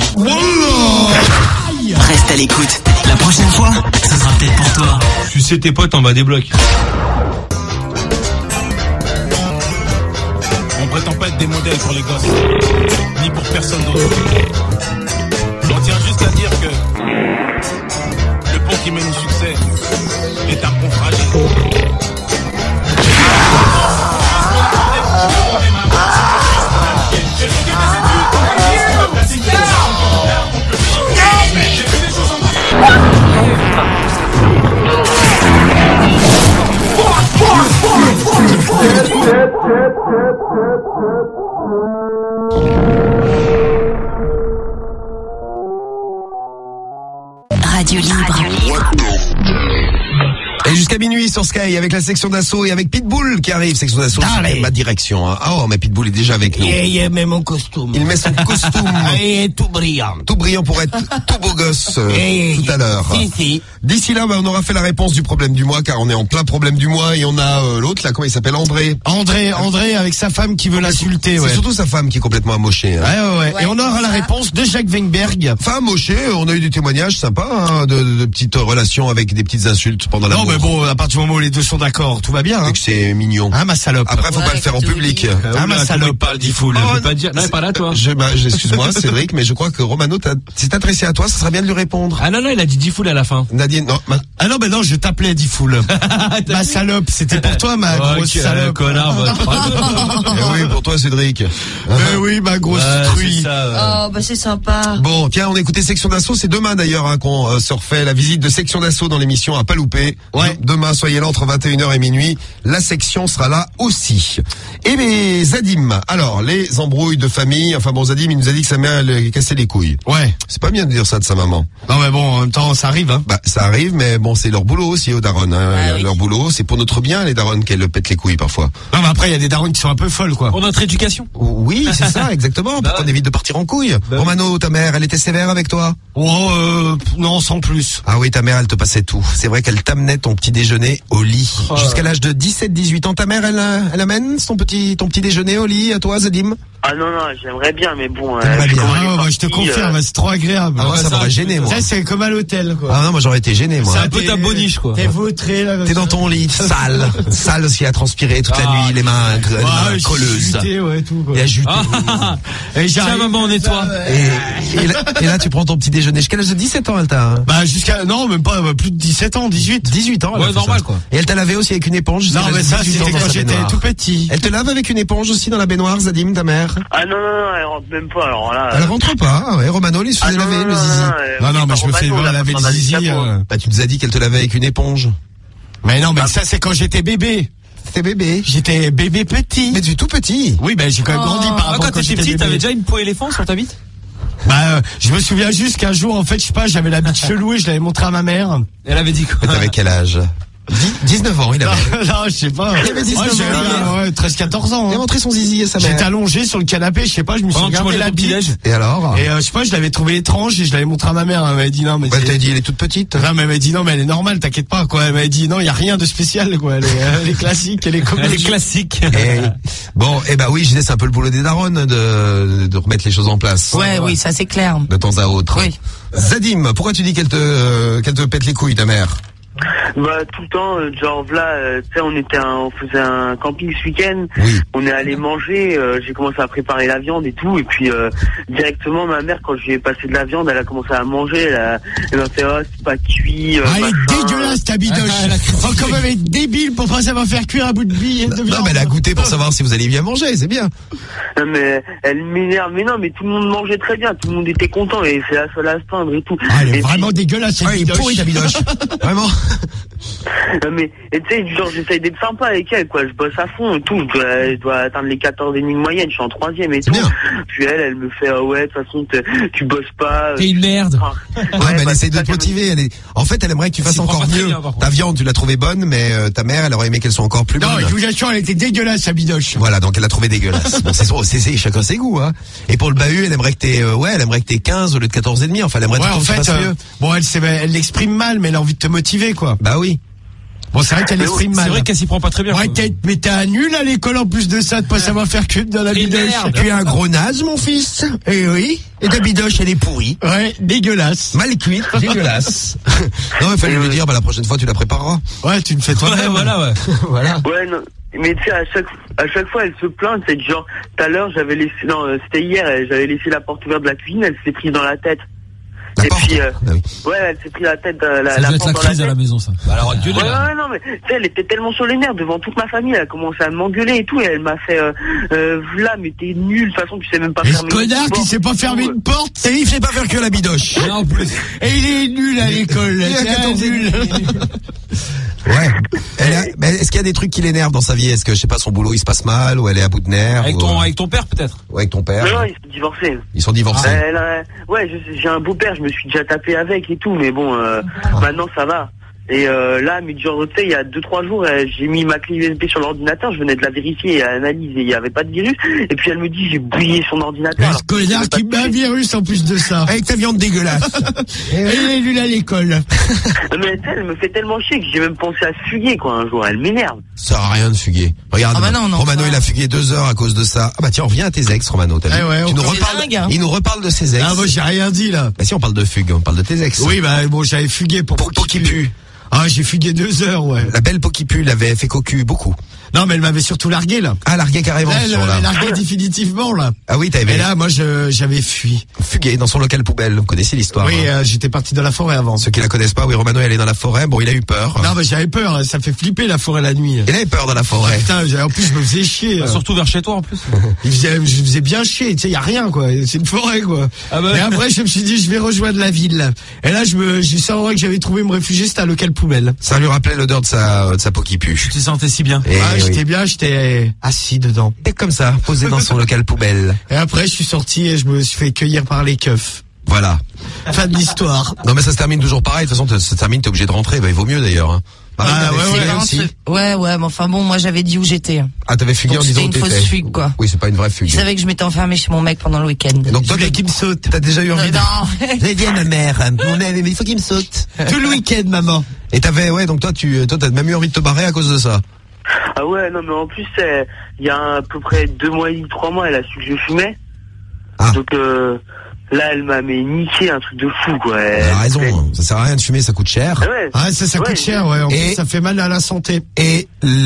Reste à l'écoute. La prochaine fois, ce sera peut-être pour toi. Sucer tes potes en bas des blocs. On prétend pas être des modèles pour les gosses, ni pour personne d'autre. On tient juste à dire que le pont qui mène au succès est un pont fragile. Radio Libre. Et jusqu'à minuit sur Sky avec la section d'assaut et avec Pitbull qui arrive. Section d'assaut, c'est ma direction. Hein. Ah oh, mais Pitbull est déjà avec nous. Il met mon costume. Il met son costume. Et tout brillant. Tout brillant pour être tout beau gosse tout à l'heure. Si. D'ici là, on aura fait la réponse du problème du mois car on est en plein problème du mois et on a l'autre là, comment il s'appelle, André. André avec sa femme qui veut l'insulter. C'est surtout sa femme qui est complètement amochée. Hein. Ouais. Et on aura la réponse de Jacques Weinberg. Femme amochée, on a eu des témoignages sympas hein, de petites relations avec des petites insultes pendant la. Non mais bon, à partir du moment où les deux sont d'accord, tout va bien. Hein. Et que c'est mignon. Ah ma salope. Après faut pas le faire en public. Ah ma salope. Pas Diffoul. Je peux pas dire. Non, pas là toi. Excuse-moi Cédric, mais je crois que Romano s'est adressé à toi, ça serait bien de lui répondre. Ah non, il a dit Diffoul à la fin. Nadine, non. Ah non, non, je t'appelais Diffoul. Ma salope, c'était pour toi ma grosse salope. Connard, oui, pour toi Cédric. Oui, ma grosse truie. Oh, bah c'est sympa. Bon, tiens, on écoutait Section d'Assaut, c'est demain d'ailleurs hein, qu'on se refait la visite de Section d'Assaut dans l'émission à pas louper. Ouais. Demain, soyez là entre 21h et minuit. La section sera là aussi. Et les Zadim. Alors, les embrouilles de famille. Enfin bon, Zadim, il nous a dit que sa mère, elle lui cassait les couilles. Ouais. C'est pas bien de dire ça de sa maman. Non, mais bon, en même temps, ça arrive, hein. Bah, ça arrive, mais bon, c'est leur boulot aussi, aux darons, hein. Ah, oui. Leur boulot, c'est pour notre bien, les darons, qu'elles pètent les couilles parfois. Non, mais après, il y a des darons qui sont un peu folles, quoi. Pour notre éducation. Oui, c'est ça, exactement. Pour qu'on évite de partir en couille. Romano, ta mère, elle était sévère avec toi? Oh, non, sans plus. Ah oui, ta mère, elle te passait tout. C'est vrai qu'elle t'amenait ton petit déjeuner au lit. Oh. Jusqu'à l'âge de 17-18 ans, ta mère, elle amène ton petit déjeuner au lit à toi, Zadim? Ah non, j'aimerais bien, mais bon... T'aimerais bien. Ah, moi, je te confirme, c'est trop agréable. Ah, moi, ça m'aurait gêné, moi. Ça, c'est comme à l'hôtel, quoi. Ah non, moi, j'aurais été gêné, moi. C'est un peu ta boniche, quoi. T'es vautré, là. T'es dans ton lit, sale. Sale aussi, à transpirer toute la nuit, les mains colleuses. Ouais, tout, quoi. Et à juter. Et Tiens, maman, on nettoie. Et là, tu prends ton petit déjeuner. Jusqu'à l'âge de 17 ans, elle t'a... Bah, non, même pas, plus de 17 ans, 18. 18 ans, elle a fait normal, ça. quoi. Et elle t'a lavé aussi avec une éponge? Non, mais ça, c'était quand j'étais tout petit. Elle te lave avec une éponge aussi dans la baignoire, Zadim, ta mère? Ah non, elle rentre même pas, alors là... Elle rentre pas, ah ouais, Romano, il se faisait laver, le zizi. Non, mais je me fais laver le zizi. Bah, tu nous as dit qu'elle te lavait avec une éponge. Mais non, mais ça, c'est quand j'étais bébé. T'es bébé? J'étais bébé petit. Mais tu es tout petit. Oui, ben, j'ai quand même grandi par rapport quand t'étais petit, t'avais déjà une peau éléphant sur ta bite? Bah, je me souviens juste qu'un jour, en fait, je sais pas, j'avais la bite chelou et je l'avais montré à ma mère. Elle avait dit quoi? Mais t'avais quel âge? 19 ans, il avait. Non, je sais pas. Il avait 19 ans. Ouais, 13-14 ans. Il a montré son zizi à sa mère. J'étais allongé sur le canapé, je sais pas, je me suis regardé la bite. Et alors? Et je sais pas, je l'avais trouvé étrange et je l'avais montré à ma mère. Elle m'avait dit non, mais. Elle t'a dit, elle est toute petite. Non, mais elle m'a dit non, mais elle est normale, t'inquiète pas, quoi. Elle m'avait dit non, il y a rien de spécial, quoi. Elle est classique, elle est comme. Elle est classique. Bon, eh ben oui, je disais, c'est un peu le boulot des darons de remettre les choses en place. Ouais, oui, ça c'est clair. De temps à autre. Oui. Zadim, pourquoi tu dis qu'elle te pète les couilles, ta mère? Bah tout le temps, genre là, tu sais, on faisait un camping ce week-end. Oui. On est allé manger. J'ai commencé à préparer la viande et tout, et puis directement ma mère, quand je lui ai passé de la viande, elle a commencé à manger. Elle m'a fait c'est pas cuit. Elle est dégueulasse ta bidoche. Faut quand même être débile pour pas savoir faire cuire un bout de bille de viande. Non, mais elle a goûté pour savoir si vous alliez bien manger, c'est bien. Non, mais elle m'énerve. Mais non, mais tout le monde mangeait très bien, tout le monde était content et c'est la seule à se plaindre et tout. Ah, elle est et vraiment dégueulasse cette bidoche. Elle est pourrie ta bidoche. Vraiment. Mais tu sais, genre j'essaye d'être sympa avec elle, quoi. Je bosse à fond et tout. Je dois atteindre les 14 et demi de moyenne. Je suis en 3e et tout. Bien. Puis elle me fait ouais, de toute façon tu bosses pas. T'es une merde. Ouais, mais elle essaye de te motiver. En fait, elle aimerait que tu fasses encore mieux. Ta viande, tu l'as trouvée bonne, mais ta mère, elle aurait aimé qu'elle soit encore plus bonne. Non, je vous assure, elle était dégueulasse sa bidoche. Voilà, donc elle l'a trouvée dégueulasse. Bon, c'est chacun ses goûts, hein. Et pour le bahut, elle aimerait que t'aies 15 au lieu de 14 et demi. Enfin, elle aimerait en fait, mieux. Bon, elle l'exprime mal, mais elle a envie de te motiver, quoi. Bah oui. Bon, c'est vrai qu'elle exprime mal. C'est vrai qu'elle s'y prend pas très bien. Ouais, mais t'es un nul à l'école en plus de ça, de pas savoir faire cuire dans la bidoche. Tu es un gros naze, mon fils. Eh oui. Et ta bidoche, elle est pourrie. Ouais, dégueulasse. Mal cuite, dégueulasse. Non, il fallait lui dire, la prochaine fois, tu la prépareras. Ouais, tu me fais toi-même. Voilà. Ouais, non. Mais tu sais, à chaque fois, elle se plaint. C'est genre, tout à l'heure, c'était hier, j'avais laissé la porte ouverte de la cuisine, elle s'est prise dans la tête. Et puis, ouais, elle s'est pris la tête, ça doit être la crise à la maison, ça. Bah alors, ouais, non, mais, tu sais, elle était tellement sur les nerfs devant toute ma famille, elle a commencé à m'engueuler et tout, et elle m'a fait, là, mais t'es nul, de toute façon, tu sais même pas fermer. Ce connard qui sait pas fermer une porte, et il sait pas faire que la bidoche. Non, en plus. Et il est nul à l'école, c'est nul. Ouais. Mais est-ce qu'il y a des trucs qui l'énervent dans sa vie? Est-ce que, je sais pas, son boulot, il se passe mal, ou elle est à bout de nerfs? Avec ton père, peut-être? Ouais, avec ton père. Non, ils sont divorcés. Ils sont divorcés. Ouais, j'ai un beau-père, je me suis déjà tapé avec et tout, mais bon, maintenant ça va. Et là, mais genre, tu sais, il y a 2-3 jours, j'ai mis ma clé USB sur l'ordinateur, je venais de la vérifier et analyser, il n'y avait pas de virus. Et puis elle me dit, j'ai bouillé son ordinateur. Ce connard qui met un virus en plus de ça. Avec ta viande dégueulasse. Et il est nul à l'école. Mais elle me fait tellement chier que j'ai même pensé à fuguer, quoi, un jour. Elle m'énerve. Ça sert à rien de fuguer. Regarde, Romano, il a fugué 2 heures à cause de ça. Ah bah tiens, on revient à tes ex, Romano. Tu nous reparles, il nous reparle de ses ex. Ah, moi, j'ai rien dit, là. Bah si, on parle de fugue, on parle de tes ex. Oui, bah bon, j'avais fugué pour qui pue. Ah, j'ai fugué 2 heures, ouais. La belle peau qui pue l'avait fait cocu beaucoup. Non, mais elle m'avait surtout largué, là. Ah, largué carrément. Là, elle m'avait largué définitivement, là. Ah oui, t'avais. Et là, moi, j'avais fui. Fugué dans son local poubelle. Vous connaissez l'histoire. Oui, j'étais parti dans la forêt avant. Ceux qui la connaissent pas, oui, Romano est allé dans la forêt. Bon, il a eu peur. Non, mais j'avais peur. Ça fait flipper la forêt la nuit. Il avait peur dans la forêt. Putain, en plus, je me faisais chier. Bah, surtout vers chez toi, en plus. Je faisais bien chier. Tu sais, y a rien, quoi. C'est une forêt, quoi. Ah bah. Et après, je me suis dit, je vais rejoindre la ville. Et là, je savais que j'avais trouvé me réfugier, c'était un local poubelle. Ça lui rappelait l'odeur de sa peau qui pue. Tu te sentais si bien. J'étais bien, j'étais assis dedans. T'es comme ça, posé dans son local poubelle. Et après, je suis sorti et je me suis fait cueillir par les keufs. Voilà. Fin de l'histoire. Non, mais ça se termine toujours pareil. De toute façon, ça se termine, t'es obligé de rentrer. Bah, il vaut mieux d'ailleurs. Hein. Ouais, mais enfin bon, moi j'avais dit où j'étais. Ah, t'avais fugué en disant où t'étais. C'était une fausse fugue, quoi. Oui, c'est pas une vraie fugue. Il savait que je m'étais enfermée chez mon mec pendant le week-end. Donc toi, qui me saute. T'as déjà eu envie de... Non. J'ai dit à ma mère, mais il faut qu'il me saute. Tout le week-end, maman. Et donc toi, t'as même eu envie de te barrer à cause de ça. Ah ouais, non, mais en plus, il y a à peu près 2 mois et demi, 3 mois, elle a su que je fumais. Donc, là, elle m'a niqué un truc de fou, quoi. Elle a raison, ça sert à rien de fumer, ça coûte cher. Ça coûte cher, ouais. En plus, ça fait mal à la santé. Et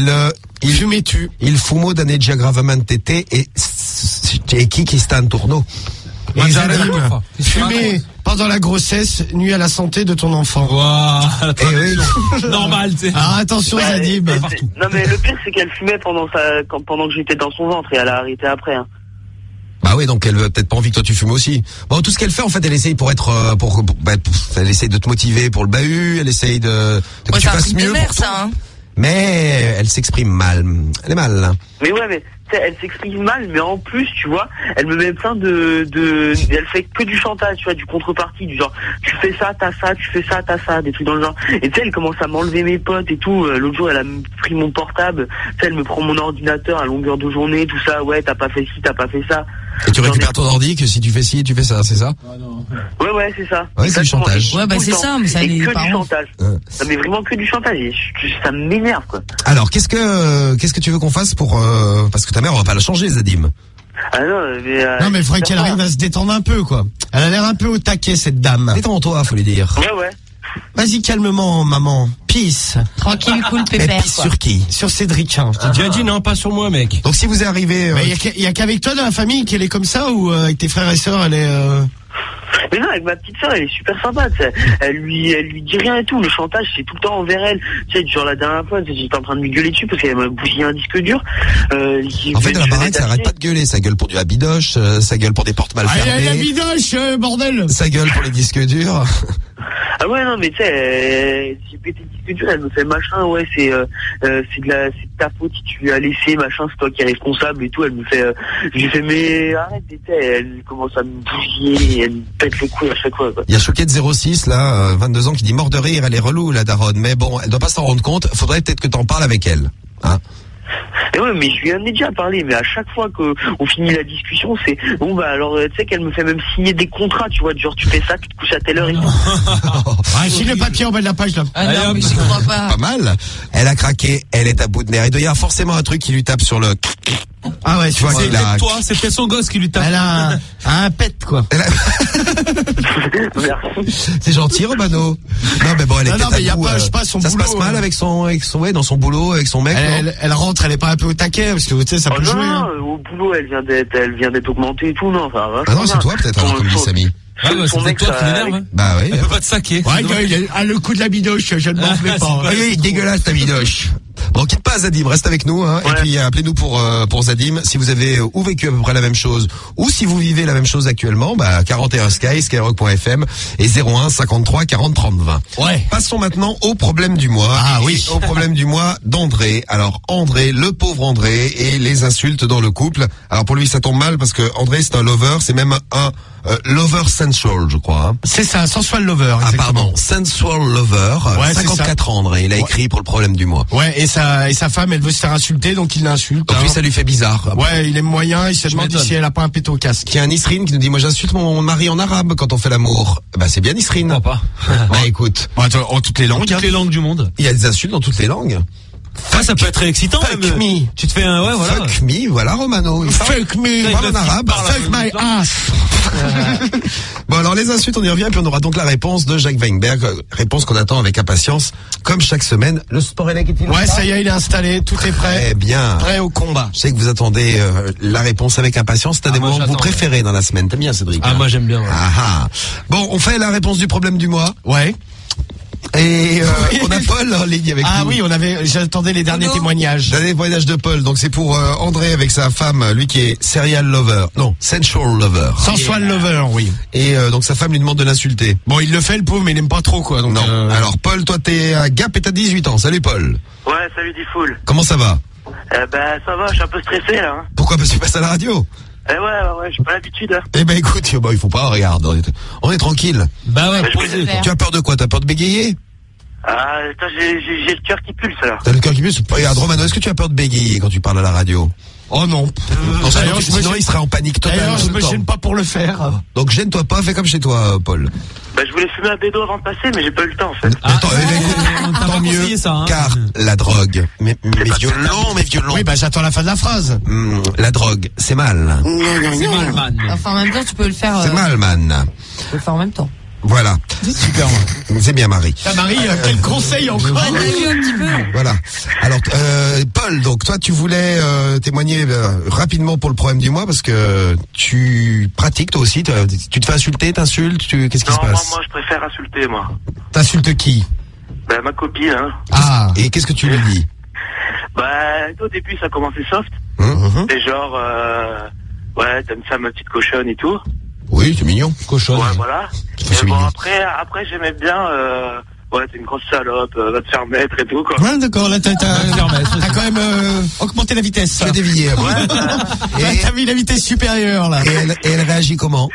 il fumo danneggia gravemente te et qui sta intorno. Fumer pendant la grossesse nuit à la santé de ton enfant. Wow, normal, tu sais. Ah, attention, Zadim. Non, mais le pire, c'est qu'elle fumait pendant que j'étais dans son ventre et elle a arrêté après. Hein. Bah oui, donc elle veut peut-être pas envie que toi tu fumes aussi. Bon, tout ce qu'elle fait, en fait, elle essaye elle essaye de te motiver pour le bahut, elle essaye que tu fasses mieux. Mais elle s'exprime mal. Elle est mal. Mais ouais, mais elle s'exprime mal, mais en plus, tu vois, elle me met plein elle fait que du chantage, tu vois, du contrepartie, du genre, tu fais ça, t'as ça, tu fais ça, t'as ça, des trucs dans le genre. Et tu sais, elle commence à m'enlever mes potes et tout. L'autre jour, elle a pris mon portable. Tu sais, elle me prend mon ordinateur à longueur de journée, tout ça. Ouais, t'as pas fait ci, t'as pas fait ça. Et tu récupères ton ordi que si tu fais ci et tu fais ça, c'est ça? Ouais, c'est ça. Ouais, c'est du chantage. Ouais, bah c'est ça, mais ça est les que parents. du chantage. Non, mais vraiment que du chantage. Et ça m'énerve, quoi. Alors, qu'est-ce que tu veux qu'on fasse pour parce que ta mère, on va pas la changer, Zadim. Ah non, mais il faudrait qu'elle arrive à se détendre un peu, quoi. Elle a l'air un peu au taquet, cette dame. Détends-toi, faut lui dire. Ouais. Vas-y, calmement, maman. Peace. Tranquille, cool, pépère. Peace sur qui? Sur Cédric. Je t'ai déjà dit, non, pas sur moi, mec. Donc si vous êtes arrivé... Il y a qu'avec toi dans la famille qu'elle est comme ça, ou avec tes frères et sœurs, elle est... Mais non, avec ma petite sœur, elle est super sympa, tu sais. Elle lui dit rien et tout. Le chantage, c'est tout le temps envers elle. Tu sais, genre la dernière fois, j'étais en train de lui gueuler dessus parce qu'elle m'a bousillé un disque dur. En fait, dans la baraque, ça arrête pas de gueuler. Ça gueule pour du habidoche, ça gueule pour des portes mal fermées. Allez, habidoche, bordel! Ça gueule pour les disques durs. Ah ouais, non, mais tu sais, j'ai pété le disque dur, elle me fait machin, ouais, c'est de ta faute si tu lui as laissé, machin, c'est toi qui es responsable et tout. Elle me fait, je lui fais, mais arrête, tu sais, elle commence à me bousiller, elle me pète les couilles à chaque fois, quoi. Il y a Choquette 06, là, 22 ans, qui dit mort de rire, elle est relou, la daronne. Mais bon, elle doit pas s'en rendre compte. Faudrait peut-être que t'en parles avec elle, hein. Et ouais, mais je lui en ai déjà parlé, mais à chaque fois qu'on finit la discussion, c'est bon, bah alors tu sais qu'elle me fait même signer des contrats, tu vois, genre tu fais ça, tu te couches à telle heure et tout. Signe le papier en bas de la page là. Ah non, mais j'y crois pas. Pas mal. Elle a craqué, elle est à bout de nerfs. Il doit y avoir forcément un truc qui lui tape sur le... Ah ouais, tu vois, c'est peut-être toi, c'est peut-être son gosse qui lui tape. Elle a un pet, quoi. C'est gentil, Romano. Non, mais bon, elle est non, mais il y a pas, je sais pas, son ça boulot. Ça se passe mal avec son, dans son boulot, avec son mec. Elle rentre, elle est pas un peu au taquet, parce que, tu sais, ça peut jouer. Non, au boulot, elle vient d'être augmentée et tout, non, enfin, ah non, c'est toi, peut-être, alors, comme dit Samy. Ah bah c'est peut-être toi qui l'énerve, hein. Bah oui. Elle peut pas te saquer. Ouais, le coup de la bidoche, je ne m'en fais pas. Oui, dégueulasse ta bidoche. Bon, quitte pas Zadim, reste avec nous, hein. Ouais. Et puis appelez-nous pour Zadim si vous avez ou vécu à peu près la même chose ou si vous vivez la même chose actuellement, 41 Sky, skyrock.fm et 01 53 40 30 20. Ouais. Passons maintenant au problème du mois. Ah oui. Au problème du mois d'André. Alors André, le pauvre André et les insultes dans le couple. Alors pour lui ça tombe mal parce que André c'est un lover, c'est même un lover sensual, je crois. Hein. C'est ça, sensual lover. Ah pardon, sensual lover. Ouais, 54 ans, André. Il a écrit pour le problème du mois. Ouais, et sa femme, elle veut se faire insulter, donc il l'insulte. Donc lui, ça lui fait bizarre. Ouais, il aime moyen. Il se demande si elle a pas un péto au casque. Il y a un Nisrine qui nous dit, moi j'insulte mon mari en arabe quand on fait l'amour. Bah c'est bien Nisrine. Non pas. Bah écoute. En toutes les langues. Toutes les langues du monde. Il y a des insultes dans toutes les langues. Ah, ça peut être excitant. Fuck me. Tu te fais un, ouais, voilà. Fuck me, voilà Romano. Fuck me. Il parle en arabe. Fuck my ass. Bon, alors les insultes, on y revient, puis on aura donc la réponse de Jacques Weinberg, réponse qu'on attend avec impatience, comme chaque semaine. Le Sporelec est-il Ouais, ça y est, il est installé, tout est prêt. Eh bien. Prêt au combat. Je sais que vous attendez la réponse avec impatience. T'as des moments que vous préférez dans la semaine. T'aimes bien, Cédric? Ah, moi j'aime bien. Ouais. Ah, bon, on fait la réponse du problème du mois. Ouais. Et on a Paul en ligne avec nous. Ah oui, j'attendais les derniers témoignages. Dernier témoignage de Paul. Donc c'est pour André avec sa femme, lui qui est serial lover. Non, sensual lover. Sensual lover, oui. Et donc sa femme lui demande de l'insulter. Bon, il le fait le pauvre, mais il aime pas trop quoi. Donc, non. Alors Paul, toi t'es à Gap et t'as 18 ans. Salut Paul. Ouais, salut Diffoul. Comment ça va? Ben ça va, je suis un peu stressé là. Hein. Pourquoi? Parce que tu passes à la radio. Ouais, j'ai pas l'habitude. Hein. Eh ben écoute, il faut pas, regarde, on est tranquille. Bah ouais, tu as peur de quoi? T'as peur de bégayer? Ah, j'ai le cœur qui pulse là. T'as le cœur qui pulse? Regarde Romano, est-ce que tu as peur de bégayer quand tu parles à la radio? Oh non. Sinon il serait en panique totale. D'ailleurs, je me gêne pas pour le faire. Donc gêne-toi pas, fais comme chez toi, Paul. Bah je voulais fumer un bédo avant de passer, mais j'ai pas eu le temps en fait. Attends, tant mieux, ça, hein. car la drogue, mes violons. Oui, bah j'attends la fin de la phrase. La drogue, c'est mal. C'est mal, man. Enfin, en même temps, tu peux le faire. C'est mal, man. Tu peux le faire en même temps. Voilà. Super. C'est bien, Marie. Ta Marie, quel conseil encore? Un petit peu. Voilà. Alors, Paul, donc toi, tu voulais témoigner rapidement pour le problème du mois parce que tu pratiques toi aussi. Tu te fais insulter, t'insultes, qu'est-ce qui se passe? Moi, je préfère insulter, moi. T'insultes qui? Bah, ma copine, hein. Ah. Et qu'est-ce que tu lui dis? Bah, au début, ça a commencé soft. Et genre, ouais, t'aimes ça, ma petite cochonne et tout. Oui, c'est mignon. Cochonne. Ouais, voilà. Et bon, après, j'aimais bien, ouais, t'es une grosse salope, va te faire mettre et tout, quoi. Ouais, d'accord, là, t'as quand même, augmenté la vitesse. Tu as dévié, ouais. Et t'as mis la vitesse supérieure, là. Et elle réagit comment?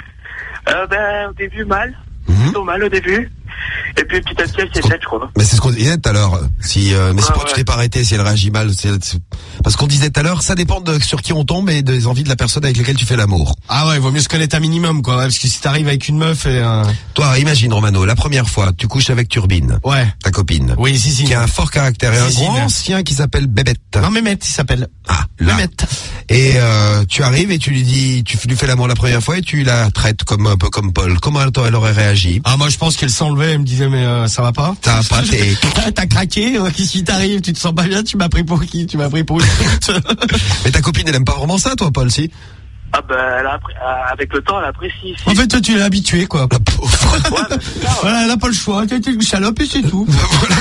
Ben, au début, mal. Plutôt mal au début. Et puis petit à petit, elle s'est faite, je crois. Mais c'est ce qu'on disait tout à l'heure. Si, mais c'est pourquoi tu t'es pas arrêté si elle réagit mal. Parce qu'on disait tout à l'heure, ça dépend de sur qui on tombe et des envies de la personne avec laquelle tu fais l'amour. Ah ouais, il vaut mieux se connaître un minimum, quoi. Parce que si t'arrives avec une meuf et Toi, imagine, Romano, la première fois, tu couches avec Turbine. Ouais. Ta copine. Oui, si. Qui a un fort caractère et un grand ancien qui s'appelle Bébête. Non, Mehmet, il s'appelle. Ah, là. Mehmet. Et tu arrives et tu lui dis, tu lui fais l'amour la première fois et tu la traites comme un peu comme Paul. Comment elle aurait réagi? Ah, moi, je pense qu'elle s'enlevait, elle me disait, mais ça va pas? Ça va pas, T'as craqué? Qu'est-ce qui t'arrive? Tu te sens pas bien? Tu m'as pris pour qui? Tu m'as pris pour Mais ta copine, elle aime pas vraiment ça, toi, Paul, si? Ah ben, avec le temps, elle apprécie. En fait, toi, tu l'as habitué, quoi. La pauvre. Ouais, voilà, elle a pas le choix. T'es une salope et c'est tout.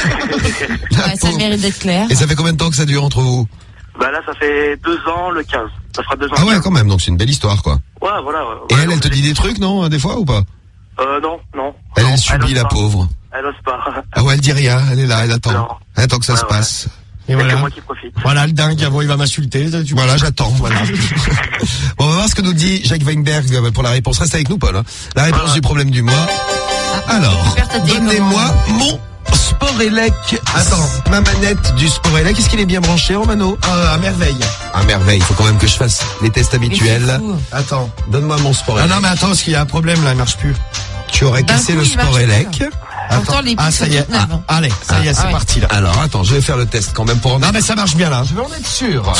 Ouais, ça mérite d'être clair. Et ça fait combien de temps que ça dure entre vous? Bah là, ça fait 2 ans, le 15. Ça fera 2 ans. Ah ouais, quand même, donc c'est une belle histoire, quoi. Ouais, voilà. Et elle te dit des trucs, non, des fois, ou pas? Non. Elle subit, la pauvre. Elle ose pas. Ah ouais, elle dit rien, elle est là, elle attend. Elle attend que ça se passe. Et voilà. C'est moi qui profite. Voilà, le dingue, il va m'insulter. Voilà, j'attends, voilà. Bon, on va voir ce que nous dit Jacques Weinberg pour la réponse. Reste avec nous, Paul. Hein. La réponse du problème du mois. Alors, donnez-moi mon Sporelec. Attends, ma manette du Sporelec, est-ce qu'il est bien branché, Romano? À merveille. À merveille, il faut quand même que je fasse les tests habituels. Attends. Donne-moi mon Sporelec. Ah non, mais attends, parce qu'il y a un problème là, il marche plus. Tu aurais cassé le Sporelec. Attends, ça y est. Allez, ça y est, c'est parti là. Alors, attends, je vais faire le test quand même pour en être... Non, mais ça marche bien là. Je vais en être sûr.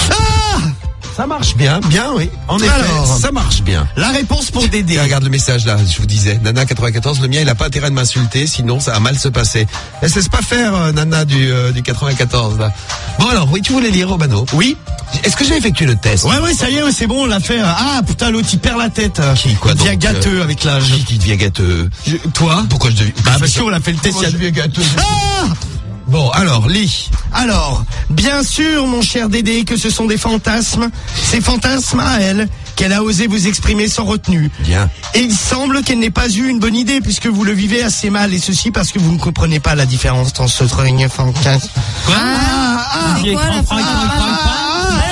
Ça marche bien, oui. En effet, ça marche bien. La réponse pour Dédé. Regarde le message là, je vous disais. Nana 94, le mien, il a pas intérêt de m'insulter, sinon ça va mal se passer. Laisse pas faire, Nana du 94 là. Bon alors, oui, tu voulais lire, Romano? Oui. Est-ce que j'ai effectué le test? Ouais, ça y est, c'est bon, on l'a fait. Ah, putain, l'autre, il perd la tête. Qui, quoi, il devient gâteux avec l'âge. Qui devient gâteux? Toi? Pourquoi je deviens... Bah, parce qu'on a fait le test, il devient gâteux. Ah! Bon, alors, lis. Alors, bien sûr, mon cher Dédé, que ce sont des fantasmes. Ces fantasmes à elle, qu'elle a osé vous exprimer sans retenue. Bien. Et il semble qu'elle n'ait pas eu une bonne idée, puisque vous le vivez assez mal, et ceci parce que vous ne comprenez pas la différence entre ce fantasme. Quoi? C'est quoi la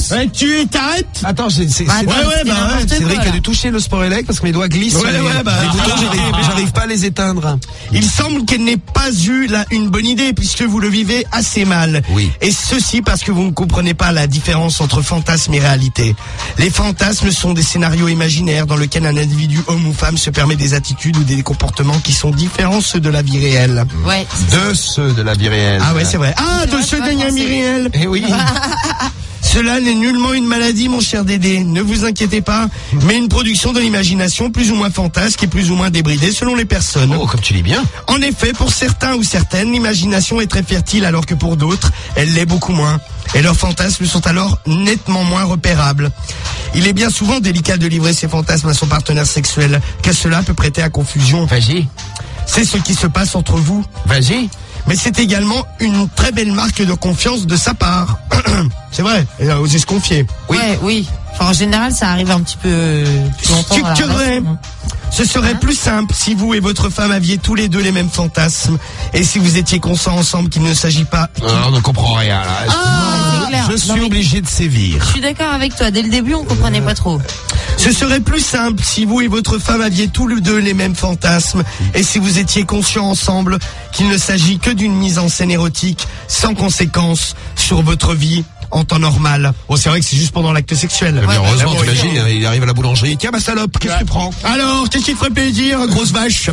Yes. Ouais, tu t'arrêtes. Attends, c'est Cédric a dû toucher le Sporelec parce que mes doigts glissent sur les boutons, j'arrive pas à les éteindre. Il semble qu'elle n'ait pas eu une bonne idée puisque vous le vivez assez mal. Oui. Et ceci parce que vous ne comprenez pas la différence entre fantasme et réalité. Les fantasmes sont des scénarios imaginaires dans lesquels un individu, homme ou femme, se permet des attitudes ou des comportements qui sont différents ceux de la vie réelle. Ouais. De ceux de la vie réelle. Ah ouais, c'est vrai. Ah, de ceux de la vie réelle. Eh oui. Cela n'est nullement une maladie, mon cher Dédé. Ne vous inquiétez pas, mais une production de l'imagination plus ou moins fantasque et plus ou moins débridée selon les personnes. Oh, comme tu dis bien. En effet, pour certains ou certaines, l'imagination est très fertile alors que pour d'autres, elle l'est beaucoup moins. Et leurs fantasmes sont alors nettement moins repérables. Il est bien souvent délicat de livrer ses fantasmes à son partenaire sexuel, car cela peut prêter à confusion. Vas-y. C'est ce qui se passe entre vous. Vas-y. Mais c'est également une très belle marque de confiance de sa part. C'est vrai, elle a osé se confier. Oui. Ouais, oui. Enfin, en général, ça arrive un petit peu plus longtemps. Ce serait plus simple si vous et votre femme aviez tous les deux les mêmes fantasmes et si vous étiez conscients ensemble qu'il ne s'agit pas... On ne comprend rien là. Je suis obligé de sévir. Je suis d'accord avec toi. Dès le début, on comprenait pas trop. Ce serait plus simple si vous et votre femme aviez tous les deux les mêmes fantasmes et si vous étiez conscients ensemble qu'il ne s'agit que d'une mise en scène érotique sans conséquence sur votre vie en temps normal. Oh, c'est vrai que c'est juste pendant l'acte sexuel. Mais heureusement, t'imagines, il arrive à la boulangerie. Tiens, ma salope, qu'est-ce que tu prends? Alors, qu'est-ce qui te ferait plaisir, grosse vache?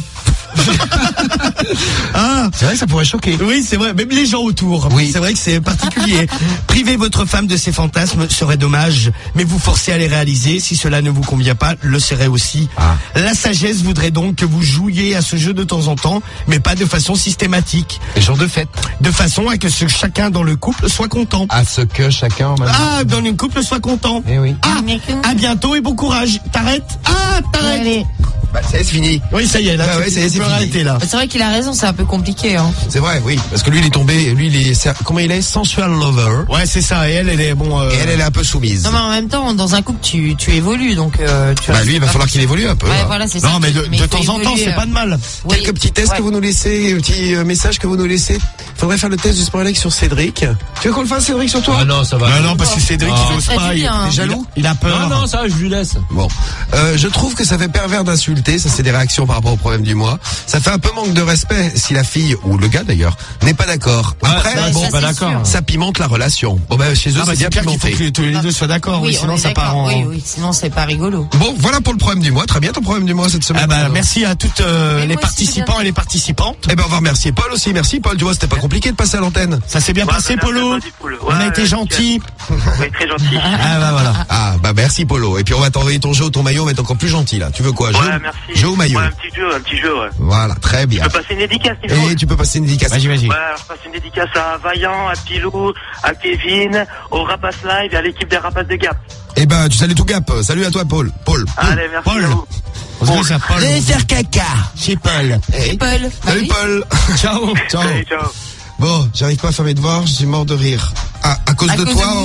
C'est vrai que ça pourrait choquer. Oui, c'est vrai, même les gens autour. Oui. C'est vrai que c'est particulier. Priver votre femme de ses fantasmes serait dommage, mais vous forcer à les réaliser, si cela ne vous convient pas, le serait aussi. La sagesse voudrait donc que vous jouiez à ce jeu de temps en temps, mais pas de façon systématique. Les jours de fête. De façon à que chacun dans le couple soit content. À ce que chacun... dans le couple soit content. Eh oui. À bientôt et bon courage. T'arrêtes? T'arrêtes. Allez. Bah, ça y est, c'est fini. Oui, ça y est, là. Ouais, ça y est, c'est fini. Arrêter, là. C'est vrai qu'il a raison, c'est un peu compliqué. Hein. C'est vrai, oui. Parce que lui, il est tombé, comment il est? Sensual lover. Ouais, c'est ça. Et elle est bon. Et elle est un peu soumise. Non, mais en même temps, dans un couple, tu évolues, donc. Lui, il va falloir qu'il évolue un peu. Ouais, voilà, c'est ça. Non, mais de temps en temps, c'est pas de mal. Oui. Quelques petits tests que vous nous laissez, petits messages que vous nous laissez. Faudrait faire le test du Sporelec sur Cédric. Tu veux qu'on le fasse, Cédric, sur toi? Ah non, ça va. Non, parce que Cédric, il ose pas. Il est jaloux. Il a peur. Non, ça, je lui laisse. Bon. Je trouve que ça fait pervers d'insulter. Ça, c'est des réactions par rapport au problème du mois. Ça fait un peu manque de respect si la fille, ou le gars d'ailleurs, n'est pas d'accord. Après, pas d'accord. Ça pimente la relation. Bon, chez eux, c'est bien pimenté. Il faut que tous les deux soient d'accord. Oui, sinon ça part en... Oui, sinon c'est pas rigolo. Bon, voilà pour le problème du mois. Très bien ton problème du mois cette semaine. Merci à toutes les participants et les participantes. On va remercier Paul aussi. Merci Paul. Tu vois, c'était pas compliqué de passer à l'antenne. Ça s'est bien passé, Polo. On a été gentils. Oui, très gentil. Voilà. Merci Polo. Et puis on va t'envoyer ton jeu ou ton maillot, on va être encore plus gentil là. Tu veux quoi? Merci. Jeu ou maillot? Un petit jeu, ouais. Voilà, très bien. Tu peux passer une dédicace, Et tu peux passer une dédicace. Vas-y. Ouais, alors je passe une dédicace à Vaillant, à Pilou, à Kevin, au Rapace Live et à l'équipe des Rapaces de Gap. Tu salues tout Gap. Salut à toi, Paul. Allez, merci à vous. On dirait ça, Paul. Allez faire caca. Chez Paul. Paul. Salut Paul. Ciao. Salut, ciao. Bon, j'arrive pas à faire mes devoirs, je suis mort de rire. À cause de toi,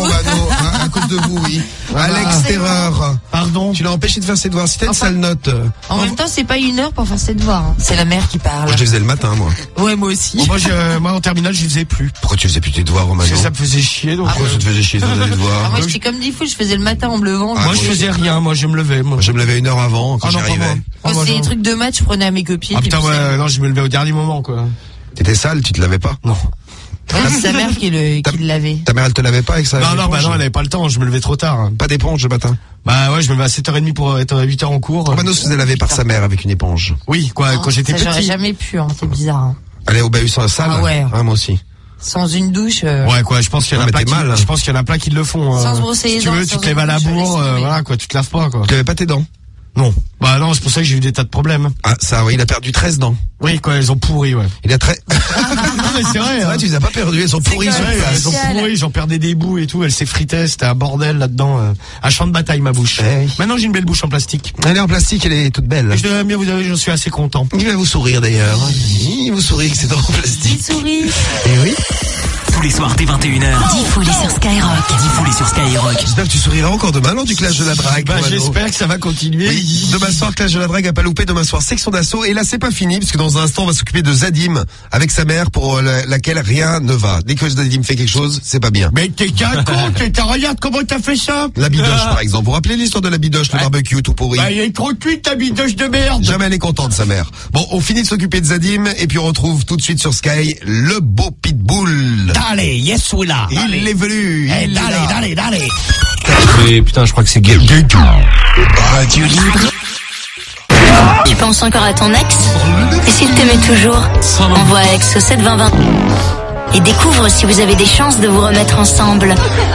à cause de vous, oui. Alex Terreur. Pardon. Tu l'as empêché de faire ses devoirs. C'était une sale note. En même temps, c'est pas 1 heure pour faire ses devoirs. Hein. C'est la mère qui parle. Moi, je les faisais le matin, moi. Ouais, moi aussi. Moi, en terminale, je les faisais plus. Pourquoi tu faisais plus tes devoirs, Romano? Parce que ça me faisait chier. Donc Pourquoi ça te faisait chier de faire des devoirs? Moi, j'étais comme 10 fous, je faisais le matin en me levant. Moi, je faisais rien. Moi, je me levais. Je me levais 1 heure avant quand j'y arrivais. Moi, c'est des trucs de maths, je prenais à mes copines. Ah putain, ouais, non, je me levais au dernier moment, quoi. T'étais sale, tu te lavais pas? Non. C'est sa mère qui l'avait. Ta mère, elle te lavait pas avec ça? Non, elle avait pas le temps, je me levais trop tard. Pas d'éponge le matin? Bah ouais, je me levais à 7h30 pour être à 8h en cours. Romano se faisait laver par sa mère avec une éponge. Oui, quand j'étais petit. J'aurais jamais pu, c'est bizarre. Hein. Aller au bahut sans la salle? Ah ouais. Moi aussi. Sans une douche. Ouais, je pense qu'il y en a plein je pense qu'il y en a plein qui le font. Sans se brosser les dents. Si tu veux, tu te lèves à la bourre, voilà, tu te laves pas, quoi. Tu lèves pas tes dents? Non. Bah non, c'est pour ça que j'ai eu des tas de problèmes. Ah, ça, oui, il a perdu 13 dents. Oui, elles ont pourri, ouais. Il a très... Non, mais c'est vrai, tu les as pas perdues, elles sont pourries. Elles sont pourries, j'en perdais des bouts et tout, elles s'effritaient, c'était un bordel là-dedans, un champ de bataille, ma bouche. Maintenant, j'ai une belle bouche en plastique. Elle est en plastique, elle est toute belle. Je dois bien vous avouer, j'en suis assez content. Il va vous sourire d'ailleurs. Il vous sourit que c'est en plastique. Il sourit. Et oui. Tous les soirs dès 21h. Diffoulé sur Skyrock. Diffoulé sur Skyrock. J'espère que tu souriras encore demain lors du clash de la drague. Bah, Romano. j'espère que ça va continuer. Oui. Demain soir, clash de la drague à pas louper. Demain soir, section d'assaut. Et là, c'est pas fini, parce que dans un instant, on va s'occuper de Zadim avec sa mère pour laquelle rien ne va. Dès que Zadim fait quelque chose, c'est pas bien. Mais t'es qu'un con, regarde comment t'as fait ça. La bidoche, par exemple. Vous vous rappelez l'histoire de la bidoche, le barbecue tout pourri? Bah, il est trop cuite, ta bidoche de merde. Jamais elle est contente, sa mère. Bon, on finit de s'occuper de Zadim, et puis on retrouve tout de suite sur Sky le beau Pitbull. Allez, yes, oui là. Il est venu. Eh, allez. Et putain, je crois que c'est gay. Radio Libre. Tu penses encore à ton ex? Et s'il t'aimait toujours? Envoie ex au 72020 et découvre si vous avez des chances de vous remettre ensemble.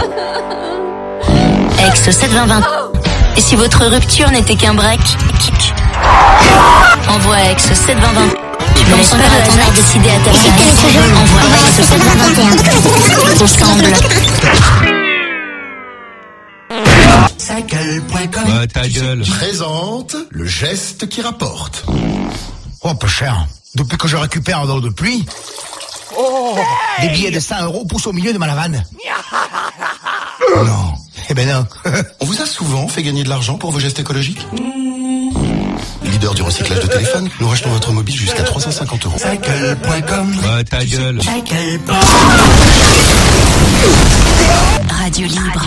Ex au 72020. Et si votre rupture n'était qu'un break? Envoie ex au 72020. Tu penses encore à ton ex? Décider à ta place. Envoie ex au 72021. Ensemble. Ouais, ta gueule. Présente le geste qui rapporte. Oh, peu cher. Depuis que je récupère un dos de pluie, des billets de 100 € poussent au milieu de ma lavande. Non. Eh ben non. On vous a souvent fait gagner de l'argent pour vos gestes écologiques? Leader du recyclage de téléphone, nous rachetons votre mobile jusqu'à 350 €. Cycle.com. Ouais, ta gueule. Radio Libre.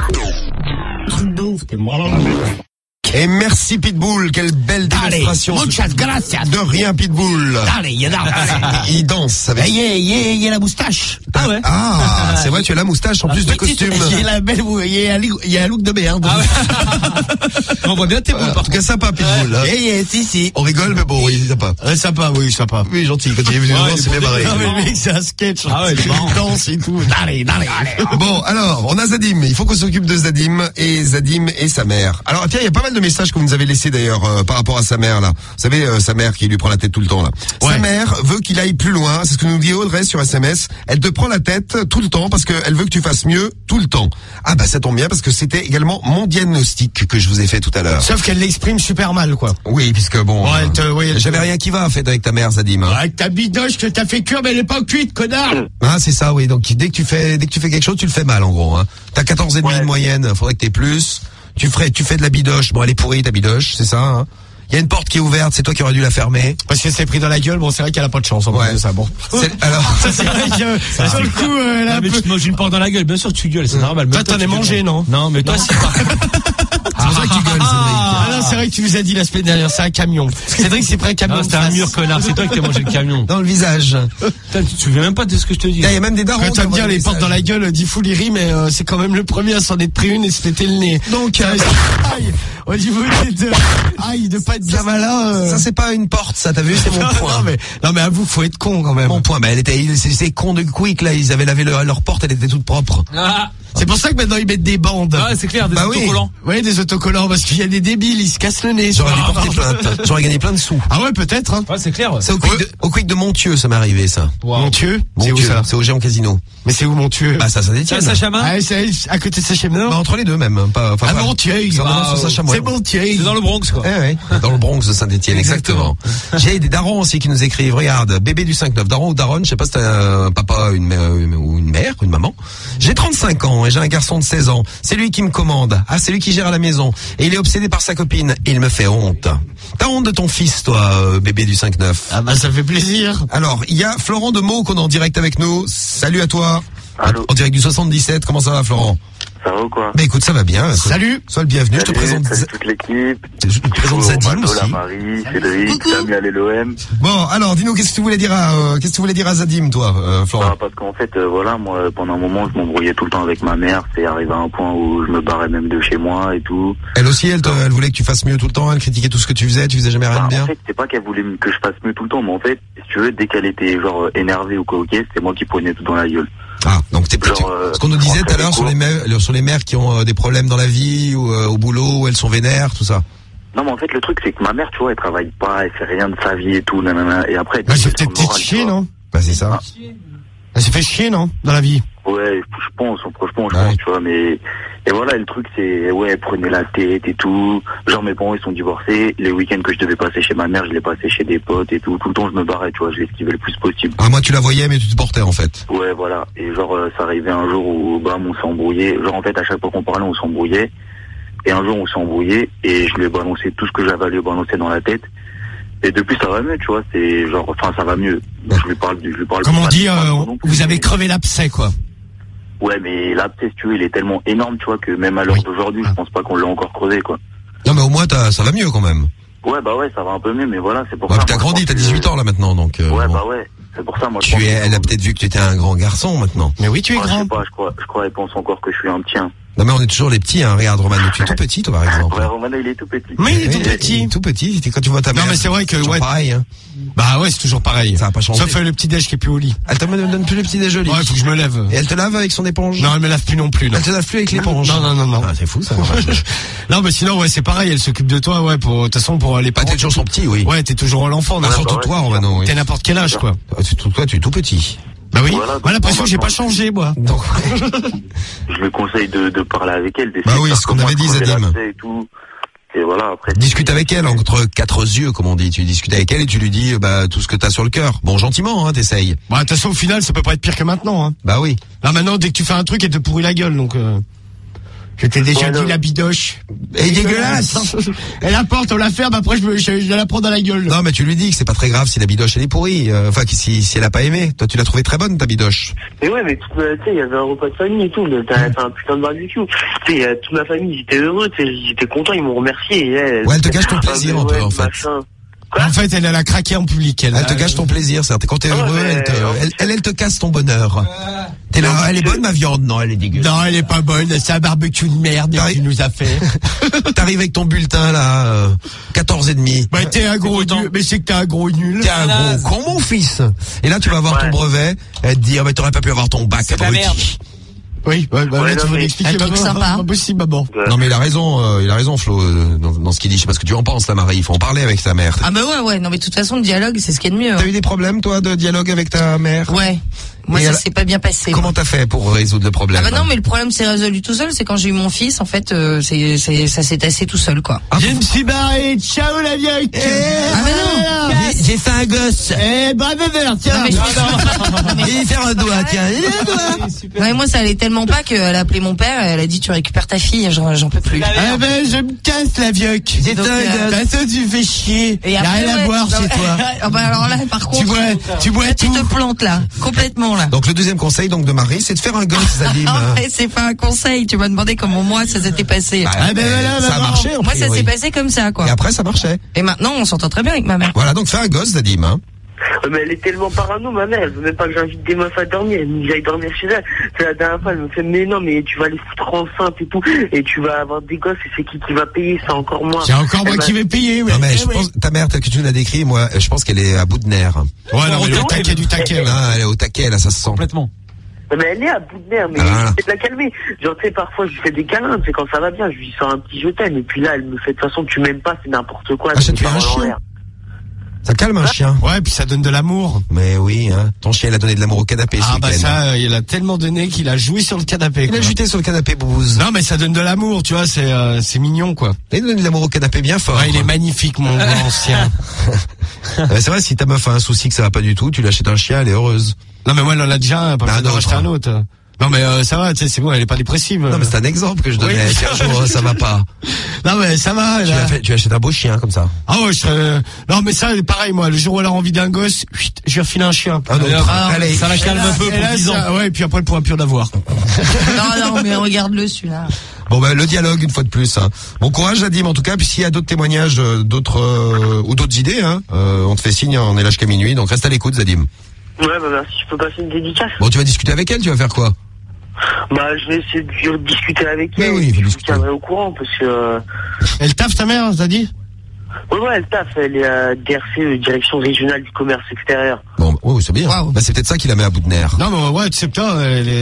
Et merci Pitbull, quelle belle démonstration. Muchas gracias. De rien Pitbull. Allez, Il danse avec... il y a la moustache. Ah ouais. Ah, c'est vrai, tu as la moustache en plus de costume. Il y a un look de merde. Ah ouais. On voit bien tes boules. En tout cas, sympa Pitbull. Si. On rigole, mais bon, oui, sympa. Sympa. Oui, gentil. Quand il est venu nous voir, c'est bien barré. Non, mais le mec, c'est un sketch. Ah ouais, il est marrant. Il danse et tout. Allez. Bon, alors, on a Zadim. Il faut qu'on s'occupe de Zadim et sa mère. Alors, tiens, il y a pas mal de messages que vous nous avez laissés d'ailleurs par rapport à sa mère là. Vous savez, sa mère qui lui prend la tête tout le temps là. Ouais. Sa mère veut qu'il aille plus loin. C'est ce que nous dit Audrey sur SMS. Elle te prend la tête tout le temps parce qu'elle veut que tu fasses mieux tout le temps. Ah bah ça tombe bien parce que c'était également mon diagnostic que je vous ai fait tout à l'heure. Sauf qu'elle l'exprime super mal, quoi. Oui, puisque bon, j'avais rien qui va en fait avec ta mère Zadim. Hein. Avec ta bidoche que t'as fait cuire, mais elle est pas cuite, connard. Ah c'est ça, oui. Donc dès que tu fais quelque chose, tu le fais mal en gros. Hein. T'as 14,5 de moyenne. Faudrait que t'aies plus. Tu fais de la bidoche. Bon, elle est pourrie ta bidoche, c'est ça. Hein. Il y a une porte qui est ouverte, c'est toi qui aurais dû la fermer. Parce qu'elle s'est pris dans la gueule, bon, c'est vrai qu'elle a pas de chance en plus de ça, bon. Alors, ça, c'est vrai que, sur le coup, elle a un mais peu... tu te manges une porte dans la gueule, bien sûr tu gueules, c'est normal. Toi, t'en es mangé, non? Non, mais toi, c'est pas. C'est pour ça que tu gueules, Cédric. Ah non, c'est vrai que tu nous as dit la semaine dernière, c'est un camion. Cédric, c'est près un camion. Non, c'était un mur, connard, c'est toi qui t'es mangé le camion. Dans le visage. Putain, tu te souviens même pas de ce que je te dis. Il y a même des darons. Quand tu vas me dire les portes dans la gueule, dit fou les rimes, mais c'est quand même le premier à s'en être pris une et se péter le nez. Donc, aïe, au niveau de pas être bien malin. Ça c'est pas une porte, ça t'as vu, c'est mon point. Non mais avoue, faut être con quand même. Mon point, mais c'est con de Quick là, ils avaient lavé leur porte, elle était toute propre. Ah. C'est pour ça que maintenant ils mettent des bandes. Ah, c'est clair, des autocollants. Oui, des autocollants, parce qu'il y a des débiles, ils se cassent le nez. J'aurais dû porter plainte. J'aurais gagné plein de sous. Ah ouais, peut-être. Hein. Ouais, c'est clair. C'est au Quick de Montieu, ça m'est arrivé ça. Wow. Montieu, c'est où ça? C'est au Géant Casino. Mais c'est où Montieu? Bah ça Saint-Étienne. C'est à Saint-Chamond. Ah, c'est à côté de Saint-Chamond. Bah entre les deux même. Pas Montieu. C'est Montieu. C'est dans le Bronx quoi. Ouais. Dans le Bronx de Saint-Étienne, exactement. J'ai des darons aussi qui nous écrivent. Regarde, bébé du 5-9, daron ou daronne, je sais pas si t'as un papa ou une mère, une maman. J'ai 35 ans et j'ai un garçon de 16 ans. C'est lui qui me commande. Ah, c'est lui qui gère à la maison. Et il est obsédé par sa copine. Et il me fait honte. T'as honte de ton fils, toi, bébé du 5-9? Ah bah ça fait plaisir. Alors, il y a Florent de Meaux qu'on est en direct avec nous. Salut à toi. Allô. En direct du 77. Comment ça va, Florent? Ça va ou quoi? Bah écoute, ça va bien. Salut. Sois le bienvenu. Salut, je te présente. salut toute l'équipe. Je te présente Zadim aussi. La Marie, Cédric, Samuel et l'OM. Bon, alors, dis-nous, qu'est-ce que tu voulais dire à Zadim, toi, Florent? Parce qu'en fait, voilà, moi, pendant un moment, je m'embrouillais tout le temps avec ma mère. C'est arrivé à un point où je me barrais même de chez moi et tout. Elle aussi, elle voulait que tu fasses mieux tout le temps. Elle critiquait tout ce que tu faisais jamais rien de bien. En fait, c'est pas qu'elle voulait que je fasse mieux tout le temps, mais en fait, si tu veux, dès qu'elle était genre énervée ou quoi, ok, c'est moi qui prenais tout dans la gueule. Ah, donc c'est plutôt ce qu'on nous disait tout à l'heure sur les mères qui ont des problèmes dans la vie ou au boulot, où elles sont vénères, tout ça. Non, mais en fait, le truc, c'est que ma mère, tu vois, elle travaille pas, elle fait rien de sa vie et tout, nanana, et après... Bah, c'est peut-être chier, non? Bah, c'est ça. Elle s'est fait chier, non, dans la vie? Ouais, je pense, franchement, je pense, tu vois, mais... Et voilà, le truc, c'est, ouais, elle prenait la tête et tout. Genre, mes parents, ils sont divorcés. Les week-ends que je devais passer chez ma mère, je les passais chez des potes et tout. Tout le temps, je me barrais, tu vois, je l'esquivais le plus possible. Ah, moi, tu la voyais, mais tu te portais, en fait. Ouais, voilà. Et genre, ça arrivait un jour où, bam, on s'est embrouillé. Genre, en fait, à chaque fois qu'on parlait, on s'embrouillait. Et un jour, on s'est embrouillé et je lui ai balancé tout ce que j'avais à lui balancer dans la tête. Et depuis, ça va mieux, tu vois, c'est genre, enfin, ça va mieux. Je lui parle. Comme on dit, vous avez crevé l'abcès, quoi. Ouais, mais l'abcès, tu vois, il est tellement énorme, tu vois, que même à l'heure d'aujourd'hui, je pense pas qu'on l'a encore crevé, quoi. Non, mais au moins, ça va mieux, quand même. Ouais, bah ouais, ça va un peu mieux, mais voilà, c'est pour Ouais, ça. t'as grandi, t'as 18 ans, là, maintenant, donc. Ouais, bon. bah ouais. C'est pour ça, moi, elle a peut-être vu que tu étais un grand garçon, maintenant. Mais oui, tu es grand. Je sais pas, je crois, elle pense encore que je suis un petit. Non, mais on est toujours les petits, hein. Regarde, Romano, tu es tout petit, toi, par exemple. Ouais, Romano, il est tout petit. Oui, il est tout petit. Tout petit, quand tu vois ta mère. Non, mais c'est vrai que, ouais. Pareil, hein. Bah ouais, c'est toujours pareil. Ça va pas changer. Sauf le petit déj qui est plus au lit. Elle te donne plus le petit déj au lit. Ouais, faut que je me lève. Et elle te lave avec son éponge? Non, elle me lave plus non plus, là. Elle te lave plus avec l'éponge? Non. Ah, c'est fou, ça. Non, mais sinon, ouais, c'est pareil, elle s'occube de toi, ouais, de toute façon, pour les parents. T'es toujours son petit, oui. Ouais, t'es toujours l'enfant, surtout toi, Romano, oui. T'es n'importe quel âge, quoi. Toi, tu es tout petit. Bah oui. Moi, l'impression que j'ai pas changé, moi. Donc, je lui conseille de parler avec elle. Bah oui, ce qu'on avait dit, Zadim. Et voilà, après. Discute avec elle, entre quatre yeux, comme on dit. Tu discutes avec elle et tu lui dis, bah, tout ce que t'as sur le cœur. Bon, gentiment, hein, t'essayes. Bah, de toute façon, au final, ça peut pas être pire que maintenant, hein. Bah oui. Là, maintenant, dès que tu fais un truc, elle te pourrit la gueule, donc, je t'ai déjà dit la bidoche. Elle est dégueulasse. Elle apporte, on la ferme, après je la prends dans la gueule. Non, mais tu lui dis que c'est pas très grave si la bidoche elle est pourrie. Enfin, si elle a pas aimé. Toi, tu l'as trouvée très bonne, ta bidoche. Mais ouais, mais tu sais, il y avait un repas de famille et tout. T'as fait un putain de barbecue. Tu sais, toute ma famille, j'étais heureux, tu sais, j'étais content, ils m'ont remercié. Ouais, elle te gâche ton plaisir un peu, en fait. Machin. En fait, elle a craqué en public. Elle te gâche ton plaisir, c'est-à-dire quand t'es heureux, elle te casse ton bonheur. T'es là, elle est bonne ma viande? Non, elle est dégueulasse. Non, elle est pas bonne, c'est un barbecue de merde que tu nous as fait. T'arrives avec ton bulletin là, 14,5. Bah t'es un gros nul, mais c'est que t'es un gros nul. T'es un gros con, mon fils. Et là tu vas avoir ton brevet, elle te dit, mais t'aurais pas pu avoir ton bac, c'est la merde. Oui, là, tu veux l'expliquer, un truc sympa. Pas possible, maman. Non, mais il a raison, Flo, dans ce qu'il dit. Je sais pas ce que tu en penses, là, Marie. Il faut en parler avec ta mère. Ah, bah ouais. Non, mais de toute façon, le dialogue, c'est ce qu'il y a de mieux. T'as eu des problèmes, toi, de dialogue avec ta mère? Ouais. Moi, ça s'est pas bien passé. Comment t'as fait pour résoudre le problème? Ah bah non, mais le problème s'est résolu tout seul. C'est quand j'ai eu mon fils, en fait, ça s'est tassé tout seul, quoi. Je me suis barré. Ciao, la vieille. Ah bah non. J'ai fait un gosse. Bravo, tiens. Il fait un doigt, tiens. Ouais, moi, ça allait tellement pas qu'elle a appelé mon père, elle a dit, tu récupères ta fille, j'en peux plus. Ah ben, je me casse, la vieille. C'est un gosse. Toi, tu fais chier. Et y a rien à boire chez toi. Ah bah alors là, par contre. Tu bois tu te plantes, là. Complètement, là. Donc le deuxième conseil donc de Marie, c'est de faire un gosse, Zadim. C'est pas un conseil, tu m'as demandé comment moi ça s'était passé. Ah ben voilà, ça a marché. Moi ça s'est passé comme ça, quoi. Et après ça marchait. Et maintenant on s'entend très bien avec ma mère. Voilà, donc fais un gosse, Zadim, hein. Mais elle est tellement parano, ma mère, elle veut même pas que j'invite des meufs à dormir, elle me dit j'aille dormir chez elle. C'est la dernière fois, elle me fait, mais non, mais tu vas les foutre enceintes et tout, et tu vas avoir des gosses, et c'est qui va payer, c'est encore moi. C'est encore moi qui vais payer, oui. Non, mais je pense, ta mère, telle que tu l'as décrit, moi, je pense qu'elle est à bout de nerfs. Ouais, non, mais elle est au taquet du taquet, là. Elle est au taquet, là, ça se sent. Complètement. Mais elle est à bout de nerfs, mais j'essaie de la calmer. Genre, tu sais, parfois, je lui fais des câlins, c'est quand ça va bien, je lui sors un petit je t'aime, et puis là, elle me fait, de toute façon, tu m'aimes pas, c'est n'importe quoi. Achète-lui un chien. Ça calme un chien. Ouais, puis ça donne de l'amour. Mais oui, hein. Ton chien, il a donné de l'amour au canapé. Ah bah ça, il a tellement donné qu'il a joué sur le canapé. Il a juté sur le canapé, Boubouz. Non, mais ça donne de l'amour, tu vois, c'est mignon, quoi. Il donne de l'amour au canapé bien fort. Ouais, il est magnifique, mon ancien. C'est vrai, si ta meuf a un souci que ça va pas du tout, tu l'achètes un chien, elle est heureuse. Non, mais moi, elle en a déjà un, pas besoin d'en acheter un autre. Non mais ça va, tu sais, c'est bon, elle est pas dépressive. Non mais c'est un exemple que je donnais. Oui. Si un jour ça va pas. Non mais ça va. Tu achètes un beau chien comme ça. Ah ouais, non mais ça, pareil moi. Le jour où elle a envie d'un gosse, je vais refiler un chien. Ah donc, allez, ça la calme un peu pour 10 ans. Ouais, et puis après elle pourra plus en avoir. Non mais regarde-le celui-là. Bon ben le dialogue une fois de plus. Hein. Bon courage Zadim en tout cas. Puis s'il y a d'autres témoignages, ou d'autres idées, hein, on te fait signe. On est là jusqu'à minuit, donc reste à l'écoute Zadim. Ouais bah merci. Je peux passer une dédicace. Bon tu vas discuter avec elle. Tu vas faire quoi? Bah, je vais essayer de discuter avec elle. Oui, je vous tiendrai au courant parce que. Elle taffe ta mère, t'as dit? Ouais, elle taffe. Elle est à DRC, Direction Régionale du Commerce Extérieur. Bon, oui, c'est bien. Waouh. Bah, c'est peut-être ça qui la met à bout de nerfs. Non, mais ouais, tu sais pas,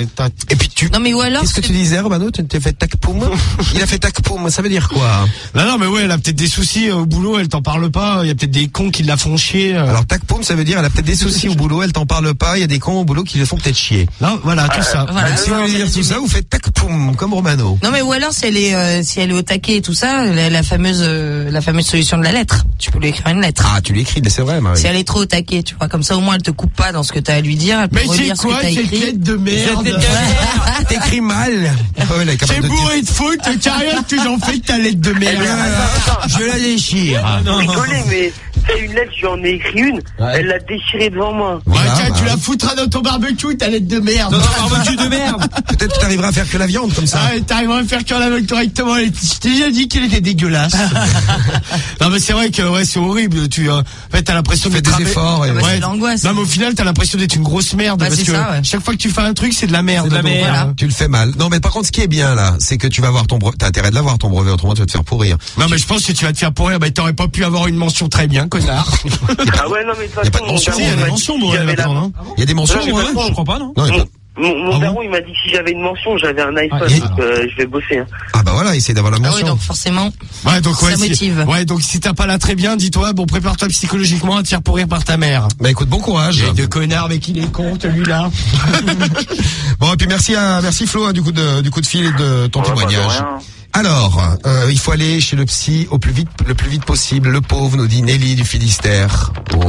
Et puis tu. Non, mais ou alors. Qu'est-ce que tu disais, Romano? Tu t'es fait tac-poum? Il a fait tac-poum, ça veut dire quoi? Non, mais ouais, elle a peut-être des soucis au boulot, elle t'en parle pas, il y a peut-être des cons qui la font chier. Alors tac-poum, ça veut dire elle a peut-être des soucis au boulot, elle t'en parle pas, il y a des cons au boulot qui le font peut-être chier. Non, voilà, tout ça. Voilà. Donc, si vous voulez dire tout ça, vous faites tac-poum, comme Romano. Non, mais ou alors si elle est au taquet et tout ça, la fameuse solution de la lettre. Tu peux lui écrire une lettre. Ah, tu l'écris, c'est vrai, Marie. Si elle est trop au taquet, tu vois, comme ça au moins elle te coupe pas dans ce que t'as à lui dire. Elle peut Mais c'est relire ce que quoi t'as cette écrit. lettre de merde? T'écris mal. C'est bourré de faute, t'as rien que j'en fais de ta lettre de merde. Je la déchire. Vous rigolez, mais c'est une lettre, j'en ai écrit une, elle l'a déchirée devant moi. Ouais, tiens, tu la foutras dans ton barbecue, ta lettre de merde. Dans un barbecue de merde. Peut-être que t'arriveras à faire que la viande comme ça. Ah, t'arriveras à faire que la viande correctement. Je t'ai déjà dit qu'elle était dégueulasse. Non, mais c'est vrai que ouais, c'est horrible. En fait, t'as l'impression Tu fais d'être des efforts. Et... Ah bah, c'est l'angoisse. Non, mais au final, t'as l'impression d'être une grosse merde. Bah, parce c'est que ça, ouais. chaque fois que tu fais un truc, c'est de la merde. C'est de la Donc, merde. Voilà. Tu le fais mal. Non, mais par contre, ce qui est bien là, c'est que tu vas avoir ton brevet. T'as intérêt de l'avoir ton brevet, autrement tu vas te faire pourrir. Non, mais je pense que tu vas te faire pourrir. Bah, t'aurais pas pu avoir une mention très bien, connard. Ah ouais, non, mais de toute Y a pas de façon, mention, mon il y a daron, des m'a dit mentions, que bon, si j'avais la- maintenant, non? Il y a des mentions. Non, mais Ouais. maintenant, Je crois pas, non? Non, il y a pas- Mon daron, il m'a dit que si j'avais une mention, j'avais un iPhone, et- donc je vais bosser. Hein. Ah bah voilà, essaye d'avoir la Ah mention. oui, donc forcément. Ouais, donc Ça ouais, motive. ouais, donc si t'as pas là très bien, dis-toi, bon, prépare-toi psychologiquement à te faire pourrir par ta mère. Bah écoute, bon courage. J'ai deux connards, mais qu'il est con, celui-là. Bon, et puis merci Flo du coup de fil et de ton Ouais, bah, de témoignage. rien. Alors, il faut aller chez le psy le plus vite possible. Le pauvre, nous dit Nelly du Finistère. Oh.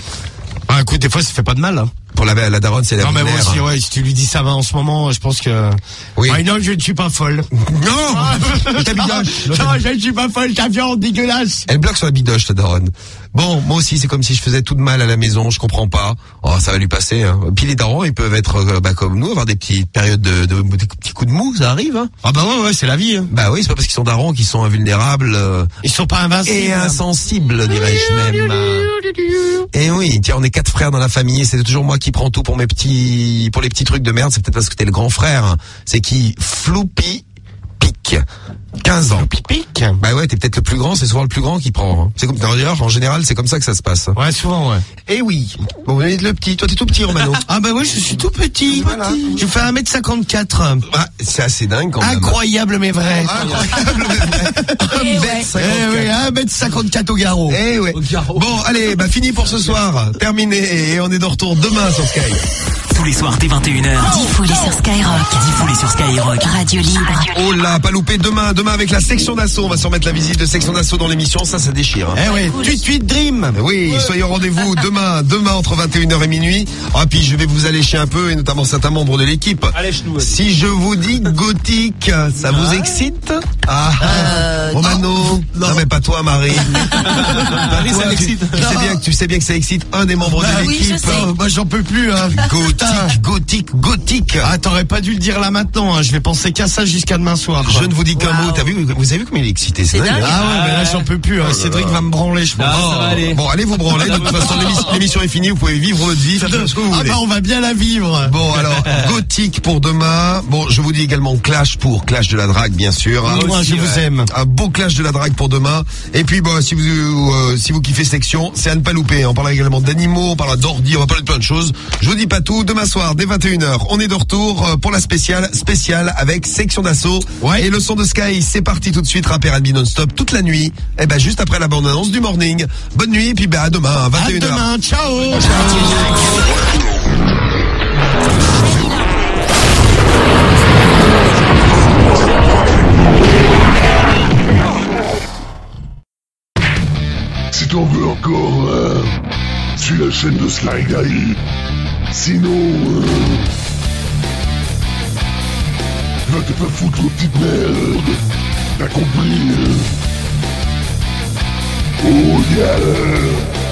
Ah, écoute, des fois, ça fait pas de mal, hein. Pour la daronne, c'est la Non, mais moi mère. aussi, ouais, si tu lui dis ça va en ce moment, je pense que... Oui. Ouais, non, je ne suis pas folle. Non, ta bidoche. Non, je ne suis pas folle, ta viande dégueulasse. Elle bloque sur la bidoche, ta daronne. Bon, moi aussi, c'est comme si je faisais tout de mal à la maison, je comprends pas. Oh, ça va lui passer, hein. Puis les darons, ils peuvent être, comme nous, avoir des petites périodes des petits coups de mou, ça arrive, hein. Ah bah ouais, c'est la vie, hein. Bah oui, c'est pas parce qu'ils sont darons qu'ils sont invulnérables. Ils sont pas invincibles. Et insensibles, dirais-je même. Et oui, tiens, on est 4 frères dans la famille, et c'est toujours moi qui prends tout pour les petits trucs de merde. C'est peut-être parce que t'es le grand frère. Hein. C'est qui? Floupy Pic. 15 ans. Pic. Bah ouais, t'es peut-être le plus grand, c'est souvent le plus grand qui prend. Hein. C'est comme, d'ailleurs, en général, c'est comme ça que ça se passe. Ouais, souvent, ouais. Et oui. Bon, vous êtes le petit. Toi, t'es tout petit, Romano. Ah bah ouais, je suis tout petit. Voilà. Je fais 1m54. Ah, c'est assez dingue quand même. Incroyable mais vrai. Incroyable, mais vrai. 1m54. Eh oui, 1m54 au garrot. Eh ouais. Bon, allez, bah fini pour ce soir. Terminé. Et on est de retour demain sur Sky. Tous les soirs dès 21h. Diffoulé sur Skyrock. Diffoulé sur Skyrock. Radio libre. Oh là, pas loupé demain avec la section d'assaut. On va se remettre la visite de section d'assaut dans l'émission. Ça déchire. Hein. Eh ouais, tweet Dream. Oui, soyez au rendez-vous demain entre 21h et minuit. Ah, puis je vais vous allécher un peu, et notamment certains membres de l'équipe. Allège-nous. Si je vous dis gothique, ça vous excite? Romano. Non, mais pas toi, Marie. Marie, ça l'excite. Tu sais bien que ça excite un des membres de oui, l'équipe. je sais. Bah j'en peux plus, hein. Gothique. Ah, t'aurais pas dû le dire là maintenant, hein. Je vais penser qu'à ça jusqu'à demain soir. Je ne vous dis qu'un mot. Vous avez vu comme il est excité? C'est dingue. dingue. Ah ouais, mais là j'en peux plus, hein. Cédric va me branler, je pense. Ah, ça va aller. Bon, allez vous branler. De toute façon, l'émission est finie. Vous pouvez vivre votre vie, faire tout ce que vous Ah voulez. bah on va bien la vivre. Bon, alors, gothique pour demain. Bon, je vous dis également Clash pour Clash de la drague, bien sûr. Moi, je vous aime. Un beau Clash de la drague pour demain. Et puis, bon, si vous kiffez section, c'est à ne pas louper. On parlera également d'animaux, on parlera d'ordi, on va parler de plein de choses. Je vous dis pas tout. Demain soir, dès 21h, on est de retour pour la spéciale avec section d'assaut. Ouais. Et le son de Sky, c'est parti tout de suite. Rap R&B non-stop toute la nuit. Et ben, juste après la bande-annonce du morning. Bonne nuit, et puis à demain, à 21h. À demain, ciao. Si t'en veux encore, suis la chaîne de Sly Guy. Sinon, va te faire foutre aux petites merdes. T'as compris? Oh yeah!